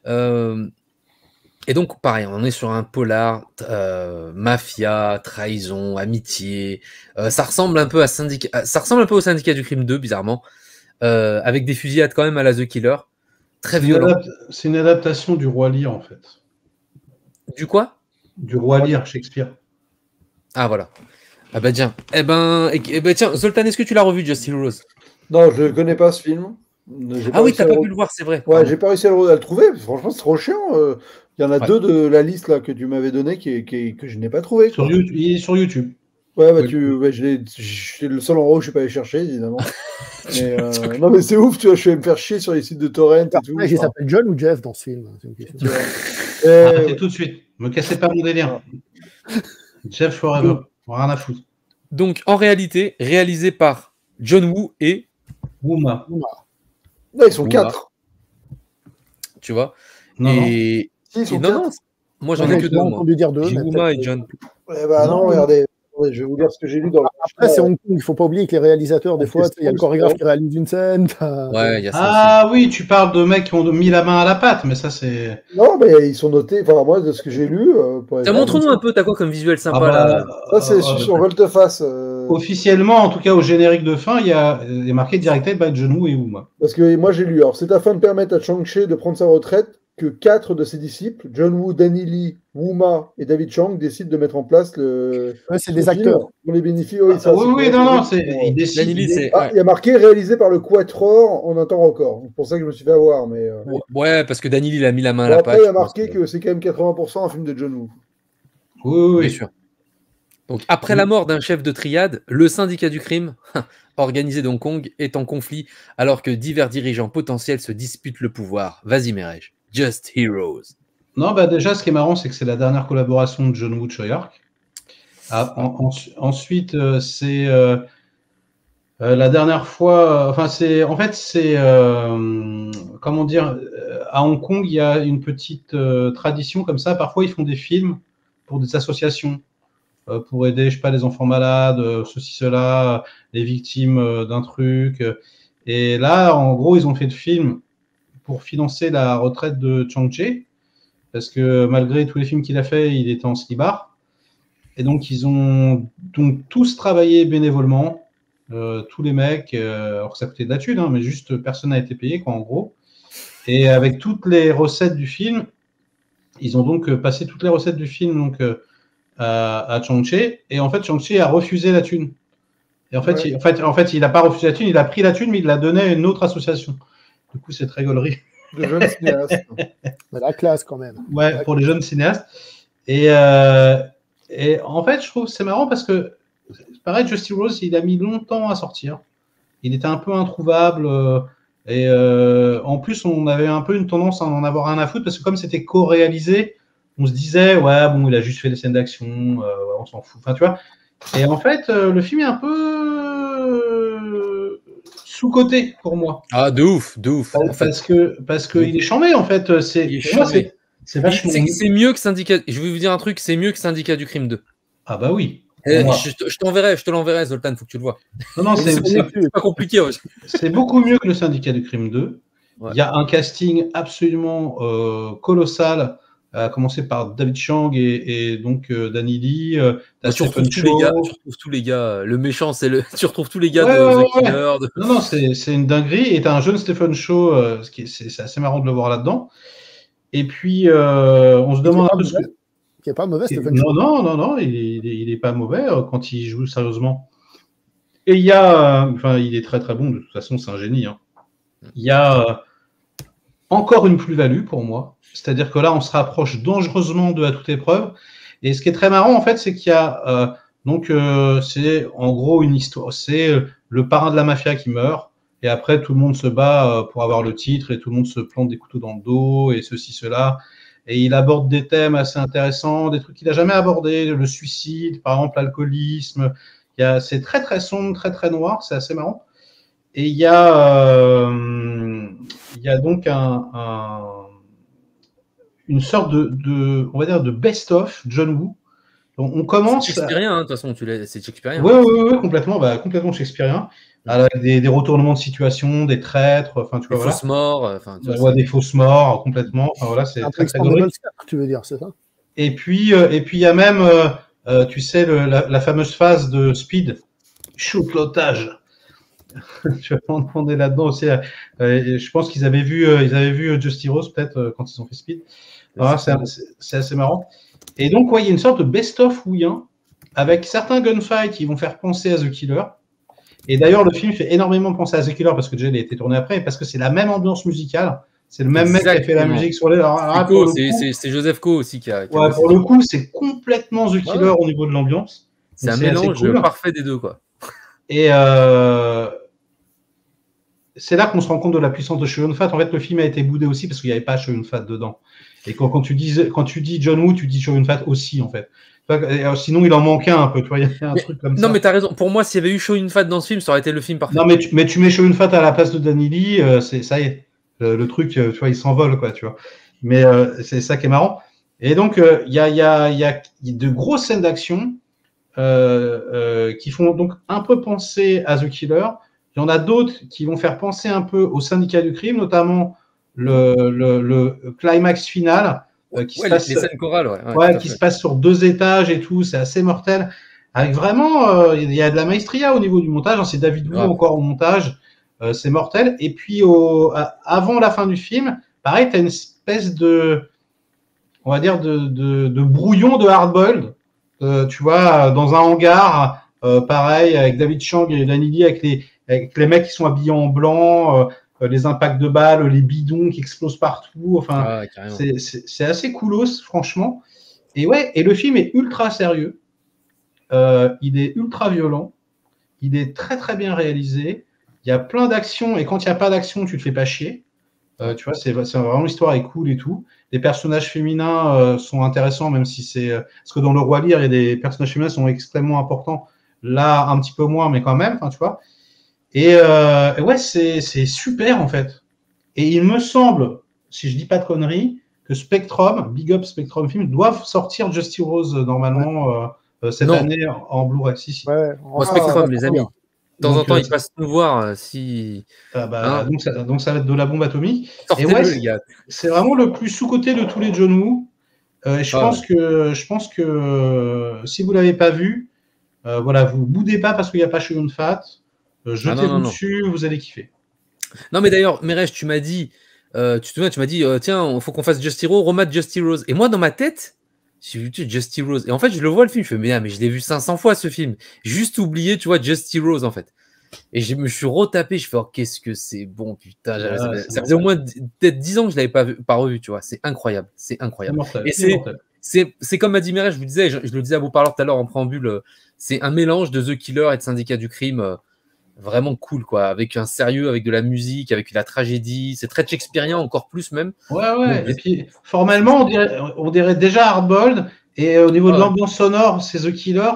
[SPEAKER 1] Et donc, pareil, on est sur un polar, mafia, trahison, amitié. Ça ressemble un peu au Syndicat du crime 2, bizarrement, avec des fusillades quand même à la The Killer. Très violent.
[SPEAKER 4] C'est une adaptation du Roi Lear, en fait.
[SPEAKER 1] Du quoi?
[SPEAKER 4] Du Roi Lear, Shakespeare.
[SPEAKER 1] Ah, voilà. Ah bah tiens. Eh ben tiens, Zoltan, est-ce que tu l'as revu, Just Heroes?
[SPEAKER 3] Non, je ne connais pas ce film. J'ai
[SPEAKER 1] Ah oui, t'as
[SPEAKER 3] réussi à
[SPEAKER 1] pas
[SPEAKER 3] le
[SPEAKER 1] pu le voir, c'est vrai.
[SPEAKER 3] Ouais,
[SPEAKER 1] Pardon.
[SPEAKER 3] j'ai pas réussi à le trouver. Franchement, c'est trop chiant. Il y en a
[SPEAKER 1] Ouais.
[SPEAKER 3] 2 de la liste là que tu m'avais donné que je n'ai pas trouvé.
[SPEAKER 4] Sur
[SPEAKER 3] Quoi.
[SPEAKER 4] YouTube, il est sur YouTube.
[SPEAKER 3] Ouais, bah,
[SPEAKER 1] Oui.
[SPEAKER 3] c'est le seul endroit où je suis pas allé chercher, évidemment. Mais, non, mais c'est ouf, tu vois, je vais me faire chier sur les sites de torrent et tout.
[SPEAKER 5] Il s'appelle John ou Jeff dans ce film? C'est une question.
[SPEAKER 3] Tu vois.
[SPEAKER 4] Arrêtez
[SPEAKER 3] Ouais.
[SPEAKER 4] tout de suite. Me cassez pas mon délire. Jeff Forever. Rien à foutre.
[SPEAKER 1] Donc, en réalité, réalisé par John Woo et,
[SPEAKER 4] Wooma.
[SPEAKER 3] Là, ils sont
[SPEAKER 1] Oula.
[SPEAKER 3] 4.
[SPEAKER 1] tu vois,
[SPEAKER 4] Non, non.
[SPEAKER 1] et,
[SPEAKER 3] Si, ils
[SPEAKER 1] et
[SPEAKER 3] sont
[SPEAKER 1] non,
[SPEAKER 3] 4.
[SPEAKER 1] non, moi j'en
[SPEAKER 5] J'ai
[SPEAKER 1] ai que 2, moi.
[SPEAKER 5] entendu dire 2.
[SPEAKER 1] J'ai Wooma et John.
[SPEAKER 3] Ouais, bah non,
[SPEAKER 4] Non.
[SPEAKER 3] regardez. Attendez, je vais vous dire ce que j'ai lu dans le.
[SPEAKER 5] Après, c'est Hong Kong. Il ne faut pas oublier que les réalisateurs, des fois, il y a le chorégraphe qui réalise une scène.
[SPEAKER 1] Ouais, il y a ça
[SPEAKER 4] Ah oui, tu parles de mecs qui ont mis la main à la pâte, mais ça c'est.
[SPEAKER 3] Non, mais ils sont notés. Enfin, moi, de ce que j'ai lu. Pour
[SPEAKER 1] aussi. Montre-nous un peu, t'as quoi comme visuel sympa
[SPEAKER 4] Ah bah,
[SPEAKER 1] là?
[SPEAKER 3] Ça, c'est sur Volte-Face.
[SPEAKER 4] Officiellement, en tout cas au générique de fin, il y a marqué Directed by John Woo et Wooma.
[SPEAKER 3] Parce que moi, j'ai lu. Alors, c'est afin de permettre à Chang-Chi de prendre sa retraite que 4 de ses disciples, John Woo, Danny Lee, Wooma et David Chang, décident de mettre en place le.
[SPEAKER 5] Ouais, c'est
[SPEAKER 3] ce
[SPEAKER 5] des
[SPEAKER 3] film
[SPEAKER 5] acteurs.
[SPEAKER 3] Pour les bénéfices. Oui, ça,
[SPEAKER 4] Oui,
[SPEAKER 3] c'est
[SPEAKER 4] non,
[SPEAKER 3] correct.
[SPEAKER 4] il décide.
[SPEAKER 1] Danny Lee, c'est.
[SPEAKER 3] Ah,
[SPEAKER 1] Ouais.
[SPEAKER 3] il y a marqué réalisé par le Quatuor en un temps record. C'est pour ça que je me suis fait avoir. Mais
[SPEAKER 1] Ouais, parce que Danny Lee, il a mis la main à
[SPEAKER 3] bon,
[SPEAKER 1] la
[SPEAKER 3] après,
[SPEAKER 1] pâte.
[SPEAKER 3] il y a
[SPEAKER 1] je pense
[SPEAKER 3] marqué que c'est quand même 80% un film de John Woo.
[SPEAKER 4] Oui.
[SPEAKER 1] Bien sûr. Donc, après la mort d'un chef de triade, le syndicat du crime, organisé d'Hong Kong, est en conflit alors que divers dirigeants potentiels se disputent le pouvoir. Vas-y, Merej. Just Heroes.
[SPEAKER 4] Non, bah déjà, ce qui est marrant, c'est que c'est la dernière collaboration de John Woo Choyark. Ensuite, c'est la dernière fois. Enfin, c'est comment dire, à Hong Kong, il y a une petite tradition comme ça. Parfois, ils font des films pour des associations pour aider, je sais pas, les enfants malades, ceci, cela, les victimes d'un truc. Et là, en gros, ils ont fait le film pour financer la retraite de Chang-Chi, parce que malgré tous les films qu'il a fait, il était en slibard. Et donc, ils ont donc tous travaillé bénévolement, tous les mecs, alors que ça coûtait de la thune, hein, mais juste personne n'a été payé, quoi, en gros. Et avec toutes les recettes du film, ils ont donc passé toutes les recettes du film donc, à Chang-Chi. Et en fait, Chang-Chi a refusé la thune. Et en fait,
[SPEAKER 3] Ouais.
[SPEAKER 4] il n'a pas refusé la thune, il a pris la thune, mais il l'a donnée à une autre association. Du coup, c'est très gaulerie.
[SPEAKER 3] De jeunes cinéastes.
[SPEAKER 5] Mais la classe, quand même.
[SPEAKER 4] Ouais, pour les jeunes cinéastes. Et en fait, je trouve que c'est marrant parce que, pareil, Just Heroes, il a mis longtemps à sortir. Il était un peu introuvable. Et en plus, on avait un peu une tendance à en avoir rien à foutre parce que comme c'était co-réalisé, on se disait, ouais, bon, il a juste fait des scènes d'action, ouais, on s'en fout. Enfin, tu vois. Et en fait, le film est un peu sous-coté pour moi.
[SPEAKER 1] Ah, de ouf, de ouf. En fait,
[SPEAKER 4] Parce qu'il est chambé, en fait.
[SPEAKER 1] il est
[SPEAKER 4] Pour moi,
[SPEAKER 1] chambé.
[SPEAKER 4] c'est vachement mieux.
[SPEAKER 1] C'est mieux que Syndicat. Je vais vous dire un truc, c'est mieux que Syndicat du crime 2.
[SPEAKER 4] Ah bah oui.
[SPEAKER 1] Je t'enverrai, je te l'enverrai, Zoltan, faut que tu le vois.
[SPEAKER 4] Non,
[SPEAKER 1] C'est pas compliqué. Ouais.
[SPEAKER 4] c'est beaucoup mieux que le Syndicat du crime 2.
[SPEAKER 1] Ouais.
[SPEAKER 4] Il y a un casting absolument colossal, à commencer par David Chang et donc Danny Lee.
[SPEAKER 1] Tu retrouves tous les gars. Le méchant, c'est le. Tu retrouves tous les gars
[SPEAKER 4] Ouais,
[SPEAKER 1] de
[SPEAKER 4] ouais,
[SPEAKER 1] The Killer. De...
[SPEAKER 4] Non, c'est une dinguerie. Et tu as un jeune Stephen Chow, c'est assez marrant de le voir là-dedans. Et puis, on se demande un peu ce que.
[SPEAKER 5] Qui est pas mauvais, Stephen Chow.
[SPEAKER 4] Non, il est pas mauvais quand il joue sérieusement. Et il y a, il est très très bon, de toute façon, c'est un génie. Hein. Il y a encore une plus-value pour moi, c'est-à-dire que là, on se rapproche dangereusement de À toute épreuve. Et ce qui est très marrant, en fait, c'est qu'il y a, c'est en gros une histoire, c'est le parrain de la mafia qui meurt, et après, tout le monde se bat pour avoir le titre, et tout le monde se plante des couteaux dans le dos, et ceci, cela. Et il aborde des thèmes assez intéressants, des trucs qu'il n'a jamais abordés, le suicide, par exemple, l'alcoolisme. C'est très, très sombre, très, très noir, c'est assez marrant. Et il y a donc une sorte on va dire, de best-of John Woo. Donc, on commence.
[SPEAKER 1] C'est shakespearien, de toute façon, c'est shakespearien.
[SPEAKER 4] Oui, complètement shakespearien. Avec des retournements de situation, des traîtres, enfin, tu vois,
[SPEAKER 1] fausses morts,
[SPEAKER 4] des fausses morts, complètement. Enfin, voilà, c'est très, très drôle.
[SPEAKER 5] Tu veux dire, c'est ça?
[SPEAKER 4] Et puis, il y a même, tu sais, la fameuse phase de Speed, shoot l'otage. Tu vas m'en demander là-dedans aussi. Je pense qu'ils avaient vu Just Heroes peut-être quand ils ont fait Speed. Voilà, c'est assez marrant. Et donc, il y a une sorte de best-of Wooien avec certains gunfights qui vont faire penser à The Killer. Et d'ailleurs, le film fait énormément penser à The Killer parce que déjà, il a été tourné après, et parce que c'est la même ambiance musicale. C'est le même mec qui a fait la
[SPEAKER 1] Exactement.
[SPEAKER 4] musique sur les. Alors, là, pour le coup,
[SPEAKER 1] C'est Joseph Coe aussi qui a
[SPEAKER 4] ouais,
[SPEAKER 1] bossé
[SPEAKER 4] pour le
[SPEAKER 1] dessus.
[SPEAKER 4] coup, c'est complètement The Killer
[SPEAKER 1] Ouais.
[SPEAKER 4] au niveau de l'ambiance.
[SPEAKER 1] C'est
[SPEAKER 4] Donc,
[SPEAKER 1] un
[SPEAKER 4] c'est assez
[SPEAKER 1] mélange
[SPEAKER 4] cool.
[SPEAKER 1] parfait des deux, quoi.
[SPEAKER 4] Et c'est là qu'on se rend compte de la puissance de Chow Yun-fat. En fait, le film a été boudé aussi parce qu'il n'y avait pas Chow Yun-fat dedans. Et quand tu dis John Woo, tu dis Chow Yun-fat aussi, en fait. Sinon, il en manquait un peu. Tu vois, il y a un truc comme ça.
[SPEAKER 1] Non, mais t'as raison. Pour moi, s'il y avait eu Chow Yun-fat dans ce film, ça aurait été le film parfait.
[SPEAKER 4] Non, mais tu mets Chow Yun-fat à la place de Danny Lee, ça y est. Le truc, tu vois, il s'envole, quoi, tu vois. Mais c'est ça qui est marrant. Et donc, il y a de grosses scènes d'action qui font donc un peu penser à The Killer. Il y en a d'autres qui vont faire penser un peu au syndicat du crime, notamment le climax final qui se passe,
[SPEAKER 1] les scènes chorales,
[SPEAKER 4] qui se passe sur 2 étages et tout, c'est assez mortel. Avec vraiment, il y a de la maestria au niveau du montage. Hein, c'est David Wu encore au montage, c'est mortel. Et puis avant la fin du film, pareil, tu as une espèce de, on va dire, de brouillon de hardboiled. Tu vois, dans un hangar, pareil, avec David Chang et Danny Lee, avec les mecs qui sont habillés en blanc, les impacts de balles, les bidons qui explosent partout. Enfin, c'est assez coolos, franchement. Et ouais, et le film est ultra sérieux. Il est ultra violent. Il est très très bien réalisé. Il y a plein d'actions, et quand il n'y a pas d'action, tu te fais pas chier. Tu vois, c'est vraiment, l'histoire est cool et tout. Les personnages féminins sont intéressants, même si c'est parce que dans Le Roi Lear, il y a des personnages féminins qui sont extrêmement importants. Là, un petit peu moins, mais quand même, tu vois. Et ouais, c'est super en fait. Et il me semble, si je dis pas de conneries, que Spectrum, Big Up Spectrum Film, doivent sortir Just Heroes normalement cette année en Blu-ray. Si.
[SPEAKER 5] Ouais,
[SPEAKER 1] Spectrum, les amis. De temps en temps, ils passent nous voir si.
[SPEAKER 4] Donc ça va être de la bombe atomique. Et
[SPEAKER 1] ouais,
[SPEAKER 4] c'est vraiment le plus sous-coté de tous les John Woo. Et je pense que si vous l'avez pas vu, voilà, vous boudez pas parce qu'il n'y a pas Chow Yun-fat. Jetez-vous dessus, vous allez kiffer.
[SPEAKER 1] Non, mais d'ailleurs, Merej, tu m'as dit, tu te souviens, tu m'as dit, tiens, il faut qu'on fasse Just Heroes, remate Just Heroes. Et moi, dans ma tête, j'ai vu Just Heroes. Et en fait, je le vois le film, je fais, mais je l'ai vu 500 fois ce film. Juste oublié, tu vois, Just Heroes en fait. Et je me suis retapé, je fais, oh, qu'est-ce que c'est bon, putain. Ça faisait au moins peut-être 10 ans que je l'avais pas revu, tu vois. C'est incroyable, c'est incroyable.
[SPEAKER 4] Mortel,
[SPEAKER 1] et c'est comme m'a dit Merej, je vous disais, je le disais à vos parleurs tout à l'heure en préambule, c'est un mélange de The Killer et de Syndicat du crime. Vraiment cool, quoi, avec un sérieux, avec de la musique, avec la tragédie. C'est très shakespearien, encore plus même.
[SPEAKER 4] Ouais. Et puis, formellement, on dirait déjà Hardboiled. Et au niveau de l'ambiance sonore, c'est The Killer,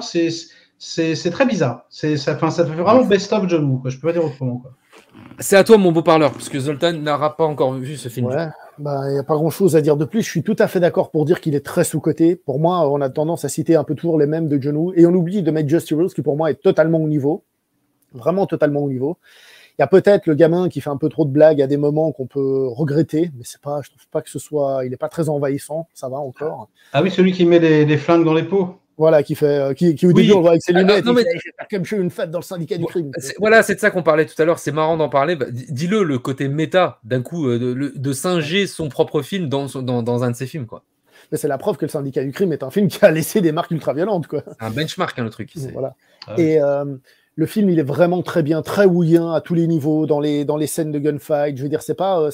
[SPEAKER 4] c'est très bizarre. Ça fait vraiment best-of John Woo, quoi. Je peux pas dire autrement, quoi.
[SPEAKER 1] C'est à toi, mon beau parleur, parce que Zoltan n'aura pas encore vu ce film.
[SPEAKER 5] Ouais, il n'y a pas grand-chose à dire de plus. Je suis tout à fait d'accord pour dire qu'il est très sous-coté. Pour moi, on a tendance à citer un peu toujours les mêmes de John Woo. Et on oublie de mettre Just Heroes, qui pour moi est totalement au niveau. Vraiment totalement au niveau. Il y a peut-être le gamin qui fait un peu trop de blagues à des moments qu'on peut regretter, mais je trouve pas que ce soit, il n'est pas très envahissant, ça va encore.
[SPEAKER 4] Ah oui, celui qui met les flingues dans les pots.
[SPEAKER 5] Voilà, qui au début on le voit avec ses lunettes, il fait comme je une fête dans le syndicat du crime.
[SPEAKER 1] Voilà, c'est de ça qu'on parlait tout à l'heure, c'est marrant d'en parler. Dis-le, le côté méta, d'un coup, de singer son propre film dans un de ses films, quoi.
[SPEAKER 5] Mais c'est la preuve que le syndicat du crime est un film qui a laissé des marques ultra violentes, quoi.
[SPEAKER 1] C'est un benchmark, hein, le truc.
[SPEAKER 5] Voilà. Et le film, il est vraiment très bien, très wouillant à tous les niveaux, dans les scènes de gunfight. Je veux dire, c'est pas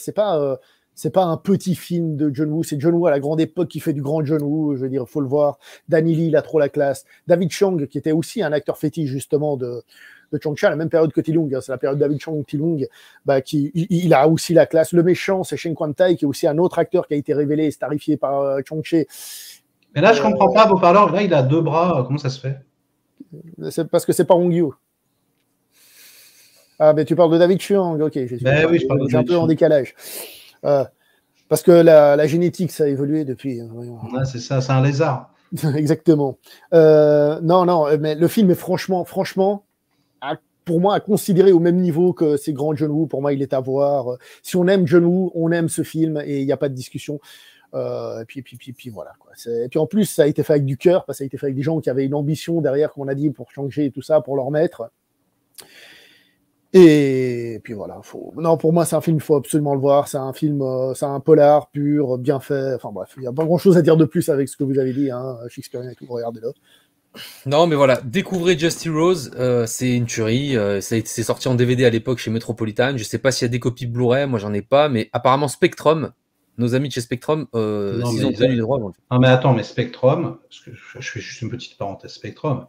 [SPEAKER 5] un petit film de John Woo. C'est John Woo à la grande époque qui fait du grand John Woo. Je veux dire, faut le voir. Danny Lee, il a trop la classe. David Chang, qui était aussi un acteur fétiche justement de Chong-Cha, à la même période que Ti-Lung. Hein, c'est la période David Chang, Ti-Lung. Il a aussi la classe. Le méchant, c'est Shen Kwan-tai, qui est aussi un autre acteur qui a été révélé et starifié par Chong-Che.
[SPEAKER 4] Mais là, je comprends pas vos parleurs. Là, il a 2 bras. Comment ça se fait?
[SPEAKER 5] C'est parce que c'est pas Hong Yoo. Ah, mais tu parles de David Chiang, ok.
[SPEAKER 4] Oui, je parle de
[SPEAKER 5] J'ai un peu en décalage. Parce que la génétique, ça a évolué depuis.
[SPEAKER 4] Ouais, c'est ça, c'est un lézard.
[SPEAKER 5] Exactement. Non, mais le film est franchement, pour moi, à considérer au même niveau que ces grands John Woo. Pour moi, il est à voir. Si on aime John Woo, on aime ce film et il n'y a pas de discussion. Et puis voilà, quoi. Et puis en plus, ça a été fait avec du cœur, parce que ça a été fait avec des gens qui avaient une ambition derrière, comme on a dit, pour changer et tout ça, pour leur mettre. Et puis voilà, non, pour moi, c'est un film, il faut absolument le voir. C'est un film, c'est un polar pur, bien fait. Enfin bref, il n'y a pas grand chose à dire de plus avec ce que vous avez dit, hein, Shakespeare et tout, regardez-le.
[SPEAKER 1] Non, mais voilà, découvrez Just Heroes, c'est une tuerie. C'est sorti en DVD à l'époque chez Metropolitan. Je sais pas s'il y a des copies Blu-ray, moi j'en ai pas, mais apparemment Spectrum, nos amis de chez Spectrum,
[SPEAKER 4] Non,
[SPEAKER 1] s'ils
[SPEAKER 4] mais
[SPEAKER 1] ont tenu les droits. Bon.
[SPEAKER 4] Non, mais attends, mais Spectrum, parce que je fais juste une petite parenthèse, Spectrum,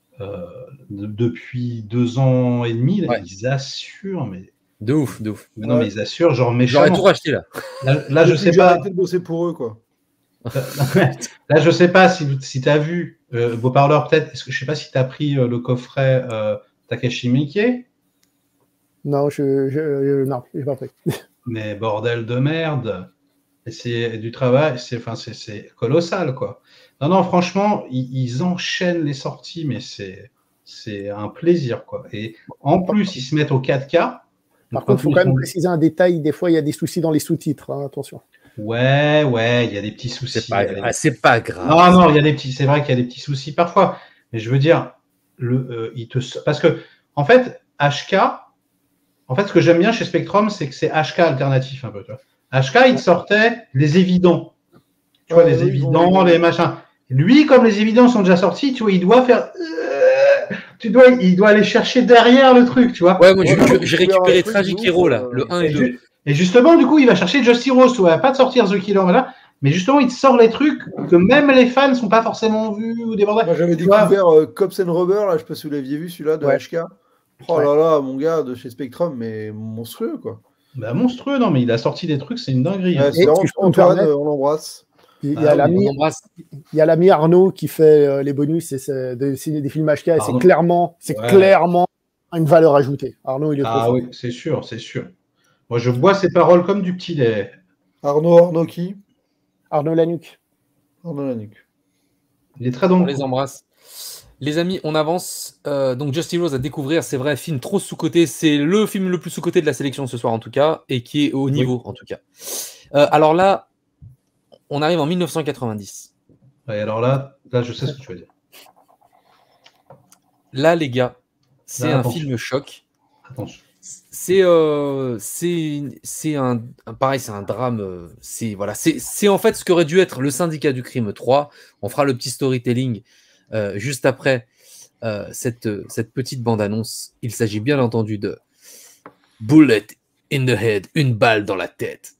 [SPEAKER 4] depuis 2 ans et demi, là,
[SPEAKER 1] Ouais.
[SPEAKER 4] ils assurent, mais
[SPEAKER 1] De ouf, de ouf.
[SPEAKER 4] mais non, mais ils assurent, genre
[SPEAKER 1] J'aurais tout
[SPEAKER 4] méchamment.
[SPEAKER 1] racheté là.
[SPEAKER 4] Là, je
[SPEAKER 3] Depuis
[SPEAKER 4] sais
[SPEAKER 3] que j'ai
[SPEAKER 4] pas.
[SPEAKER 3] arrêté de bosser pour eux, quoi.
[SPEAKER 4] Là, je sais pas si tu as vu Beau Parleur, peut-être. Est-ce que je sais pas si tu as pris le coffret Takashi Miike,
[SPEAKER 5] Non, non, j'ai pas pris.
[SPEAKER 4] mais bordel de merde. Et c'est du travail, c'est colossal, quoi. Non, franchement, ils enchaînent les sorties, mais c'est un plaisir, quoi. Et en plus, ils se mettent au 4K.
[SPEAKER 5] Par contre, il faut quand même préciser un détail. Des fois, il y a des soucis dans les sous-titres. Hein, attention.
[SPEAKER 4] Ouais, il y a des petits soucis.
[SPEAKER 1] C'est pas grave.
[SPEAKER 4] Non, il y a des petits. C'est vrai qu'il y a des petits soucis parfois. Mais je veux dire, parce que en fait, HK. En fait, ce que j'aime bien chez Spectrum, c'est que c'est HK alternatif un peu. Tu vois. HK, il te sortait les évidents. Tu vois, les évidents, les machins. Lui, comme les évidents sont déjà sortis, tu vois, il doit faire. Il doit aller chercher derrière le truc, tu vois.
[SPEAKER 1] Ouais, moi j'ai récupéré Tragic Hero là, le 1 et 2.
[SPEAKER 4] Et justement, du coup, il va chercher Just Heroes, tu vois, pas de sortir The Killer, voilà. Mais justement, il te sort les trucs que même les fans ne sont pas forcément vus ou des bordels.
[SPEAKER 3] Moi, j'avais découvert Cops and Rubber, là, je sais pas si vous l'aviez vu, celui-là, de HK. Oh là là, mon gars, de chez Spectrum, mais monstrueux, quoi.
[SPEAKER 4] Bah, monstrueux, non, mais il a sorti des trucs, c'est une dinguerie.
[SPEAKER 3] Ouais, c'est vraiment Antoine, on l'embrasse.
[SPEAKER 5] Il y a l'ami Arnaud qui fait les bonus et des films HK, et c'est clairement une valeur ajoutée. Arnaud, il est trop fort.
[SPEAKER 4] Oui, c'est sûr. Moi, je bois ses paroles comme du petit lait.
[SPEAKER 3] Arnaud qui?
[SPEAKER 5] Arnaud Lanuc.
[SPEAKER 3] Arnaud Lanuc.
[SPEAKER 4] Il est très drôle.
[SPEAKER 1] On les embrasse. Les amis, on avance. Donc Just Heroes à découvrir, c'est vrai, film trop sous-coté. C'est le film le plus sous-coté de la sélection ce soir en tout cas, et qui est au niveau en tout cas. Alors là, on arrive en 1990.
[SPEAKER 4] Ouais, alors là, je sais ce que tu veux dire.
[SPEAKER 1] Là, les gars, c'est un film choc.
[SPEAKER 4] Attention.
[SPEAKER 1] C'est un drame. C'est en fait ce qu'aurait dû être le Syndicat du Crime 3. On fera le petit storytelling juste après cette petite bande-annonce. Il s'agit bien entendu de Bullet in the Head, une balle dans la tête.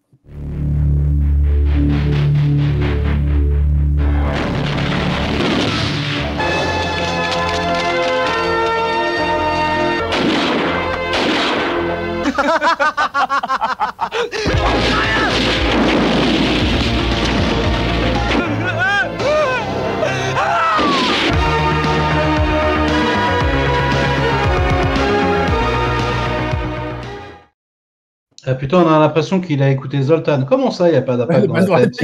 [SPEAKER 4] Ah putain, on a l'impression qu'il a écouté Zoltan. Comment ça, il n'y a pas d'appel dans la tête?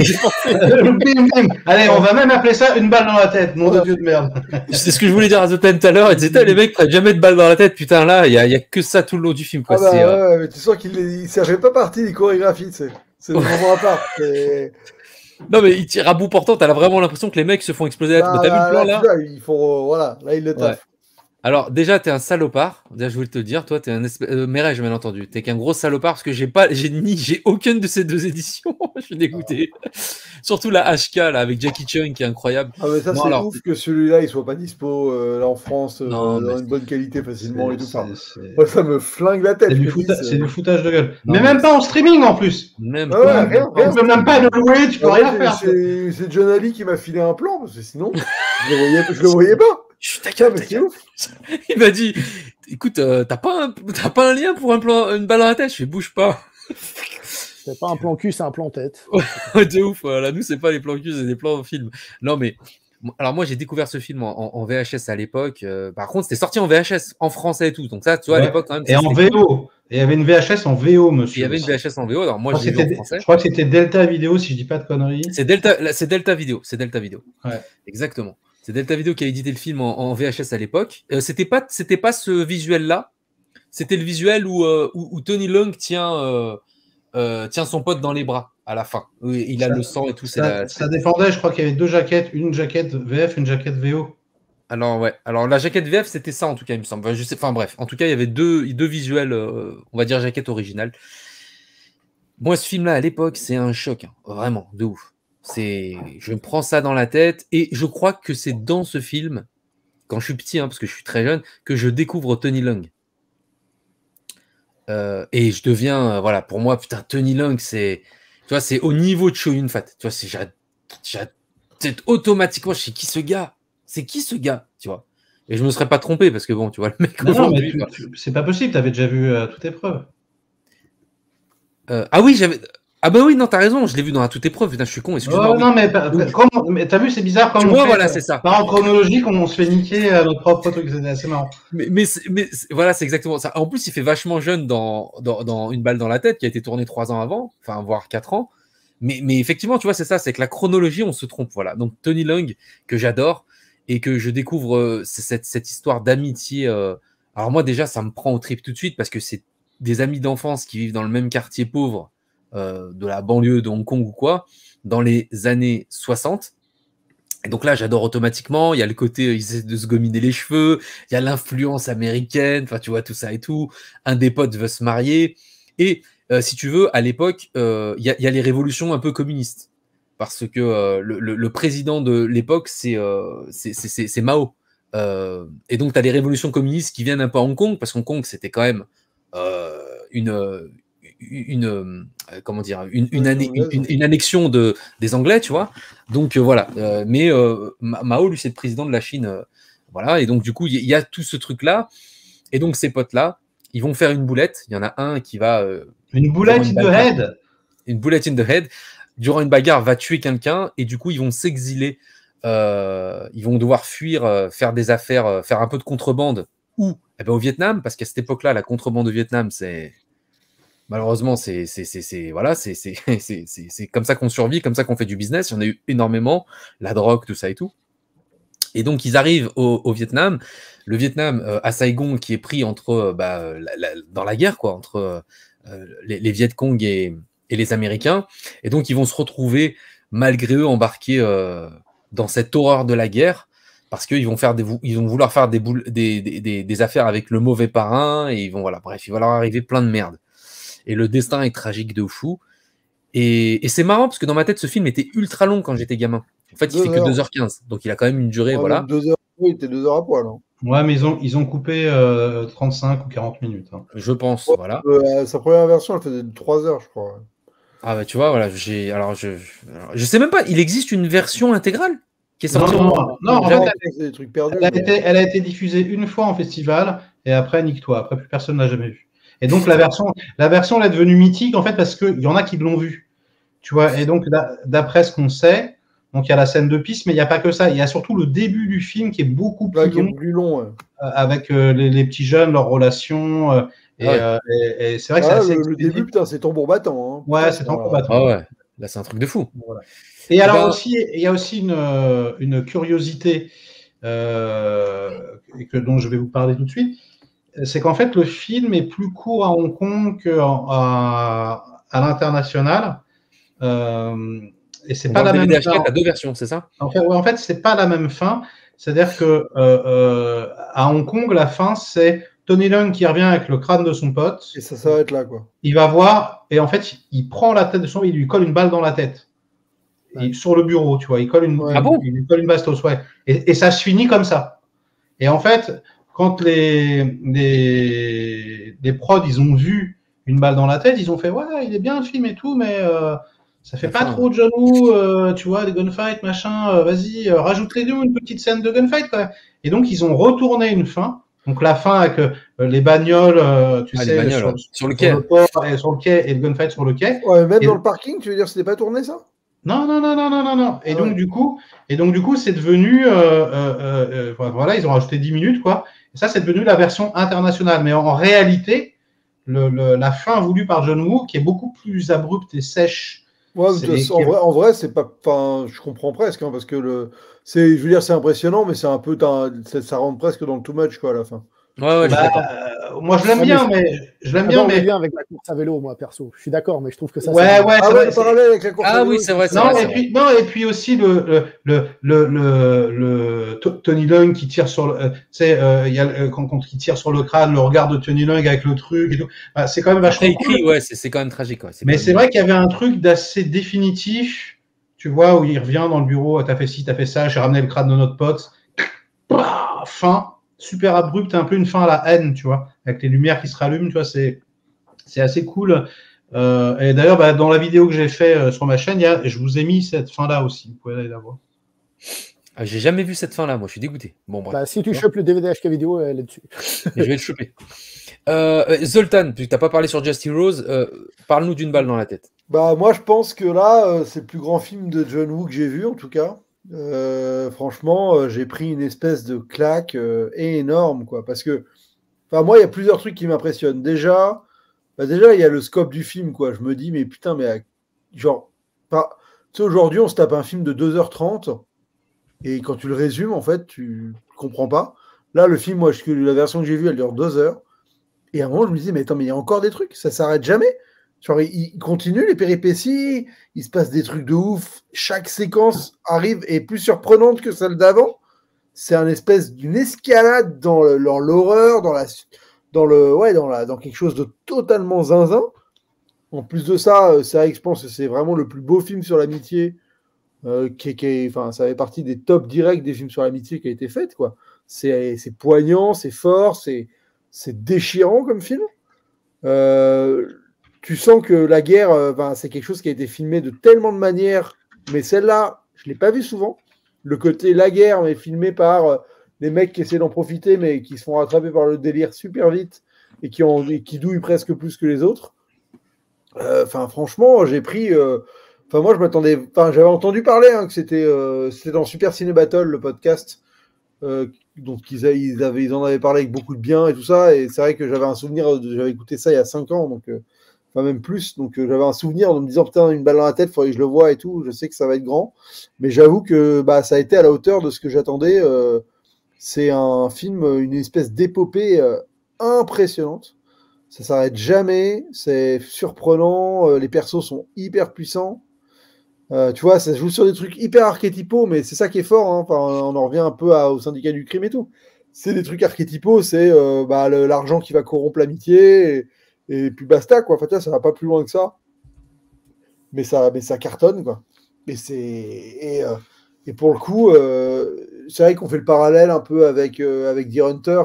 [SPEAKER 4] Allez, on va même appeler ça une balle dans la tête, nom de Dieu de merde.
[SPEAKER 1] C'est ce que je voulais dire à Zoltan tout à l'heure. Les mecs prennent jamais de balle dans la tête. Putain, là, il y a que ça tout le long du film. Quoi.
[SPEAKER 3] Ouais, mais tu sens qu'il ça fait pas partie des chorégraphies, c'est des moments à part.
[SPEAKER 1] Non, mais il tire à bout portant. T'as vraiment l'impression que les mecs se font exploser la tête. T'as vu le plan là?
[SPEAKER 3] Ils font, là, il le taffent.
[SPEAKER 1] Alors, déjà, t'es un salopard. Déjà, je voulais te le dire. Toi, t'es un Mireille, bien entendu. T'es qu'un gros salopard parce que j'ai aucune de ces deux éditions. Je suis dégoûté. Surtout la HK, là, avec Jackie Chung, qui est incroyable.
[SPEAKER 3] Ah, mais ça, c'est ouf que celui-là, il soit pas dispo là en France, dans une bonne qualité facilement et tout ça. Moi, ça me flingue la tête.
[SPEAKER 4] C'est du foutage de gueule. Mais même pas en streaming, en plus.
[SPEAKER 1] Même
[SPEAKER 3] pas.
[SPEAKER 4] Tu peux même pas le louer, tu peux rien faire.
[SPEAKER 3] C'est John Ali qui m'a filé un plan, parce que sinon, je le voyais pas.
[SPEAKER 1] Je mais c'est ouf. Il m'a dit, écoute, t'as pas un lien pour une balle dans la tête? Je fais, bouge pas.
[SPEAKER 5] C'est pas un plan cul, c'est un plan tête.
[SPEAKER 1] De ouf, voilà. Nous, c'est pas les plans cul, c'est des plans film. Non, mais, alors moi, j'ai découvert ce film en VHS à l'époque. Par contre, c'était sorti en VHS, en français et tout. Donc ça, tu vois, à l'époque, quand même.
[SPEAKER 4] Et en VO. Et il y avait une VHS en VO, monsieur.
[SPEAKER 1] Il y avait une VHS en VO. Alors moi, j'ai vu en français.
[SPEAKER 4] Je crois que c'était Delta Vidéo, si je dis pas de conneries.
[SPEAKER 1] C'est Delta Vidéo.
[SPEAKER 4] Ouais.
[SPEAKER 1] Exactement. C'est Delta Video qui a édité le film en VHS à l'époque. C'était pas ce visuel-là. C'était le visuel où Tony Leung tient son pote dans les bras à la fin. Il a le sang et tout.
[SPEAKER 4] Ça défendait, je crois qu'il y avait deux jaquettes, une jaquette VF, une jaquette VO.
[SPEAKER 1] Alors ouais. Alors la jaquette VF, c'était ça en tout cas, il me semble. Enfin bref. En tout cas, il y avait deux visuels, on va dire jaquette originale. Moi, ce film-là à l'époque, c'est un choc, hein. Vraiment, de ouf. Je me prends ça dans la tête et je crois que c'est dans ce film quand je suis petit, parce que je suis très jeune, que je découvre Tony Leung. Et je deviens, voilà, pour moi, putain, Tony Leung, c'est au niveau de Chow Yun-fat. Tu vois, c'est automatiquement, je sais qui ce gars. C'est qui ce gars, tu vois. Et je me serais pas trompé parce que bon, tu vois, le mec.
[SPEAKER 4] Non, mais c'est pas possible. Tu avais déjà vu toute épreuve.
[SPEAKER 1] Ah oui, j'avais. Ah bah oui, non, t'as raison, je l'ai vu dans la toute épreuve, putain, je suis con, excuse-moi.
[SPEAKER 4] Non, mais t'as vu, c'est bizarre quand
[SPEAKER 1] tu
[SPEAKER 4] on
[SPEAKER 1] vois,
[SPEAKER 4] fait,
[SPEAKER 1] voilà, c'est ça.
[SPEAKER 4] Par en chronologique, on se fait niquer notre propre truc, c'est assez marrant.
[SPEAKER 1] Mais voilà, c'est exactement ça. En plus, il fait vachement jeune dans Une balle dans la tête, qui a été tourné 3 ans avant, enfin, voire 4 ans. Mais effectivement, tu vois, c'est ça, c'est que la chronologie, on se trompe, voilà. Donc, Tony Leung, que j'adore, et que je découvre cette histoire d'amitié. Alors moi, déjà, ça me prend au trip tout de suite, parce que c'est des amis d'enfance qui vivent dans le même quartier pauvre, de la banlieue de Hong Kong ou quoi, dans les années 60. Et donc là, j'adore automatiquement. Il y a le côté, ils essaient de se gominer les cheveux. Il y a l'influence américaine. Enfin, tu vois, tout ça et tout. Un des potes veut se marier. Et si tu veux, à l'époque, il y a les révolutions un peu communistes. Parce que le président de l'époque, c'est Mao. Et donc, tu as les révolutions communistes qui viennent un peu à Hong Kong, parce qu'Hong Kong, c'était quand même comment dire, une annexion des Anglais, tu vois. Donc voilà. Mais Mao, lui, c'est le président de la Chine. Voilà. Et donc, du coup, il y a tout ce truc-là. Et donc, ces potes-là, ils vont faire une boulette. Il y en a un qui va.
[SPEAKER 4] Une boulette in the head.
[SPEAKER 1] Une boulette in the head. Durant une bagarre, va tuer quelqu'un. Et du coup, ils vont s'exiler. Ils vont devoir fuir, faire des affaires, faire un peu de contrebande. Ou au Vietnam, parce qu'à cette époque-là, la contrebande au Vietnam, c'est. Malheureusement, c'est comme ça qu'on survit, comme ça qu'on fait du business. Il y en a eu énormément, la drogue, tout ça et tout. Et donc, ils arrivent au Vietnam. Le Vietnam, à Saigon, qui est pris entre, dans la guerre, quoi, entre les Viet Cong et les Américains. Et donc, ils vont se retrouver, malgré eux, embarqués dans cette horreur de la guerre, parce qu'ils vont vouloir faire des affaires avec le mauvais parrain. Et ils vont, voilà, bref, il va leur arriver plein de merde. Et le destin est tragique de fou. Et c'est marrant parce que dans ma tête, ce film était ultra long quand j'étais gamin. En fait, il fait que 2h15. Donc, il a quand même une durée. Voilà.
[SPEAKER 3] 2 heures, oui, il était 2 heures à poil. Hein.
[SPEAKER 4] Ouais, mais ils ont coupé 35 ou 40 minutes. Hein.
[SPEAKER 1] Je pense, voilà.
[SPEAKER 3] Sa première version, elle faisait 3 heures, je crois.
[SPEAKER 1] Ah, bah, tu vois, voilà. Je sais même pas, il existe une version intégrale qui est sortie.
[SPEAKER 4] Non, en fait,
[SPEAKER 3] c'est des trucs perdus.
[SPEAKER 4] Elle a été diffusée une fois en festival et après, nique-toi. Après, plus personne ne l'a jamais vue. Et donc, la version elle est devenue mythique, en fait, parce qu'il y en a qui l'ont vue. Tu vois, et donc, d'après ce qu'on sait, donc il y a la scène de piste, mais il n'y a pas que ça. Il y a surtout le début du film qui est beaucoup plus long.
[SPEAKER 3] Ouais.
[SPEAKER 4] Avec les petits jeunes, leurs relations. Et c'est vrai que c'est
[SPEAKER 3] le début, putain, c'est tambour battant. Hein.
[SPEAKER 4] Ouais, c'est tambour battant.
[SPEAKER 1] Ah ouais, là, c'est un truc de fou.
[SPEAKER 4] Voilà. Et alors, il y a aussi une curiosité dont je vais vous parler tout de suite. C'est qu'en fait, le film est plus court à Hong Kong qu'à l'international. Et c'est pas la même fin.
[SPEAKER 1] Tu as 2 versions, c'est ça?
[SPEAKER 4] En fait, c'est pas la même fin. C'est-à-dire que à Hong Kong, la fin, c'est Tony Leung qui revient avec le crâne de son pote.
[SPEAKER 3] Et ça s'arrête là, quoi.
[SPEAKER 4] Il va voir, et en fait, il prend la tête de son, il lui colle une balle dans la tête. Ouais. Sur le bureau, tu vois. Il colle une bastos, ouais. Et ça se finit comme ça. Et en fait, quand les prods, ils ont vu une balle dans la tête, ils ont fait, ouais, il est bien le film et tout, mais ça fait pas trop de John Woo, tu vois, des gunfights, machin, vas-y, rajoute-les-nous une petite scène de gunfight, quoi. Et donc, ils ont retourné une fin. Donc, la fin avec les bagnoles, tu sais,
[SPEAKER 1] bagnoles, sur le quai.
[SPEAKER 4] Sur le quai et le gunfight sur le quai.
[SPEAKER 3] Ouais, même dans le parking, tu veux dire, c'était pas tourné, ça?
[SPEAKER 4] Non. Et donc, du coup, c'est devenu, voilà, ils ont rajouté 10 minutes, quoi. Et ça, c'est devenu la version internationale. Mais en réalité, la fin voulue par John Woo, qui est beaucoup plus abrupte et sèche.
[SPEAKER 3] Ouais, en vrai, c'est pas. Enfin, je comprends presque, hein, parce que je veux dire, c'est impressionnant, mais c'est un peu, ça rentre presque dans le too much, quoi, à la fin.
[SPEAKER 1] Ouais,
[SPEAKER 4] moi, je l'aime bien, mais je l'aime bien, mais
[SPEAKER 5] bien avec la course à vélo, moi, perso. Je suis d'accord, mais je trouve que ça.
[SPEAKER 4] Ouais,
[SPEAKER 3] le parallèle avec la course à vélo.
[SPEAKER 1] Oui, c'est vrai.
[SPEAKER 4] Et puis aussi Tony Leung qui tire sur le, tu sais, il y a quand il tire sur le crâne, le regard de Tony Leung avec le truc et tout. Bah, c'est quand même vachement cool.
[SPEAKER 1] Ouais, c'est quand même tragique. Ouais.
[SPEAKER 4] Mais c'est vrai qu'il y avait un truc d'assez définitif, tu vois, où il revient dans le bureau, t'as fait ci, t'as fait ça, j'ai ramené le crâne de notre pote. fin, super abrupte, un peu une fin à la haine, tu vois, avec les lumières qui se rallument, tu vois, c'est assez cool. Et d'ailleurs, dans la vidéo que j'ai fait sur ma chaîne, je vous ai mis cette fin-là aussi, vous pouvez aller la voir.
[SPEAKER 1] Ah, j'ai jamais vu cette fin-là, moi je suis dégoûté. Bon, bref.
[SPEAKER 5] Bah, si tu chopes le DVD HK vidéo, elle est dessus.
[SPEAKER 1] Et je vais le choper. Zoltan, tu n'as pas parlé sur Just Heroes, parle-nous d'une balle dans la tête.
[SPEAKER 3] Bah, moi, je pense que là, c'est le plus grand film de John Woo que j'ai vu, en tout cas. Franchement, j'ai pris une espèce de claque énorme, quoi. Parce que, enfin, moi, il y a plusieurs trucs qui m'impressionnent. Déjà, il y a le scope du film, quoi. Je me dis, mais putain, mais genre, tu sais, aujourd'hui, on se tape un film de 2h30, et quand tu le résumes, en fait, tu comprends pas. Là, le film, moi, la version que j'ai vue, elle dure 2 heures. Et à un moment, je me disais, mais attends, mais il y a encore des trucs, ça s'arrête jamais. Genre, il continue les péripéties, il se passe des trucs de ouf. Chaque séquence arrive et est plus surprenante que celle d'avant. C'est un espèce d'une escalade dans l'horreur, dans quelque chose de totalement zinzin. En plus de ça, c'est vrai que je pense que c'est vraiment le plus beau film sur l'amitié, enfin, ça fait partie des top directs des films sur l'amitié qui a été fait, quoi. C'est poignant, c'est fort, c'est déchirant comme film. Tu sens que la guerre, c'est quelque chose qui a été filmé de tellement de manières, mais celle-là, je ne l'ai pas vu souvent. Le côté la guerre, mais filmé par des mecs qui essaient d'en profiter, mais qui se font rattraper par le délire super vite et qui douillent presque plus que les autres. Franchement, j'ai pris. Moi, je m'attendais. J'avais entendu parler que c'était dans Super Ciné Battle, le podcast. Donc ils en avaient parlé avec beaucoup de bien et tout ça, et c'est vrai que j'avais un souvenir, j'avais écouté ça il y a 5 ans, donc même plus, donc j'avais un souvenir en me disant putain, une balle dans la tête, il faudrait que je le voie et tout, je sais que ça va être grand, mais j'avoue que ça a été à la hauteur de ce que j'attendais. C'est un film, une espèce d'épopée impressionnante, ça s'arrête jamais, c'est surprenant, les persos sont hyper puissants. Tu vois, ça se joue sur des trucs hyper archétypaux, mais c'est ça qui est fort, hein. On en revient un peu au syndicat du crime et tout. C'est des trucs archétypaux, c'est l'argent qui va corrompre l'amitié, et puis basta, quoi. Enfin, ça va pas plus loin que ça. Mais ça cartonne, quoi. Et pour le coup, c'est vrai qu'on fait le parallèle un peu avec The Hunter,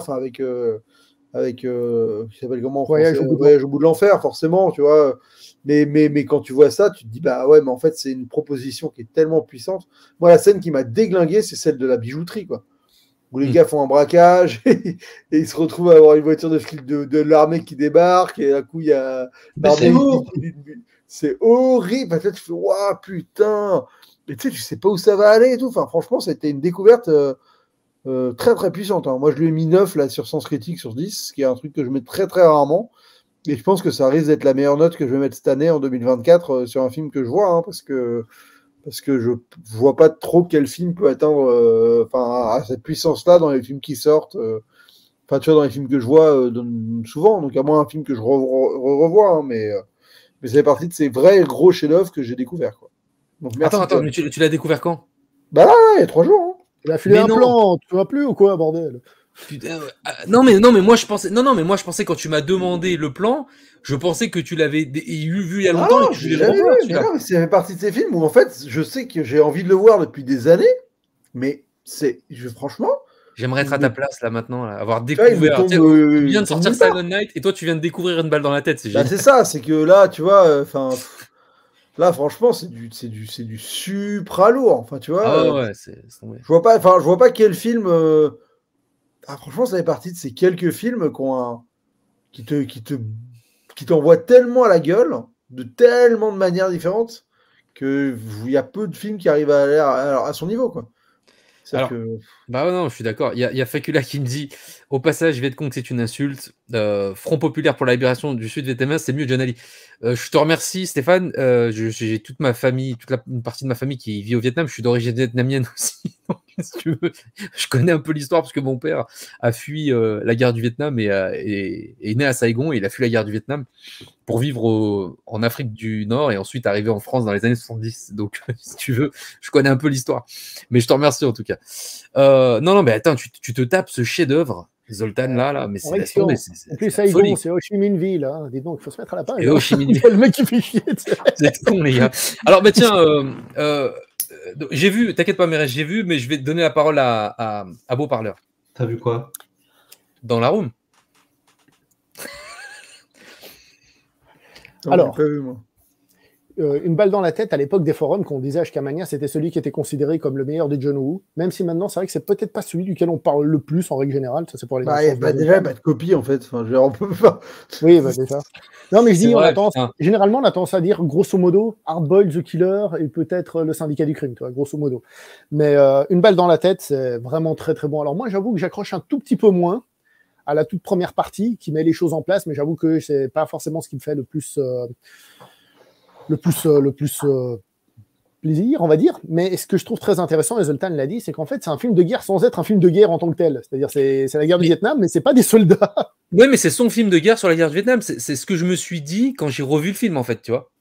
[SPEAKER 3] qui s'appelle comment en français, Voyage au bout de l'enfer, forcément, tu vois. Mais quand tu vois ça, tu te dis, bah ouais, mais en fait, c'est une proposition qui est tellement puissante. Moi, la scène qui m'a déglingué, c'est celle de la bijouterie, quoi. Où les gars font un braquage et ils se retrouvent à avoir une voiture de flic de l'armée qui débarque, et d'un coup, il y a l'armée. C'est horrible. Tu fais, waouh, putain. Et tu sais pas où ça va aller et tout. Franchement, c'était une découverte très, très puissante, hein. Moi, je lui ai mis 9 là, sur Sens Critique sur 10, ce qui est un truc que je mets très, très rarement. Et je pense que ça risque d'être la meilleure note que je vais mettre cette année en 2024 sur un film que je vois, hein, parce que je vois pas trop quel film peut atteindre à cette puissance-là dans les films qui sortent. Tu vois, dans les films que je vois souvent, donc à moins un film que je revois, hein, mais ça fait partie de ces vrais gros chefs-d'œuvre que j'ai découverts, quoi. Donc, merci.
[SPEAKER 1] Attends, mais tu l'as découvert quand?
[SPEAKER 3] Bah là, il y a 3 jours. Hein.
[SPEAKER 5] Il a filé un plan, tu vois plus ou quoi, bordel?
[SPEAKER 1] Putain, non mais moi je pensais quand tu m'as demandé le plan, je pensais que tu l'avais vu il y a longtemps et que tu voulais le revoir.
[SPEAKER 3] Mais ça fait partie de ces films où en fait je sais que j'ai envie de le voir depuis des années, mais franchement,
[SPEAKER 1] j'aimerais être à ta place là maintenant, là, avoir découvert. Tu viens de sortir Silent Night et toi tu viens de découvrir Une balle dans la tête, c'est génial.
[SPEAKER 3] C'est ça, c'est que là tu vois, là franchement c'est du supra lourd, enfin tu vois.
[SPEAKER 1] Ouais,
[SPEAKER 3] je vois pas quel film. Franchement, ça fait partie de ces quelques films qui t'envoient tellement à la gueule, de tellement de manières différentes, qu'il y a peu de films qui arrivent à son niveau, quoi.
[SPEAKER 1] Non, je suis d'accord. Il y a Facula qui me dit, au passage, Vietcong, c'est une insulte. Front populaire pour la libération du Sud vietnamien, c'est mieux, John Ali. Je te remercie, Stéphane. J'ai toute ma famille, une partie de ma famille qui vit au Vietnam. Je suis d'origine vietnamienne aussi. Donc, si tu veux, je connais un peu l'histoire parce que mon père a fui la guerre du Vietnam et est né à Saigon, et il a fui la guerre du Vietnam pour vivre en Afrique du Nord et ensuite arriver en France dans les années 70. Donc, si tu veux, je connais un peu l'histoire. Mais je te remercie en tout cas. Non, mais attends, tu te tapes ce chef-d'œuvre, Zoltan, là, mais c'est
[SPEAKER 5] en plus, Saigon, c'est Ho Chi Minh Ville, hein. Dis donc, il faut se mettre à la page.
[SPEAKER 1] Et Ho Chi Minh Ville.
[SPEAKER 5] Le mec qui fait chier.
[SPEAKER 1] C'est con, les gars. Alors, tiens, J'ai vu, t'inquiète pas, Mérès, j'ai vu, mais je vais te donner la parole à Beau Parleur.
[SPEAKER 4] T'as vu quoi?
[SPEAKER 1] Dans la room.
[SPEAKER 3] Non,
[SPEAKER 5] Alors.
[SPEAKER 3] j'ai pas vu, moi.
[SPEAKER 5] Une balle dans la tête à l'époque des forums, qu'on disait Ashkamania, c'était celui qui était considéré comme le meilleur des John Woo, même si maintenant c'est vrai que c'est peut-être pas celui duquel on parle le plus en règle générale, ça c'est pour les
[SPEAKER 3] Bah,
[SPEAKER 5] nations
[SPEAKER 3] déjà, il n'y a pas de copie en fait. Enfin, je veux dire, on peut pas.
[SPEAKER 5] Oui, bah déjà. Non, mais je
[SPEAKER 1] C'est
[SPEAKER 5] dis,
[SPEAKER 1] vrai,
[SPEAKER 5] généralement, on a tendance à dire grosso modo Hardboiled, The Killer et peut-être le Syndicat du Crime, tu vois, grosso modo. Mais une balle dans la tête, c'est vraiment très très bon. Alors moi, j'avoue que j'accroche un tout petit peu moins à la toute première partie qui met les choses en place, mais j'avoue que c'est pas forcément ce qui me fait le plus plaisir, on va dire. Mais ce que je trouve très intéressant, et Zoltan l'a dit, c'est qu'en fait, c'est un film de guerre sans être un film de guerre en tant que tel. C'est-à-dire, c'est la guerre du Vietnam, mais c'est pas des soldats.
[SPEAKER 1] Oui, mais c'est son film de guerre sur la guerre du Vietnam. C'est ce que je me suis dit quand j'ai revu le film, en fait, tu vois.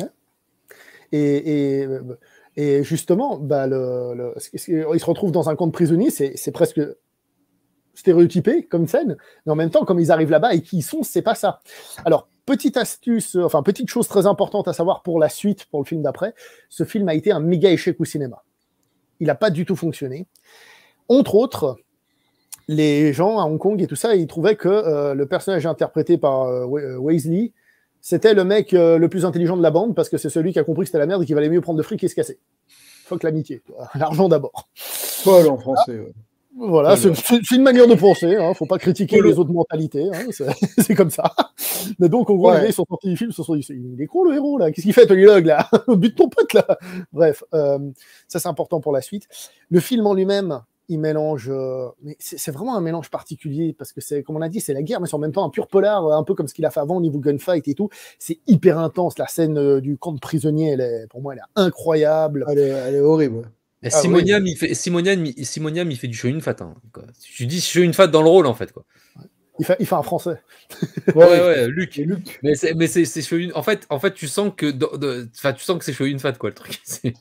[SPEAKER 5] Et justement, bah, il se retrouve dans un camp de prisonniers, c'est presque stéréotypé comme scène, mais en même temps, comme ils arrivent là-bas et qui ils sont, c'est pas ça. Alors, petite astuce, enfin, petite chose très importante à savoir pour la suite, pour le film d'après, ce film a été un méga échec au cinéma. Il n'a pas du tout fonctionné. Entre autres, les gens à Hong Kong et tout ça, ils trouvaient que le personnage interprété par Weasley, c'était le mec le plus intelligent de la bande parce que c'est celui qui a compris que c'était la merde et qu'il valait mieux prendre de fric et se casser. Faut que l'amitié, l'argent d'abord.
[SPEAKER 3] Paul en français. Ouais.
[SPEAKER 5] Voilà, c'est une manière de penser, hein, faut pas critiquer les autres mentalités, hein, c'est comme ça. Mais donc, en gros, les gars, ils sont sortis du film, ils se sont dit, il est con le héros, là, qu'est-ce qu'il fait, Tony Log, là? Bute ton pote, là. Bref, ça c'est important pour la suite. Le film en lui-même, il mélange, mais c'est vraiment un mélange particulier, parce que c'est, comme on a dit, c'est la guerre, mais c'est en même temps un pur polar, un peu comme ce qu'il a fait avant au niveau gunfight et tout. C'est hyper intense, la scène du camp de prisonniers, pour moi, elle est incroyable.
[SPEAKER 3] Elle est horrible.
[SPEAKER 1] Simoniam, oui. Simoniam, il fait du Shoyun Fat. Hein, je dis Shoyun Fat dans le rôle, en fait. Quoi.
[SPEAKER 5] Il fait un français.
[SPEAKER 1] Ouais, Luc.
[SPEAKER 3] Mais
[SPEAKER 1] c'est Shoyun. En fait, tu sens que tu sens que c'est Shoyun Fat, quoi, le truc.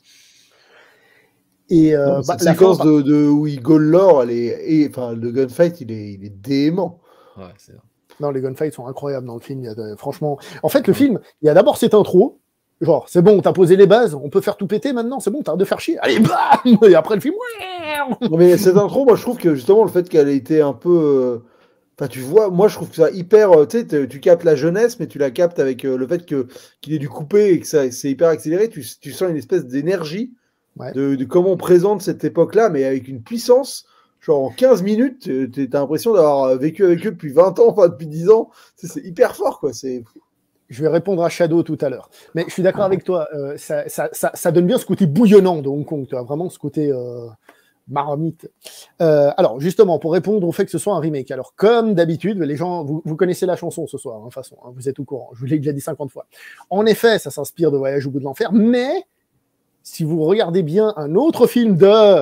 [SPEAKER 3] Et cette séquence où il gaule l'or, le gunfight, il est dément.
[SPEAKER 1] Ouais, c'est vrai.
[SPEAKER 5] Non, les gunfights sont incroyables dans le film. Franchement, en fait, le film, il y a d'abord cette intro. Genre, c'est bon, t'as posé les bases, on peut faire tout péter maintenant, c'est bon, t'arrêtes de faire chier. Allez, bam. Et après le film,
[SPEAKER 3] mais cette intro, moi je trouve que justement le fait qu'elle ait été un peu. Enfin, tu vois, moi je trouve que ça hyper. Tu sais, tu captes la jeunesse, mais tu la captes avec le fait qu'il ait dû couper et que c'est hyper accéléré. Tu sens une espèce d'énergie de comment on présente cette époque-là, mais avec une puissance. Genre en 15 minutes, t'as l'impression d'avoir vécu avec eux depuis 20 ans, enfin depuis 10 ans. C'est hyper fort, quoi.
[SPEAKER 5] Je vais répondre à Shadow tout à l'heure. Mais je suis d'accord avec toi, ça donne bien ce côté bouillonnant de Hong Kong, tu vois, vraiment ce côté marmite. Alors, justement, pour répondre au fait que ce soit un remake, alors comme d'habitude, les gens, vous connaissez la chanson ce soir, de toute façon, hein, vous êtes au courant, je vous l'ai déjà dit 50 fois. En effet, ça s'inspire de Voyage au bout de l'enfer, mais si vous regardez bien un autre film de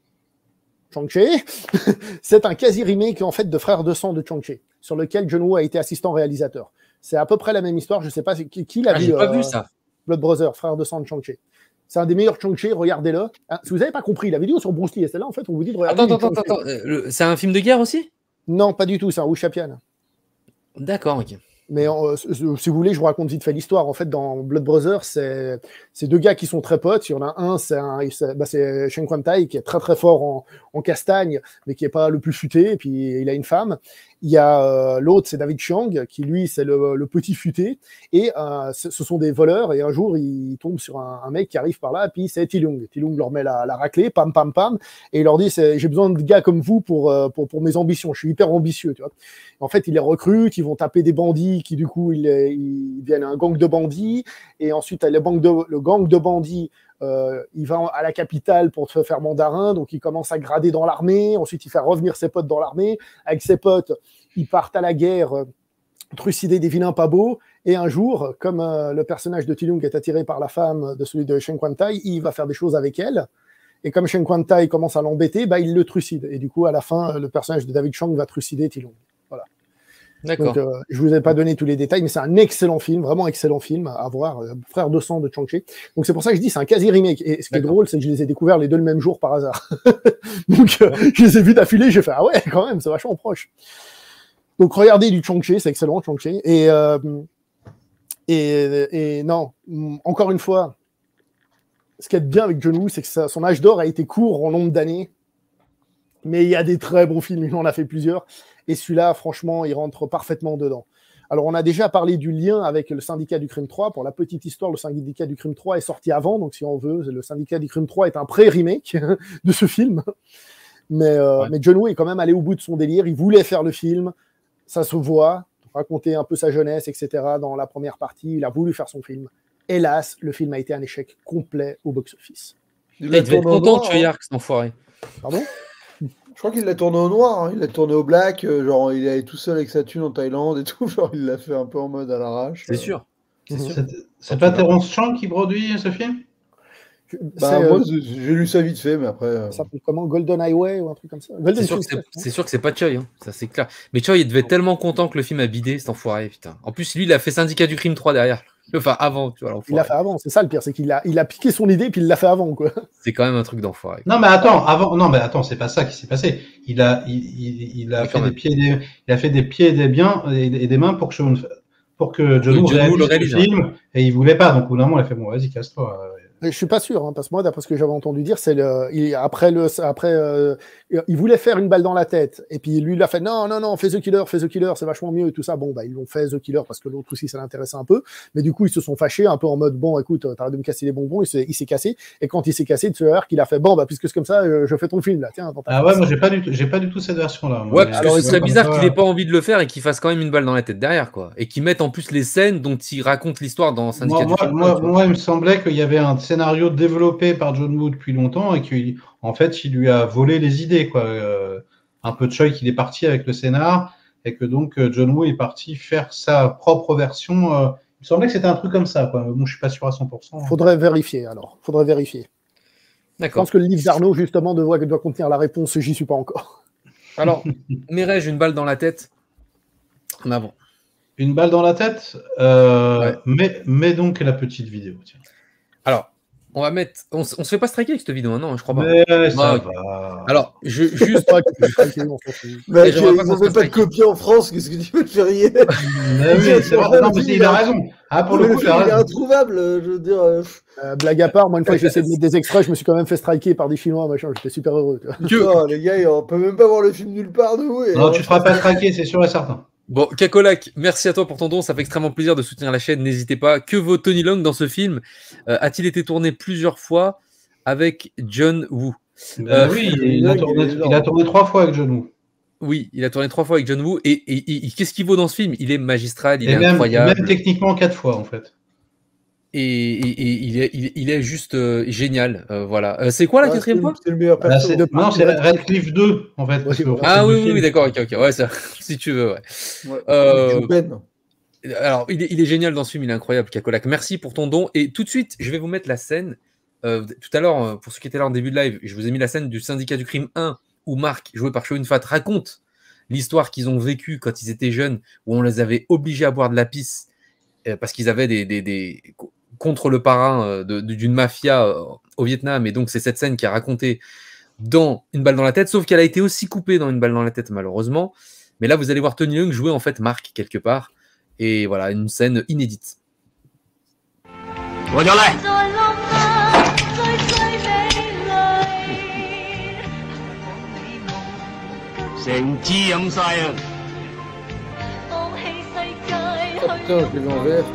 [SPEAKER 5] Chang-Chi, c'est un quasi-remake en fait de Frères de sang de Chang-Chi, sur lequel John Woo a été assistant réalisateur. C'est à peu près la même histoire. Je ne sais pas qui l'a vu.
[SPEAKER 1] J'ai pas vu ça.
[SPEAKER 5] Blood Brothers, Frères de sang de Chang-Chi. C'est un des meilleurs Chang-Chi, regardez-le. Hein, si vous n'avez pas compris, la vidéo sur Bruce Lee, et celle-là, en fait, on vous dit de regarder.
[SPEAKER 1] Attends. C'est un film de guerre aussi?
[SPEAKER 5] Non, pas du tout, c'est un Wu Shapian.
[SPEAKER 1] D'accord, ok.
[SPEAKER 5] Mais si vous voulez, je vous raconte vite fait l'histoire. En fait, dans Blood Brothers, c'est deux gars qui sont très potes. Il y en a un, c'est Shen Kwan-tai, qui est très très fort en castagne, mais qui n'est pas le plus futé. Et puis, il a une femme. Il y a l'autre, c'est David Chiang, qui lui, c'est le petit futé. Et ce sont des voleurs. Et un jour, ils tombent sur un mec qui arrive par là. Et puis, c'est Tilung. Tilung leur met la raclée, pam, pam, pam. Et il leur dit, j'ai besoin de gars comme vous pour mes ambitions. Je suis hyper ambitieux, tu vois. En fait, ils les recrutent. Ils vont taper des bandits qui, du coup, ils deviennent un gang de bandits. Et ensuite, le gang de bandits, il va à la capitale pour se faire mandarin, donc il commence à grader dans l'armée, ensuite il fait revenir ses potes dans l'armée, avec ses potes, ils partent à la guerre, trucider des vilains pas beaux, et un jour, comme le personnage de Tilung est attiré par la femme de celui de Shen Kwan-tai, il va faire des choses avec elle, et comme Shen Kwan-tai commence à l'embêter, il le trucide, et du coup, à la fin, le personnage de David Chiang va trucider Tilung. Voilà.
[SPEAKER 1] D'accord.
[SPEAKER 5] Donc, je vous ai pas donné tous les détails, mais c'est un excellent film, vraiment excellent film à voir, Frères de sang de Chang-Chi. Donc c'est pour ça que je dis c'est un quasi remake. Et ce qui est drôle, c'est que je les ai découverts les deux le même jour par hasard. Donc je les ai vus d'affilée, j'ai fait ah ouais quand même, c'est vachement proche. Donc regardez du Chang-Chi, c'est excellent Chang-Chi. Et non, encore une fois, ce qui est bien avec John Woo, c'est que son âge d'or a été court en nombre d'années. Mais il y a des très bons films, il en a fait plusieurs. Et celui-là, franchement, il rentre parfaitement dedans. Alors, on a déjà parlé du lien avec le Syndicat du Crime 3. Pour la petite histoire, le Syndicat du Crime 3 est sorti avant. Donc, si on veut, le Syndicat du Crime 3 est un pré-remake de ce film. Mais John Woo est quand même allé au bout de son délire. Il voulait faire le film. Ça se voit. Raconter un peu sa jeunesse, etc. Dans la première partie. Il a voulu faire son film. Hélas, le film a été un échec complet au box-office.
[SPEAKER 1] Il devait être content de Choyark, cet enfoiré.
[SPEAKER 5] Pardon ?
[SPEAKER 3] Je crois qu'il l'a tourné au noir, hein. Il l'a tourné au black, genre il est tout seul avec sa thune en Thaïlande et tout, genre il l'a fait un peu en mode à l'arrache.
[SPEAKER 1] C'est sûr.
[SPEAKER 4] C'est pas Terrence Chang qui produit ce film?
[SPEAKER 3] Moi j'ai lu ça vite fait, mais après.
[SPEAKER 5] Ça s'appelle comment, Golden Highway ou un truc comme ça?
[SPEAKER 1] C'est sûr que c'est pas Choi, hein. Ça c'est clair. Mais Choi il devait être tellement content que le film a bidé, cet enfoiré, putain. En plus lui il a fait Syndicat du Crime 3 derrière. Enfin avant, tu vois.
[SPEAKER 5] Il l'a fait avant, c'est ça le pire, c'est qu'il a piqué son idée puis il l'a fait avant, quoi.
[SPEAKER 1] C'est quand même un truc d'enfoiré.
[SPEAKER 4] Non mais attends, c'est pas ça qui s'est passé. Il a fait des pieds et des mains pour que John Woo réalise le film et il voulait pas, donc au bout d'un moment il a fait bon vas-y casse-toi.
[SPEAKER 5] Je suis pas sûr, hein, parce que moi, d'après ce que j'avais entendu dire, c'est il voulait faire une balle dans la tête, et puis lui, il a fait non, fais The Killer, c'est vachement mieux et tout ça. Bon, ils l'ont fait The Killer parce que l'autre aussi, ça l'intéressait un peu, mais du coup, ils se sont fâchés un peu en mode bon, écoute, t'arrêtes de me casser les bonbons, il s'est cassé, et quand il s'est cassé, tu vois qu'il a fait bon, puisque c'est comme ça, je fais ton film là, tiens.
[SPEAKER 4] Ah ouais, moi j'ai pas du tout cette version là.
[SPEAKER 1] Ouais, parce que ce serait bizarre qu'il ait pas envie de le faire et qu'il fasse quand même une balle dans la tête derrière, quoi, et qu'il mette en plus les scènes dont il raconte l'histoire dans Syndicat du Crime.
[SPEAKER 4] Moi, il me semblait qu'il y avait un scénario développé par John Woo depuis longtemps et qu'en fait il lui a volé les idées, quoi. Un peu de Choi qu'il est parti avec le scénar et que donc John Woo est parti faire sa propre version. Il me semblait que c'était un truc comme ça, quoi. Mais bon, je suis pas sûr à 100%.
[SPEAKER 5] Faudrait vérifier.
[SPEAKER 1] D'accord.
[SPEAKER 5] Je pense que le livre d'Arnaud justement doit contenir la réponse. J'y suis pas encore.
[SPEAKER 1] Alors, Mireille, une balle dans la tête. En avant.
[SPEAKER 4] Une balle dans la tête.
[SPEAKER 1] Ouais.
[SPEAKER 4] Mais donc la petite vidéo. Tiens.
[SPEAKER 1] Alors. On se fait pas striker avec cette vidéo, non, je crois pas.
[SPEAKER 4] Mais ça va.
[SPEAKER 1] Alors, juste.
[SPEAKER 3] Mais ils n'ont fait pas de copie en France, qu'est-ce que tu veux te faire rire?
[SPEAKER 4] C'est vrai, non, mais il a raison. Ah, pour le coup,
[SPEAKER 3] il est introuvable, je veux dire.
[SPEAKER 5] Blague à part, moi, une fois que j'ai essayé de mettre des extraits, je me suis quand même fait striker par des Chinois, machin, j'étais super heureux.
[SPEAKER 3] Putain, les gars, on peut même pas voir le film nulle part, nous.
[SPEAKER 4] Non, tu te feras pas striker, c'est sûr et certain.
[SPEAKER 1] Bon, Kakolak, merci à toi pour ton don, ça fait extrêmement plaisir de soutenir la chaîne, n'hésitez pas. Que vaut Tony Leung dans ce film? A-t-il été tourné plusieurs fois avec John Woo?
[SPEAKER 4] Oui, il a tourné 3 fois avec John Woo.
[SPEAKER 1] Oui, il a tourné 3 fois avec John Woo, et qu'est-ce qu'il vaut dans ce film? Il est magistral, il est incroyable.
[SPEAKER 4] Même techniquement 4 fois, en fait.
[SPEAKER 1] Et il est juste génial, voilà. C'est quoi la 4e fois?
[SPEAKER 3] C'est le meilleur perso.
[SPEAKER 4] Non, c'est Redcliffe 2, en fait.
[SPEAKER 1] Ah oui, d'accord, ok. Ouais, ça, si tu veux, ouais. Alors, il est génial dans ce film, il est incroyable, Kakolak. Merci pour ton don. Et tout de suite, je vais vous mettre la scène. Tout à l'heure, pour ceux qui étaient là en début de live, je vous ai mis la scène du Syndicat du Crime 1, où Mark, joué par Chow Yun-fat, raconte l'histoire qu'ils ont vécue quand ils étaient jeunes, où on les avait obligés à boire de la pisse, parce qu'ils avaient des contre le parrain d'une mafia au Vietnam. Et donc, c'est cette scène qui a raconté dans Une balle dans la tête, sauf qu'elle a été aussi coupée dans Une balle dans la tête, malheureusement. Mais là, vous allez voir Tony Leung jouer, en fait, Mark, quelque part. Et voilà, une scène inédite.
[SPEAKER 3] Putain, je l'ai vu en VF.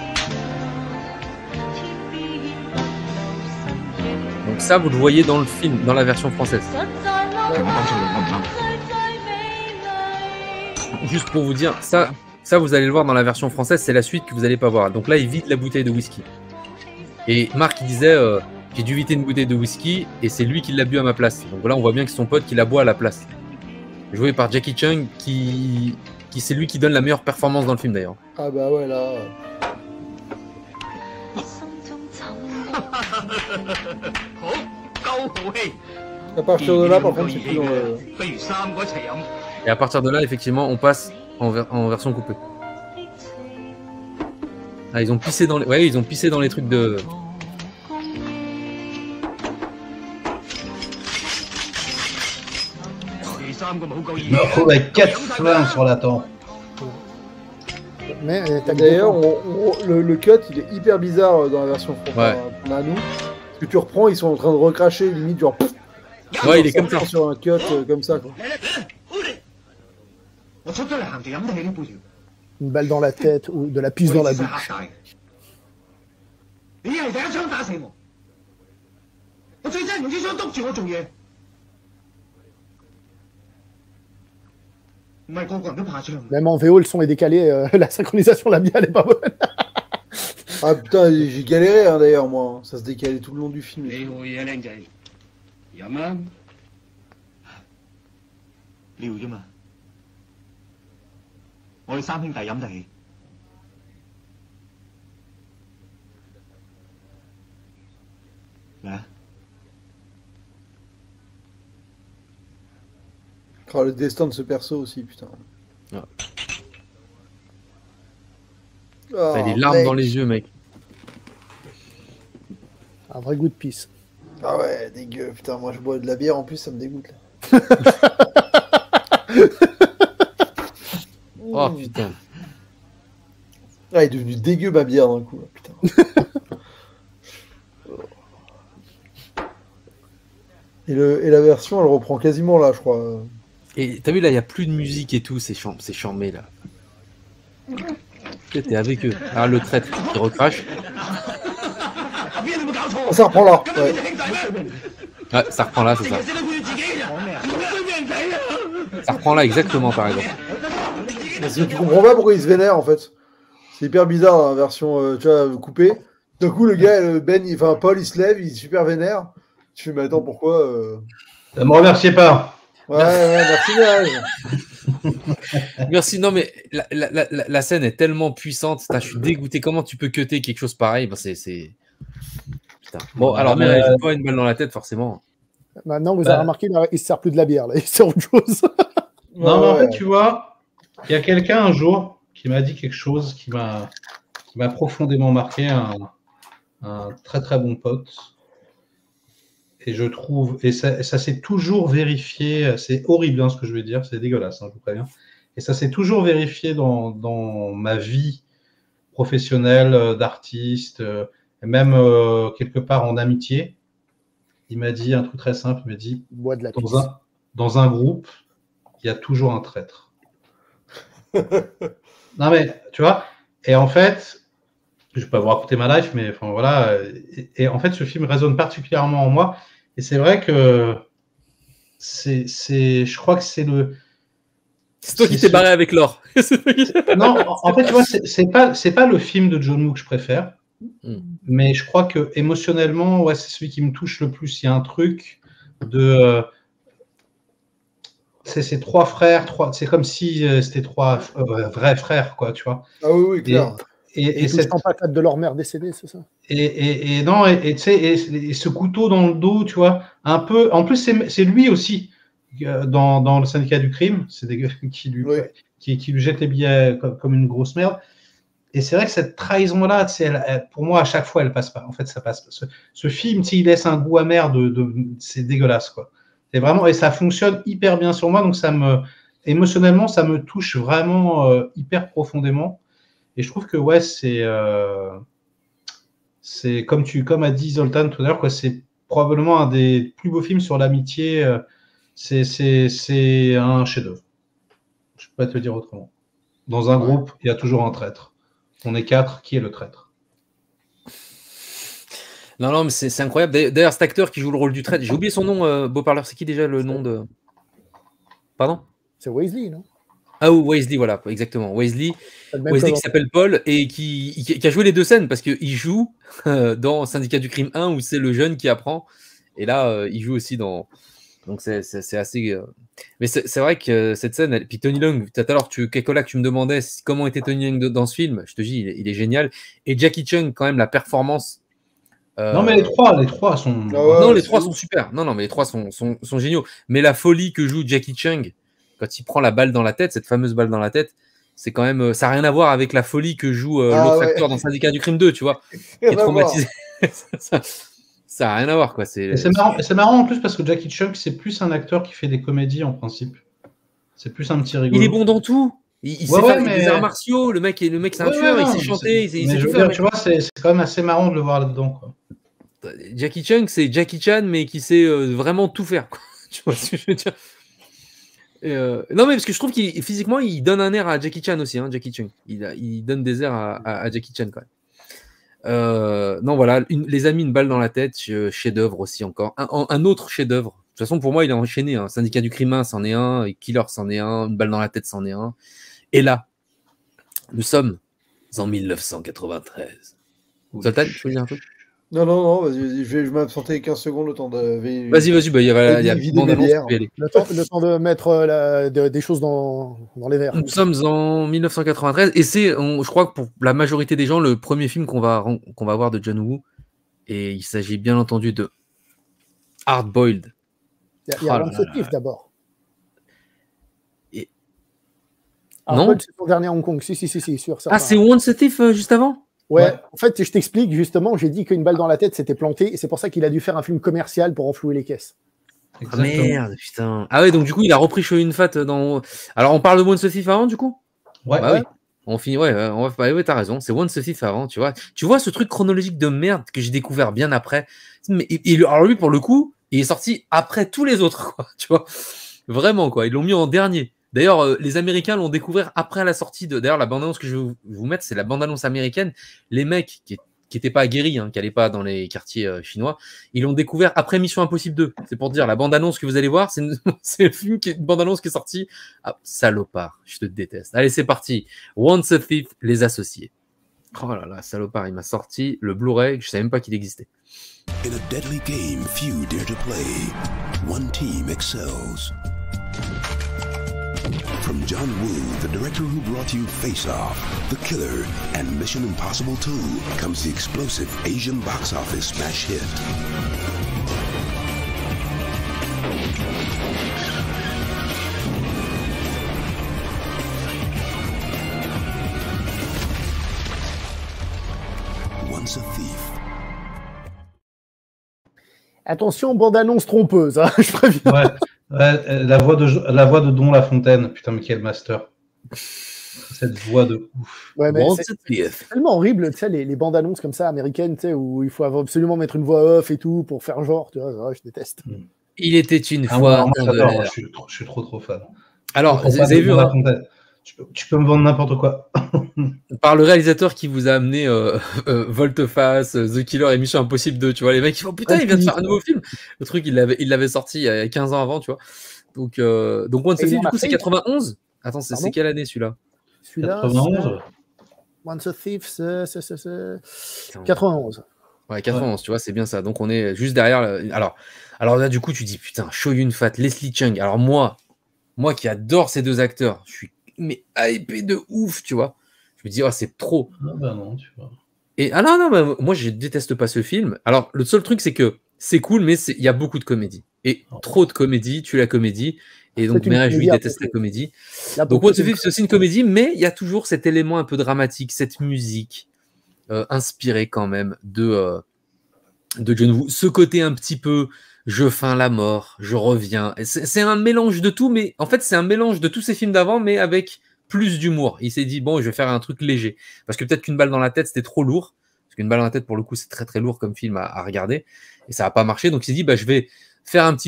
[SPEAKER 1] Donc ça, vous le voyez dans le film, dans la version française. Juste pour vous dire, ça vous allez le voir dans la version française, c'est la suite que vous n'allez pas voir. Donc là, il vide la bouteille de whisky. Et Marc, il disait, j'ai dû vider une bouteille de whisky et c'est lui qui l'a bu à ma place. Donc là, on voit bien que c'est son pote qui la boit à la place. Joué par Jackie Chung, qui c'est lui qui donne la meilleure performance dans le film d'ailleurs.
[SPEAKER 3] Ah bah ouais, là... À partir de là, par contre, c'est plus dans le...
[SPEAKER 1] Et à partir de là, effectivement, on passe en version coupée. Ah, ils ont pissé dans les... Ouais, ils ont pissé dans les trucs de...
[SPEAKER 4] Meurtre avec 4 flingues sur la tempe.
[SPEAKER 5] Mais
[SPEAKER 3] d'ailleurs, le cut, il est hyper bizarre dans la version qu'on a nous. Que tu reprends, ils sont en train de recracher, limite, genre. Pouf,
[SPEAKER 1] Ouais, il est comme ça.
[SPEAKER 3] sur un cut comme ça, quoi.
[SPEAKER 5] Une balle dans la tête ou de la puce dans la bouche.
[SPEAKER 8] 你係第一槍打死我，我最憎用支槍督住我做嘢。唔係個個人都怕槍。
[SPEAKER 5] Même en VO, le son est décalé, la synchronisation labiale est pas bonne.
[SPEAKER 3] Ah putain, j'ai galéré hein, d'ailleurs, moi. Ça se décalait tout le long du film.
[SPEAKER 8] 你會嘢靚仔，飲啊！尿啫嘛，我哋三兄弟飲得起。嚟啊！
[SPEAKER 3] Oh, le destin de ce perso aussi, putain.
[SPEAKER 1] Ouais.
[SPEAKER 3] Oh,
[SPEAKER 1] T'as les larmes
[SPEAKER 3] mec.
[SPEAKER 1] dans les yeux, mec.
[SPEAKER 5] Un vrai goût de pisse.
[SPEAKER 3] Ah ouais, dégueu. Putain, moi je bois de la bière en plus, ça me dégoûte. Là.
[SPEAKER 1] Oh putain.
[SPEAKER 3] Ah, il est devenu dégueu ma bière d'un coup, là, putain. Et la version, elle reprend quasiment là, je crois.
[SPEAKER 1] Et t'as vu là, il n'y a plus de musique et tout, c'est chambé là. T'es avec eux. Ah, le traître qui recrache.
[SPEAKER 3] Ah, ça reprend là. Ouais.
[SPEAKER 1] Ouais, ça reprend là, c'est ça. Ça reprend là, exactement, par exemple.
[SPEAKER 3] Parce que tu comprends pas pourquoi il se vénère en fait. C'est hyper bizarre dans la version tu vois, coupée. D'un coup, le gars, Paul, il se lève, il est super vénère. Tu fais, mais attends, pourquoi
[SPEAKER 4] Ne me remerciez pas.
[SPEAKER 3] Ouais, merci, Nage.
[SPEAKER 1] Merci. Non, mais la scène est tellement puissante. Putain, je suis dégoûté. Comment tu peux cutter quelque chose pareil? Ben, c'est... Putain. Bon, alors, mais j'ai pas une balle dans la tête, forcément.
[SPEAKER 5] Maintenant, vous avez remarqué, il ne se sert plus de la bière, là. Il sert autre chose.
[SPEAKER 4] Non, mais en fait, tu vois, il y a quelqu'un un jour qui m'a dit quelque chose qui m'a profondément marqué, un très très bon pote. Et je trouve, et ça s'est toujours vérifié, c'est horrible hein, ce que je vais dire, c'est dégueulasse, hein, je vous préviens. Et ça s'est toujours vérifié dans ma vie professionnelle, d'artiste, et même quelque part en amitié. Il m'a dit un truc très simple, il m'a dit,
[SPEAKER 5] Bois de la
[SPEAKER 4] dans un groupe, il y a toujours un traître. Non mais, tu vois, et en fait, je ne vais pas vous raconter ma life, mais enfin voilà, et en fait, ce film résonne particulièrement en moi. Et c'est vrai que je crois que c'est le.
[SPEAKER 1] C'est toi qui t'es barré avec l'or.
[SPEAKER 4] Non, en fait, tu vois, c'est pas le film de John Woo que je préfère, mais je crois que émotionnellement, ouais, c'est celui qui me touche le plus. Il y a un truc de. C'est ces trois frères, c'est comme si c'était trois vrais frères, quoi, tu vois.
[SPEAKER 3] Ah oui, clair.
[SPEAKER 5] Et c'est pas quatre de leur mère décédée, c'est ça?
[SPEAKER 4] Et non, tu sais, et ce couteau dans le dos, tu vois, un peu. En plus, c'est lui aussi dans le syndicat du crime, c'est des gars qui lui jette les billets comme une grosse merde. Et c'est vrai que cette trahison-là, pour moi, à chaque fois, elle passe pas. En fait, ça passe pas. Ce film, il laisse un goût amer c'est dégueulasse, quoi. C'est vraiment, et ça fonctionne hyper bien sur moi, donc émotionnellement, ça me touche vraiment hyper profondément. Et je trouve que ouais, c'est comme a dit Zoltan tout à l'heure, quoi. C'est probablement un des plus beaux films sur l'amitié. C'est un chef-d'œuvre. Je peux pas te dire autrement. Dans un groupe, il y a toujours un traître. On est 4. Qui est le traître?
[SPEAKER 1] Non, mais c'est incroyable. D'ailleurs, cet acteur qui joue le rôle du traître, j'ai oublié son nom, beau parleur. C'est qui déjà le nom de. Pardon?
[SPEAKER 5] C'est Weasley, non?
[SPEAKER 1] Ah oui, Weasley, voilà, exactement. Weasley qui s'appelle Paul et qui a joué les deux scènes parce qu'il joue dans Syndicat du crime 1 où c'est le jeune qui apprend. Et là, il joue aussi dans. Donc c'est assez. Mais c'est vrai que cette scène. Puis Tony Leung, tout à l'heure, Kekola, tu me demandais comment était Tony Leung dans ce film. Je te dis, il est génial. Et Jackie Chung, quand même, la performance.
[SPEAKER 4] Non, mais les trois sont.
[SPEAKER 1] Non, les trois sont super. Non, mais les trois sont géniaux. Mais la folie que joue Jackie Chung quand il prend la balle dans la tête, cette fameuse balle dans la tête, c'est quand même. Ça n'a rien à voir avec la folie que joue l'autre acteur dans Syndicat du crime 2, tu vois. Qui est traumatisé. Ça n'a rien à voir, quoi. C'est
[SPEAKER 4] marrant en plus parce que Jackie Chung, c'est plus un acteur qui fait des comédies en principe. C'est plus un petit rigolo.
[SPEAKER 1] Il est bon dans tout. Il sait faire des arts martiaux. Le mec, c'est un tueur. Il sait chanter. Il sait tout faire.
[SPEAKER 4] Tu vois, c'est quand même assez marrant de le voir là-dedans, quoi.
[SPEAKER 1] Jackie Chung, c'est Jackie Chan, mais qui sait vraiment tout faire, quoi. Tu vois ce que je veux dire? Non, mais parce que je trouve qu'il physiquement, il donne un air à Jackie Chan aussi, hein, Jackie Chung. Il donne des airs à Jackie Chan, quand même. Non, voilà, les amis, une balle dans la tête, chef-d'œuvre aussi encore. Un autre chef-d'œuvre. De toute façon, pour moi, il a enchaîné. Hein. Syndicat du crime 1, c'en est un. Et Killer, c'en est un. Une balle dans la tête, c'en est un. Et là, nous sommes en 1993. Sultan, tu veux dire un truc?
[SPEAKER 3] Non, vas-y, je vais m'absenter 15 secondes le temps de.
[SPEAKER 1] Vas-y, bah, il y a
[SPEAKER 3] vider mes
[SPEAKER 1] bande-annonce,
[SPEAKER 3] bières.
[SPEAKER 1] tu peux y aller.
[SPEAKER 5] Le temps de mettre des choses dans les verres.
[SPEAKER 1] Nous sommes en 1993 et c'est, je crois que pour la majorité des gens, le premier film qu'on va voir de John Woo. Et il s'agit bien entendu de Hard Boiled.
[SPEAKER 5] Il y a Once a Thief d'abord.
[SPEAKER 1] Et...
[SPEAKER 5] Hard
[SPEAKER 1] Non.
[SPEAKER 5] Boiled, c'est son dernier à Hong Kong. Si, sûr.
[SPEAKER 1] Ah, c'est Once a Thief juste avant?
[SPEAKER 5] Ouais, en fait, je t'explique justement, j'ai dit qu'une balle dans la tête s'était plantée, et c'est pour ça qu'il a dû faire un film commercial pour enflouer les caisses.
[SPEAKER 1] Ah merde, putain. Ah ouais, donc du coup, il a repris Show Yun-Fat dans. Alors, on parle de Once a Thief avant, du coup?
[SPEAKER 4] Ouais.
[SPEAKER 1] Bah oui. On finit, ouais, t'as raison, c'est Once a Thief avant, tu vois. Tu vois ce truc chronologique de merde que j'ai découvert bien après. Mais, alors lui, pour le coup, il est sorti après tous les autres, quoi, tu vois. Vraiment, quoi, ils l'ont mis en dernier. D'ailleurs, les Américains l'ont découvert après la sortie de. D'ailleurs, la bande-annonce que je vais vous mettre, c'est la bande-annonce américaine. Les mecs qui n'étaient pas aguerris, hein, qui n'allaient pas dans les quartiers chinois, ils l'ont découvert après Mission Impossible 2. C'est pour dire, la bande-annonce que vous allez voir, c'est le film une bande-annonce qui est sortie. Ah, salopard, je te déteste. Allez, c'est parti. Once a Thief, Les Associés. Oh là là, salopard, il m'a sorti le Blu-ray, je savais même pas qu'il existait.
[SPEAKER 2] In a deadly game few dare to play, one team excels. From John Woo, the director who brought you Face Off, The Killer, and Mission Impossible 2, comes the explosive Asian box office smash hit. Once a Thief.
[SPEAKER 5] Attention, bande-annonce trompeuse, hein, je préviens.
[SPEAKER 4] Ouais. La voix de Don Lafontaine, putain, mais quel master. Cette voix de ouf.
[SPEAKER 5] Ouais, mais
[SPEAKER 1] Once
[SPEAKER 5] c'est
[SPEAKER 1] a Thief.
[SPEAKER 5] tellement horrible, tu sais, les bandes-annonces comme ça américaines, tu sais, où il faut absolument mettre une voix off et tout pour faire genre, tu vois, je déteste.
[SPEAKER 1] Il était une
[SPEAKER 4] Ah,
[SPEAKER 1] fois.
[SPEAKER 4] moi, j'adore, je suis trop fan.
[SPEAKER 1] Alors,
[SPEAKER 4] Trop
[SPEAKER 1] vous
[SPEAKER 4] fan
[SPEAKER 1] avez
[SPEAKER 4] de
[SPEAKER 1] vu,
[SPEAKER 4] Don
[SPEAKER 1] hein,
[SPEAKER 4] Lafontaine. Tu peux me vendre n'importe quoi.
[SPEAKER 1] par le réalisateur qui vous a amené Volte-Face, The Killer et Mission Impossible 2, tu vois, les mecs qui font putain, il vient de faire un nouveau film. Le truc, il l'avait sorti il y a 15 ans avant, tu vois. Donc Once a
[SPEAKER 5] Et
[SPEAKER 1] Thief,
[SPEAKER 5] il en
[SPEAKER 1] du
[SPEAKER 5] a
[SPEAKER 1] coup, c'est
[SPEAKER 5] fait,
[SPEAKER 1] 91. Attends, c'est
[SPEAKER 5] Pardon
[SPEAKER 1] quelle année celui-là?
[SPEAKER 5] Celui-là,
[SPEAKER 4] 91.
[SPEAKER 5] Once a Thief, c'est 91.
[SPEAKER 1] Ouais, 91, tu vois, c'est bien ça. Donc on est juste derrière. Alors là, du coup, tu dis putain, Chow Yun-Fat, Leslie Chung. Alors moi qui adore ces deux acteurs, je suis hypé de ouf, tu vois. Je me dis, oh, c'est trop.
[SPEAKER 4] Ah bah non, tu vois.
[SPEAKER 1] Et non, bah, moi je déteste pas ce film. Alors le seul truc c'est que c'est cool, mais il y a beaucoup de comédie. Et trop de comédie, tue la comédie. Et donc
[SPEAKER 5] C'est une
[SPEAKER 1] Mireille Julie
[SPEAKER 5] comédie
[SPEAKER 1] déteste la
[SPEAKER 5] après tout.
[SPEAKER 1] comédie.
[SPEAKER 5] Là,
[SPEAKER 1] Donc
[SPEAKER 5] pour
[SPEAKER 1] Once a
[SPEAKER 5] le coup,
[SPEAKER 1] Thief c'est aussi une comédie, mais il y a toujours cet élément un peu dramatique, cette musique inspirée quand même de John Woo. Ce côté un petit peu, je feins la mort, je reviens. C'est un mélange de tout, mais en fait c'est un mélange de tous ces films d'avant, mais avec plus d'humour. Il s'est dit, bon, je vais faire un truc léger. Parce que peut-être qu'une balle dans la tête, c'était trop lourd. Parce qu'une balle dans la tête, pour le coup, c'est très très lourd comme film à regarder. Et ça n'a pas marché. Donc il s'est dit, bah, je vais faire un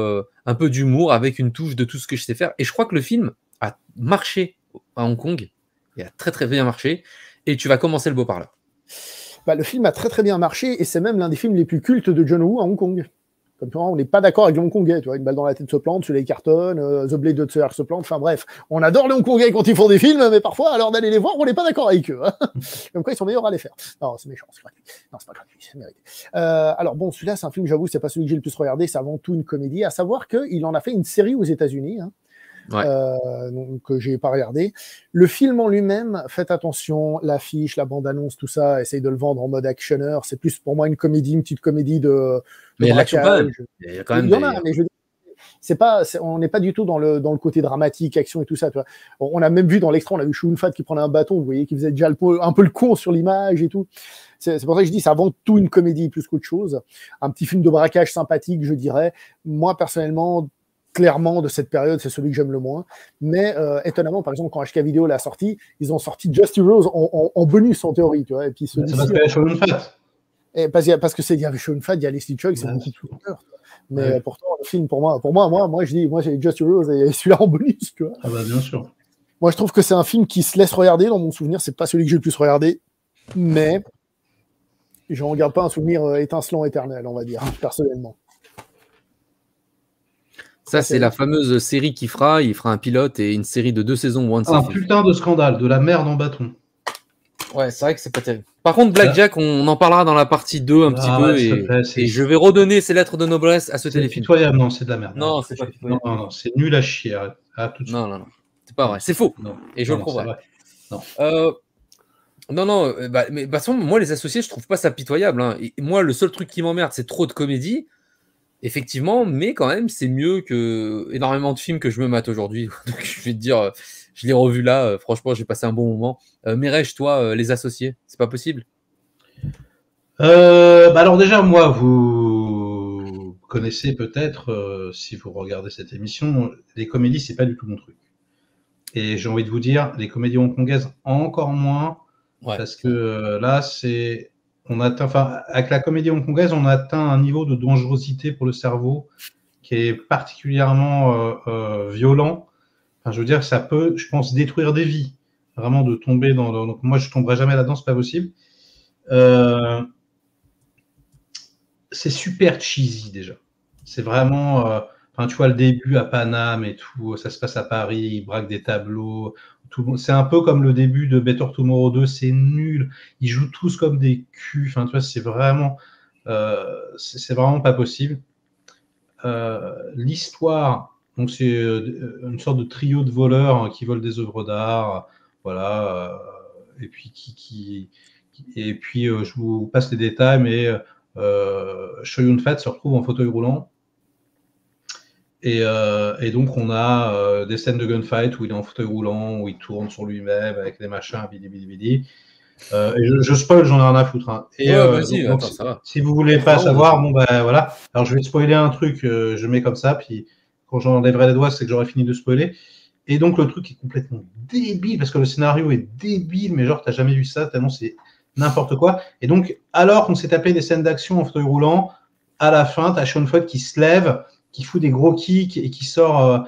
[SPEAKER 1] peu d'humour avec une touche de tout ce que je sais faire. Et je crois que le film a marché à Hong Kong. Il a très très bien marché. Et tu vas commencer le beau parleur.
[SPEAKER 5] bah, le film a très très bien marché et c'est même l'un des films les plus cultes de John Woo à Hong Kong. Comme tu vois, on n'est pas d'accord avec les Hongkongais, tu vois, une balle dans la tête se plante, celui-là il cartonne, The Blade of Tsar se plante, enfin bref, on adore les Hongkongais quand ils font des films, mais parfois, à l'heure d'aller les voir, on n'est pas d'accord avec eux. Hein. Comme quoi, ils sont meilleurs à les faire. Non, c'est méchant, c'est gratuit. Non, c'est pas gratuit, c'est mérité. Alors bon, celui-là, c'est un film, j'avoue, c'est pas celui que j'ai le plus regardé, c'est avant tout une comédie, à savoir qu'il en a fait une série aux États-Unis, hein.
[SPEAKER 1] Ouais.
[SPEAKER 5] Donc, que j'ai pas regardé. Le film en lui-même, faites attention, l'affiche, la bande-annonce, tout ça, essaye de le vendre en mode actionneur. C'est plus pour moi une comédie, une petite comédie de
[SPEAKER 1] Mais il y a l'action quand même.
[SPEAKER 5] braquage.
[SPEAKER 1] Il y a quand même
[SPEAKER 5] Il y en a, mais je veux dire, on n'est pas du tout dans le côté dramatique, action et tout ça. Tu vois. On a même vu dans l'extra, on a vu Chow Yun-Fat qui prenait un bâton, vous voyez, qui faisait déjà un peu le con sur l'image et tout. C'est pour ça que je dis, c'est avant tout une comédie plus qu'autre chose. Un petit film de braquage sympathique, je dirais. Moi, personnellement, clairement, de cette période, c'est celui que j'aime le moins. Mais étonnamment, par exemple, quand HK Video l'a sorti, ils ont sorti Just Heroes en bonus, en théorie. Tu vois, et puis
[SPEAKER 4] C'est parce que Chow Yun-Fat.
[SPEAKER 5] Et parce que il y avait Sean Fad, il y a Leslie Chug, c'est beaucoup plus hauteur. Mais pourtant, le film, pour moi, je dis, moi, j'ai Just Heroes et celui-là en bonus, tu vois.
[SPEAKER 4] Ah bah, bien sûr.
[SPEAKER 5] Moi, je trouve que c'est un film qui se laisse regarder. Dans mon souvenir, c'est pas celui que j'ai le plus regardé, mais je n'en garde pas un souvenir étincelant éternel, on va dire, personnellement.
[SPEAKER 1] Ça, c'est la fameuse série qu'il fera. Il fera un pilote et une série de 2 saisons.
[SPEAKER 4] Un putain de scandale, de la merde en bâton.
[SPEAKER 1] Ouais, c'est vrai que c'est pas terrible. Par contre, Blackjack, on en parlera dans la partie 2 un petit peu. Et je vais redonner ses lettres de noblesse à ce téléfilm.
[SPEAKER 4] C'est pitoyable, non, c'est de la merde.
[SPEAKER 1] Non, c'est pas pitoyable.
[SPEAKER 4] Non, c'est nul à chier.
[SPEAKER 1] Non, c'est pas vrai. C'est faux.
[SPEAKER 4] Non.
[SPEAKER 1] Et je le prouverai.
[SPEAKER 4] Non.
[SPEAKER 1] Mais de toute façon, moi, les associés, je trouve pas ça pitoyable. Hein. Et moi, le seul truc qui m'emmerde, c'est trop de comédie. Effectivement, mais quand même, c'est mieux que énormément de films que je me mate aujourd'hui. Donc, je vais te dire, je l'ai revu là. Franchement, j'ai passé un bon moment. Mireille, toi, les associés, c'est pas possible?
[SPEAKER 4] Alors déjà, moi, vous connaissez peut-être, si vous regardez cette émission, les comédies, c'est pas du tout mon truc. Et j'ai envie de vous dire, les comédies hongkongaises encore moins, parce que là, avec la comédie hongkongaise, on atteint un niveau de dangerosité pour le cerveau qui est particulièrement violent. Enfin, je veux dire, ça peut, je pense, détruire des vies. Vraiment de tomber donc moi, je tomberai jamais là-dedans, c'est pas possible. C'est super cheesy déjà. C'est vraiment, tu vois le début à Paname et tout, ça se passe à Paris, ils braquent des tableaux. C'est un peu comme le début de Better Tomorrow 2, c'est nul. Ils jouent tous comme des culs. Enfin, tu vois, c'est vraiment pas possible. L'histoire, donc c'est une sorte de trio de voleurs qui volent des œuvres d'art, voilà. Et puis je vous passe les détails, mais Chow Yun-fat se retrouve en fauteuil roulant. Et donc, on a des scènes de gunfight où il est en fauteuil roulant, où il tourne sur lui-même avec des machins, bidi. Et je spoil, j'en ai rien à foutre. Hein. Et
[SPEAKER 1] vas-y,
[SPEAKER 4] donc,
[SPEAKER 1] attends, ça va.
[SPEAKER 4] Si vous voulez pas savoir, bon, ben voilà. Alors, je vais te spoiler un truc, je mets comme ça, puis quand j'enlèverai les doigts, c'est que j'aurai fini de spoiler. Et donc, le truc est complètement débile, parce que le scénario est débile, mais genre, t'as jamais vu ça, tellement c'est n'importe quoi. Et donc, alors qu'on s'est tapé des scènes d'action en fauteuil roulant, à la fin, t'as Sean Ford qui se lève, qui fout des gros kicks et qui sort,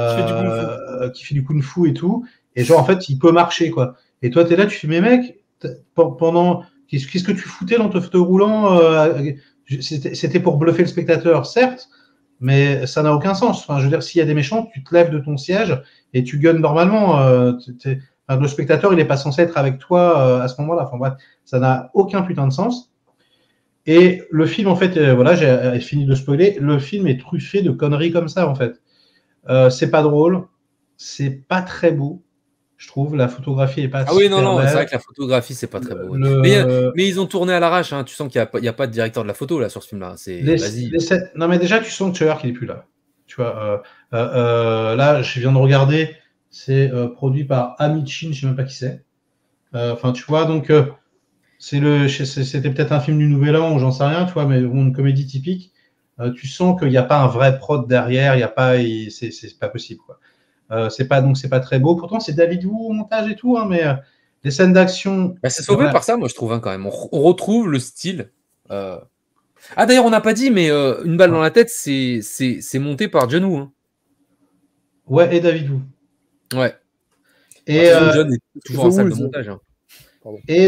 [SPEAKER 4] qui fait du kung-fu et tout. Et genre, en fait, il peut marcher, quoi. Et toi, t'es là, tu fais, mais mec, qu'est-ce que tu foutais dans ton fauteuil roulant? C'était pour bluffer le spectateur, certes, mais ça n'a aucun sens. Enfin, je veux dire, s'il y a des méchants, tu te lèves de ton siège et tu gunnes normalement. Le spectateur, il n'est pas censé être avec toi à ce moment-là. Enfin bref, ça n'a aucun putain de sens. Et le film, en fait, voilà, j'ai fini de spoiler. Le film est truffé de conneries comme ça, en fait. C'est pas drôle, c'est pas très beau, je trouve. La photographie est pas.
[SPEAKER 1] Ah oui, non, c'est vrai que la photographie, c'est pas très beau. Mais ils ont tourné à l'arrache. Hein. Tu sens qu'il n'y a pas de directeur de la photo là sur ce film-là.
[SPEAKER 4] Non, mais déjà, tu sens que Tueur qu'il est plus là. Tu vois, là, je viens de regarder. C'est produit par Amichin, je sais même pas qui c'est. Enfin, tu vois, donc. C'était peut-être un film du Nouvel An ou j'en sais rien, tu vois, mais une comédie typique. Tu sens qu'il n'y a pas un vrai prod derrière, c'est pas possible, quoi. C'est pas très beau. Pourtant, c'est David Wu au montage et tout, hein, mais les scènes d'action.
[SPEAKER 1] C'est sauvé par ça, moi je trouve, hein, quand même. On retrouve le style. Ah d'ailleurs, on n'a pas dit, mais Une balle dans la tête, c'est monté par John Woo. Hein.
[SPEAKER 4] Ouais, et David Wu.
[SPEAKER 1] Ouais.
[SPEAKER 4] Et
[SPEAKER 1] John est toujours en salle de montage. Hein.
[SPEAKER 4] Et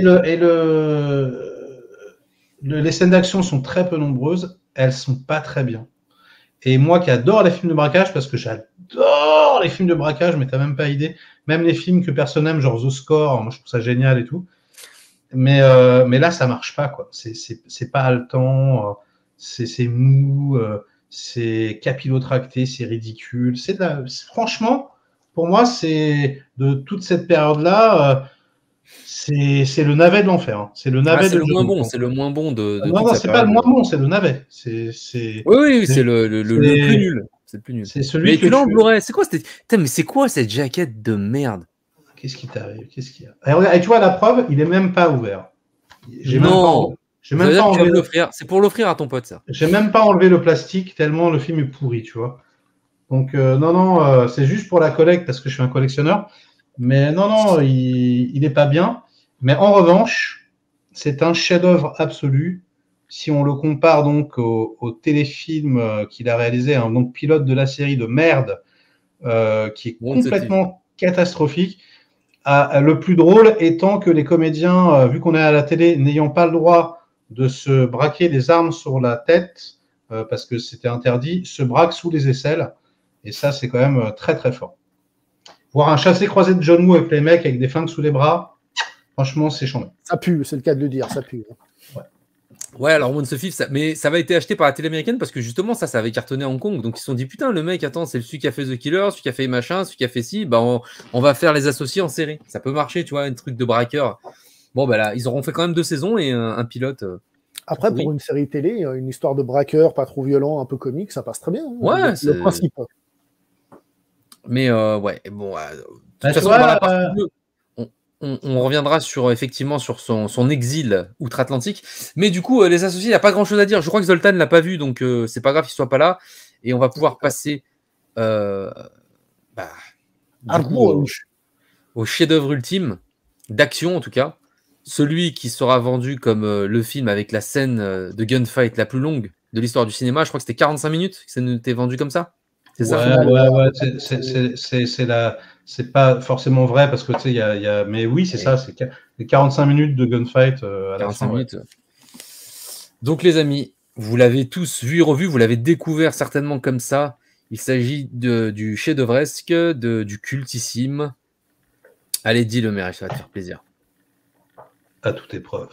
[SPEAKER 4] les scènes d'action sont très peu nombreuses, elles sont pas très bien. Et moi qui adore les films de braquage, parce que j'adore les films de braquage, mais t'as même pas idée, même les films que personne n'aime, genre The Score, moi je trouve ça génial et tout. Mais là ça marche pas, quoi. C'est pas haletant, c'est mou, c'est capillotracté, c'est ridicule. Franchement, pour moi, c'est de toute cette période-là. C'est le navet de l'enfer. Hein. C'est le navet
[SPEAKER 1] c'est le moins bon. C'est le moins bon de
[SPEAKER 4] non, c'est pas le moins bon, c'est le navet.
[SPEAKER 1] Oui, c'est le plus nul. C'est le plus nul.
[SPEAKER 4] C'est celui
[SPEAKER 1] mais tu l'as en Blu-ray. C'est quoi mais c'est quoi cette jaquette de merde?
[SPEAKER 4] Qu'est-ce qui t'arrive? Qu'est-ce qu'il y a? Et tu vois, la preuve, il est même pas ouvert.
[SPEAKER 1] J'ai même pas enlevé l'offrir. C'est pour l'offrir à ton pote, ça.
[SPEAKER 4] J'ai même pas enlevé le plastique tellement le film est pourri, tu vois. Donc non, c'est juste pour la collecte parce que je suis un collectionneur. Mais non, il est pas bien. Mais en revanche, c'est un chef-d'œuvre absolu. si on le compare donc au téléfilm qu'il a réalisé, hein, donc pilote de la série de merde, qui est complètement catastrophique. Le plus drôle étant que les comédiens, vu qu'on est à la télé, n'ayant pas le droit de se braquer les armes sur la tête, parce que c'était interdit, se braquent sous les aisselles. Et ça, c'est quand même très, très fort. Voir un chassé-croisé de John Woo avec les mecs avec des flingues sous les bras, franchement, c'est chambé.
[SPEAKER 5] Ça pue, c'est le cas de le dire, ça pue.
[SPEAKER 1] Ouais, alors Once a Thief, mais ça va été acheté par la télé américaine parce que justement, ça avait cartonné à Hong Kong. Donc ils se sont dit, putain, le mec, attends, c'est celui qui a fait The Killer, celui qui a fait machin, celui qui a fait ci, bah on va faire les associés en série. Ça peut marcher, tu vois, un truc de braqueur. Bon, bah là, ils auront fait quand même 2 saisons et un pilote.
[SPEAKER 5] Après, pour une série télé, une histoire de braqueur, pas trop violent, un peu comique, ça passe très bien. Hein,
[SPEAKER 1] ouais,
[SPEAKER 5] le principe.
[SPEAKER 1] Mais ouais, bon, de toute façon, dans la partie 2, on reviendra effectivement sur son exil outre-Atlantique. Mais du coup, les associés, il n'y a pas grand-chose à dire. Je crois que Zoltan ne l'a pas vu, donc c'est pas grave qu'il ne soit pas là. Et on va pouvoir passer au chef-d'œuvre ultime, d'action en tout cas. Celui qui sera vendu comme le film avec la scène de gunfight la plus longue de l'histoire du cinéma. Je crois que c'était 45 minutes que ça nous était vendu comme ça. C'est ça.
[SPEAKER 4] Ouais, c'est pas forcément vrai parce que tu sais, mais oui, c'est ça, c'est 45 minutes de gunfight à 45 minutes.
[SPEAKER 1] Ouais. Donc les amis, vous l'avez tous vu et revu, vous l'avez découvert certainement comme ça. Il s'agit du chef-d'œuvresque, du cultissime. Allez, dis-le, Mère, ça va te faire plaisir.
[SPEAKER 4] À toute épreuve.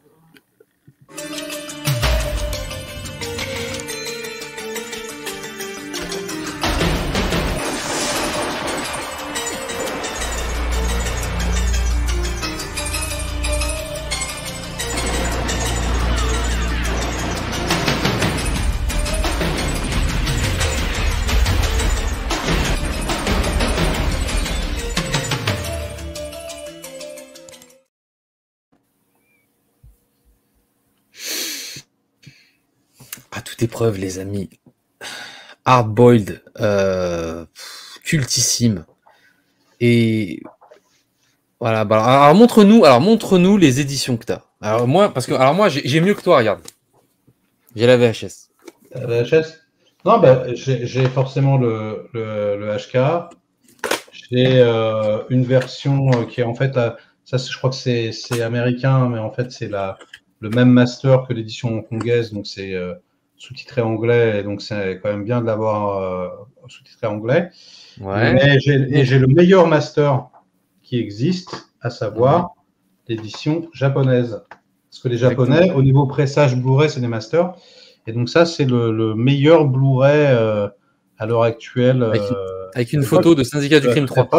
[SPEAKER 1] Épreuve, les amis. Hard-boiled, cultissime. Et voilà. Bah, alors montre-nous les éditions que tu as. Alors moi, j'ai mieux que toi, regarde. J'ai la VHS.
[SPEAKER 4] La VHS? Non, bah, j'ai forcément le HK. J'ai une version qui est en fait, ça, je crois que c'est américain, mais en fait c'est le même master que l'édition hongkongaise, donc c'est sous-titré anglais, et donc c'est quand même bien de l'avoir sous-titré anglais.
[SPEAKER 1] Ouais.
[SPEAKER 4] Mais j'ai le meilleur master qui existe, à savoir l'édition japonaise. Parce que les Japonais, au niveau pressage Blu-ray, c'est des masters. Et donc ça, c'est le meilleur Blu-ray à l'heure actuelle.
[SPEAKER 1] Avec une photo de Syndicat du Crime 3.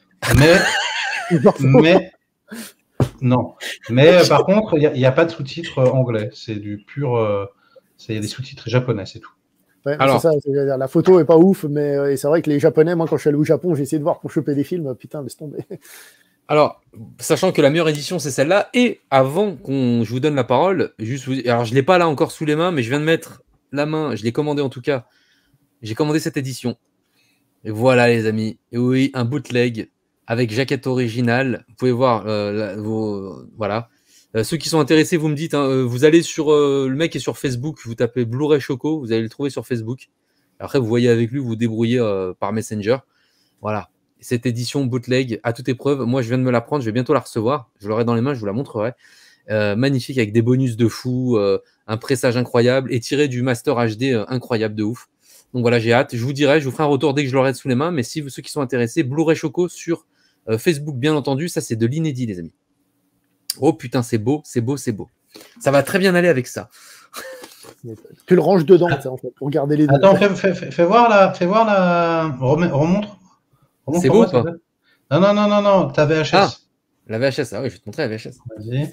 [SPEAKER 4] Mais non. Mais par contre, il n'y a pas de sous-titres anglais. C'est du pur... il y a des sous-titres japonais, c'est tout.
[SPEAKER 5] Ouais, alors, c'est ça, la photo est pas ouf, mais c'est vrai que les Japonais, moi quand je suis allé au Japon, j'ai essayé de voir pour choper des films, putain, laisse tomber.
[SPEAKER 1] Alors, sachant que la meilleure édition, c'est celle-là, et avant je vous donne la parole, alors je ne l'ai pas là encore sous les mains, mais je viens de mettre la main, je l'ai commandé en tout cas, j'ai commandé cette édition. Et voilà les amis, et oui, un bootleg avec jaquette originale, vous pouvez voir voilà. Ceux qui sont intéressés, vous me dites, hein, vous allez sur le mec est sur Facebook, vous tapez Blu-ray Choco, vous allez le trouver sur Facebook. Après, vous voyez avec lui, vous débrouillez par Messenger. Voilà. Cette édition bootleg à toute épreuve, moi je viens de me la prendre, je vais bientôt la recevoir. Je l'aurai dans les mains, je vous la montrerai. Magnifique avec des bonus de fou, un pressage incroyable et tiré du Master HD incroyable de ouf. Donc voilà, j'ai hâte. Je vous dirai, je vous ferai un retour dès que je l'aurai sous les mains. Mais si ceux qui sont intéressés, Blu-ray Choco sur Facebook, bien entendu, ça c'est de l'inédit, les amis. Oh putain, c'est beau, c'est beau, c'est beau. Ça va très bien aller avec ça.
[SPEAKER 5] Tu le ranges dedans, en fait, pour garder les deux.
[SPEAKER 4] Attends, fais voir la... Remontre.
[SPEAKER 1] C'est beau ou pas?
[SPEAKER 4] Non, ta VHS.
[SPEAKER 1] Ah, la VHS, ah oui, je vais te montrer la VHS.
[SPEAKER 4] Vas-y.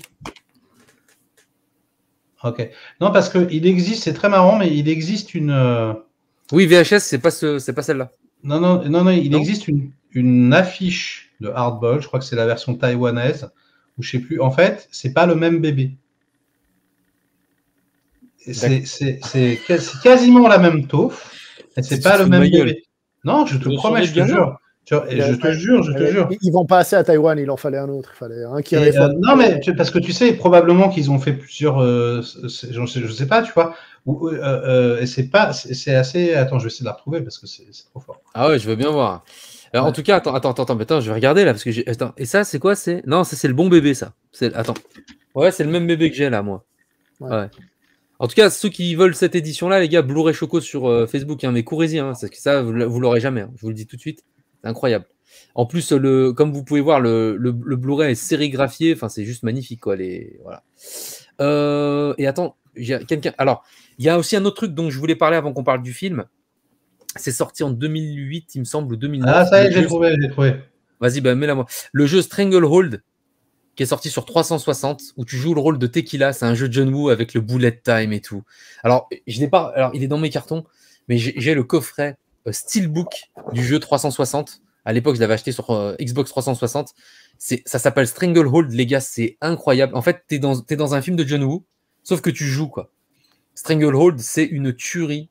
[SPEAKER 4] Ok. Non, parce qu'il existe, c'est très marrant, mais il existe une...
[SPEAKER 1] Oui, VHS, c'est pas celle-là.
[SPEAKER 4] Non, il existe une affiche de Hardball, je crois que c'est la version taïwanaise, ou je sais plus. En fait, c'est pas le même bébé. C'est quasiment la même taupe, mais c'est pas le même bébé. Non, je te promets, je te jure. Tu vois, et je te jure.
[SPEAKER 5] Ils vont pas assez à Taïwan, il en fallait un autre. Il fallait un qui
[SPEAKER 4] Et,
[SPEAKER 5] réforme.
[SPEAKER 4] non, mais parce que tu sais, probablement qu'ils ont fait plusieurs. Je sais pas, tu vois. Et c'est assez. Attends, je vais essayer de la retrouver parce que c'est trop fort.
[SPEAKER 1] Ah ouais, je veux bien voir. Alors, en tout cas, attends, je vais regarder là parce que attends. Et ça, c'est quoi? Non, ça c'est le bon bébé, ça. Attends. Ouais, c'est le même bébé que j'ai là, moi. Ouais. En tout cas, ceux qui veulent cette édition-là, les gars, Blu-ray Choco sur Facebook, hein, mais courez-y, hein, parce que ça, vous l'aurez jamais. Hein, je vous le dis tout de suite, c'est incroyable. En plus, comme vous pouvez voir, le Blu-ray est sérigraphié, enfin, c'est juste magnifique, quoi. Voilà. Et attends, quelqu'un. Alors, il y a aussi un autre truc dont je voulais parler avant qu'on parle du film. C'est sorti en 2008, il me semble, ou 2009.
[SPEAKER 4] Ah, ça y est, j'ai trouvé.
[SPEAKER 1] Vas-y, mets-la moi. Le jeu Stranglehold, qui est sorti sur 360, où tu joues le rôle de Tequila. C'est un jeu de John Woo avec le bullet time et tout. Alors, je l'ai pas. Alors, il est dans mes cartons, mais j'ai le coffret Steelbook du jeu 360. À l'époque, je l'avais acheté sur Xbox 360. Ça s'appelle Stranglehold, les gars, c'est incroyable. En fait, t'es dans un film de John Woo, sauf que tu joues, quoi. Stranglehold, c'est une tuerie.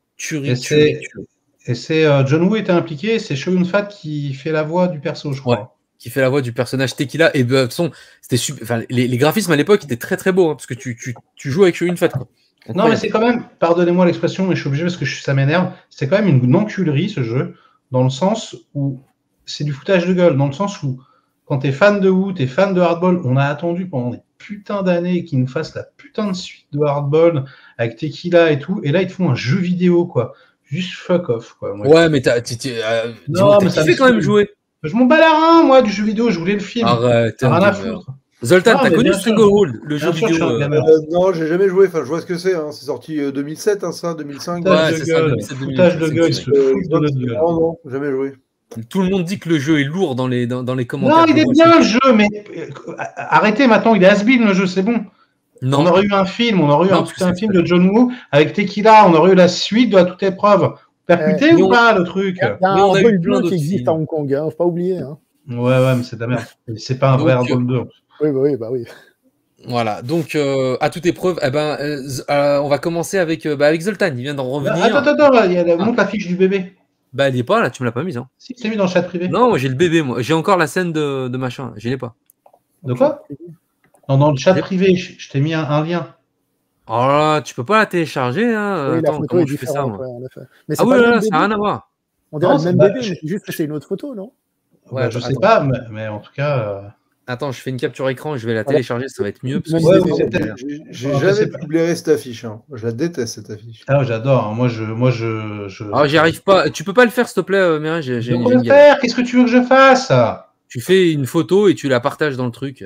[SPEAKER 4] Et c'est John Woo était impliqué, c'est Chow Yun-fat qui fait la voix du perso, je crois.
[SPEAKER 1] Ouais, qui fait la voix du personnage Tequila. Et de toute façon, c'était super. Enfin, les graphismes à l'époque étaient très très beaux, hein, parce que tu joues avec Chow Yun-fat, quoi.
[SPEAKER 4] Non, mais c'est quand même, pardonnez-moi l'expression, mais je suis obligé parce que ça m'énerve, c'est quand même une enculerie ce jeu, dans le sens où c'est du foutage de gueule, dans le sens où quand t'es fan de Woo, t'es fan de Hardball, on a attendu pendant des putains d'années qu'ils nous fassent la putain de suite de Hardball avec Tequila et tout, et là ils te font un jeu vidéo, quoi. Juste fuck off, quoi.
[SPEAKER 1] Ouais, mais t'as kiffé quand même jouer.
[SPEAKER 4] Je m'en bats la rein, moi, du jeu vidéo, je voulais le film.
[SPEAKER 1] Arrête,
[SPEAKER 4] rien à foutre.
[SPEAKER 1] Zoltan, t'as connu Stranglehold, le jeu vidéo?
[SPEAKER 3] Non, j'ai jamais joué. Enfin, je vois ce que c'est. Hein. C'est sorti 2007, hein, ça, 2005.
[SPEAKER 1] Ouais, c'est ça, 2007,
[SPEAKER 4] foutage de gueule.
[SPEAKER 3] Non, jamais joué.
[SPEAKER 1] Tout le monde dit que le jeu est lourd dans les commentaires.
[SPEAKER 4] Non, il est bien le jeu, mais arrêtez maintenant, il est has-been le jeu, c'est bon. Non. On aurait eu un film, on aurait eu un putain de film de John Woo avec Tequila, on aurait eu la suite de À toute épreuve. Percuté ou pas le truc?
[SPEAKER 5] Il y a un Hardball 2 qui existe à Hong Kong, hein, faut pas oublier. Hein.
[SPEAKER 4] Ouais, mais c'est de la merde. C'est pas un vrai Hardball 2.
[SPEAKER 5] Oui.
[SPEAKER 1] Voilà, donc à toute épreuve, on va commencer avec Zoltan, il vient d'en revenir.
[SPEAKER 4] Attends, il y a montre la fiche du bébé.
[SPEAKER 1] Bah, elle est pas là, tu me l'as pas mise. Hein.
[SPEAKER 4] Si, je l'ai mis dans le chat privé.
[SPEAKER 1] Non, moi j'ai le bébé, moi. J'ai encore la scène de machin, je l'ai pas.
[SPEAKER 4] De quoi? Non, dans le chat privé, je t'ai mis un lien.
[SPEAKER 1] Oh là, tu peux pas la télécharger, hein.
[SPEAKER 5] Oui,
[SPEAKER 1] attends, comment je fais ça, moi?
[SPEAKER 5] Mais
[SPEAKER 1] ah oui, là, ça n'a rien à voir.
[SPEAKER 5] On dirait le même bébé, mais c'est juste que c'est une autre photo, non?
[SPEAKER 4] Ouais, je sais pas, mais en tout cas.
[SPEAKER 1] Attends, je fais une capture écran, je vais la télécharger, ça va être mieux.
[SPEAKER 3] J'ai jamais pu blairer cette affiche. Hein. Je la déteste, cette affiche.
[SPEAKER 4] Ah, j'adore. Moi,
[SPEAKER 1] Ah, j'y arrive pas. Tu peux pas le faire, s'il te plaît, Mireille.
[SPEAKER 4] Qu'est-ce que tu veux que je fasse?
[SPEAKER 1] Tu fais une photo et tu la partages dans le truc.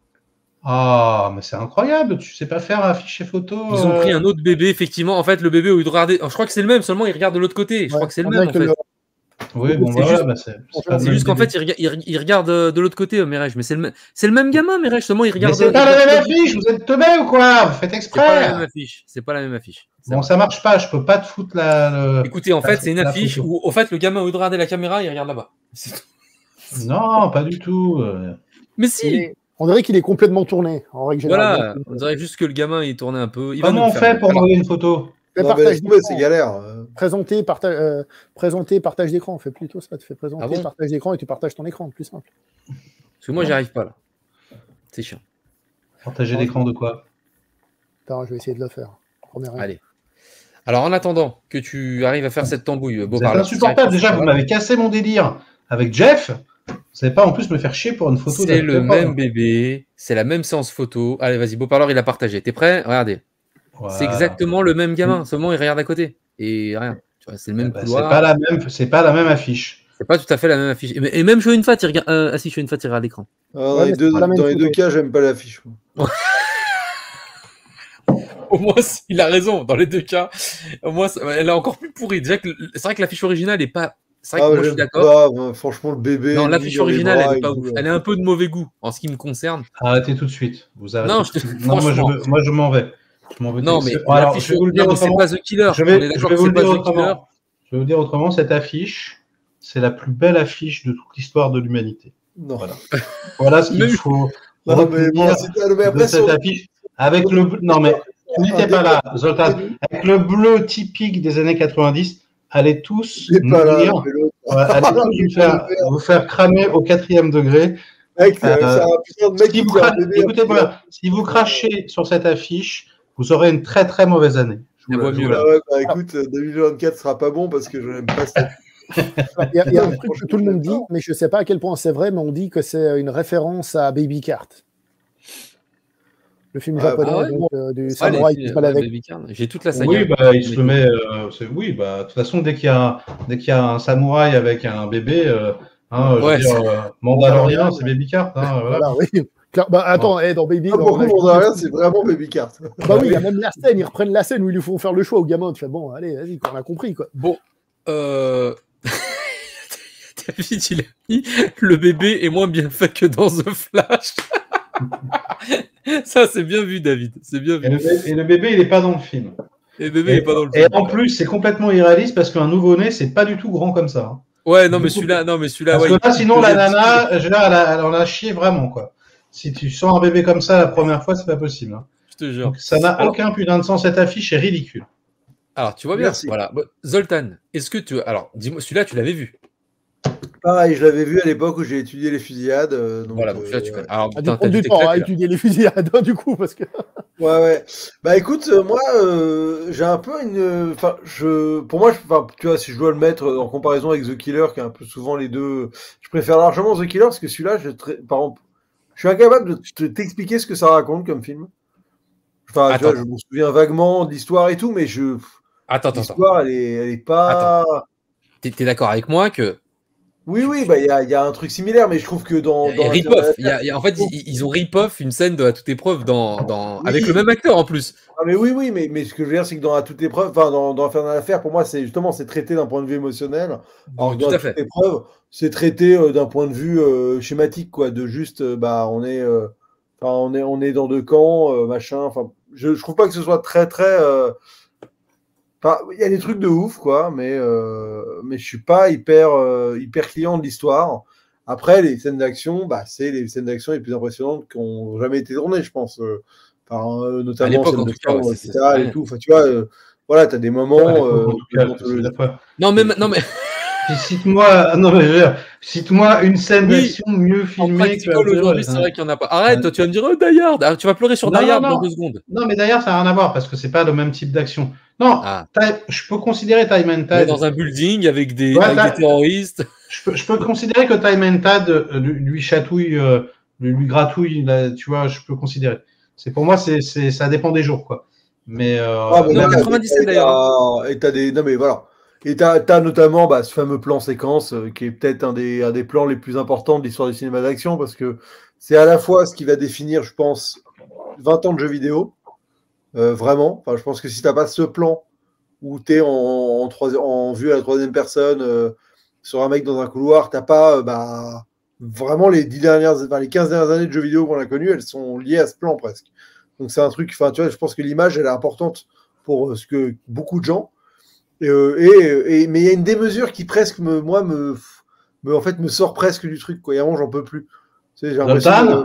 [SPEAKER 4] Ah, mais c'est incroyable. Tu sais pas faire afficher photo.
[SPEAKER 1] Ils ont pris un autre bébé, effectivement. En fait, le bébé, au lieu de regarder. Je crois que c'est le même, seulement il regarde de l'autre côté. Je crois que c'est le même, en fait.
[SPEAKER 4] Oui, bon, voilà, c'est
[SPEAKER 1] juste qu'en fait, il regarde de l'autre côté, Mireille. Mais c'est le même gamin, Mireille. Seulement, il regarde.
[SPEAKER 4] Mais c'est pas la même affiche, vous êtes teubés ou quoi? Vous faites exprès.
[SPEAKER 1] C'est pas la même affiche.
[SPEAKER 4] Bon, ça marche pas, je peux pas te foutre la.
[SPEAKER 1] Écoutez, en fait, c'est une affiche où, au fait, le gamin, au lieu de regarder la caméra, il regarde là-bas.
[SPEAKER 4] Non, pas du tout.
[SPEAKER 1] Mais si!
[SPEAKER 5] On dirait qu'il est complètement tourné, en règle générale.
[SPEAKER 1] Voilà, on dirait juste que le gamin, il tournait un peu.
[SPEAKER 4] Comment on fait pour envoyer une photo?
[SPEAKER 3] C'est galère.
[SPEAKER 5] Présenter, partage d'écran. Fais plutôt ça. Tu fais présenter, partage d'écran et tu partages ton écran. Plus simple.
[SPEAKER 1] Parce que moi, j'y arrive pas là. C'est chiant.
[SPEAKER 4] Partager l'écran de quoi?
[SPEAKER 5] Attends, je vais essayer de le faire.
[SPEAKER 1] Allez. Alors, en attendant que tu arrives à faire cette tambouille,
[SPEAKER 4] c'est insupportable. Déjà, vous m'avez cassé mon délire avec Jeff. Vous savez pas en plus me faire chier pour une photo.
[SPEAKER 1] C'est le même bébé. C'est la même séance photo. Allez, vas-y, Beau-Parleur, il a partagé. T'es prêt? Regardez. Voilà. C'est exactement le même gamin, seulement il regarde à côté. Et rien. C'est le même couloir.
[SPEAKER 4] C'est pas la même affiche.
[SPEAKER 1] C'est pas tout à fait la même affiche. Et même Chow Yun-fat, il regarde. Ah si, Chow Yun-fat, il regarde l'écran.
[SPEAKER 3] Dans les deux cas, j'aime pas l'affiche.
[SPEAKER 1] Au moins, il a raison. Dans les deux cas, au moins, elle est encore plus pourrie. Déjà, c'est vrai que l'affiche originale est pas. C'est vrai que moi, je suis d'accord.
[SPEAKER 3] Franchement, le bébé.
[SPEAKER 1] Non, l'affiche originale, elle est pas ouf. Elle est un peu de mauvais goût en ce qui me concerne.
[SPEAKER 4] Arrêtez tout de suite. Vous arrêtez.
[SPEAKER 1] Non,
[SPEAKER 4] moi, je m'en vais.
[SPEAKER 1] Non, mais l'affiche, c'est pas The Killer.
[SPEAKER 4] Je vais vous dire autrement, cette affiche, c'est la plus belle affiche de toute l'histoire de l'humanité.
[SPEAKER 3] Non.
[SPEAKER 4] Voilà ce qu'il faut.
[SPEAKER 3] Non, mais bon,
[SPEAKER 4] de cette affiche avec le. Non, mais n'étais pas là, Zoltan. Avec le bleu typique des années 90, allez tous
[SPEAKER 3] Il est pas là,
[SPEAKER 4] mourir.
[SPEAKER 3] mais l'autre.
[SPEAKER 4] Ouais, allez tous vous faire cramer au 4e degré.
[SPEAKER 3] Mec, c'est un putain de mec
[SPEAKER 4] Si vous,
[SPEAKER 3] qui a un bébé.
[SPEAKER 4] écoutez-moi, si vous crachez sur cette affiche, vous aurez une très très mauvaise année.
[SPEAKER 1] La voix mieux, là.
[SPEAKER 3] Ah ouais, bah écoute, 2024 sera pas bon parce que je n'aime pas ça.
[SPEAKER 5] Il y a un truc que tout le monde dit, mais je ne sais pas à quel point c'est vrai, mais on dit que c'est une référence à Baby Cart. Le film japonais
[SPEAKER 1] ouais.
[SPEAKER 5] donc, du samouraï qui se balade avec.
[SPEAKER 1] J'ai toute la saga.
[SPEAKER 4] Oui, bah, il se le met. Oui, bah, de toute façon, dès qu'il y a un samouraï avec un bébé, je veux dire, Mandalorian, c'est Baby Cart. Voilà.
[SPEAKER 5] Voilà, oui. Bah, attends, dans Baby.
[SPEAKER 3] Pour nous, Mandalorian, c'est vraiment Baby Cart.
[SPEAKER 5] Bah oui, il y a même la scène, ils reprennent la scène où ils lui font faire le choix au gamin. Tu fais bon, allez, vas-y, on a compris quoi.
[SPEAKER 1] Bon, David, il a mis le bébé est moins bien fait que dans The Flash. Ça, c'est bien vu, David. C'est bien vu.
[SPEAKER 4] Et le bébé, il n'est pas dans le film.
[SPEAKER 1] Et le bébé n'est pas dans le
[SPEAKER 4] Et
[SPEAKER 1] film.
[SPEAKER 4] en plus, c'est complètement irréaliste parce qu'un nouveau-né, c'est pas du tout grand comme ça.
[SPEAKER 1] Ouais, non, mais celui-là.
[SPEAKER 4] Parce que là, sinon, la nana, elle en a chié vraiment, quoi. Si tu sens un bébé comme ça la première fois, c'est pas possible.
[SPEAKER 1] Je te jure.
[SPEAKER 4] Donc, ça n'a aucun putain de sens. Cette affiche est ridicule.
[SPEAKER 1] Alors, tu vois bien.
[SPEAKER 3] Merci.
[SPEAKER 1] Voilà. Zoltan, est-ce que tu. Alors, dis-moi, celui-là, tu l'avais vu.
[SPEAKER 3] Pareil, je l'avais vu à l'époque où j'ai étudié les fusillades. Donc,
[SPEAKER 1] Voilà, donc là, tu connais. Alors,
[SPEAKER 5] Ça prend du temps à étudier les fusillades, du coup, parce que.
[SPEAKER 3] Ouais. Bah écoute, moi, j'ai un peu une. Enfin, pour moi, tu vois, si je dois le mettre en comparaison avec The Killer, qui est un peu souvent les deux, je préfère largement The Killer parce que celui-là, par exemple, je suis incapable de t'expliquer ce que ça raconte comme film. Enfin, tu vois, je me souviens vaguement de l'histoire et tout, mais
[SPEAKER 1] Attends.
[SPEAKER 3] L'histoire, elle est pas.
[SPEAKER 1] T'es d'accord avec moi que.
[SPEAKER 3] Oui, bah il y a un truc similaire, mais je trouve que dans
[SPEAKER 1] rip-off. En fait, ils ont rip-off une scène de À toute épreuve avec le même acteur en plus.
[SPEAKER 3] Ah mais oui, mais ce que je veux dire, c'est que dans À toute épreuve, enfin dans Infernal Affaires, pour moi, c'est traité d'un point de vue émotionnel. Alors
[SPEAKER 1] Tout
[SPEAKER 3] dans
[SPEAKER 1] à
[SPEAKER 3] Toute
[SPEAKER 1] fait.
[SPEAKER 3] épreuve, c'est traité d'un point de vue schématique, quoi, de juste, on est dans deux camps, machin. Enfin, je trouve pas que ce soit très très. Il y a des trucs de ouf, quoi, mais je suis pas hyper client de l'histoire. Après, les scènes d'action, c'est les scènes d'action les plus impressionnantes qui ont jamais été tournées, je pense. Notamment celles de sang, l'hôpital et tout. Enfin, tu vois, voilà, t'as des moments.
[SPEAKER 1] Non, mais.
[SPEAKER 4] Cite-moi une scène d'action mieux filmée que
[SPEAKER 1] aujourd'hui, c'est vrai qu'il n'y en a pas. Arrête, toi, tu vas me dire Die Hard. Tu vas pleurer sur Die Hard dans 2 secondes.
[SPEAKER 4] Non, mais Die Hard, ça n'a rien à voir parce que c'est pas le même type d'action. Non, je peux considérer Time and Tide.
[SPEAKER 1] Dans un building avec des terroristes.
[SPEAKER 4] Je peux considérer que Time and Tide lui chatouille, lui gratouille, là, tu vois, je peux considérer. Pour moi, ça dépend des jours, quoi. Mais.
[SPEAKER 1] 97 d'ailleurs.
[SPEAKER 3] Et t'as des. Non, mais voilà. Et t'as notamment ce fameux plan séquence qui est peut-être un des plans les plus importants de l'histoire du cinéma d'action parce que c'est à la fois ce qui va définir, je pense, 20 ans de jeux vidéo. Vraiment. Enfin, je pense que si t'as pas ce plan où t'es en vue à la troisième personne sur un mec dans un couloir, t'as pas vraiment les 15 dernières années de jeux vidéo qu'on a connues, elles sont liées à ce plan presque. Donc c'est un truc, enfin tu vois, je pense que l'image elle est importante pour ce que beaucoup de gens. Mais il y a une démesure qui presque me sort presque du truc, quoi. Et avant, j'en peux plus. Tu sais, j'ai l'impression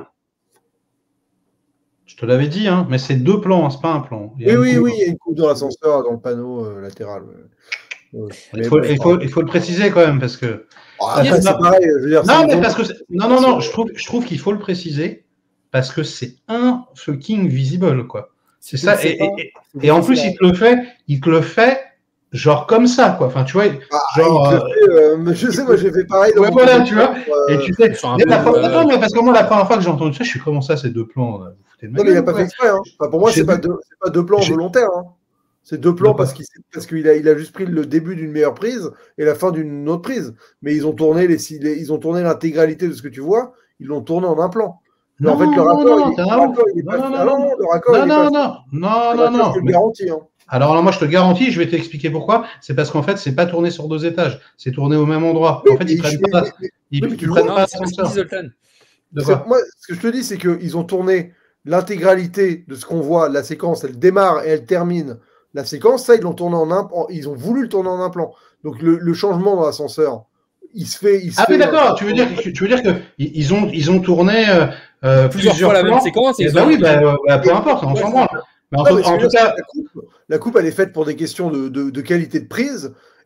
[SPEAKER 4] je te l'avais dit, hein, mais c'est 2 plans, c'est pas un plan.
[SPEAKER 3] Oui, il y a une coupe dans l'ascenseur, dans le panneau latéral.
[SPEAKER 4] Il faut le préciser quand même, parce que.
[SPEAKER 3] Après, c'est pareil, je veux dire,
[SPEAKER 4] non, je trouve qu'il faut le préciser, parce que c'est un fucking visible, quoi. C'est ça. Et en plus, il te le fait. Genre comme ça, quoi. Enfin, tu vois,
[SPEAKER 3] je sais, moi j'ai fait pareil.
[SPEAKER 4] Voilà, tu vois. Et tu sais, mais parce que moi, la première fois que j'ai entendu ça, je suis comment ça, ces 2 plans.
[SPEAKER 3] Non, mais il n'a pas fait exprès. Hein. Enfin, pour moi, c'est pas 2 plans volontaires. Hein. C'est 2 plans parce qu'il a juste pris le début d'une meilleure prise et la fin d'une autre prise. Mais ils ont tourné l'intégralité de ce que tu vois. Ils l'ont tourné en un plan. Mais en fait, le raccord, il est pas. Non. Je te le garantis. Hein.
[SPEAKER 4] Alors là, moi, je te garantis, je vais t'expliquer pourquoi. C'est parce qu'en fait, c'est pas tourné sur 2 étages. C'est tourné au même endroit. En fait, ils prennent pas. Ils prennent pas l'ascenseur.
[SPEAKER 3] Moi, ce que je te dis, c'est qu'ils ont tourné l'intégralité de ce qu'on voit. La séquence, elle démarre et elle termine. La séquence, ça, ils l'ont tourné ils ont voulu le tourner en un plan. Donc le changement dans l'ascenseur, il se fait.
[SPEAKER 4] Oui, d'accord. Tu veux dire que ils ont tourné plusieurs
[SPEAKER 1] fois la même séquence.
[SPEAKER 4] Peu importe, on s'en branle.
[SPEAKER 3] En tout cas, la coupe, elle est faite pour des questions de qualité de prise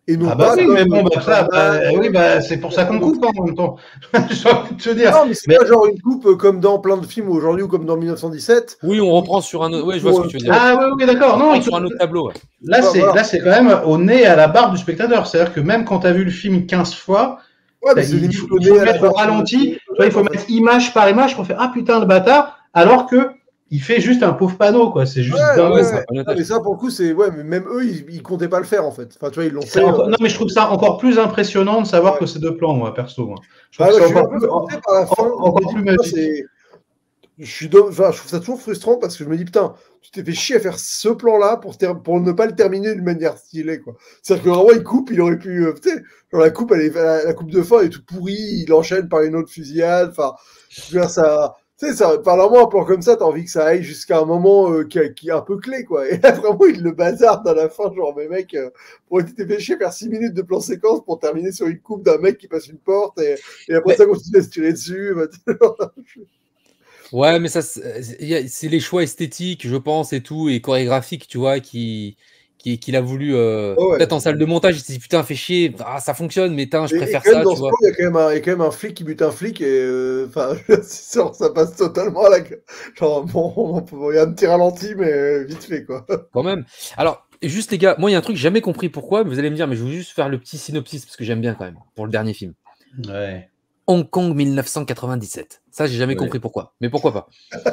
[SPEAKER 3] Et non
[SPEAKER 4] Ah bah
[SPEAKER 3] pas
[SPEAKER 4] oui,
[SPEAKER 3] comme
[SPEAKER 4] mais bon, bah, ça,
[SPEAKER 3] Superman,
[SPEAKER 4] oui, bah, c'est pour ça qu'on coupe en même temps. J'ai envie de te dire.
[SPEAKER 3] Non, mais c'est
[SPEAKER 4] Mais-
[SPEAKER 3] pas genre une coupe comme dans plein de films aujourd'hui ou comme dans 1917.
[SPEAKER 1] Oui, on reprend sur un autre. Oui, je vois ce que tu veux dire.
[SPEAKER 4] Ah oui, oui, d'accord.
[SPEAKER 1] On
[SPEAKER 4] Non,
[SPEAKER 1] reprend sur un autre tableau. Ouais.
[SPEAKER 4] là,
[SPEAKER 3] Bah, voilà.
[SPEAKER 4] c'est quand même au nez et à la barbe du spectateur. C'est-à-dire que même quand tu as vu le film 15 fois,
[SPEAKER 3] Ouais, mais c'est
[SPEAKER 4] il
[SPEAKER 3] limite
[SPEAKER 4] faut,
[SPEAKER 3] au
[SPEAKER 4] il faut
[SPEAKER 3] nez à la
[SPEAKER 4] mettre au
[SPEAKER 3] barbe de-
[SPEAKER 4] ralenti, tu vois, il faut mettre image par image pour faire ah putain le bâtard, alors que il fait juste un pauvre panneau, quoi. C'est juste
[SPEAKER 3] Ouais,
[SPEAKER 4] dingue.
[SPEAKER 1] ouais,
[SPEAKER 3] ouais,
[SPEAKER 1] c'est un
[SPEAKER 3] ouais.
[SPEAKER 1] panneautage.
[SPEAKER 3] Non, mais ça, pour le coup, c'est. Ouais, mais même eux, ils comptaient pas le faire, en fait. Enfin, tu vois, ils l'ont
[SPEAKER 4] C'est
[SPEAKER 3] fait.
[SPEAKER 4] encore- Non, mais je trouve ça encore plus impressionnant de savoir
[SPEAKER 3] Ouais.
[SPEAKER 4] que c'est deux plans, moi, perso. Moi. Je
[SPEAKER 3] Ah,
[SPEAKER 4] trouve
[SPEAKER 3] ouais,
[SPEAKER 4] que
[SPEAKER 3] je
[SPEAKER 4] c'est
[SPEAKER 3] suis un
[SPEAKER 4] encore
[SPEAKER 3] peu
[SPEAKER 4] plus,
[SPEAKER 3] frustré par la fin. Je me
[SPEAKER 4] encore
[SPEAKER 3] dis,
[SPEAKER 4] plus
[SPEAKER 3] putain,
[SPEAKER 4] magique.
[SPEAKER 3] c'est. Enfin, je trouve ça toujours frustrant parce que je me dis, putain, tu t'es fait chier à faire ce plan-là pour ne pas le terminer d'une manière stylée, quoi. C'est-à-dire que vraiment, il coupe, il aurait pu. Tu sais, genre la coupe, la coupe de fin est tout pourrie, il enchaîne par une autre fusillade. Enfin, je veux dire, ça. Tu sais, ça, par normalement, un plan comme ça, t'as envie que ça aille jusqu'à un moment qui est un peu clé, quoi. Et là, vraiment, il le bazarde à la fin, genre, mais mec, pour t'es fait chier faire 6 minutes de plan séquence pour terminer sur une coupe d'un mec qui passe une porte et après
[SPEAKER 1] Mais-
[SPEAKER 3] ça continue à se tirer dessus.
[SPEAKER 1] Ouais, mais ça, c'est les choix esthétiques, je pense, et tout, et chorégraphiques, tu vois, qu'il a voulu.
[SPEAKER 3] Ouais.
[SPEAKER 1] Peut-être en salle de montage, il s'est dit putain, fait chier, ah, ça fonctionne, mais je
[SPEAKER 3] Et
[SPEAKER 1] préfère
[SPEAKER 3] quand même,
[SPEAKER 1] ça,
[SPEAKER 3] dans
[SPEAKER 1] tu
[SPEAKER 3] ce
[SPEAKER 1] vois.
[SPEAKER 3] plan, il y a quand même un flic qui bute un flic et enfin, ça passe totalement à la. Genre, bon, il y a un petit ralenti, mais vite fait, quoi.
[SPEAKER 1] Quand même. Alors, juste les gars, moi, il y a un truc que j'ai jamais compris pourquoi, mais vous allez me dire, mais je veux juste faire le petit synopsis parce que j'aime bien quand même pour le dernier film.
[SPEAKER 4] Ouais.
[SPEAKER 1] Hong Kong 1997. Ça, j'ai jamais
[SPEAKER 4] Ouais.
[SPEAKER 1] compris pourquoi. Mais pourquoi pas?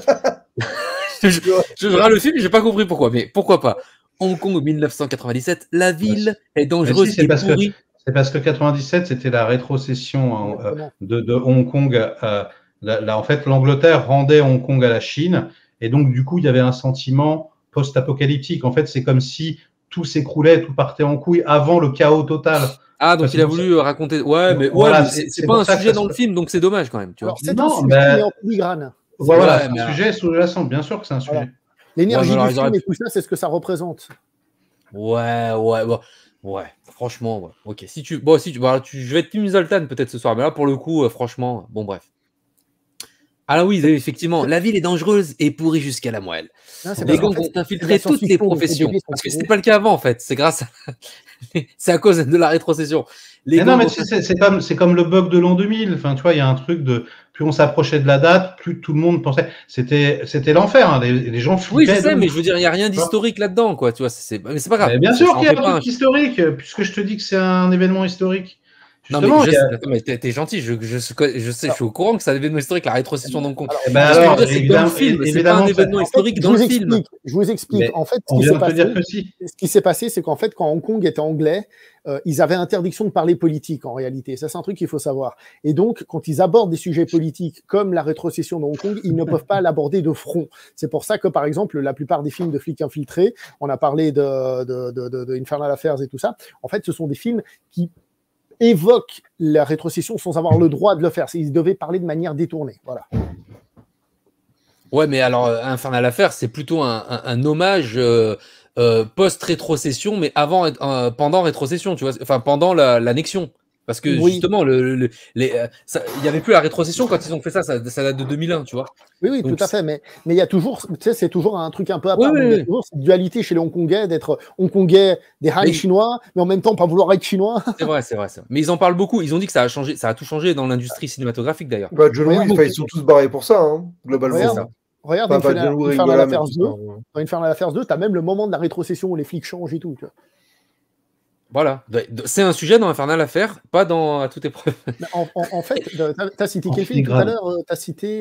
[SPEAKER 1] je regarde le film, j'ai pas compris pourquoi, mais pourquoi pas? Hong Kong 1997, la ville est dangereuse
[SPEAKER 4] c'est
[SPEAKER 1] et
[SPEAKER 4] parce que-
[SPEAKER 1] pourrie.
[SPEAKER 4] C'est parce que 97, c'était la rétrocession
[SPEAKER 5] Exactement.
[SPEAKER 4] de Hong Kong. En fait, l'Angleterre rendait Hong Kong à la Chine. Et donc, du coup, il y avait un sentiment post-apocalyptique. En fait, c'est comme si tout s'écroulait, tout partait en couille avant le chaos total.
[SPEAKER 1] Ah, donc
[SPEAKER 4] Parce
[SPEAKER 1] il a
[SPEAKER 4] que
[SPEAKER 1] voulu raconter. Ouais, mais,
[SPEAKER 4] Voilà,
[SPEAKER 1] mais
[SPEAKER 4] c'est
[SPEAKER 1] c'est
[SPEAKER 4] pour
[SPEAKER 1] pas un
[SPEAKER 4] ça que
[SPEAKER 1] sujet
[SPEAKER 4] ça
[SPEAKER 1] dans
[SPEAKER 4] se-
[SPEAKER 1] le film, donc c'est dommage quand même, tu vois.
[SPEAKER 5] Alors, c'est
[SPEAKER 4] Non,
[SPEAKER 5] un sujet,
[SPEAKER 4] mais-
[SPEAKER 5] mais en filigrane.
[SPEAKER 4] Voilà,
[SPEAKER 1] Ouais,
[SPEAKER 4] c'est
[SPEAKER 1] mais
[SPEAKER 4] un sujet sous-jacent. Bien sûr que c'est un sujet.
[SPEAKER 5] Voilà. L'énergie
[SPEAKER 1] Ouais, mais alors,
[SPEAKER 5] du
[SPEAKER 1] ils auraient
[SPEAKER 5] film et
[SPEAKER 1] pu-
[SPEAKER 5] tout ça, c'est ce que ça représente.
[SPEAKER 1] Ouais, franchement, ouais. Ok, si tu, je vais être Team Zoltan peut-être ce soir, mais là pour le coup, franchement, bon bref. Ah oui, effectivement, la ville est dangereuse et pourrie jusqu'à la moelle.
[SPEAKER 5] Hein, c'est
[SPEAKER 1] Les
[SPEAKER 5] parce qu'en
[SPEAKER 1] gangs
[SPEAKER 5] fait,
[SPEAKER 1] ont
[SPEAKER 5] c'est
[SPEAKER 1] infiltré
[SPEAKER 5] de la
[SPEAKER 1] toutes les
[SPEAKER 5] science-fiction, donc les
[SPEAKER 1] professions,
[SPEAKER 5] débris sont
[SPEAKER 1] parce que
[SPEAKER 5] pourris.
[SPEAKER 1] c'était pas le cas avant en fait. C'est grâce, c'est à cause de la rétrocession. Les
[SPEAKER 4] Mais non,
[SPEAKER 1] gangs
[SPEAKER 4] mais
[SPEAKER 1] ont-
[SPEAKER 4] tu sais, c'est comme le bug de l'an 2000. Enfin, tu vois, il y a un truc de plus on s'approchait de la date, plus tout le monde pensait. C'était l'enfer. Hein. Les gens
[SPEAKER 1] Oui, je
[SPEAKER 4] flippaient.
[SPEAKER 1] sais,
[SPEAKER 4] de
[SPEAKER 1] mais
[SPEAKER 4] ouf.
[SPEAKER 1] je veux dire, il y a rien d'historique là-dedans, quoi. Tu vois, mais c'est pas grave.
[SPEAKER 4] Mais bien
[SPEAKER 1] Ça
[SPEAKER 4] sûr
[SPEAKER 1] en
[SPEAKER 4] qu'il y a
[SPEAKER 1] fait
[SPEAKER 4] un
[SPEAKER 1] pas
[SPEAKER 4] truc historique, puisque je te dis que c'est un événement historique.
[SPEAKER 1] Non, mais,
[SPEAKER 4] Justement, il y a...
[SPEAKER 1] attends, mais t'es gentil, je sais, je suis au courant que c'est un événement historique, la rétrocession d'Hong Kong.
[SPEAKER 4] Eh ben
[SPEAKER 1] Ce que je veux
[SPEAKER 4] alors,
[SPEAKER 1] dire, c'est que dans le film, c'est pas un
[SPEAKER 4] évidemment,
[SPEAKER 1] événement historique
[SPEAKER 5] Je
[SPEAKER 1] dans
[SPEAKER 5] vous
[SPEAKER 1] le film.
[SPEAKER 5] explique. Je vous explique.
[SPEAKER 4] Mais
[SPEAKER 5] En fait,
[SPEAKER 4] on vient de te dire que si.
[SPEAKER 5] ce qui s'est passé, c'est qu'en fait, quand Hong Kong était anglais, ils avaient interdiction de parler politique en réalité. Ça, c'est un truc qu'il faut savoir. Et donc, quand ils abordent des sujets politiques comme la rétrocession de Hong Kong, ils ne peuvent pas l'aborder de front. C'est pour ça que, par exemple, la plupart des films de flics infiltrés, on a parlé de Infernal Affairs et tout ça. En fait, ce sont des films qui évoquent la rétrocession sans avoir le droit de le faire. Ils devaient parler de manière détournée. Voilà.
[SPEAKER 1] Ouais, mais alors, Infernal Affairs, c'est plutôt un hommage post-rétrocession, mais pendant rétrocession, tu vois, enfin, pendant l'annexion. Parce que
[SPEAKER 5] Oui.
[SPEAKER 1] justement, il n'y avait plus la rétrocession quand ils ont fait ça, ça date de 2001, tu vois.
[SPEAKER 5] Oui,
[SPEAKER 1] Donc,
[SPEAKER 5] tout à fait. Mais il y a toujours, tu sais, c'est toujours un truc un peu à
[SPEAKER 1] Oui,
[SPEAKER 5] part.
[SPEAKER 1] oui,
[SPEAKER 5] Donc, il y a
[SPEAKER 1] oui.
[SPEAKER 5] toujours cette dualité chez les Hongkongais d'être Hongkongais, des Han
[SPEAKER 1] Mais-
[SPEAKER 5] chinois, mais en même temps pas vouloir être chinois.
[SPEAKER 1] C'est vrai. Mais ils en parlent beaucoup. Ils ont dit que ça a changé, ça a tout changé dans l'industrie cinématographique d'ailleurs.
[SPEAKER 3] Bah, John Woo,
[SPEAKER 5] Regarde,
[SPEAKER 3] ils sont tous barrés pour ça, hein, globalement.
[SPEAKER 5] Regarde, regarde
[SPEAKER 3] Enfin, pas John Woo,
[SPEAKER 5] Infernal
[SPEAKER 3] Ringola,
[SPEAKER 5] Affairs
[SPEAKER 3] mais tout
[SPEAKER 5] 2.
[SPEAKER 3] ça, ouais.
[SPEAKER 5] Dans Infernal Affairs 2, t'as même le moment de la rétrocession où les flics changent et tout. Tu vois.
[SPEAKER 1] Voilà. C'est un sujet dans Infernal Affaires, pas dans À toute épreuve.
[SPEAKER 5] Mais en fait, t'as cité
[SPEAKER 4] En
[SPEAKER 5] quel film tout à
[SPEAKER 4] filigrane.
[SPEAKER 5] l'heure T'as cité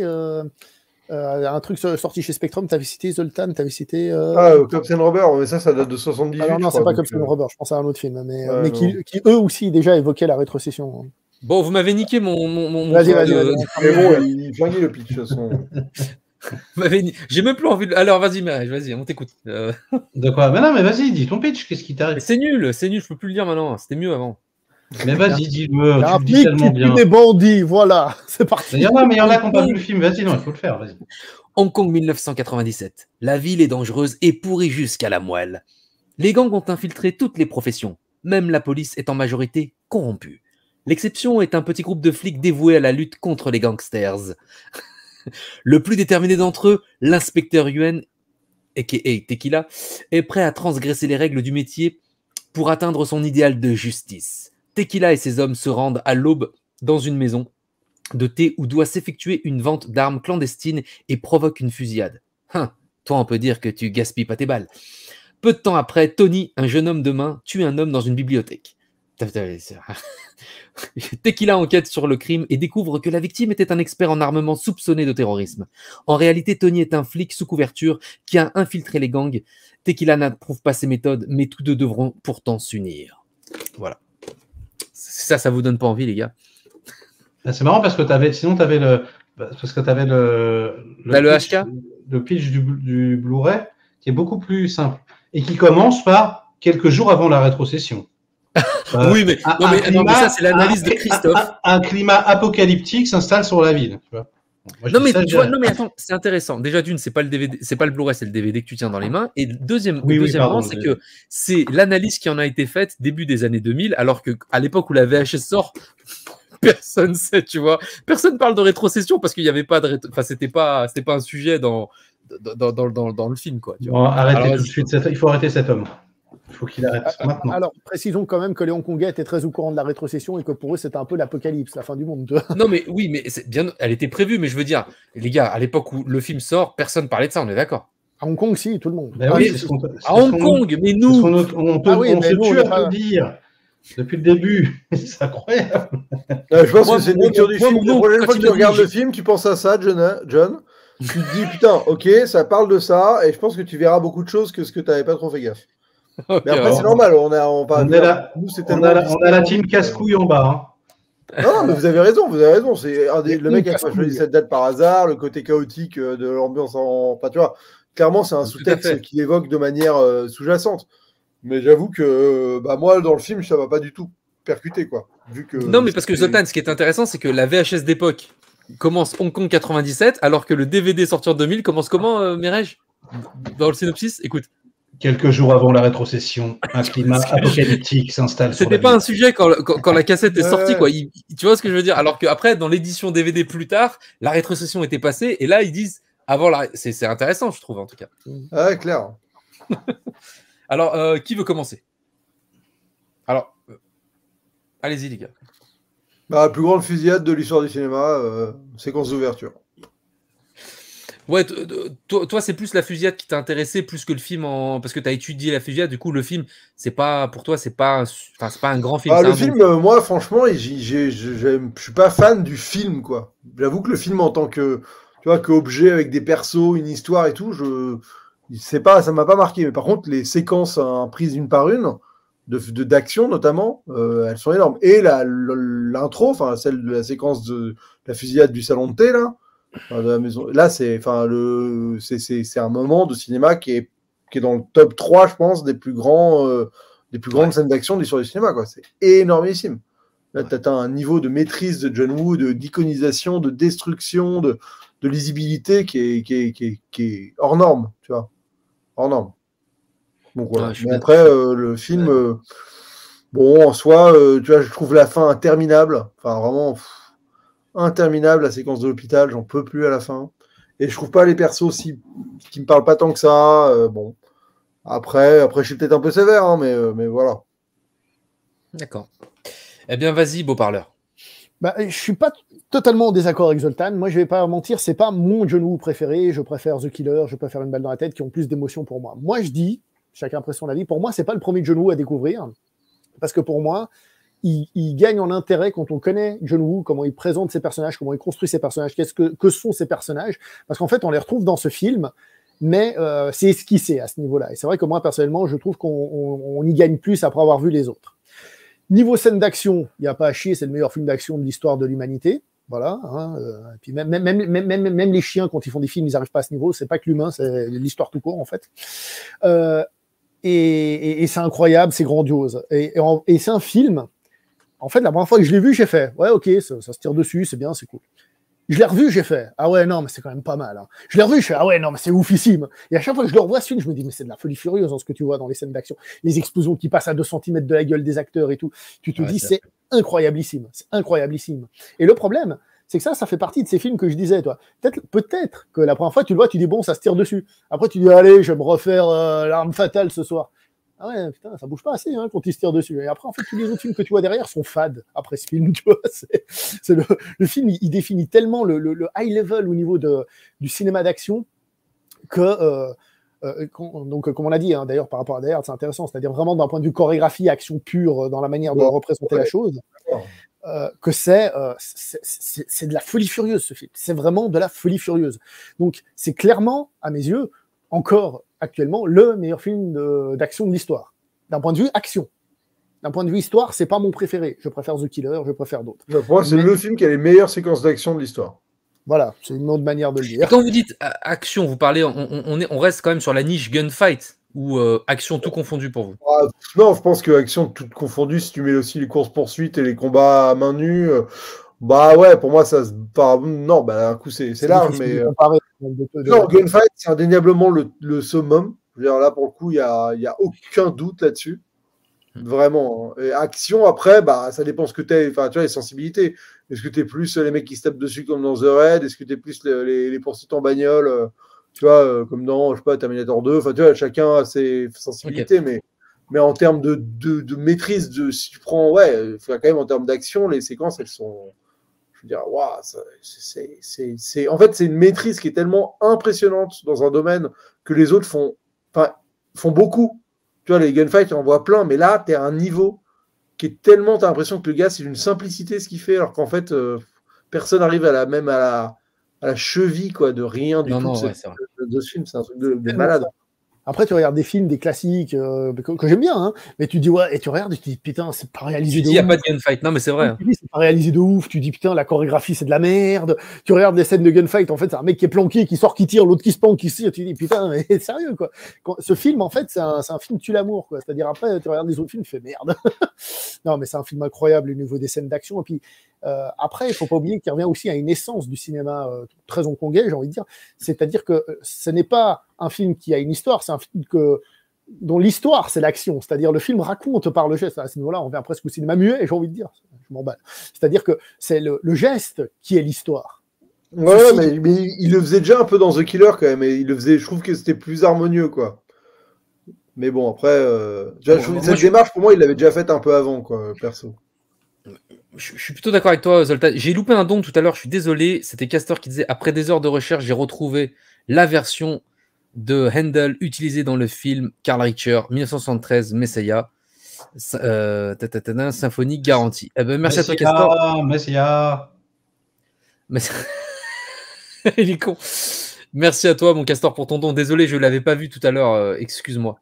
[SPEAKER 5] un truc sorti chez Spectrum, t'avais cité Zoltan, t'avais cité.
[SPEAKER 3] Captain Robert, mais ça date de 78.
[SPEAKER 5] Alors non,
[SPEAKER 3] je
[SPEAKER 5] c'est
[SPEAKER 3] crois,
[SPEAKER 5] pas
[SPEAKER 3] donc,
[SPEAKER 5] comme Robert, je pense à un autre film, mais
[SPEAKER 3] Ouais,
[SPEAKER 5] qui eux aussi déjà évoquaient la rétrocession.
[SPEAKER 1] Bon, vous m'avez niqué mon
[SPEAKER 5] Vas-y,
[SPEAKER 1] truc
[SPEAKER 5] vas-y,
[SPEAKER 1] de-
[SPEAKER 5] vas-y.
[SPEAKER 3] Mais bon, il flinguait le pitch, de toute façon.
[SPEAKER 1] vous m'avez J'ai même plus envie de. Alors, vas-y, Mireille, vas-y, on t'écoute.
[SPEAKER 4] De quoi? Mais non, mais vas-y, dis ton pitch, qu'est-ce qui
[SPEAKER 1] Mais
[SPEAKER 4] t'arrive?
[SPEAKER 1] c'est nul, je peux plus le dire maintenant. C'était mieux avant.
[SPEAKER 4] Mais vas-y, dis-le,
[SPEAKER 5] Il y a
[SPEAKER 4] tu
[SPEAKER 5] un
[SPEAKER 4] le dis
[SPEAKER 5] flic
[SPEAKER 4] tellement
[SPEAKER 5] qui
[SPEAKER 4] bien.
[SPEAKER 5] tue des bandits, voilà, c'est parti.
[SPEAKER 4] Mais il y en a qui n'ont pas vu le film, vas-y, non, il faut le faire, vas-y.
[SPEAKER 1] Hong Kong 1997. La ville est dangereuse et pourrie jusqu'à la moelle. Les gangs ont infiltré toutes les professions. Même la police est en majorité corrompue. L'exception est un petit groupe de flics dévoués à la lutte contre les gangsters. Le plus déterminé d'entre eux, l'inspecteur Yuan, a.k.a. Tequila, est prêt à transgresser les règles du métier pour atteindre son idéal de justice. Tequila et ses hommes se rendent à l'aube dans une maison de thé où doit s'effectuer une vente d'armes clandestine et provoque une fusillade. Toi, on peut dire que tu gaspilles pas tes balles. Peu de temps après, Tony, un jeune homme de main, tue un homme dans une bibliothèque. Tequila enquête sur le crime et découvre que la victime était un expert en armement soupçonné de terrorisme. En réalité, Tony est un flic sous couverture qui a infiltré les gangs. Tequila n'approuve pas ses méthodes, mais tous deux devront pourtant s'unir. Voilà. Ça vous donne pas envie, les gars?
[SPEAKER 4] C'est marrant parce que sinon tu avais le
[SPEAKER 1] HK,
[SPEAKER 4] le pitch du Blu-ray qui est beaucoup plus simple et qui commence par quelques jours avant la rétrocession.
[SPEAKER 1] Oui, mais ça, c'est l'analyse de Christophe.
[SPEAKER 4] Un climat apocalyptique s'installe sur la ville. Tu vois.
[SPEAKER 1] Non, mais attends, c'est intéressant. Déjà, d'une, c'est pas le DVD, c'est pas le Blu-ray, c'est le DVD que tu tiens dans les mains. Et deuxièmement, c'est que c'est l'analyse qui en a été faite début des années 2000, alors qu'à l'époque où la VHS sort, personne sait, tu vois. Personne parle de rétrocession parce qu'il n'y avait pas de c'était pas un sujet dans le film, quoi. Tu vois.
[SPEAKER 4] Bon, arrêtez tout de suite. Il faut arrêter cet homme. Il faut qu'il arrête maintenant.
[SPEAKER 5] Alors, précisons quand même que les Hongkongais étaient très au courant de la rétrocession et que pour eux, c'était un peu l'apocalypse, la fin du monde.
[SPEAKER 1] Non, mais oui, mais c'est bien, elle était prévue, mais je veux dire, les gars, à l'époque où le film sort, personne parlait de ça, on est d'accord?
[SPEAKER 5] À Hong Kong, si, tout le monde.
[SPEAKER 4] Ben
[SPEAKER 1] à Hong Kong, mais nous...
[SPEAKER 4] On se tue à le dire depuis le début. C'est incroyable.
[SPEAKER 3] Je pense que c'est une lecture du film. La prochaine fois que tu regardes le film, tu penses à ça, John. Tu te dis, putain, ok, ça parle de ça, et je pense que tu verras beaucoup de choses que ce que tu n'avais pas trop fait gaffe.
[SPEAKER 1] Okay,
[SPEAKER 3] mais après, c'est normal. On
[SPEAKER 4] a la team casse-couille en bas.
[SPEAKER 3] Hein. Non, mais vous avez raison. Le mec a choisi cette date par hasard, le côté chaotique de l'ambiance Enfin, tu vois, clairement, c'est un sous-texte qui évoque de manière sous-jacente. Mais j'avoue que moi, dans le film, ça ne m'a pas du tout percuté, quoi. Vu que
[SPEAKER 1] non, mais parce que Zoltan, ce qui est intéressant, c'est que la VHS d'époque commence Hong Kong 97, alors que le DVD sorti en 2000 commence comment, Mireille? Dans le synopsis, écoute.
[SPEAKER 4] Quelques jours avant la rétrocession, un climat apocalyptique s'installe.
[SPEAKER 1] C'était pas un sujet quand la cassette est sortie, quoi. Tu vois ce que je veux dire? Alors qu'après, dans l'édition DVD plus tard, la rétrocession était passée, et là, ils disent avant la. C'est intéressant, je trouve, en tout cas.
[SPEAKER 3] Ouais, clair.
[SPEAKER 1] Alors, qui veut commencer? Alors, allez-y, les gars.
[SPEAKER 3] La plus grande fusillade de l'histoire du cinéma, séquence d'ouverture.
[SPEAKER 1] Ouais, toi, c'est plus la fusillade qui t'a intéressé plus que le film parce que tu as étudié la fusillade. Du coup, le film, c'est pas pour toi, c'est pas un grand film.
[SPEAKER 3] Le film, moi, franchement, je suis pas fan du film, quoi. J'avoue que le film en tant que, tu vois, qu'objet avec des persos, une histoire et tout, ça m'a pas marqué. Mais par contre, les séquences prises une par une, d'action notamment, elles sont énormes. Et l'intro, enfin celle de la séquence de la fusillade du salon de thé là. De la maison. Là, c'est un moment de cinéma qui est dans le top 3, je pense, des plus grandes scènes d'action de l'histoire du cinéma, quoi. C'est énormissime. Là, tu as un niveau de maîtrise de John Woo, d'iconisation, de destruction, de lisibilité qui est hors norme, tu vois. Hors norme. Donc voilà. Mais après, le film, en soi, tu vois, je trouve la fin interminable. Enfin, vraiment... interminable, la séquence de l'hôpital, j'en peux plus à la fin. Et je trouve pas les persos qui me parlent pas tant que ça. Bon. Après, je suis peut-être un peu sévère, hein, mais voilà.
[SPEAKER 1] D'accord. Eh bien, vas-y, beau parleur.
[SPEAKER 5] Je suis pas totalement en désaccord avec Zoltan. Moi, je vais pas mentir, c'est pas mon John Woo préféré. Je préfère The Killer, je préfère Une balle dans la tête, qui ont plus d'émotions pour moi. Moi, je dis, chacun après son avis, pour moi, c'est pas le premier John Woo à découvrir. Parce que pour moi, il gagne en intérêt quand on connaît John Woo, comment il présente ses personnages, comment il construit ses personnages, que sont ces personnages. Parce qu'en fait, on les retrouve dans ce film, mais c'est esquissé à ce niveau-là. Et c'est vrai que moi, personnellement, je trouve qu'on y gagne plus après avoir vu les autres. Niveau scène d'action, il n'y a pas à chier, c'est le meilleur film d'action de l'histoire de l'humanité. Voilà. Et puis même les chiens, quand ils font des films, ils n'arrivent pas à ce niveau. C'est pas que l'humain, c'est l'histoire tout court, en fait. Et c'est incroyable, c'est grandiose. Et c'est un film... En fait, la première fois que je l'ai vu, j'ai fait « Ouais, ok, ça se tire dessus, c'est bien, c'est cool. » Je l'ai revu, j'ai fait « Ah ouais, non, mais c'est quand même pas mal. Hein. » Je l'ai revu, je fais « Ah ouais, non, mais c'est oufissime. » Et à chaque fois que je le revois ce film, je me dis « Mais c'est de la folie furieuse ce que tu vois dans les scènes d'action. Les explosions qui passent à 2 cm de la gueule des acteurs et tout. Tu te dis « C'est incroyablissime. C'est incroyablissime. » Et le problème, c'est que ça fait partie de ces films que je disais, toi. Peut-être que la première fois, tu le vois, tu dis « Bon, ça se tire dessus. » Après, tu dis « Allez, je vais me refaire l'arme fatale ce soir. » Ah ouais, putain, ça bouge pas assez hein, quand ils se tirent dessus. Et après, en fait, tous les autres films que tu vois derrière sont fades après ce film. Tu vois, c'est le film, il définit tellement le high level au niveau du cinéma d'action que, donc, comme on l'a dit, hein, d'ailleurs, par rapport à Die Hard, c'est intéressant, c'est-à-dire vraiment d'un point de vue chorégraphie, action pure, dans la manière de représenter la chose, que c'est de la folie furieuse, ce film. C'est vraiment de la folie furieuse. Donc, c'est clairement, à mes yeux, encore actuellement, le meilleur film d'action de l'histoire. D'un point de vue action. D'un point de vue histoire, c'est pas mon préféré. Je préfère The Killer, je préfère d'autres.
[SPEAKER 3] Pour moi, c'est le film qui a les meilleures séquences d'action de l'histoire.
[SPEAKER 5] Voilà, c'est une autre manière de le dire.
[SPEAKER 1] Et quand vous dites action, vous parlez, on reste quand même sur la niche gunfight ou action tout confondu pour vous?
[SPEAKER 3] Non, je pense que action tout confondu, si tu mets aussi les courses-poursuites et les combats à main nue, bah ouais, pour moi, ça se. Non, bah un coup, c'est large, mais. Non, gunfight, c'est indéniablement le summum. Je veux dire, là, pour le coup, il n'y a aucun doute là-dessus. Vraiment. Et action, après, bah, ça dépend ce que t'es. Enfin, tu vois, les sensibilités. Est-ce que t'es plus les mecs qui se tapent dessus comme dans The Raid? Est-ce que t'es plus les poursuites en bagnole, tu vois, comme dans, je sais pas, Terminator 2? Enfin, tu vois, chacun a ses sensibilités, mais en termes de maîtrise, si tu prends, ouais, quand même, en termes d'action, les séquences, elles sont. Je veux dire, waouh, en fait, c'est une maîtrise qui est tellement impressionnante dans un domaine que les autres font beaucoup. Tu vois, les gunfights, on en voit plein, mais là, tu es à un niveau qui est tellement, tu as l'impression que le gars, c'est d'une simplicité ce qu'il fait, alors qu'en fait, personne n'arrive à la cheville quoi, de rien du tout de ce film. C'est un truc de malade.
[SPEAKER 5] Après, tu regardes des films, des classiques que j'aime bien, hein, mais tu dis, ouais, et tu regardes et tu dis, putain, c'est pas réalisé de ouf.
[SPEAKER 1] Il n'y a pas de gunfight, non, mais c'est vrai.
[SPEAKER 5] Tu dis, c'est pas réalisé de ouf, tu dis, putain, la chorégraphie, c'est de la merde. Tu regardes des scènes de gunfight, en fait, c'est un mec qui est planqué, qui sort, qui tire, l'autre qui se planque, qui tire, tu dis, putain, mais sérieux, quoi. Ce film, en fait, c'est un film tue l'amour, quoi. C'est-à-dire, après, tu regardes les autres films, tu fais merde. Non, mais c'est un film incroyable au niveau des scènes d'action. Et puis, après, il faut pas oublier qu'il revient aussi à une essence du cinéma très hongkongais, j'ai envie de dire. C'est-à-dire que ce n'est pas un film qui a une histoire, c'est un film dont l'histoire, c'est l'action. C'est-à-dire, le film raconte par le geste. À ce niveau-là, on revient presque au cinéma muet, j'ai envie de dire. Je m'emballe. C'est-à-dire que c'est le geste qui est l'histoire.
[SPEAKER 3] Ouais, mais il le faisait déjà un peu dans The Killer, quand même. Et il le faisait, je trouve que c'était plus harmonieux, quoi. Mais bon, après, cette démarche, pour moi, il l'avait déjà faite un peu avant, quoi, perso.
[SPEAKER 1] Je suis plutôt d'accord avec toi, Zoltan. J'ai loupé un don tout à l'heure, je suis désolé. C'était Castor qui disait, après des heures de recherche, j'ai retrouvé la version de Handel utilisée dans le film Karl Richter, 1973, Messiah. Symphonie garantie. Eh ben, merci à toi, Castor.
[SPEAKER 4] Messiah.
[SPEAKER 1] Il est con. Merci à toi, mon Castor, pour ton don. Désolé, je ne l'avais pas vu tout à l'heure. Excuse-moi.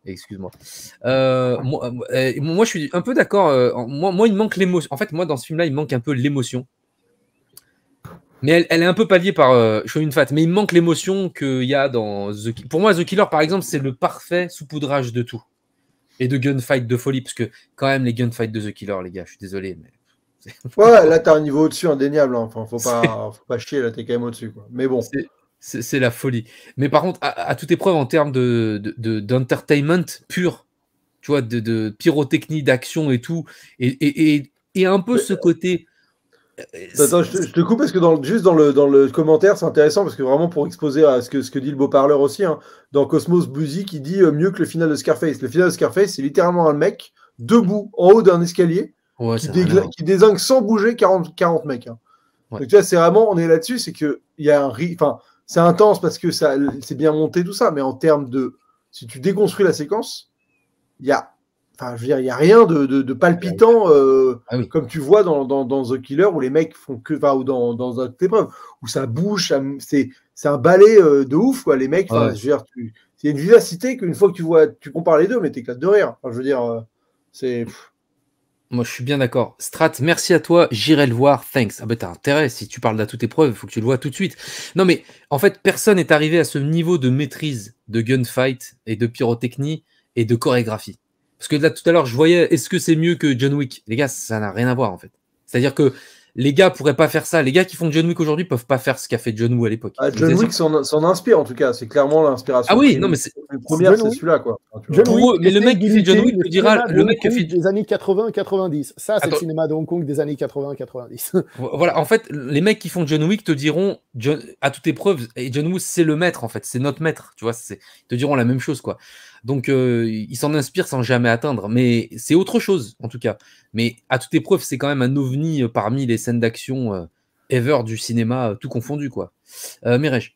[SPEAKER 1] Moi, je suis un peu d'accord. Moi, il manque l'émotion. En fait, moi, dans ce film-là, il manque un peu l'émotion. Mais elle est un peu palliée par Chow Yun-fat. Mais il manque l'émotion qu'il y a dans The Killer. Pour moi, The Killer, par exemple, c'est le parfait saupoudrage de tout. Et de gunfight de folie. Parce que, quand même, les gunfights de The Killer, les gars, je suis désolé. Mais...
[SPEAKER 3] Ouais, là, t'as un niveau au-dessus indéniable. Hein. Enfin, faut pas chier, là, t'es quand même au-dessus. Quoi. Mais bon.
[SPEAKER 1] C'est la folie. Mais par contre, à toute épreuve, en termes d'entertainment pur, tu vois, de pyrotechnie, d'action et tout, et un peu ce côté...
[SPEAKER 3] Attends, je te coupe parce que juste dans le commentaire, c'est intéressant parce que vraiment pour exposer à ce que dit le beau parleur aussi, hein, dans Cosmos Music, il dit mieux que le final de Scarface. Le final de Scarface, c'est littéralement un mec debout en haut d'un escalier qui dézingue sans bouger 40 mecs. Hein. Ouais. Donc tu vois, c'est vraiment, on est là-dessus, c'est qu'il y a c'est intense parce que c'est bien monté tout ça, mais en termes de, si tu déconstruis la séquence, il y a rien de palpitant comme tu vois dans The Killer où les mecs font que, ou dans une épreuve où ça bouge, c'est un balai de ouf quoi. Les mecs, je veux dire, c'est une vivacité qu'une fois que tu compares les deux, mais t'éclates de rire. Enfin, je veux dire, c'est.
[SPEAKER 1] Moi, je suis bien d'accord. Strat, merci à toi. J'irai le voir. Thanks. Ah ben, t'as intérêt. Si tu parles d'à toute épreuve, il faut que tu le vois tout de suite. Non, mais en fait, personne n'est arrivé à ce niveau de maîtrise de gunfight et de pyrotechnie et de chorégraphie. Parce que là, tout à l'heure, je voyais, est-ce que c'est mieux que John Wick? Les gars, ça n'a rien à voir, en fait. C'est-à-dire que les gars pourraient pas faire ça. Les gars qui font John Wick aujourd'hui peuvent pas faire ce qu'a fait John Woo à l'époque.
[SPEAKER 3] Ah, John Wick s'en inspire en tout cas, c'est clairement l'inspiration.
[SPEAKER 1] Ah oui, non mais c'est
[SPEAKER 3] la première,
[SPEAKER 5] John
[SPEAKER 3] c'est celui-là quoi. Enfin, tu vois.
[SPEAKER 5] John
[SPEAKER 1] pour
[SPEAKER 5] Wick
[SPEAKER 1] eux, mais le mec qui fait John Wick
[SPEAKER 5] le
[SPEAKER 1] te dira,
[SPEAKER 5] cinéma de
[SPEAKER 1] le mec qui
[SPEAKER 5] Hong
[SPEAKER 1] fait
[SPEAKER 5] Kong des années 80-90. Ça, c'est le
[SPEAKER 1] Attends.
[SPEAKER 5] cinéma de Hong Kong des années 80-90.
[SPEAKER 1] Voilà, en fait, les mecs qui font John Wick te diront, à toute épreuve, et John Woo, c'est le maître, en fait, c'est notre maître, tu vois, ils te diront la même chose, quoi. Donc, ils s'en inspirent sans jamais atteindre, mais c'est autre chose, en tout cas. Mais à toute épreuve, c'est quand même un ovni parmi les scènes d'action ever du cinéma, tout confondu, quoi. Mireille.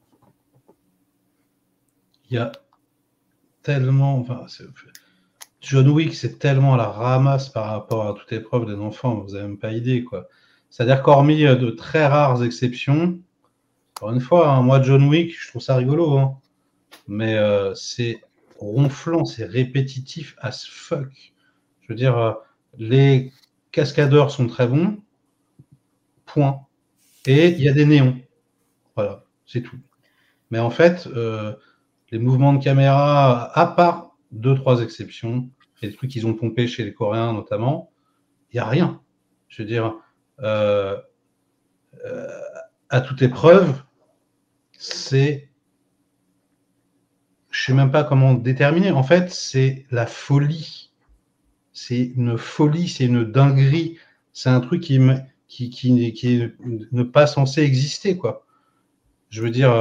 [SPEAKER 4] Il y a tellement... Enfin, John Wick, c'est tellement à la ramasse par rapport à toute épreuve des enfants, vous n'avez même pas idée, quoi. C'est-à-dire qu'hormis de très rares exceptions, encore une fois, hein, moi, John Wick, je trouve ça rigolo, hein, mais c'est ronflant, c'est répétitif as fuck. Je veux dire, les cascadeurs sont très bons, point. Et il y a des néons. Voilà, c'est tout. Mais en fait, les mouvements de caméra, à part 2-3 exceptions, et des trucs qu'ils ont pompés chez les Coréens notamment, il n'y a rien. Je veux dire, à toute épreuve, c'est... Je ne sais même pas comment déterminer. En fait, c'est la folie. C'est une folie, c'est une dinguerie. C'est un truc qui est ne pas censé exister, quoi. Je veux dire,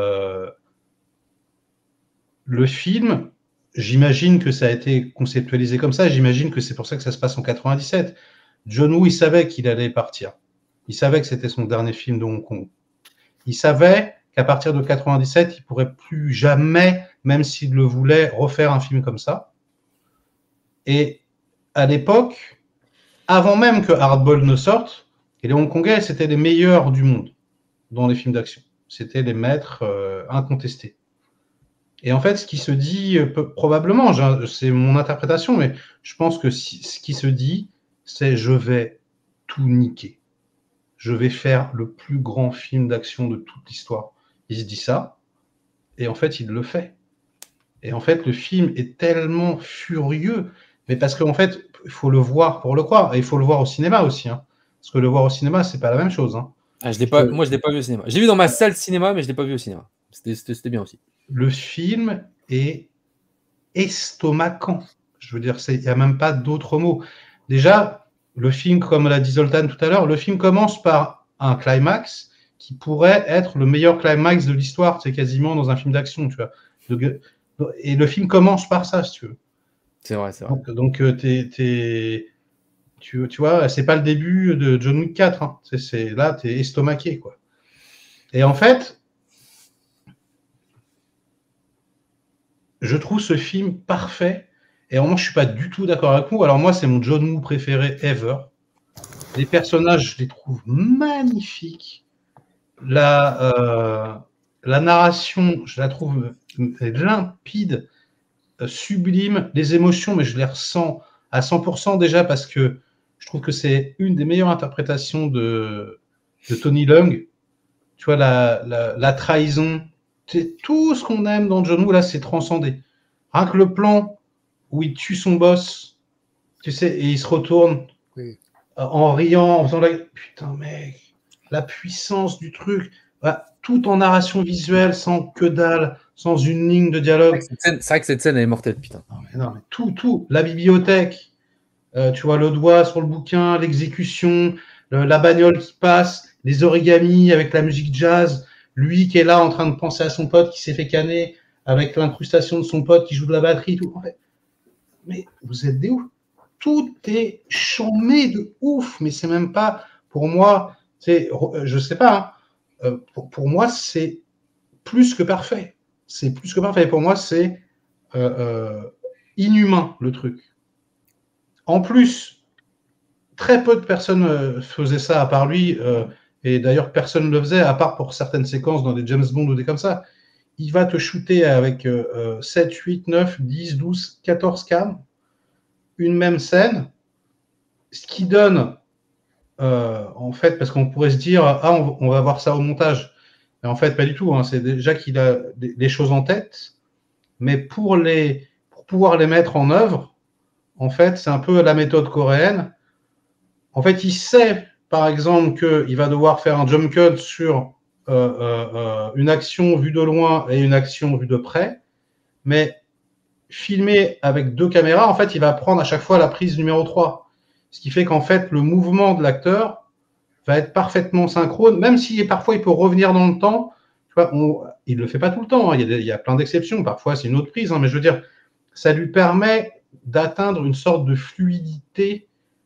[SPEAKER 4] le film, j'imagine que ça a été conceptualisé comme ça. J'imagine que c'est pour ça que ça se passe en 97. John Woo, il savait qu'il allait partir. Il savait que c'était son dernier film de Hong Kong. Il savait qu'à partir de 97, il ne pourrait plus jamais, même s'il le voulait, refaire un film comme ça. Et à l'époque, avant même que Hardball ne sorte, et les Hongkongais, c'était les meilleurs du monde dans les films d'action. C'était les maîtres incontestés. Et en fait, ce qui se dit, probablement, c'est mon interprétation, mais je pense que ce qui se dit, c'est je vais tout niquer. Je vais faire le plus grand film d'action de toute l'histoire. Il se dit ça, et en fait, il le fait. Et en fait, le film est tellement furieux, mais parce qu'en fait, il faut le voir pour le croire, et il faut le voir au cinéma aussi. Hein. Parce que le voir au cinéma, c'est pas la même chose. Hein.
[SPEAKER 1] Ah, moi, je l'ai pas vu au cinéma. J'ai vu dans ma salle de cinéma, mais je l'ai pas vu au cinéma. C'était bien aussi.
[SPEAKER 4] Le film est estomacant. Je veux dire, il n'y a même pas d'autres mots. Déjà, le film, comme l'a dit Zoltan tout à l'heure, le film commence par un climax qui pourrait être le meilleur climax de l'histoire, c'est quasiment dans un film d'action, tu vois. Et le film commence par ça, si tu veux.
[SPEAKER 1] C'est vrai, c'est vrai.
[SPEAKER 4] Donc tu vois, c'est pas le début de John Wick 4. Hein. Là, tu es estomaqué, quoi. Et en fait, je trouve ce film parfait. Et vraiment, je suis pas du tout d'accord avec vous. Alors moi, c'est mon John Woo préféré ever. Les personnages, je les trouve magnifiques. La narration, je la trouve limpide, sublime. Les émotions, mais je les ressens à 100% déjà parce que je trouve que c'est une des meilleures interprétations de Tony Leung. Tu vois, la trahison, c'est tout ce qu'on aime dans John Woo, là, c'est transcendé. Rien que le plan où il tue son boss, tu sais, et il se retourne en riant, en faisant la... Putain, mec, la puissance du truc, tout en narration visuelle, sans que dalle, sans une ligne de dialogue.
[SPEAKER 1] C'est vrai que cette scène, elle est mortelle, putain.
[SPEAKER 4] Non, mais tout. La bibliothèque, tu vois, le doigt sur le bouquin, l'exécution, la bagnole qui passe, les origamis avec la musique jazz, lui qui est là en train de penser à son pote qui s'est fait canner avec l'incrustation de son pote qui joue de la batterie, tout. En fait, mais vous êtes des ouf. Tout est chambé de ouf, mais c'est même pas, pour moi, je sais pas, hein, pour moi, c'est plus que parfait. C'est plus que parfait. Pour moi, c'est inhumain, le truc. En plus, très peu de personnes faisaient ça à part lui, et d'ailleurs, personne ne le faisait, à part pour certaines séquences dans des James Bond ou des comme ça. Il va te shooter avec 7, 8, 9, 10, 12, 14 cams, une même scène, ce qui donne, en fait, parce qu'on pourrait se dire, on va voir ça au montage. Mais en fait, pas du tout. Hein. C'est déjà qu'il a des choses en tête, mais pour pouvoir les mettre en œuvre, en fait, c'est un peu la méthode coréenne. En fait, il sait par exemple, qu'il va devoir faire un jump cut sur une action vue de loin et une action vue de près, mais filmé avec 2 caméras, en fait, il va prendre à chaque fois la prise numéro 3. Ce qui fait qu'en fait, le mouvement de l'acteur va être parfaitement synchrone, même si parfois il peut revenir dans le temps. Tu vois, il ne le fait pas tout le temps, hein. Il y a plein d'exceptions. Parfois, c'est une autre prise, hein, mais je veux dire, ça lui permet d'atteindre une sorte de fluidité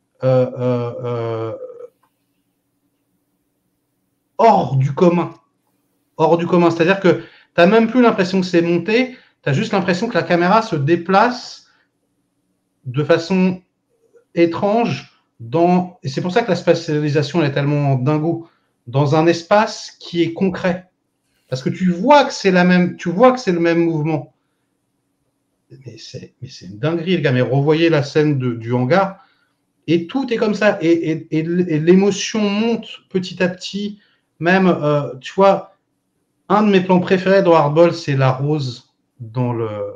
[SPEAKER 4] hors du commun. Hors du commun. C'est-à-dire que tu n'as même plus l'impression que c'est monté, tu as juste l'impression que la caméra se déplace de façon étrange et c'est pour ça que la spatialisation elle est tellement dingo, dans un espace qui est concret. Parce que tu vois que c'est le même mouvement. Mais c'est une dinguerie, les gars. Mais revoyez la scène du hangar, et tout est comme ça. Et l'émotion monte petit à petit. Même, tu vois, un de mes plans préférés dans Hardball, c'est la rose dans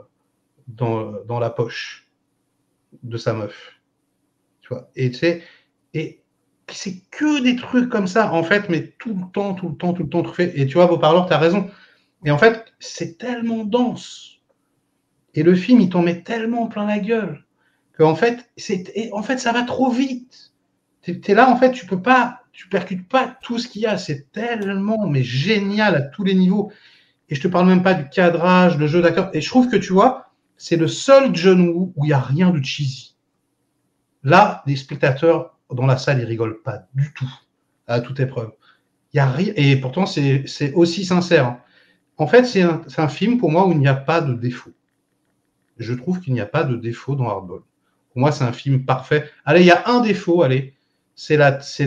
[SPEAKER 4] la poche de sa meuf. Tu vois, et c'est que des trucs comme ça, en fait, mais tout le temps, tout fait. Et tu vois, Beau Parleur, tu as raison. Et en fait, c'est tellement dense. Et le film, il t'en met tellement plein la gueule qu'en fait, ça va trop vite. T'es là, en fait, tu percutes pas tout ce qu'il y a. C'est tellement, mais génial à tous les niveaux. Et je te parle même pas du cadrage, le jeu d'acteur. Et je trouve que, tu vois, c'est le seul John Woo où il n'y a rien de cheesy. Là, les spectateurs dans la salle, ils rigolent pas du tout, à toute épreuve. Il y a rien, et pourtant, c'est aussi sincère. Hein. En fait, c'est un film, pour moi, où il n'y a pas de défaut. Je trouve qu'il n'y a pas de défaut dans Hardball. Pour moi, c'est un film parfait. Allez, il y a un défaut, c'est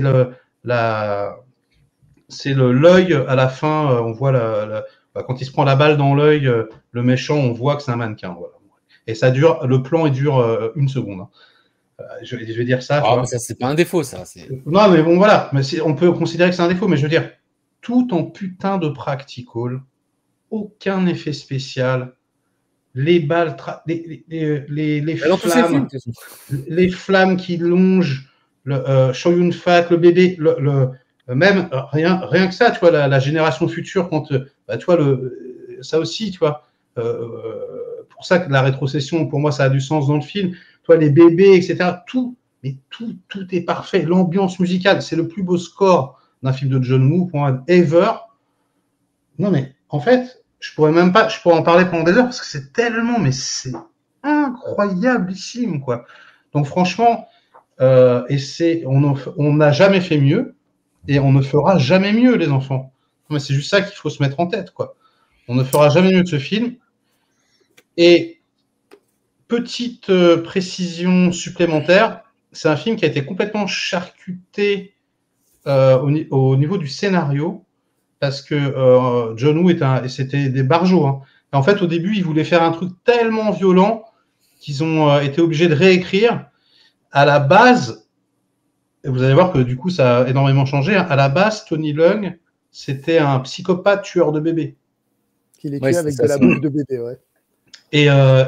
[SPEAKER 4] l'œil à la fin. On voit quand il se prend la balle dans l'œil, le méchant, on voit que c'est un mannequin. Voilà. Et le plan, il dure 1 seconde. Hein. Je vais dire ça.
[SPEAKER 1] Ah, mais ça, c'est pas un défaut, ça.
[SPEAKER 4] Non, mais bon, voilà. Mais on peut considérer que c'est un défaut, mais je veux dire, tout en putain de practical, aucun effet spécial, les balles, les flammes, les flammes qui longent, Chow Yun-fat, le bébé, même rien que ça, tu vois, la génération future, quand, tu vois, ça aussi, tu vois, pour ça que la rétrocession, pour moi, ça a du sens dans le film. Toi, les bébés, etc. Tout est parfait. L'ambiance musicale, c'est le plus beau score d'un film de John Woo, pour moi, ever. Non, mais en fait, je pourrais en parler pendant des heures parce que c'est tellement, mais c'est incroyablissime, quoi. Donc, franchement, on n'a jamais fait mieux et on ne fera jamais mieux, les enfants. Mais c'est juste ça qu'il faut se mettre en tête, quoi. On ne fera jamais mieux que ce film. Et petite précision supplémentaire, c'est un film qui a été complètement charcuté au niveau du scénario, parce que John Woo c'était des barjots. Hein. Et en fait, au début, ils voulaient faire un truc tellement violent qu'ils ont été obligés de réécrire. À la base, et vous allez voir que du coup, ça a énormément changé. Hein. À la base, Tony Leung, c'était un psychopathe tueur de bébés.
[SPEAKER 5] Qui les tue avec de la bouffe de bébé, ouais.
[SPEAKER 4] Et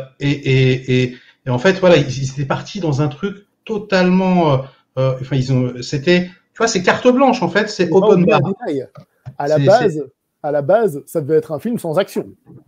[SPEAKER 4] en fait, voilà, ils étaient partis dans un truc totalement. C'était, tu vois, c'est carte blanche en fait, c'est open bar.
[SPEAKER 5] À la base, ça devait être un film sans action.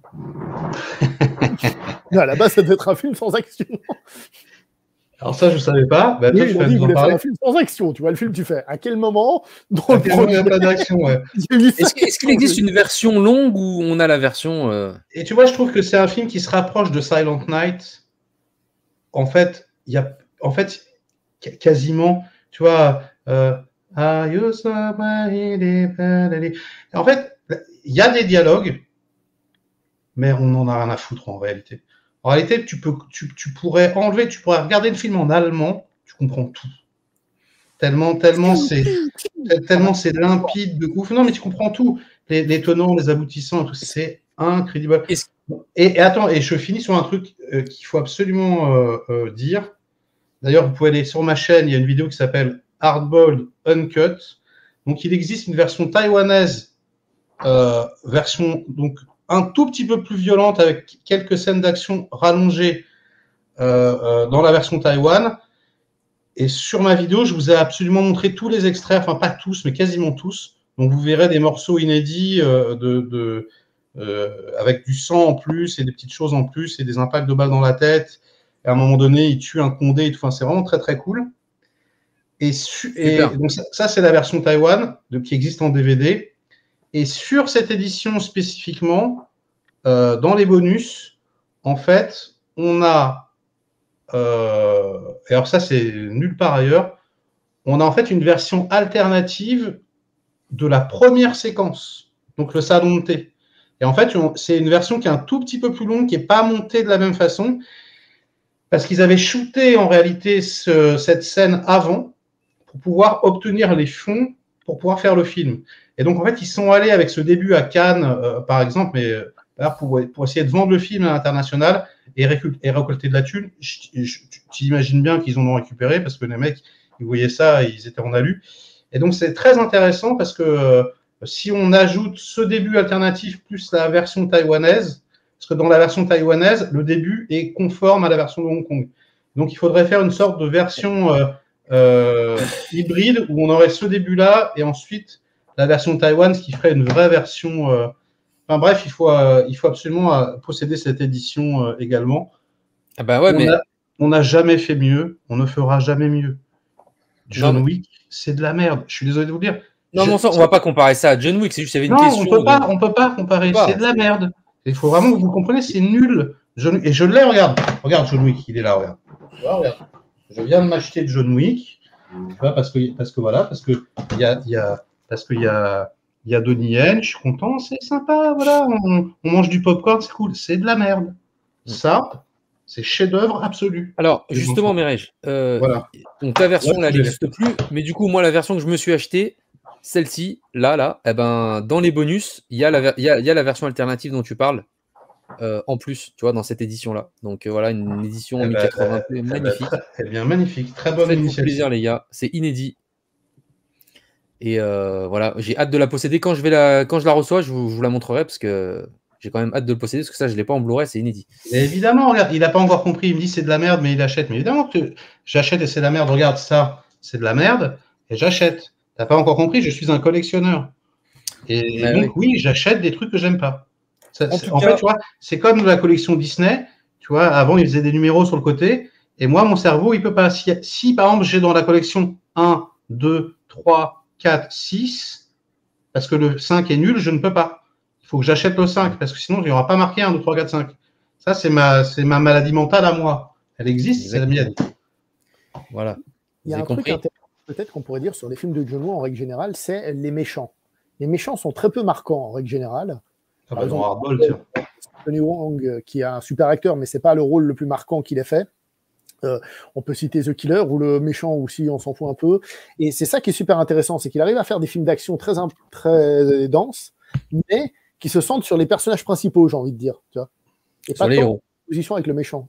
[SPEAKER 5] À la base, ça devait être un film sans action.
[SPEAKER 4] Alors ça, je savais pas. Bah,
[SPEAKER 5] oui, toi, il voulait faire un film sans action. Tu vois, le film, tu fais. À quel moment dans le projet,
[SPEAKER 4] il n'y a pas d'action, ouais.
[SPEAKER 1] Est-ce qu'il existe une version longue ou on a la version
[SPEAKER 4] Et tu vois, je trouve que c'est un film qui se rapproche de Silent Night. En fait, il y a, quasiment, tu vois, en fait, il y a des dialogues, mais on n'en a rien à foutre en réalité. En réalité, tu pourrais regarder le film en allemand, tu comprends tout. Tellement c'est limpide de ouf. Non, mais tu comprends tout. Les tenants, les aboutissants, tout, c'est incroyable. Et attends, et je finis sur un truc qu'il faut absolument dire. D'ailleurs, vous pouvez aller sur ma chaîne, il y a une vidéo qui s'appelle Hardball Uncut. Donc, il existe une version taïwanaise, version donc un tout petit peu plus violente avec quelques scènes d'action rallongées dans la version Taïwan. Et sur ma vidéo, je vous ai absolument montré tous les extraits, enfin pas tous, mais quasiment tous. Donc vous verrez des morceaux inédits avec du sang en plus et des petites choses en plus et des impacts de balles dans la tête. Et à un moment donné, il tue un Condé et tout. Enfin, c'est vraiment très très cool. Et donc ça c'est la version Taïwan qui existe en DVD. Et sur cette édition spécifiquement, dans les bonus, en fait, on a, et alors ça c'est nulle part ailleurs, on a en fait une version alternative de la première séquence, donc le salon de thé. Et en fait, c'est une version qui est un tout petit peu plus longue, qui n'est pas montée de la même façon, parce qu'ils avaient shooté en réalité cette scène avant pour pouvoir obtenir les fonds pour pouvoir faire le film. Et donc, en fait, ils sont allés avec ce début à Cannes, par exemple, mais pour essayer de vendre le film à l'international et récolter de la thune. Tu imagines bien qu'ils en ont récupéré parce que les mecs, ils voyaient ça et ils étaient en alu. Et donc, c'est très intéressant parce que si on ajoute ce début alternatif plus la version taïwanaise, parce que dans la version taïwanaise, le début est conforme à la version de Hong Kong. Donc, il faudrait faire une sorte de version hybride où on aurait ce début-là et ensuite la version Taïwan, ce qui ferait une vraie version. Enfin bref, il faut absolument posséder cette édition également.
[SPEAKER 1] Ah bah ouais,
[SPEAKER 4] on n'a jamais fait mieux, on ne fera jamais mieux. John Wick, c'est de la merde. Je suis désolé de vous le dire.
[SPEAKER 1] Non, on va pas comparer ça à John Wick. C'est juste qu'il y avait une question.
[SPEAKER 4] Non, on peut pas comparer. C'est de la merde. Il faut vraiment que vous compreniez, c'est nul. Et je l'ai, regarde John Wick, il est là, regarde. Je viens de m'acheter John Wick, parce qu'il y a Donnie Yen, je suis content, c'est sympa, voilà, on mange du popcorn, c'est cool, c'est de la merde. Ça, c'est chef-d'œuvre absolu.
[SPEAKER 1] Alors, justement, Mireille,
[SPEAKER 4] voilà.
[SPEAKER 1] Donc ta version là, elle n'existe plus, mais du coup, moi, la version que je me suis achetée, celle-ci, là, eh ben, dans les bonus, il y a la version alternative dont tu parles. En plus, tu vois, dans cette édition-là. Donc voilà, une édition en 1080p magnifique.
[SPEAKER 4] Eh bien, magnifique, très bonne initiative.
[SPEAKER 1] Faites-vous plaisir, les gars, c'est inédit. Et voilà, j'ai hâte de la posséder. Quand je la reçois, je vous la montrerai parce que j'ai quand même hâte de le posséder parce que ça, je ne l'ai pas en Blu-ray, c'est inédit.
[SPEAKER 4] Et évidemment, regarde, il n'a pas encore compris. Il me dit c'est de la merde, mais il achète. Mais évidemment que j'achète et c'est de la merde. Regarde ça, c'est de la merde et j'achète. Tu n'as pas encore compris, je suis un collectionneur. Et donc, oui, j'achète des trucs que j'aime pas. En fait, tu vois, c'est comme la collection Disney. Tu vois, avant, ils faisaient des numéros sur le côté. Et moi, mon cerveau, il peut pas. Si par exemple, j'ai dans la collection 1, 2, 3, 4, 6, parce que le 5 est nul, je ne peux pas. Il faut que j'achète le 5, parce que sinon, il n'y aura pas marqué 1, 2, 3, 4, 5. Ça, c'est ma maladie mentale à moi. Elle existe, c'est la mienne.
[SPEAKER 1] Voilà.
[SPEAKER 5] Il y a un truc intéressant, peut-être qu'on pourrait dire sur les films de John Woo en règle générale, c'est les méchants. Les méchants sont très peu marquants en règle générale.
[SPEAKER 4] Par exemple,
[SPEAKER 5] Tony Wong, qui est un super acteur, mais c'est pas le rôle le plus marquant qu'il ait fait. On peut citer The Killer, ou le méchant aussi, on s'en fout un peu. Et c'est ça qui est super intéressant, c'est qu'il arrive à faire des films d'action très denses, mais qui se centrent sur les personnages principaux, j'ai envie de dire. Tu vois, et
[SPEAKER 1] sur
[SPEAKER 5] pas
[SPEAKER 1] les
[SPEAKER 5] tant
[SPEAKER 1] héros.
[SPEAKER 5] en position avec le méchant.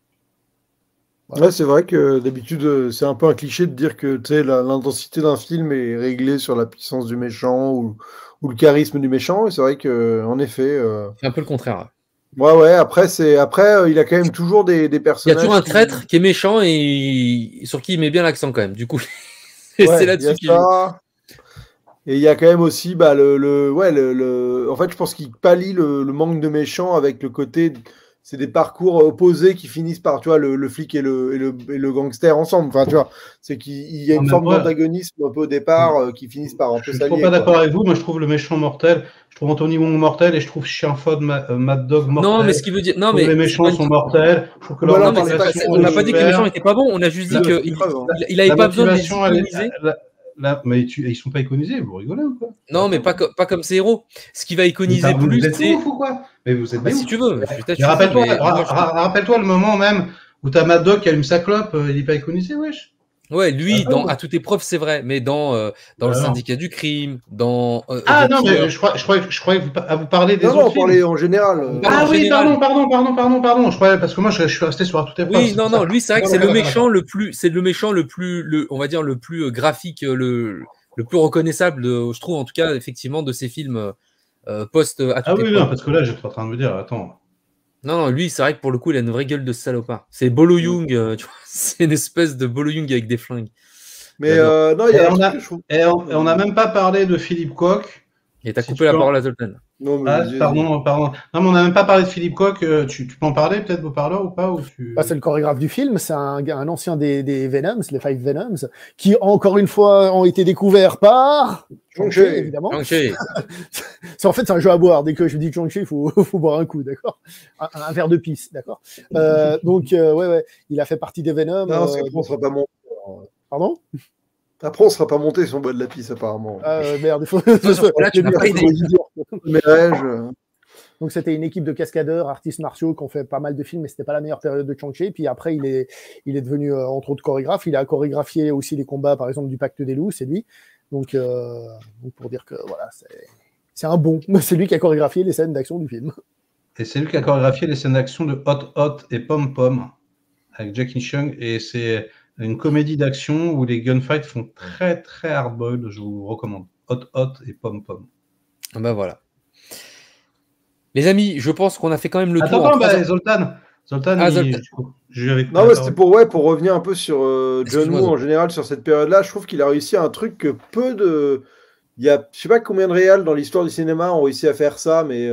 [SPEAKER 3] Voilà. Ouais, c'est vrai que d'habitude, c'est un peu un cliché de dire que l'intensité d'un film est réglée sur la puissance du méchant ou le charisme du méchant. Et c'est vrai qu'en effet.
[SPEAKER 1] C'est un peu le contraire.
[SPEAKER 3] Ouais. Après, il a quand même toujours des personnages.
[SPEAKER 1] Il y a toujours un traître qui est méchant et sur qui il met bien l'accent quand même. Du coup, c'est là-dessus qu'il joue.
[SPEAKER 3] Et il y a quand même aussi, en fait, je pense qu'il pallie le manque de méchants avec le côté. C'est des parcours opposés qui finissent par, tu vois, le flic et le gangster ensemble. Enfin, tu vois, c'est qu'il y a une forme d'antagonisme un peu au départ qui finissent par un peu s'allier.
[SPEAKER 4] Je ne suis pas d'accord avec vous. Moi, je trouve le méchant mortel. Je trouve Anthony Wong mortel et je trouve Chien Fod Mad Dog mortel.
[SPEAKER 1] Non, mais ce qui veut dire. Non, mais
[SPEAKER 4] les méchants sont mortels.
[SPEAKER 1] On n'a pas dit que les méchants n'étaient pas bons. On a juste dit qu'il n'avait pas besoin de les iconiser.
[SPEAKER 4] Mais ils sont pas iconisés, vous rigolez ou quoi?
[SPEAKER 1] Non, mais pas comme ces héros. Ce qui va iconiser plus,
[SPEAKER 4] c'est. Vous êtes fou ou quoi? Mais vous êtes
[SPEAKER 1] si tu veux.
[SPEAKER 4] Rappelle-toi le moment même où t'as Mad Dog qui allume sa clope, il est pas iconisé, wesh.
[SPEAKER 1] Ouais, lui, à toute épreuve, c'est vrai, mais dans le syndicat du crime, dans.
[SPEAKER 4] Non, mais je croyais vous parler des autres.
[SPEAKER 3] Non, on parlait en général.
[SPEAKER 4] Pardon. Je croyais, parce que moi, je suis resté sur à toute épreuve.
[SPEAKER 1] Oui, non, lui, c'est vrai que c'est le méchant le plus, on va dire, le plus graphique, le plus reconnaissable, je trouve, en tout cas, effectivement, de ces films post à toute épreuve.
[SPEAKER 4] Oui, non, parce que là, j'étais en train de me dire, attends.
[SPEAKER 1] Non, lui, c'est vrai que pour le coup, il a une vraie gueule de salopard. C'est Bolo Young, tu vois, c'est une espèce de Bolo Young avec des flingues.
[SPEAKER 3] Mais
[SPEAKER 1] J'adore.
[SPEAKER 3] non, il y
[SPEAKER 4] Et
[SPEAKER 3] a un
[SPEAKER 4] on
[SPEAKER 3] truc
[SPEAKER 4] a,
[SPEAKER 3] que je trouve.
[SPEAKER 4] et on n'a même pas parlé de Philippe Koch.
[SPEAKER 1] Et t'as
[SPEAKER 4] Si
[SPEAKER 1] coupé
[SPEAKER 4] tu
[SPEAKER 1] la
[SPEAKER 4] peux-
[SPEAKER 1] parole à Zoltan.
[SPEAKER 3] Non, mais
[SPEAKER 4] Ah,
[SPEAKER 3] vas-y, vas-y.
[SPEAKER 4] pardon. Non, mais on n'a même pas parlé de Philippe Koch. Tu peux en parler peut-être, beau parleur, ou pas ou tu...
[SPEAKER 5] Bah, c'est le chorégraphe du film, c'est un ancien des Venoms, les Five Venoms, qui encore une fois ont été découverts par
[SPEAKER 3] Chong-Chi.
[SPEAKER 5] évidemment.
[SPEAKER 1] Shang-Chi.
[SPEAKER 5] En fait, c'est un jeu à boire. Dès que je dis Chong-Chi, il faut boire un coup, d'accord, un verre de pisse, d'accord. Donc, ouais, il a fait partie des Venoms.
[SPEAKER 3] Non, c'est qu'on sera pas monté.
[SPEAKER 5] Pardon.
[SPEAKER 3] Après, on sera pas monté si on boit de la pisse, apparemment.
[SPEAKER 5] Merde, il faut.
[SPEAKER 1] Là, tu n'as pas idée.
[SPEAKER 3] Mais ouais,
[SPEAKER 5] Donc c'était une équipe de cascadeurs, artistes martiaux qui ont fait pas mal de films, mais c'était pas la meilleure période de Chong-Chi. Puis après, il est devenu entre autres chorégraphe. Il a chorégraphié aussi les combats, par exemple, du Pacte des Loups, c'est lui. Donc pour dire que voilà, c'est un bon. C'est lui qui a chorégraphié les scènes d'action du film.
[SPEAKER 4] Et c'est lui qui a chorégraphié les scènes d'action de Hot Hot et Pom Pom avec Jackie Chung. Et c'est une comédie d'action où les gunfights font très très hardboiled. Je vous recommande. Hot Hot et Pom Pom.
[SPEAKER 1] Ah bah voilà. Les amis, je pense qu'on a fait quand même le tour.
[SPEAKER 4] Attends,
[SPEAKER 1] en trois heures.
[SPEAKER 4] Zoltan,
[SPEAKER 1] Ah, Zoltan.
[SPEAKER 4] j'ai avec
[SPEAKER 3] non, mais c'était pour revenir un peu sur John
[SPEAKER 1] Excuse-moi,
[SPEAKER 3] Woo en
[SPEAKER 1] Zoltan.
[SPEAKER 3] général sur cette période-là. Je trouve qu'il a réussi un truc que peu de. Il y a, je sais pas combien de réals dans l'histoire du cinéma ont réussi à faire ça, mais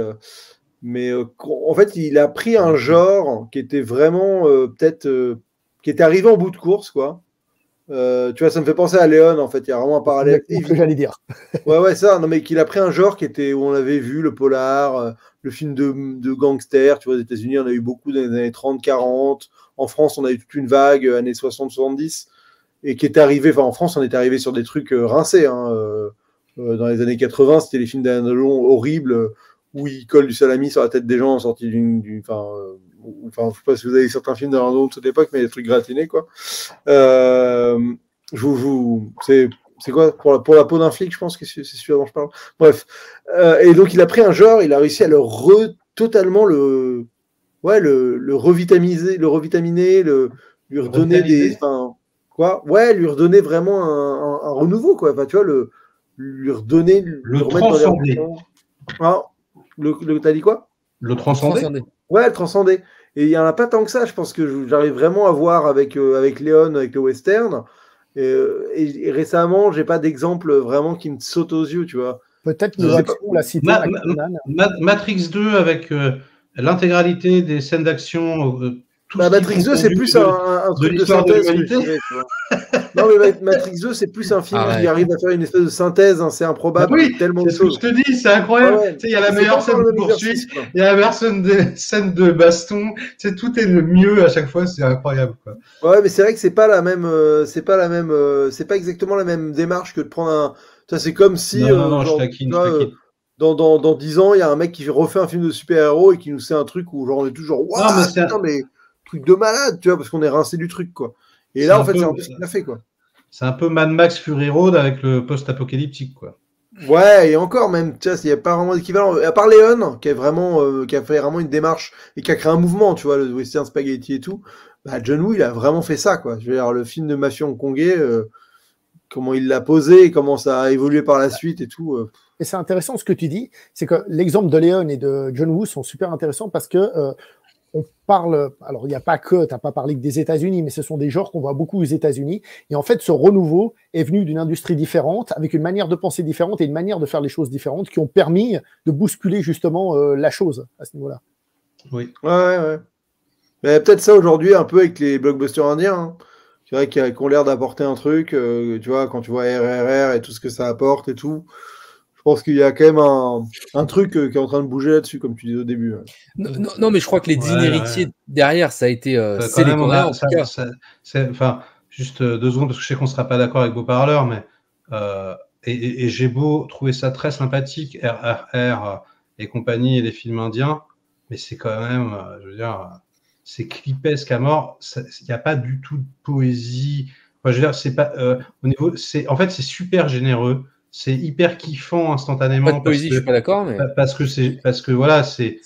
[SPEAKER 3] en fait, il a pris un genre qui était vraiment qui était arrivé en bout de course, quoi. Tu vois, ça me fait penser à Léon, en fait. Il y a vraiment un parallèle.
[SPEAKER 5] C'est ce que j'allais dire.
[SPEAKER 3] Ouais, ça. Non, mais qu'il a pris un genre qui était où on avait vu le polar, le film de gangster. Tu vois, aux États-Unis, on a eu beaucoup dans les années 30, 40. En France, on a eu toute une vague, années 60, 70. Et qui était arrivé, enfin, en France, on était arrivé sur des trucs rincés. Hein, dans les années 80, c'était les films d'Alain Delon horribles où il colle du salami sur la tête des gens en sortie enfin, je sais pas si vous avez certains films d'Alain Delon de cette époque, mais des trucs gratinés, quoi. C'est quoi pour la peau d'un flic, je pense que c'est celui dont je parle. Bref. Et donc, il a pris un genre, il a réussi à totalement le revitaminer, lui redonner des. Quoi? Ouais, lui redonner vraiment un renouveau, quoi. Enfin, tu vois, lui redonner.
[SPEAKER 4] Le transcender.
[SPEAKER 3] Ah, t'as dit quoi?
[SPEAKER 4] Le transcender.
[SPEAKER 3] Ouais, le transcender. Et il n'y en a pas tant que ça, je pense que j'arrive vraiment à voir avec Léon, avec le western. Et récemment, j'ai pas d'exemple vraiment qui me saute aux yeux, tu vois.
[SPEAKER 5] Peut-être que la cité
[SPEAKER 4] Matrix 2 avec l'intégralité des scènes d'action.
[SPEAKER 3] Matrix 2, c'est plus un truc de synthèse. Non, mais Matrix 2, c'est plus un film qui arrive à faire une espèce de synthèse, hein, c'est improbable.
[SPEAKER 4] Oui,
[SPEAKER 3] tellement de choses.
[SPEAKER 4] Je te dis, c'est incroyable.
[SPEAKER 3] Ouais.
[SPEAKER 4] Il y a la meilleure scène de poursuite, il y a la meilleure scène de baston. Tout est le mieux à chaque fois, c'est incroyable, quoi.
[SPEAKER 3] Ouais, mais c'est vrai que c'est pas exactement la même démarche que de prendre un. Ça, c'est comme si.
[SPEAKER 4] Non, je taquine.
[SPEAKER 3] Dans 10 ans, il y a un mec qui refait un film de super-héros et qui nous fait un truc où genre on est toujours waouh, putain, mais truc de malade, tu vois, parce qu'on est rincé du truc, quoi. Et là, en fait, c'est un peu ce qu'il a fait, quoi.
[SPEAKER 4] C'est un peu Mad Max Fury Road avec le post-apocalyptique, quoi.
[SPEAKER 3] Ouais, et encore même, tu vois, il n'y a pas vraiment d'équivalent. À part Léon, qui a fait vraiment une démarche et qui a créé un mouvement, tu vois, le western spaghetti et tout. Bah, John Woo, il a vraiment fait ça, quoi. Je veux dire, le film de mafia hongkongais, comment il l'a posé, comment ça a évolué par la suite et tout.
[SPEAKER 5] Et c'est intéressant ce que tu dis, c'est que l'exemple de Léon et de John Woo sont super intéressants parce que on parle, alors il n'y a pas que, tu n'as pas parlé que des États-Unis, mais ce sont des genres qu'on voit beaucoup aux États-Unis. Et en fait, ce renouveau est venu d'une industrie différente, avec une manière de penser différente et une manière de faire les choses différentes qui ont permis de bousculer justement la chose à ce niveau-là.
[SPEAKER 4] Oui.
[SPEAKER 3] Ouais. Mais peut-être ça aujourd'hui un peu avec les blockbusters indiens. Hein. C'est vrai qu'ils ont l'air d'apporter un truc, tu vois, quand tu vois RRR et tout ce que ça apporte et tout. Je pense qu'il y a quand même un truc qui est en train de bouger là-dessus, comme tu disais au début.
[SPEAKER 1] Non, mais je crois que les héritiers derrière, ça a été. C'est les Coréens, en tout cas.
[SPEAKER 4] Enfin, juste 2 secondes, parce que je sais qu'on ne sera pas d'accord avec vos parleurs, mais. Et j'ai beau trouver ça très sympathique, RRR et compagnie, et les films indiens, mais c'est quand même, je veux dire, c'est clipesque à mort. Il n'y a pas du tout de poésie. Enfin, je veux dire, c'est pas. En fait, c'est super généreux. C'est hyper kiffant instantanément.
[SPEAKER 1] Pas de poésie, je suis pas d'accord, mais
[SPEAKER 4] parce que voilà,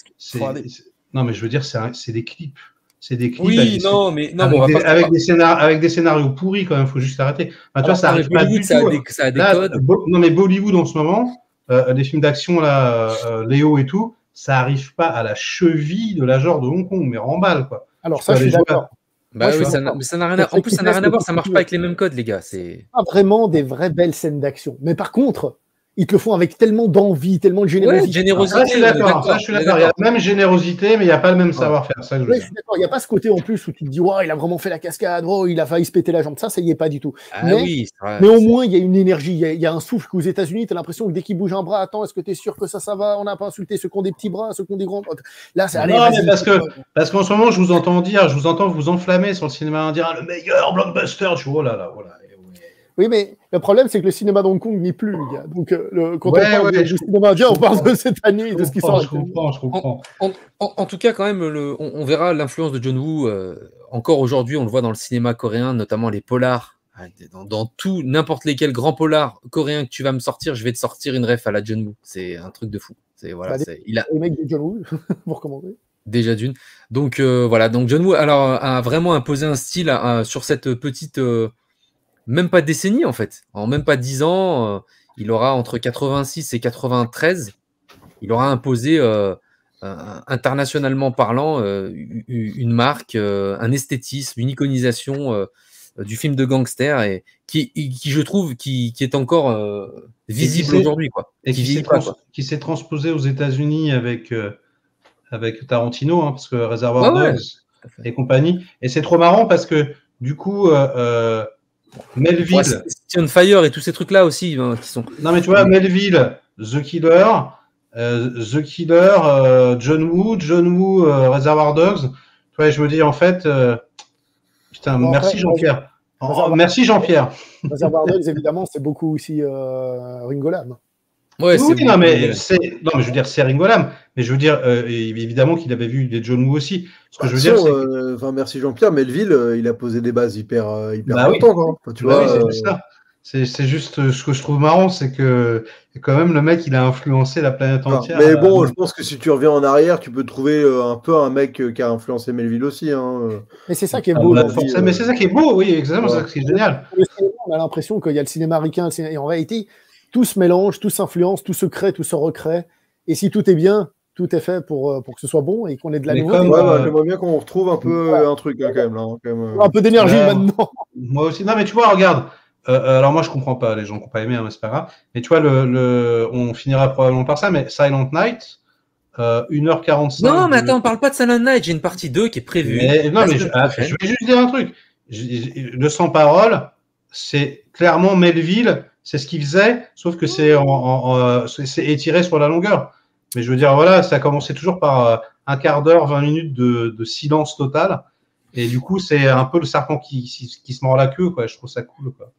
[SPEAKER 4] non, mais je veux dire, c'est des clips. C'est des clips.
[SPEAKER 1] Oui,
[SPEAKER 4] avec des scénarios pourris quand même. Faut juste arrêter. Enfin, tu vois, ça arrive pas du tout.
[SPEAKER 1] Ça a des codes.
[SPEAKER 4] Non, mais Bollywood en ce moment, les films d'action là, Léo et tout, ça arrive pas à la cheville de la genre de Hong Kong, mais en balle, quoi.
[SPEAKER 5] Alors ça, je suis d'accord.
[SPEAKER 1] Bah
[SPEAKER 5] Moi, je
[SPEAKER 1] oui,
[SPEAKER 5] suis
[SPEAKER 1] ça
[SPEAKER 5] d'accord.
[SPEAKER 1] n'a rien à... En plus, ça n'a rien à voir, ça marche pas avec les mêmes codes, les gars. C'est
[SPEAKER 5] Pas vraiment des vraies belles scènes d'action. Mais par contre, ils te le font avec tellement d'envie, tellement de générosité.
[SPEAKER 1] Ouais, générosité.
[SPEAKER 4] Ça, je suis d'accord. Ça, je suis d'accord. Il y a la même générosité, mais il n'y a pas le même savoir-faire. Ça que je veux
[SPEAKER 5] Ouais, je
[SPEAKER 4] dire.
[SPEAKER 5] suis d'accord. Il n'y a pas ce côté en plus où tu te dis, ouais, il a vraiment fait la cascade, oh, il a failli se péter la jambe. Ça y est pas du tout.
[SPEAKER 1] Ah
[SPEAKER 5] mais,
[SPEAKER 1] oui, c'est vrai.
[SPEAKER 5] mais au moins, il y a une énergie, il y a un souffle qu'aux États-Unis, tu as l'impression que dès qu'il bouge un bras, attends, est-ce que tu es sûr que ça va? On n'a pas insulté ceux qui ont des petits bras, ceux qui ont des grands bras. Là, c'est allez,
[SPEAKER 4] Non,
[SPEAKER 5] vas-y.
[SPEAKER 4] mais parce qu'en ce moment, je vous entends vous enflammer sur le cinéma indien, le meilleur blockbuster. Je suis oh là là, oh là.
[SPEAKER 5] Oui, mais le problème, c'est que le cinéma d'Hong Kong n'y est plus, les gars. Donc, quand
[SPEAKER 4] Ouais,
[SPEAKER 5] on parle
[SPEAKER 4] ouais,
[SPEAKER 5] du cinéma indien, on parle de cette année, de ce qui sort.
[SPEAKER 4] Je comprends.
[SPEAKER 1] En tout cas, quand même, on verra l'influence de John Woo. Encore aujourd'hui, on le voit dans le cinéma coréen, notamment les polars. Dans tout, n'importe lesquels grands polars coréens que tu vas me sortir, je vais te sortir une ref à la John Woo. C'est un truc de fou. Voilà, il a
[SPEAKER 5] les mecs de John Woo, vous recommandez.
[SPEAKER 1] Déjà d'une. Donc voilà, donc John Woo alors, a vraiment imposé un style sur cette petite, même pas décennie en fait, en même pas 10 ans, il aura entre 86 et 93, il aura imposé internationalement parlant une marque, un esthétisme, une iconisation du film de gangster et qui je trouve qui est encore visible aujourd'hui quoi.
[SPEAKER 4] Et qui s'est transposé aux États-Unis avec Tarantino, hein, parce que Reservoir Dogs et compagnie. Et c'est trop marrant parce que du coup, Melville.
[SPEAKER 1] Ouais, City on Fire et tous ces trucs-là aussi qui sont.
[SPEAKER 4] Non, mais tu vois, Melville, The Killer, John Woo, Reservoir Dogs. Tu vois, je me dis en fait, putain,
[SPEAKER 5] bon,
[SPEAKER 4] merci Jean-Pierre. Merci Jean-Pierre.
[SPEAKER 5] Reservoir Dogs, évidemment, c'est beaucoup aussi Ringo Lam.
[SPEAKER 4] Ouais, oui, non, mais je veux dire, c'est Ringo Lam, mais je veux dire, évidemment qu'il avait vu des John Woo aussi. Ce que je veux dire, c'est
[SPEAKER 3] enfin, merci Jean-Pierre, Melville, il a posé des bases hyper
[SPEAKER 4] bah
[SPEAKER 3] longtemps. Quoi. Enfin, tu vois,
[SPEAKER 4] oui, c'est ça. C'est juste ce que je trouve marrant, c'est que quand même le mec, il a influencé la planète entière.
[SPEAKER 3] Mais bon, je pense que si tu reviens en arrière, tu peux trouver un peu un mec qui a influencé Melville aussi. Hein.
[SPEAKER 5] Mais c'est ça qui est beau.
[SPEAKER 4] Mais c'est ça qui est beau, oui, exactement, c'est ça qui est génial.
[SPEAKER 5] On a l'impression qu'il y a le cinéma américain, et en réalité, tout se mélange, tout s'influence, tout se crée, tout se recrée. Et si tout est bien, tout est fait pour que ce soit bon et qu'on ait de la nouveauté.
[SPEAKER 3] J'aimerais bien qu'on retrouve un peu un truc là, quand même. Là,
[SPEAKER 5] un peu d'énergie maintenant.
[SPEAKER 4] Moi aussi. Non, mais tu vois, regarde. Alors moi, je comprends pas. Les gens qui n'ont pas aimé, hein, mais c'est pas grave. Mais tu vois, on finira probablement par ça. Mais Silent Night, 1h45.
[SPEAKER 1] Non, mais attends, on parle pas de Silent Night. J'ai une partie 2 qui est prévue.
[SPEAKER 4] Non, mais je vais juste dire un truc. Le sans parole, c'est clairement Melville. C'est ce qu'il faisait, sauf que c'est étiré sur la longueur. Mais je veux dire, voilà, ça a commencé toujours par un quart d'heure, 20 minutes de silence total. Et du coup, c'est un peu le serpent qui se mord la queue, quoi. Je trouve ça cool, quoi.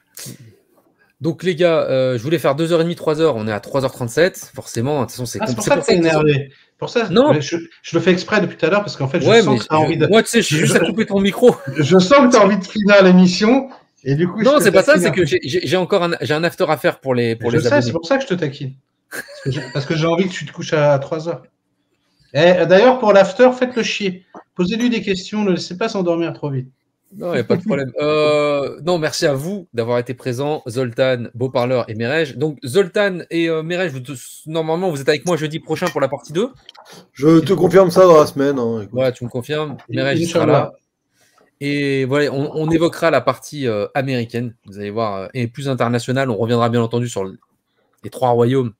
[SPEAKER 1] Donc, les gars, je voulais faire 2h30, 3h. On est à 3h37. Forcément, de toute façon, c'est
[SPEAKER 4] pour ça que t'es énervé. Pour ça,
[SPEAKER 1] non.
[SPEAKER 4] Je le fais exprès depuis tout à l'heure parce qu'en fait, je sens que t'as envie de.
[SPEAKER 1] Moi, tu sais, je suis juste à couper ton micro.
[SPEAKER 4] Je sens que t'as envie de finir l'émission. Et du coup,
[SPEAKER 1] non, c'est pas ça, c'est que j'ai encore un after à faire pour les abonnés.
[SPEAKER 4] C'est pour ça que je te taquine. Parce que j'ai envie que tu te couches à 3h. Et d'ailleurs, pour l'after, faites-le chier. Posez-lui des questions, ne laissez pas s'endormir trop vite.
[SPEAKER 1] Non, il n'y a pas de problème. Non, merci à vous d'avoir été présents, Zoltan, Beauparleur et Merej. Donc, Zoltan et Merej, normalement, vous êtes avec moi jeudi prochain pour la partie 2.
[SPEAKER 3] Je te confirme ça dans la semaine. Hein,
[SPEAKER 1] voilà, tu me confirmes. Merej sera là. Et voilà, on évoquera la partie américaine, vous allez voir, et plus internationale. On reviendra bien entendu sur les 3 royaumes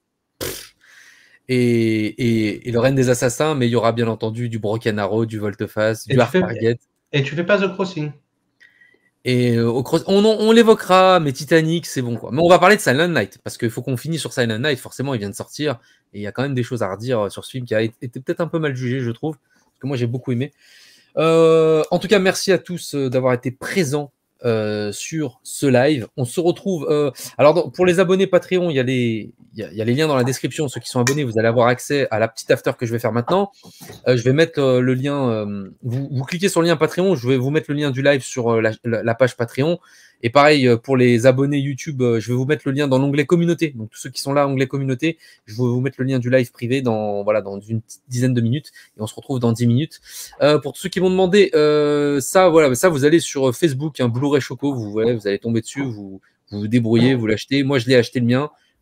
[SPEAKER 1] et le règne des assassins, mais il y aura bien entendu du Broken Arrow, du Volte-Face, du Hard Target.
[SPEAKER 4] Et tu fais pas The Crossing.
[SPEAKER 1] Et on l'évoquera, mais Titanic, c'est bon quoi. Mais on va parler de Silent Night, parce qu'il faut qu'on finisse sur Silent Night. Forcément, il vient de sortir, et il y a quand même des choses à redire sur ce film qui a été peut-être un peu mal jugé, je trouve, parce que moi j'ai beaucoup aimé. En tout cas, merci à tous d'avoir été présents sur ce live. On se retrouve. Alors, pour les abonnés Patreon, il y a les liens dans la description. Ceux qui sont abonnés, vous allez avoir accès à la petite after que je vais faire maintenant. Je vais mettre le lien. Vous cliquez sur le lien Patreon. Je vais vous mettre le lien du live sur la page Patreon. Et pareil, pour les abonnés YouTube, je vais vous mettre le lien dans l'onglet communauté. Donc, tous ceux qui sont là, onglet communauté, je vais vous mettre le lien du live privé dans une petite dizaine de minutes. Et on se retrouve dans 10 minutes. Pour tous ceux qui m'ont demandé, ça, vous allez sur Facebook, Blu-ray Choco, vous allez tomber dessus, vous vous débrouillez, vous l'achetez. Moi, je l'ai acheté le mien.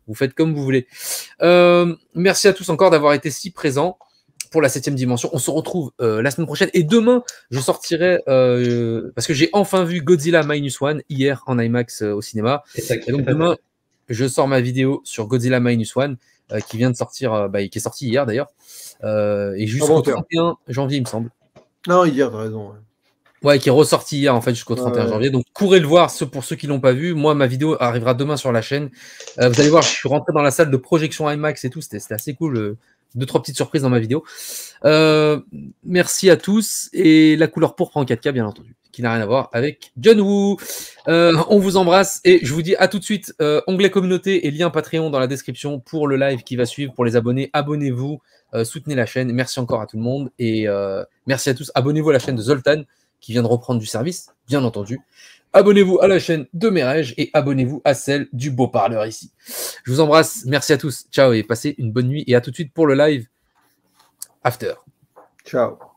[SPEAKER 1] Vous faites comme vous voulez. Merci à tous encore d'avoir été si présents pour la 7e dimension. On se retrouve la semaine prochaine. Et demain, je sortirai, parce que j'ai enfin vu Godzilla Minus One hier en IMAX au cinéma. Et donc demain, je sors ma vidéo sur Godzilla Minus One qui vient de sortir, qui est sortie hier d'ailleurs. Et jusqu'au 31 janvier, il me semble.
[SPEAKER 3] Non, hier, t'as raison.
[SPEAKER 1] Ouais, qui est ressorti hier en fait jusqu'au 31 janvier. Donc courez le voir, pour ceux qui l'ont pas vu. Moi, ma vidéo arrivera demain sur la chaîne. Vous allez voir, je suis rentré dans la salle de projection IMAX et tout. C'était assez cool. 2-3 petites surprises dans ma vidéo. Merci à tous. Et la couleur pourpre en 4K, bien entendu, qui n'a rien à voir avec John Woo. On vous embrasse et je vous dis à tout de suite. Onglet communauté et lien Patreon dans la description pour le live qui va suivre. Pour les abonnés, abonnez-vous, soutenez la chaîne. Merci encore à tout le monde et merci à tous. Abonnez-vous à la chaîne de Zoltan qui vient de reprendre du service, bien entendu. Abonnez-vous à la chaîne de Merege et abonnez-vous à celle du beau parleur ici. Je vous embrasse. Merci à tous. Ciao et passez une bonne nuit. Et à tout de suite pour le live After.
[SPEAKER 3] Ciao.